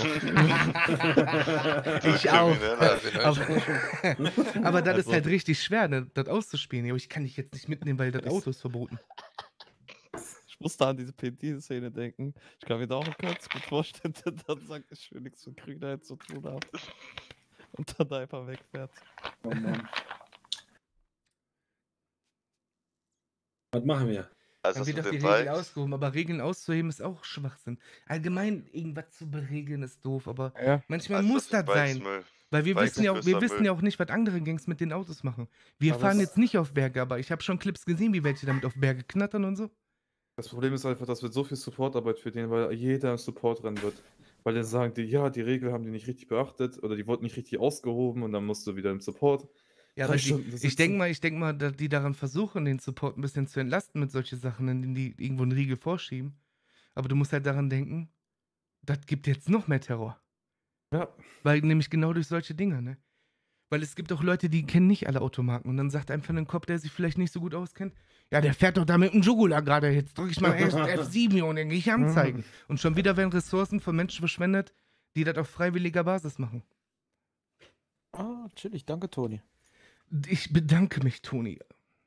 Ich auch. Krimineller vielleicht. Aber, aber das ist Also- halt richtig schwer, ne, das auszuspielen. Ja, aber ich kann dich jetzt nicht mitnehmen, weil das Auto ist verboten. Ich muss da an diese P D-Szene denken. Ich kann mir da auch ganz gut vorstellen, der dann sagt, ich will nichts mit Kriminalität zu tun haben. Und dann einfach wegfährt. Oh Mann. Was machen wir? Also Haben das wir mit doch die den Regeln Bikes. ausgehoben, aber Regeln auszuheben ist auch Schwachsinn. Allgemein irgendwas zu beregeln ist doof, aber Ja. manchmal Also muss das das mit Bikes sein. Müll. Weil wir Bikes wissen ja auch, wir größter wissen Müll. ja auch nicht, was andere Gangs mit den Autos machen. Wir Aber fahren es- jetzt nicht auf Berge, aber ich habe schon Clips gesehen, wie welche damit auf Berge knattern und so. Das Problem ist einfach, dass wir so viel Supportarbeit für den, weil jeder im Support rennen wird. Weil dann sagen die, ja, die Regel haben die nicht richtig beachtet oder die wurden nicht richtig ausgehoben und dann musst du wieder im Support. Ja, drei aber die, Stunden da ich sitzen. denke mal, ich denke mal, dass die daran versuchen, den Support ein bisschen zu entlasten mit solchen Sachen, indem die irgendwo einen Riegel vorschieben. Aber du musst halt daran denken, das gibt jetzt noch mehr Terror. Ja. Weil nämlich genau durch solche Dinge, ne? Weil es gibt auch Leute, die kennen nicht alle Automarken und dann sagt einfach ein Kopf, der sich vielleicht nicht so gut auskennt, ja, der fährt doch da mit dem Jugular gerade, jetzt drücke ich mal F sieben hier und dann gehe ich anzeigen. Und schon wieder werden Ressourcen von Menschen verschwendet, die das auf freiwilliger Basis machen. Ah, chillig, danke, Toni. Ich bedanke mich, Toni.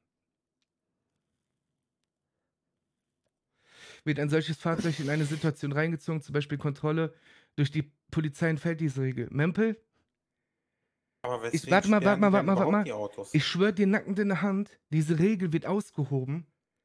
Wird ein solches Fahrzeug in eine Situation reingezogen, zum Beispiel Kontrolle durch die Polizei, entfällt diese Regel. Mempel? Aber Ich, weswegen warte mal, warte sperren mal, die warte denn mal, warte überhaupt mal. die Autos? Ich schwöre dir nackend in der Hand, diese Regel wird ausgehoben.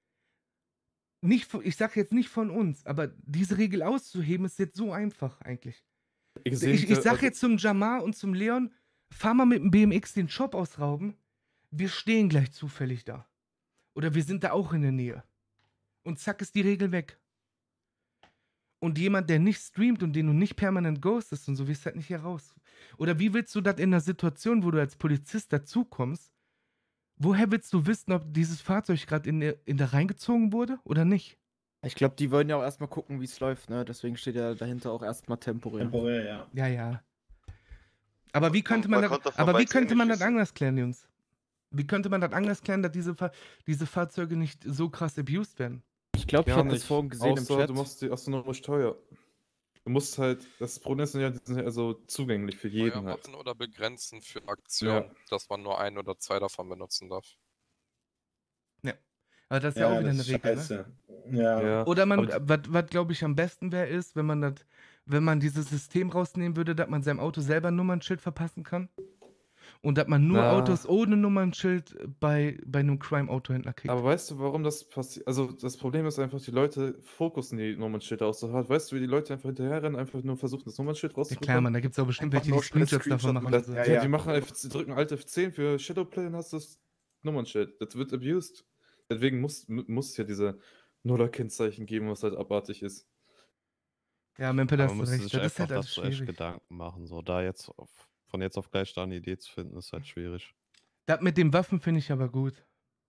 Nicht, von- ich sage jetzt nicht von uns, aber diese Regel auszuheben ist jetzt so einfach eigentlich. Ich Ich, sehe ich, nicht, äh, sag also- jetzt zum Jamar und zum Leon, fahr mal mit dem B M X den Shop ausrauben. Wir stehen gleich zufällig da. Oder wir sind da auch in der Nähe. Und zack ist die Regel weg. Und jemand, der nicht streamt und den du nicht permanent ghostest und so, wirst halt nicht hier raus. Oder wie willst du das in einer Situation, wo du als Polizist dazukommst, woher willst du wissen, ob dieses Fahrzeug gerade in, der- in da reingezogen wurde oder nicht? Ich glaube, die wollen ja auch erstmal gucken, wie es läuft, ne? Deswegen steht ja dahinter auch erstmal temporär. Temporär, ja. Ja, ja. Aber wie könnte man, man das, konnte von aber wie Bikes eh könnte man nicht das anders klären, Jungs? Wie könnte man das anders klären, dass diese, Fa diese Fahrzeuge nicht so krass abused werden? Ich glaube, ich Gar habe das nicht. vorhin gesehen im Außer Chat. du machst die astronomisch teuer. Du musst halt, das Problem ist ja, die sind ja also zugänglich für jeden Teuer halt. machen oder begrenzen für Aktionen, Ja. dass man nur ein oder zwei davon benutzen darf. Ja. Aber das ist ja, Ja, auch wieder das eine ist Regel, scheiße. ne? Ja. Ja. Oder man, Aber- was glaube ich am besten wäre, ist, wenn man das, wenn man dieses System rausnehmen würde, dass man seinem Auto selber ein Nummernschild verpassen kann. Und dass man nur Na. Autos ohne Nummernschild bei, bei einem Crime-Autohändler kriegt. Aber weißt du, warum das passiert? Also, das Problem ist einfach, die Leute fokussen die Nummernschilder auch so hart. Weißt du, wie die Leute einfach hinterherrennen, einfach nur versuchen, das Nummernschild Ja rauszubekommen? klar, Mann, da gibt es auch bestimmt welche, die Screenshots davon machen. Ja, und so. ja, die machen F drücken Alt F zehn für Shadowplay und hast das Nummernschild. Das wird abused. Deswegen muss, muss es ja diese Nuller-Kennzeichen geben, was halt abartig ist. Ja, Mempel, da Aber hast man du müsste recht. sich Das ist einfach halt alles dazu echt schwierig. Gedanken machen. So, da jetzt auf, von jetzt auf gleich da eine Idee zu finden, ist halt schwierig. Das mit den Waffen finde ich aber gut.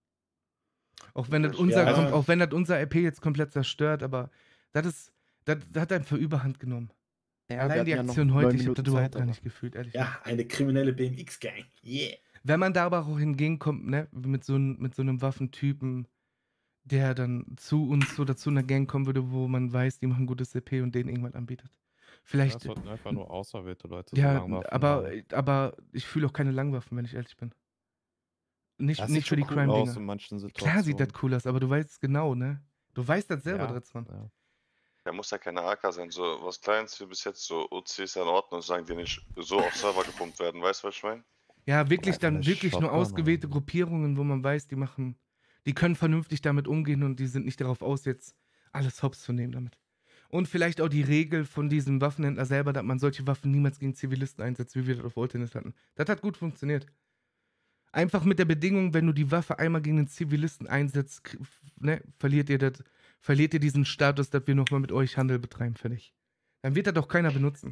Auch wenn, das unser, Ja. kom- auch wenn das unser R P jetzt komplett zerstört, aber das ist, das, das hat einfach Überhand genommen. Ja, wir Allein hatten die ja noch Aktion neun heute, ich habe Minuten das überhaupt Zeit, gar aber- nicht gefühlt, ehrlich. Ja, eine kriminelle B M X-Gang. Yeah. Wenn man da aber auch entgegenkommt, ne, mit so, ein- mit so einem Waffentypen, der dann zu uns oder zu einer Gang kommen würde, wo man weiß, die machen gutes R P und denen irgendwas anbietet. Vielleicht. Ja, es sollten einfach nur auserwählte Leute so Ja, Langwaffen aber, haben. aber ich fühle auch keine Langwaffen, wenn ich ehrlich bin. Nicht, Das nicht sieht für die schon cool aus Crime-Dinger. in manchen Klar sieht das Situationen. cool aus, aber du weißt genau, ne? Du weißt das selber, Ja, Dritzmann. ja. Da muss ja keine A K sein, so was Kleines wie bis jetzt, so O C ist ja in Ordnung, sagen die nicht so auf Server gepumpt werden, weißt du, was ich meine? Ja, wirklich dann eine wirklich nur Shotgun ausgewählte Gruppierungen, wo man weiß, die machen, die können vernünftig damit umgehen und die sind nicht darauf aus, jetzt alles hops zu nehmen damit. Und vielleicht auch die Regel von diesem Waffenhändler selber, dass man solche Waffen niemals gegen Zivilisten einsetzt, wie wir das auf Ultimate hatten. Das hat gut funktioniert. Einfach mit der Bedingung, wenn du die Waffe einmal gegen den Zivilisten einsetzt, k- ne, verliert ihr das, verliert ihr diesen Status, dass wir nochmal mit euch Handel betreiben, fertig. Dann wird das doch keiner benutzen.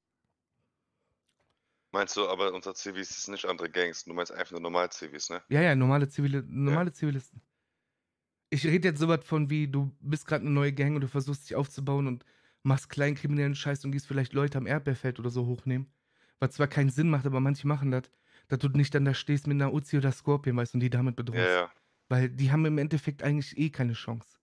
Meinst du, aber unter Zivis ist nicht andere Gangs, du meinst einfach nur normal Zivis, ne? Ja, ja, normale, Zivili normale Zivilisten. Ich rede jetzt sowas von wie, du bist gerade eine neue Gang und du versuchst dich aufzubauen und machst kleinkriminellen Scheiß und gehst vielleicht Leute am Erdbeerfeld oder so hochnehmen. Was zwar keinen Sinn macht, aber manche machen das, dass du nicht dann da stehst mit einer Uzi oder Scorpion, weißt du, und die damit bedrohst. Ja, ja. Weil die haben im Endeffekt eigentlich eh keine Chance.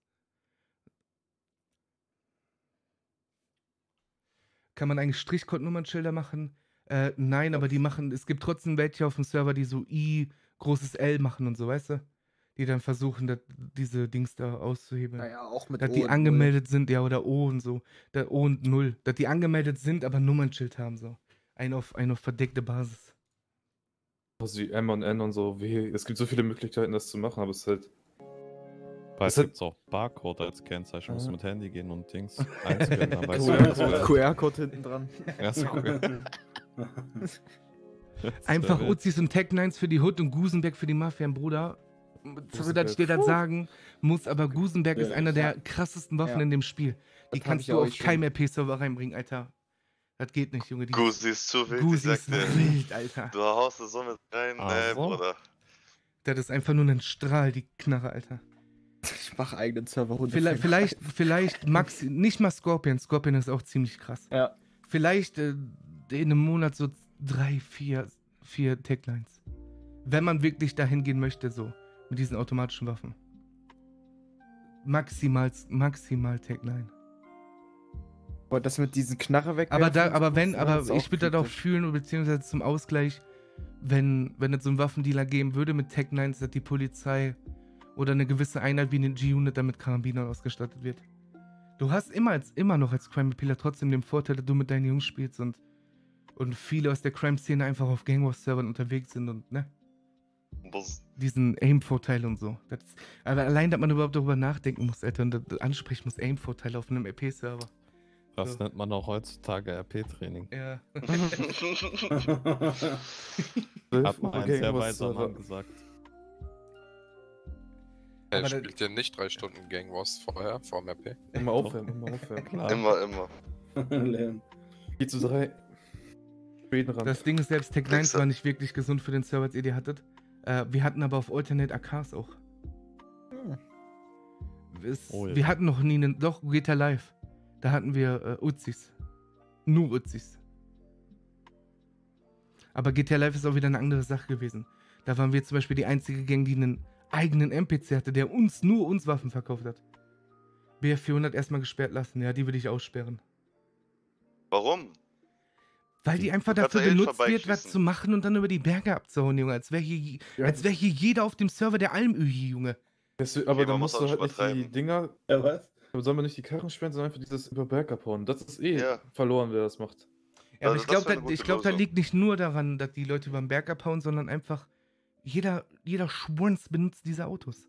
Kann man eigentlich Strichcode-Nummernschilder machen? Äh, nein, aber die machen, es gibt trotzdem welche auf dem Server, die so I, großes L machen und so, weißt du? Die dann versuchen, dat, diese Dings da auszuhebeln. Naja, auch mit Dass O die und angemeldet sind, ja, oder O und so. Da O und Null. Dass die angemeldet sind, aber ein Nummernschild haben, so. Ein auf, ein auf verdeckte Basis. Also wie M und N und so, wie, es gibt so viele Möglichkeiten, das zu machen, aber es ist halt. Weiß hat- gibt's auch Barcode als Kennzeichen, musst du Ah. mit Handy gehen und Dings einscannen, dann weißt du, Q R-Code hinten dran. Ja, so cool. Einfach wild. Uzis und Tech Nines für die Hood und Gusenberg für die Mafia, Bruder. Sorry, dass ich dir das Puh. sagen muss, aber Gusenberg ist Ja, einer der ja. krassesten Waffen Ja. in dem Spiel. Die Das hab kannst ich du auch auf schon. keinem R P-Server reinbringen, Alter. Das geht nicht, Junge. Die Gusi ist zu wild, Gusi ich sag ist dir. wild, Alter. Du haust es so mit rein, Ah, ne, so? Bruder. Das ist einfach nur ein Strahl, die Knarre, Alter. Ich mach eigenen Server runter. Vielleicht, vielleicht, vielleicht Maxi, nicht mal Scorpion. Scorpion ist auch ziemlich krass. Ja. Vielleicht äh, in einem Monat so drei, vier, vier Tech-Lines. Wenn man wirklich dahin gehen möchte, so. Mit diesen automatischen Waffen. Maximal, maximal Tech-Line. Aber das mit diesen Knarre weg. Aber da, aber wenn, aber ich würde das auch fühlen, beziehungsweise zum Ausgleich, wenn, wenn es so einen Waffendealer geben würde mit Tech Nines, dass die Polizei oder eine gewisse Einheit wie eine G-Unit damit Karabinern ausgestattet wird. Du hast immer als immer noch als Crime-Appealer trotzdem den Vorteil, dass du mit deinen Jungs spielst und, und viele aus der Crime-Szene einfach auf Gangwars-Servern unterwegs sind und, ne? Diesen Aim-Vorteil und so. Das, aber allein, dass man überhaupt darüber nachdenken muss, Alter, und das ansprechen muss, Aim-Vorteil auf einem R P-Server. Das So. nennt man auch heutzutage R P-Training. Ja. Hat mal ein sehr weiser Mann gesagt. Hey, Aber da- spielt ihr nicht drei Stunden Gang Wars vorher, vor dem R P? Immer aufwärmen, immer aufwärmen. Klar. Immer, immer. Lernen. vier zu drei. Schwedenrand. Das Ding ist, selbst Tech Nines war nicht wirklich gesund für den Server, als ihr die hattet. Äh, wir hatten aber auf Alternate A Ks auch. Es, Oh ja. Wir hatten noch nie einen. Doch, G T A Live. Da hatten wir äh, Uzis. Nur Uzis. Aber G T A Live ist auch wieder eine andere Sache gewesen. Da waren wir zum Beispiel die einzige Gang, die einen eigenen N P C hatte, der uns, nur uns Waffen verkauft hat. B F vierhundert erstmal gesperrt lassen. Ja, die würde ich aussperren. Warum? Weil die einfach Du kannst dafür da eh benutzt wird, was vorbeischießen. zu machen und dann über die Berge abzuhauen, Junge. Als wäre hier, Ja, als wär hier jeder auf dem Server der Almöhi, Junge. Das, aber Okay, dann man musst muss du auch halt nicht nicht die übertreiben. Dinger. Ja, was? Aber sollen wir nicht die Karren sperren, sondern einfach dieses über Berg abhauen. Das ist eh Ja. verloren, wer das macht. Ja, aber Also ich das glaube, wär da, eine ich gute glaub, da Lösung. liegt nicht nur daran, dass die Leute über den Berg abhauen, sondern einfach jeder, jeder Schwunz benutzt diese Autos.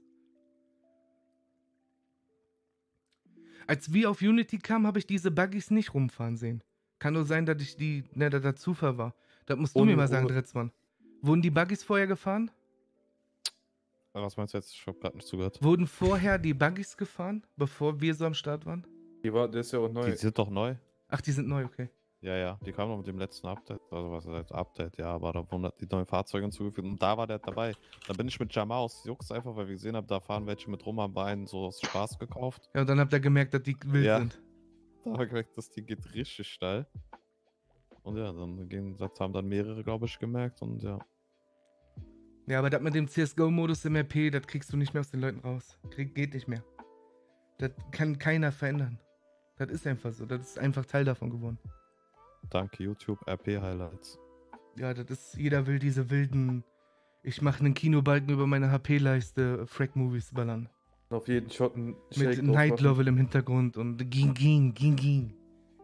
Als wir auf Unity kamen, habe ich diese Buggies nicht rumfahren sehen. Kann nur sein, dass ich die, ne, dass das Zufall war. Das musst du Ohne- mir mal sagen, ohne- Dretzmann. Wurden die Buggies vorher gefahren? Was meinst du jetzt? Ich hab grad nicht zugehört. Wurden vorher die Buggies gefahren, bevor wir so am Start waren? Die war, der ist ja auch neu. Die sind doch neu. Ach, die sind neu, okay. Ja, ja, die kamen noch mit dem letzten Update. Also was heißt Update, ja, aber da wurden die neuen Fahrzeuge hinzugefügt und da war der dabei. Da bin ich mit Jamal aus Jux einfach, weil wir gesehen haben, da fahren welche mit rum, haben wir einen so aus Spaß gekauft. Ja, und dann habt ihr gemerkt, dass die wild Ja. sind. Da haben wir gemerkt, das Ding geht richtig steil. Und ja, dann gehen, das haben dann mehrere, glaube ich, gemerkt und ja. Ja, aber das mit dem C S G O-Modus im R P, das kriegst du nicht mehr aus den Leuten raus. Krieg, geht nicht mehr. Das kann keiner verändern. Das ist einfach so. Das ist einfach Teil davon geworden. Danke YouTube, R P-Highlights. Ja, das ist, jeder will diese wilden, ich mache einen Kinobalken über meine H P-Leiste, Frack-Movies ballern. Auf jeden Shot ein Mit Shake Night drauf machen. Level im Hintergrund und ging, ging, ging, ging.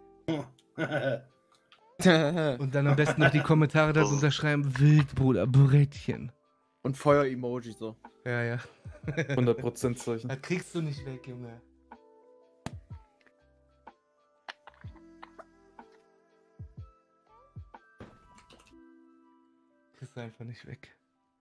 Und dann am besten noch die Kommentare darunter schreiben, wild, Bruder, Brettchen. Und Feuer-Emoji so. Ja, ja. hundert Prozent Zeichen. Das kriegst du nicht weg, Junge. Kriegst du einfach nicht weg.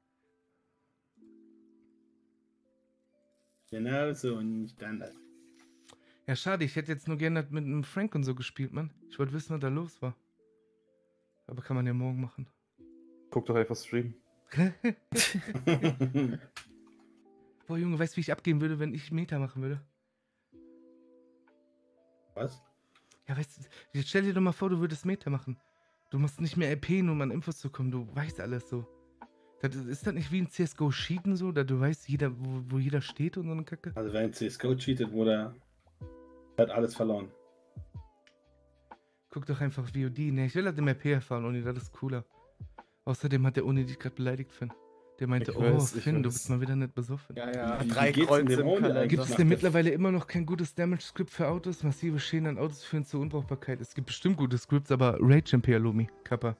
Genau so und nicht anders. Ja, schade, ich hätte jetzt nur gerne mit einem Frank und so gespielt, Mann. Ich wollte wissen, was da los war. Aber kann man ja morgen machen. Guck doch einfach Stream. Boah, Junge, weißt du, wie ich abgehen würde, wenn ich Meta machen würde? Was? Ja, weißt du, jetzt stell dir doch mal vor, du würdest Meta machen. Du musst nicht mehr R P, nur um an Infos zu kommen. Du weißt alles so. Das, ist das nicht wie ein C S G O-Cheaten so, da du weißt, jeder, wo, wo jeder steht und so eine Kacke? Also wer in C S G O cheatet, Bruder, hat alles verloren. Guck doch einfach V O D. Ne, ich will halt im R P erfahren, Uni, das ist cooler. Außerdem hat der Uni dich gerade beleidigt, Finn. Der meinte, Ich oh, weiß, ich Finn, du weiß. bist mal wieder nicht besoffen. Ja, ja. Wie- Drei wie geht's Kreuze denn dem im Ohne Kalender. eigentlich? Gibt es nach denn der- mittlerweile immer noch kein gutes Damage-Skript für Autos? Massive Schäden an Autos führen zur Unbrauchbarkeit. Es gibt bestimmt gute Scripts, aber Rage M P, Lumi, Kappa.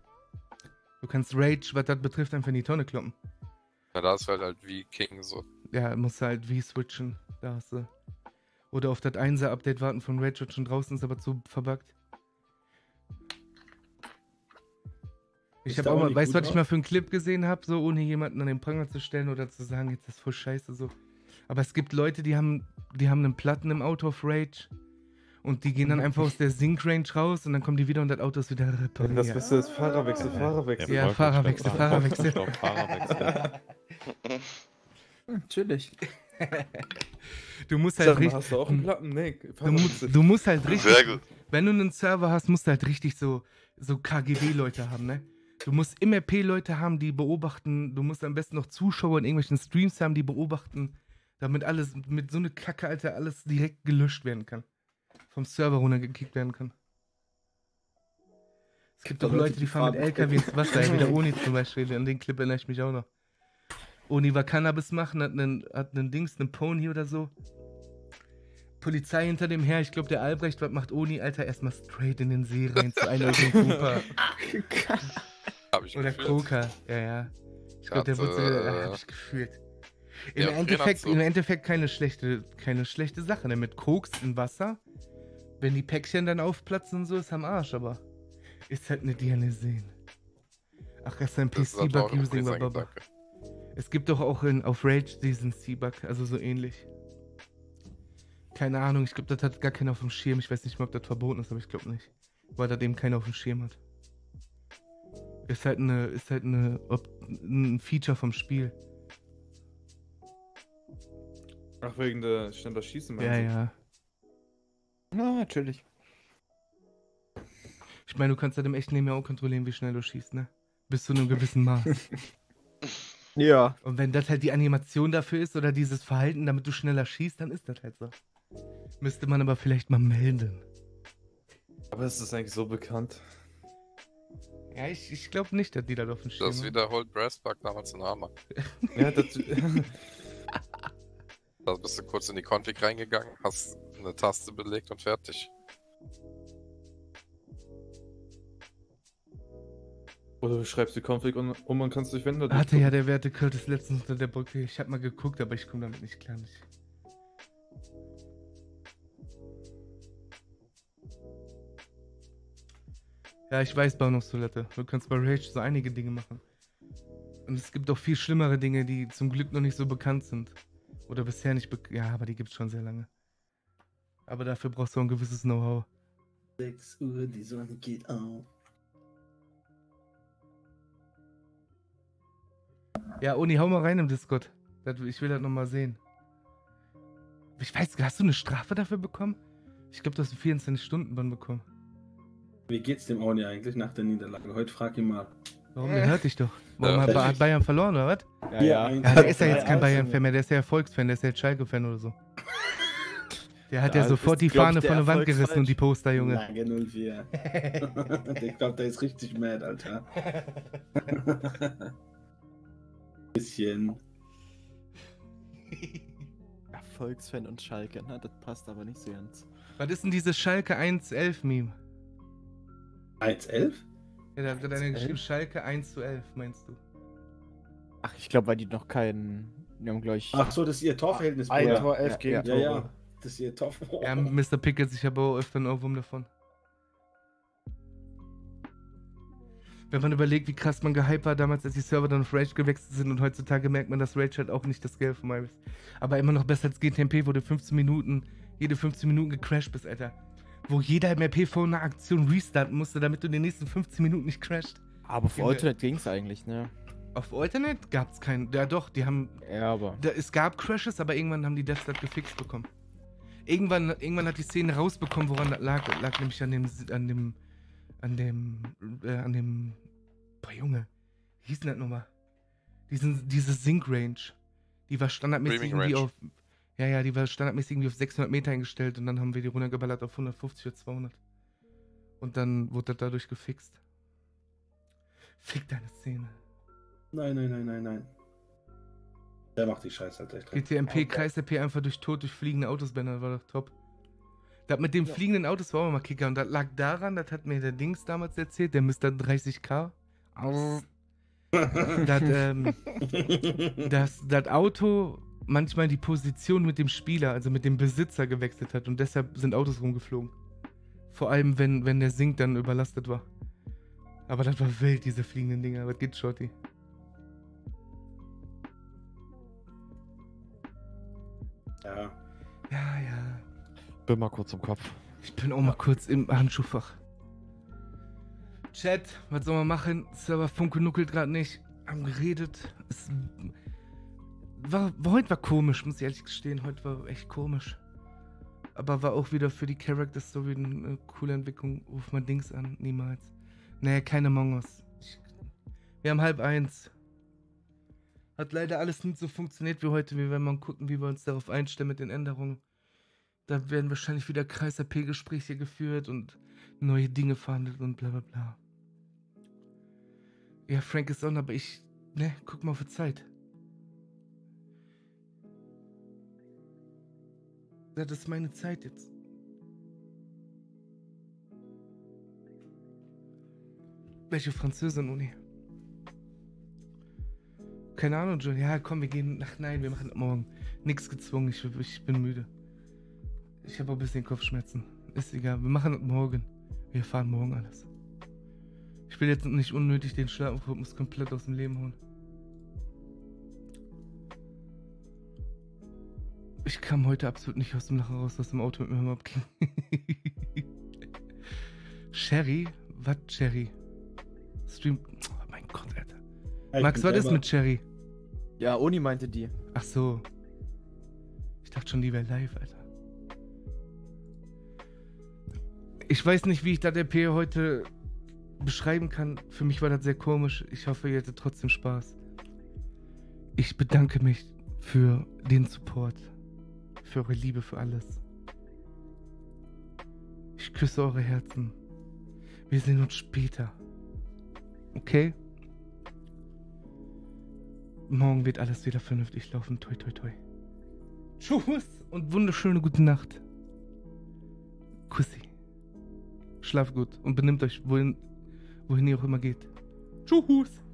Du kannst Rage, was das betrifft, einfach in die Tonne kloppen. Ja, da ist halt halt wie King so. ja, musst du halt V-switchen. Da hast du. Oder auf das Einser-Update warten von Rage, wird schon draußen, ist aber zu verbuggt. Ich Ist habe der auch mal, Oni weißt du, gut was ich drauf? mal für einen Clip gesehen habe, so ohne jemanden an den Pranger zu stellen oder zu sagen, jetzt ist das voll scheiße, so. Aber es gibt Leute, die haben, die haben einen Platten im Auto auf Rage und die gehen dann einfach aus der Sync-Range raus und dann kommen die wieder und das Auto ist wieder repariert. Das Beste ist Fahrerwechsel, Fahrerwechsel. Ja, Fahrerwechsel, Fahrerwechsel. Fahrerwechsel. Natürlich. Du musst Sag halt mal, richtig. hast du auch einen Platten? Nee, du, mu Fahrerwechsel. du musst halt richtig. Sehr gut. Wenn du einen Server hast, musst du halt richtig so, so K G B-Leute haben, ne? Du musst M R P-Leute haben, die beobachten. Du musst am besten noch Zuschauer in irgendwelchen Streams haben, die beobachten, damit alles, mit so eine Kacke, Alter, alles direkt gelöscht werden kann. Vom Server runtergekickt werden kann. Es gibt Da auch Leute, Leute, die die fahren mit fahren- L K W ins Wasser, wie der Oni zum Beispiel. An den Clip erinnere ich mich auch noch. Oni war Cannabis machen, hat einen, hat einen Dings, einen Pony oder so. Polizei hinter dem her, ich glaube der Albrecht, was macht Oni, Alter, erstmal straight in den See rein zu einer Cooper. Hab ich Oder gefühlt. Coca, ja, ja. Ich glaube, der Hat, wurde, äh, ja, hab ich gefühlt. Im ja, Endeffekt, Trainer im so. Endeffekt keine schlechte, keine schlechte Sache, ne? Mit Koks in Wasser, wenn die Päckchen dann aufplatzen und so, ist am Arsch, aber ist halt eine D N S-Sehen. Ach, S M P Das ist halt auch C-Bug using übrigens ein Bababa. Gedanke. Es gibt doch auch in, auf Rage diesen C-Bug, also so ähnlich. Keine Ahnung, ich glaube, das hat gar keiner auf dem Schirm. Ich weiß nicht mal, ob das verboten ist, aber ich glaube nicht. Weil das eben keiner auf dem Schirm hat. Ist halt eine, ist halt eine, ob, ein Feature vom Spiel. Ach, wegen der schneller Schießen, Ja, meinst du? ja. Ja, natürlich. Ich meine, du kannst halt im echten Leben ja auch kontrollieren, wie schnell du schießt, ne? Bis zu einem gewissen Maß. Ja. Und wenn das halt die Animation dafür ist oder dieses Verhalten, damit du schneller schießt, dann ist das halt so. Müsste man aber vielleicht mal melden. Aber ist das eigentlich so bekannt? Ja, ich, ich glaube nicht, dass die da auf dem Schirm Das wiederholt Brassbug damals in Arma. Ja, das. Da bist du kurz in die Config reingegangen, hast eine Taste belegt und fertig. Oder du schreibst die Config und, und man kann es durch Wände Hatte ja der werte Curtis letztens unter der Brücke. Ich habe mal geguckt, aber ich komme damit nicht klar. Nicht. Ja, ich weiß, Bahnhofstoilette. Du kannst bei Rage so einige Dinge machen. Und es gibt auch viel schlimmere Dinge, die zum Glück noch nicht so bekannt sind. Oder bisher nicht bekannt. Ja, aber die gibt's schon sehr lange. Aber dafür brauchst du auch ein gewisses Know-how. sechs Uhr, die Sonne geht auf. Ja, Uni, hau mal rein im Discord. Das- Ich will das nochmal sehen. Ich weiß, hast du eine Strafe dafür bekommen? Ich glaube, du hast einen vierundzwanzig-Stunden-Bann bekommen. Wie geht's dem Oni eigentlich nach der Niederlage? Heute frag ihn mal. Warum? Der hört dich doch. Warum Ja. hat, hat Bayern verloren, oder was? Ja, ja. Ja, der ist ja jetzt kein Bayern-Fan mehr, der ist ja Erfolgsfan, der ist ja jetzt Schalke-Fan oder so. Der hat ja, Ja, sofort bist, die glaub ich, Fahne der von der Wand gerissen und die Poster, Junge. Lange null vier. Ich glaube, der ist richtig mad, Alter. Bisschen. Erfolgsfan und Schalke, na, das passt aber nicht so ganz. Was ist denn dieses Schalke eins elf Meme? eins elf? Ja, da hat gerade einer geschrieben, Schalke eins zu elf, meinst du? Ach, ich glaube, weil die noch keinen. Die haben gleich. Ach so, das ist ihr Torverhältnis, Ein Bruder. Tor, elf Ja, Gegentore. Ja, ja, das ist ihr Tor. Ja, Mister Pickles, ich habe auch öfter einen Ohrwurm davon. Wenn man überlegt, wie krass man gehypt war damals, als die Server dann auf Rage gewechselt sind und heutzutage merkt man, dass Rage halt auch nicht das Geld von mir ist. Aber immer noch besser als G T M P, wo du fünfzehn Minuten, jede fünfzehn Minuten gecrashed bist, Alter. Wo jeder M R P vor einer Aktion restarten musste, damit du in den nächsten fünfzehn Minuten nicht crasht. Aber auf Junge, Alternate ging's eigentlich, ne? Auf Alternate gab's keinen. Ja doch, die haben. Ja, aber. Da, es gab Crashes, aber irgendwann haben die Deathstat gefixt bekommen. Irgendwann, irgendwann hat die Szene rausbekommen, woran das lag. Das lag nämlich an dem, an dem, an dem, äh, an dem. Boah, Junge, wie hieß denn das nochmal? Diesen, diese Sync-Range. Die war standardmäßig Streaming irgendwie Range. auf. Ja, ja, die war standardmäßig irgendwie auf sechshundert Meter eingestellt und dann haben wir die runtergeballert auf hundertfünfzig oder zweihundert. Und dann wurde das dadurch gefixt. Fick deine Szene. Nein, nein, nein, nein, nein. Der macht die Scheiße halt echt. G T M P, Kreis der P einfach durch Tod, durch fliegende Autos bändern, war doch top. Das mit den fliegenden Autos war auch mal Kicker und das lag daran, das hat mir der Dings damals erzählt, der Mister dreißig K. das, ähm, das, das Auto manchmal die Position mit dem Spieler, also mit dem Besitzer gewechselt hat und deshalb sind Autos rumgeflogen. Vor allem, wenn, wenn der Sync dann überlastet war. Aber das war wild, diese fliegenden Dinger. Was geht, Shorty? Ja. Ja, ja. Bin mal kurz im Kopf. Ich bin auch mal kurz im Handschuhfach. Chat, was soll man machen? Server Funke nuckelt gerade nicht. Haben geredet. Es war, war, heute war komisch, muss ich ehrlich gestehen. Heute war echt komisch. Aber war auch wieder für die Character Story eine coole Entwicklung. Ruf mal Dings an. Niemals. Naja, keine Among Us. Ich, wir haben halb eins. Hat leider alles nicht so funktioniert wie heute. Wir werden mal gucken, wie wir uns darauf einstellen mit den Änderungen. Da werden wahrscheinlich wieder Kreis-A P-Gespräche geführt und neue Dinge verhandelt und bla bla bla. Ja, Frank ist on, aber ich... Ne, guck mal auf die Zeit. Ja, das ist meine Zeit jetzt. Welche Französin-Uni? Keine Ahnung, John. Ja, komm, wir gehen... Ach nein, wir machen morgen. Nix gezwungen, ich, ich bin müde. Ich habe auch ein bisschen Kopfschmerzen. Ist egal, wir machen das morgen. Wir fahren morgen alles. Ich will jetzt nicht unnötig den Schlafrhythmus komplett aus dem Leben holen. Ich kam heute absolut nicht aus dem Lachen raus, aus dem Auto mit mir abging. Sherry? Was Sherry? Stream... Oh mein Gott, Alter. Ja, Max, was ist mit Sherry? Ja, Oni meinte die. Ach so. Ich dachte schon, die wäre live, Alter. Ich weiß nicht, wie ich das R P heute beschreiben kann. Für mich war das sehr komisch. Ich hoffe, ihr hattet trotzdem Spaß. Ich bedanke mich für den Support. Für eure Liebe, für alles. Ich küsse eure Herzen. Wir sehen uns später. Okay? Morgen wird alles wieder vernünftig laufen. Toi, toi, toi. Tschüss und wunderschöne gute Nacht. Kussi. Schlaft gut und benimmt euch, wohin, wohin ihr auch immer geht. Tschüss.